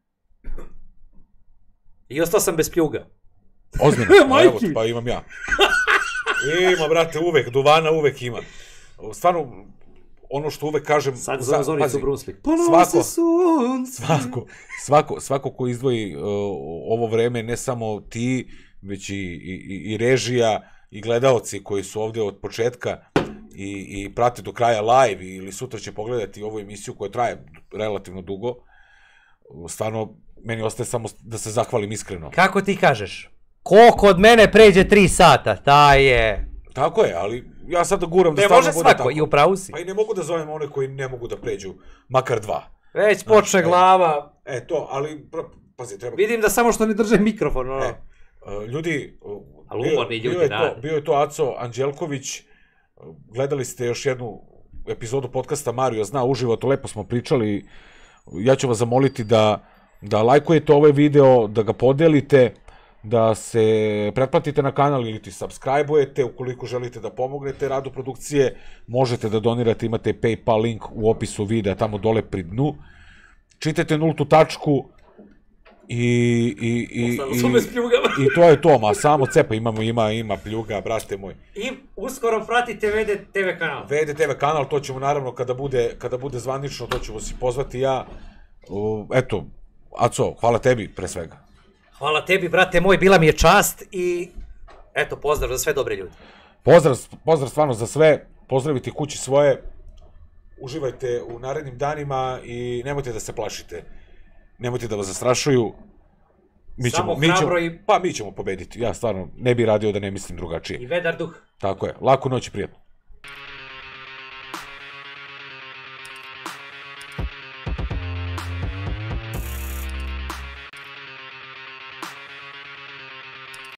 I ostao sam bez pljuga. ozbiljno, evo, Majki. ti, pa imam ja. Ima, brate, uvek, duvana uvek ima. Stvarno, ono što uvek kažem... Sad za- zovem Zoricu pazi, Brunslik. svako- sunce. Svako, svako, svako ko izdvoji uh, ovo vreme, ne samo ti, već i, i, i režija i gledaoci koji su ovdje od početka i, i prate do kraja live ili sutra će pogledati ovu emisiju koja traje relativno dugo, stvarno meni ostaje samo da se zahvalim iskreno. Kako ti kažeš? Ko kod mene pređe tri sata, taj je... Tako je, ali ja sad da guram da Ne stvarno može bude svako, tako. i u pravu si. Pa i ne mogu da zovem one koji ne mogu da pređu, makar dva. Već počne Znači, glava. E, to, ali, pra- pazi, treba... Vidim da samo što ne drže mikrofon, ono. E, Uh, ljudi, uh, Ali bio, umorni ljudi bio, je to, rade. bio je to Aco Anđelković, uh, gledali ste još jednu epizodu podcasta Mario zna uživo, to lepo smo pričali. Ja ću vas zamoliti da, da lajkujete ovaj video, da ga podelite, da se pretplatite na kanal ili ti subscribe-ujete. Ukoliko želite da pomognete radu produkcije, možete da donirate, imate PayPal link u opisu videa, tamo dole pri dnu. Čitajte nultu tačku i, i, i, i, i to je to, ma samo cepa, imamo, ima, ima pljuga, brate moj. I uskoro pratite V D T V kanal. V D T V kanal, to ćemo naravno kada bude, kada bude zvanično, to ćemo si pozvati ja. Uh, eto, Aco, hvala tebi pre svega. Hvala tebi, brate moj, bila mi je čast i eto, pozdrav za sve dobre ljudi. Pozdrav, pozdrav stvarno za sve, pozdravite kući svoje, uživajte u narednim danima i nemojte da se plašite, nemojte da vas zastrašuju. Mi Samo ćemo, mi ćemo, i... Pa mi ćemo pobediti, ja stvarno ne bi radio da ne mislim drugačije. I vedar duh. Tako je, laku noć i prijatno.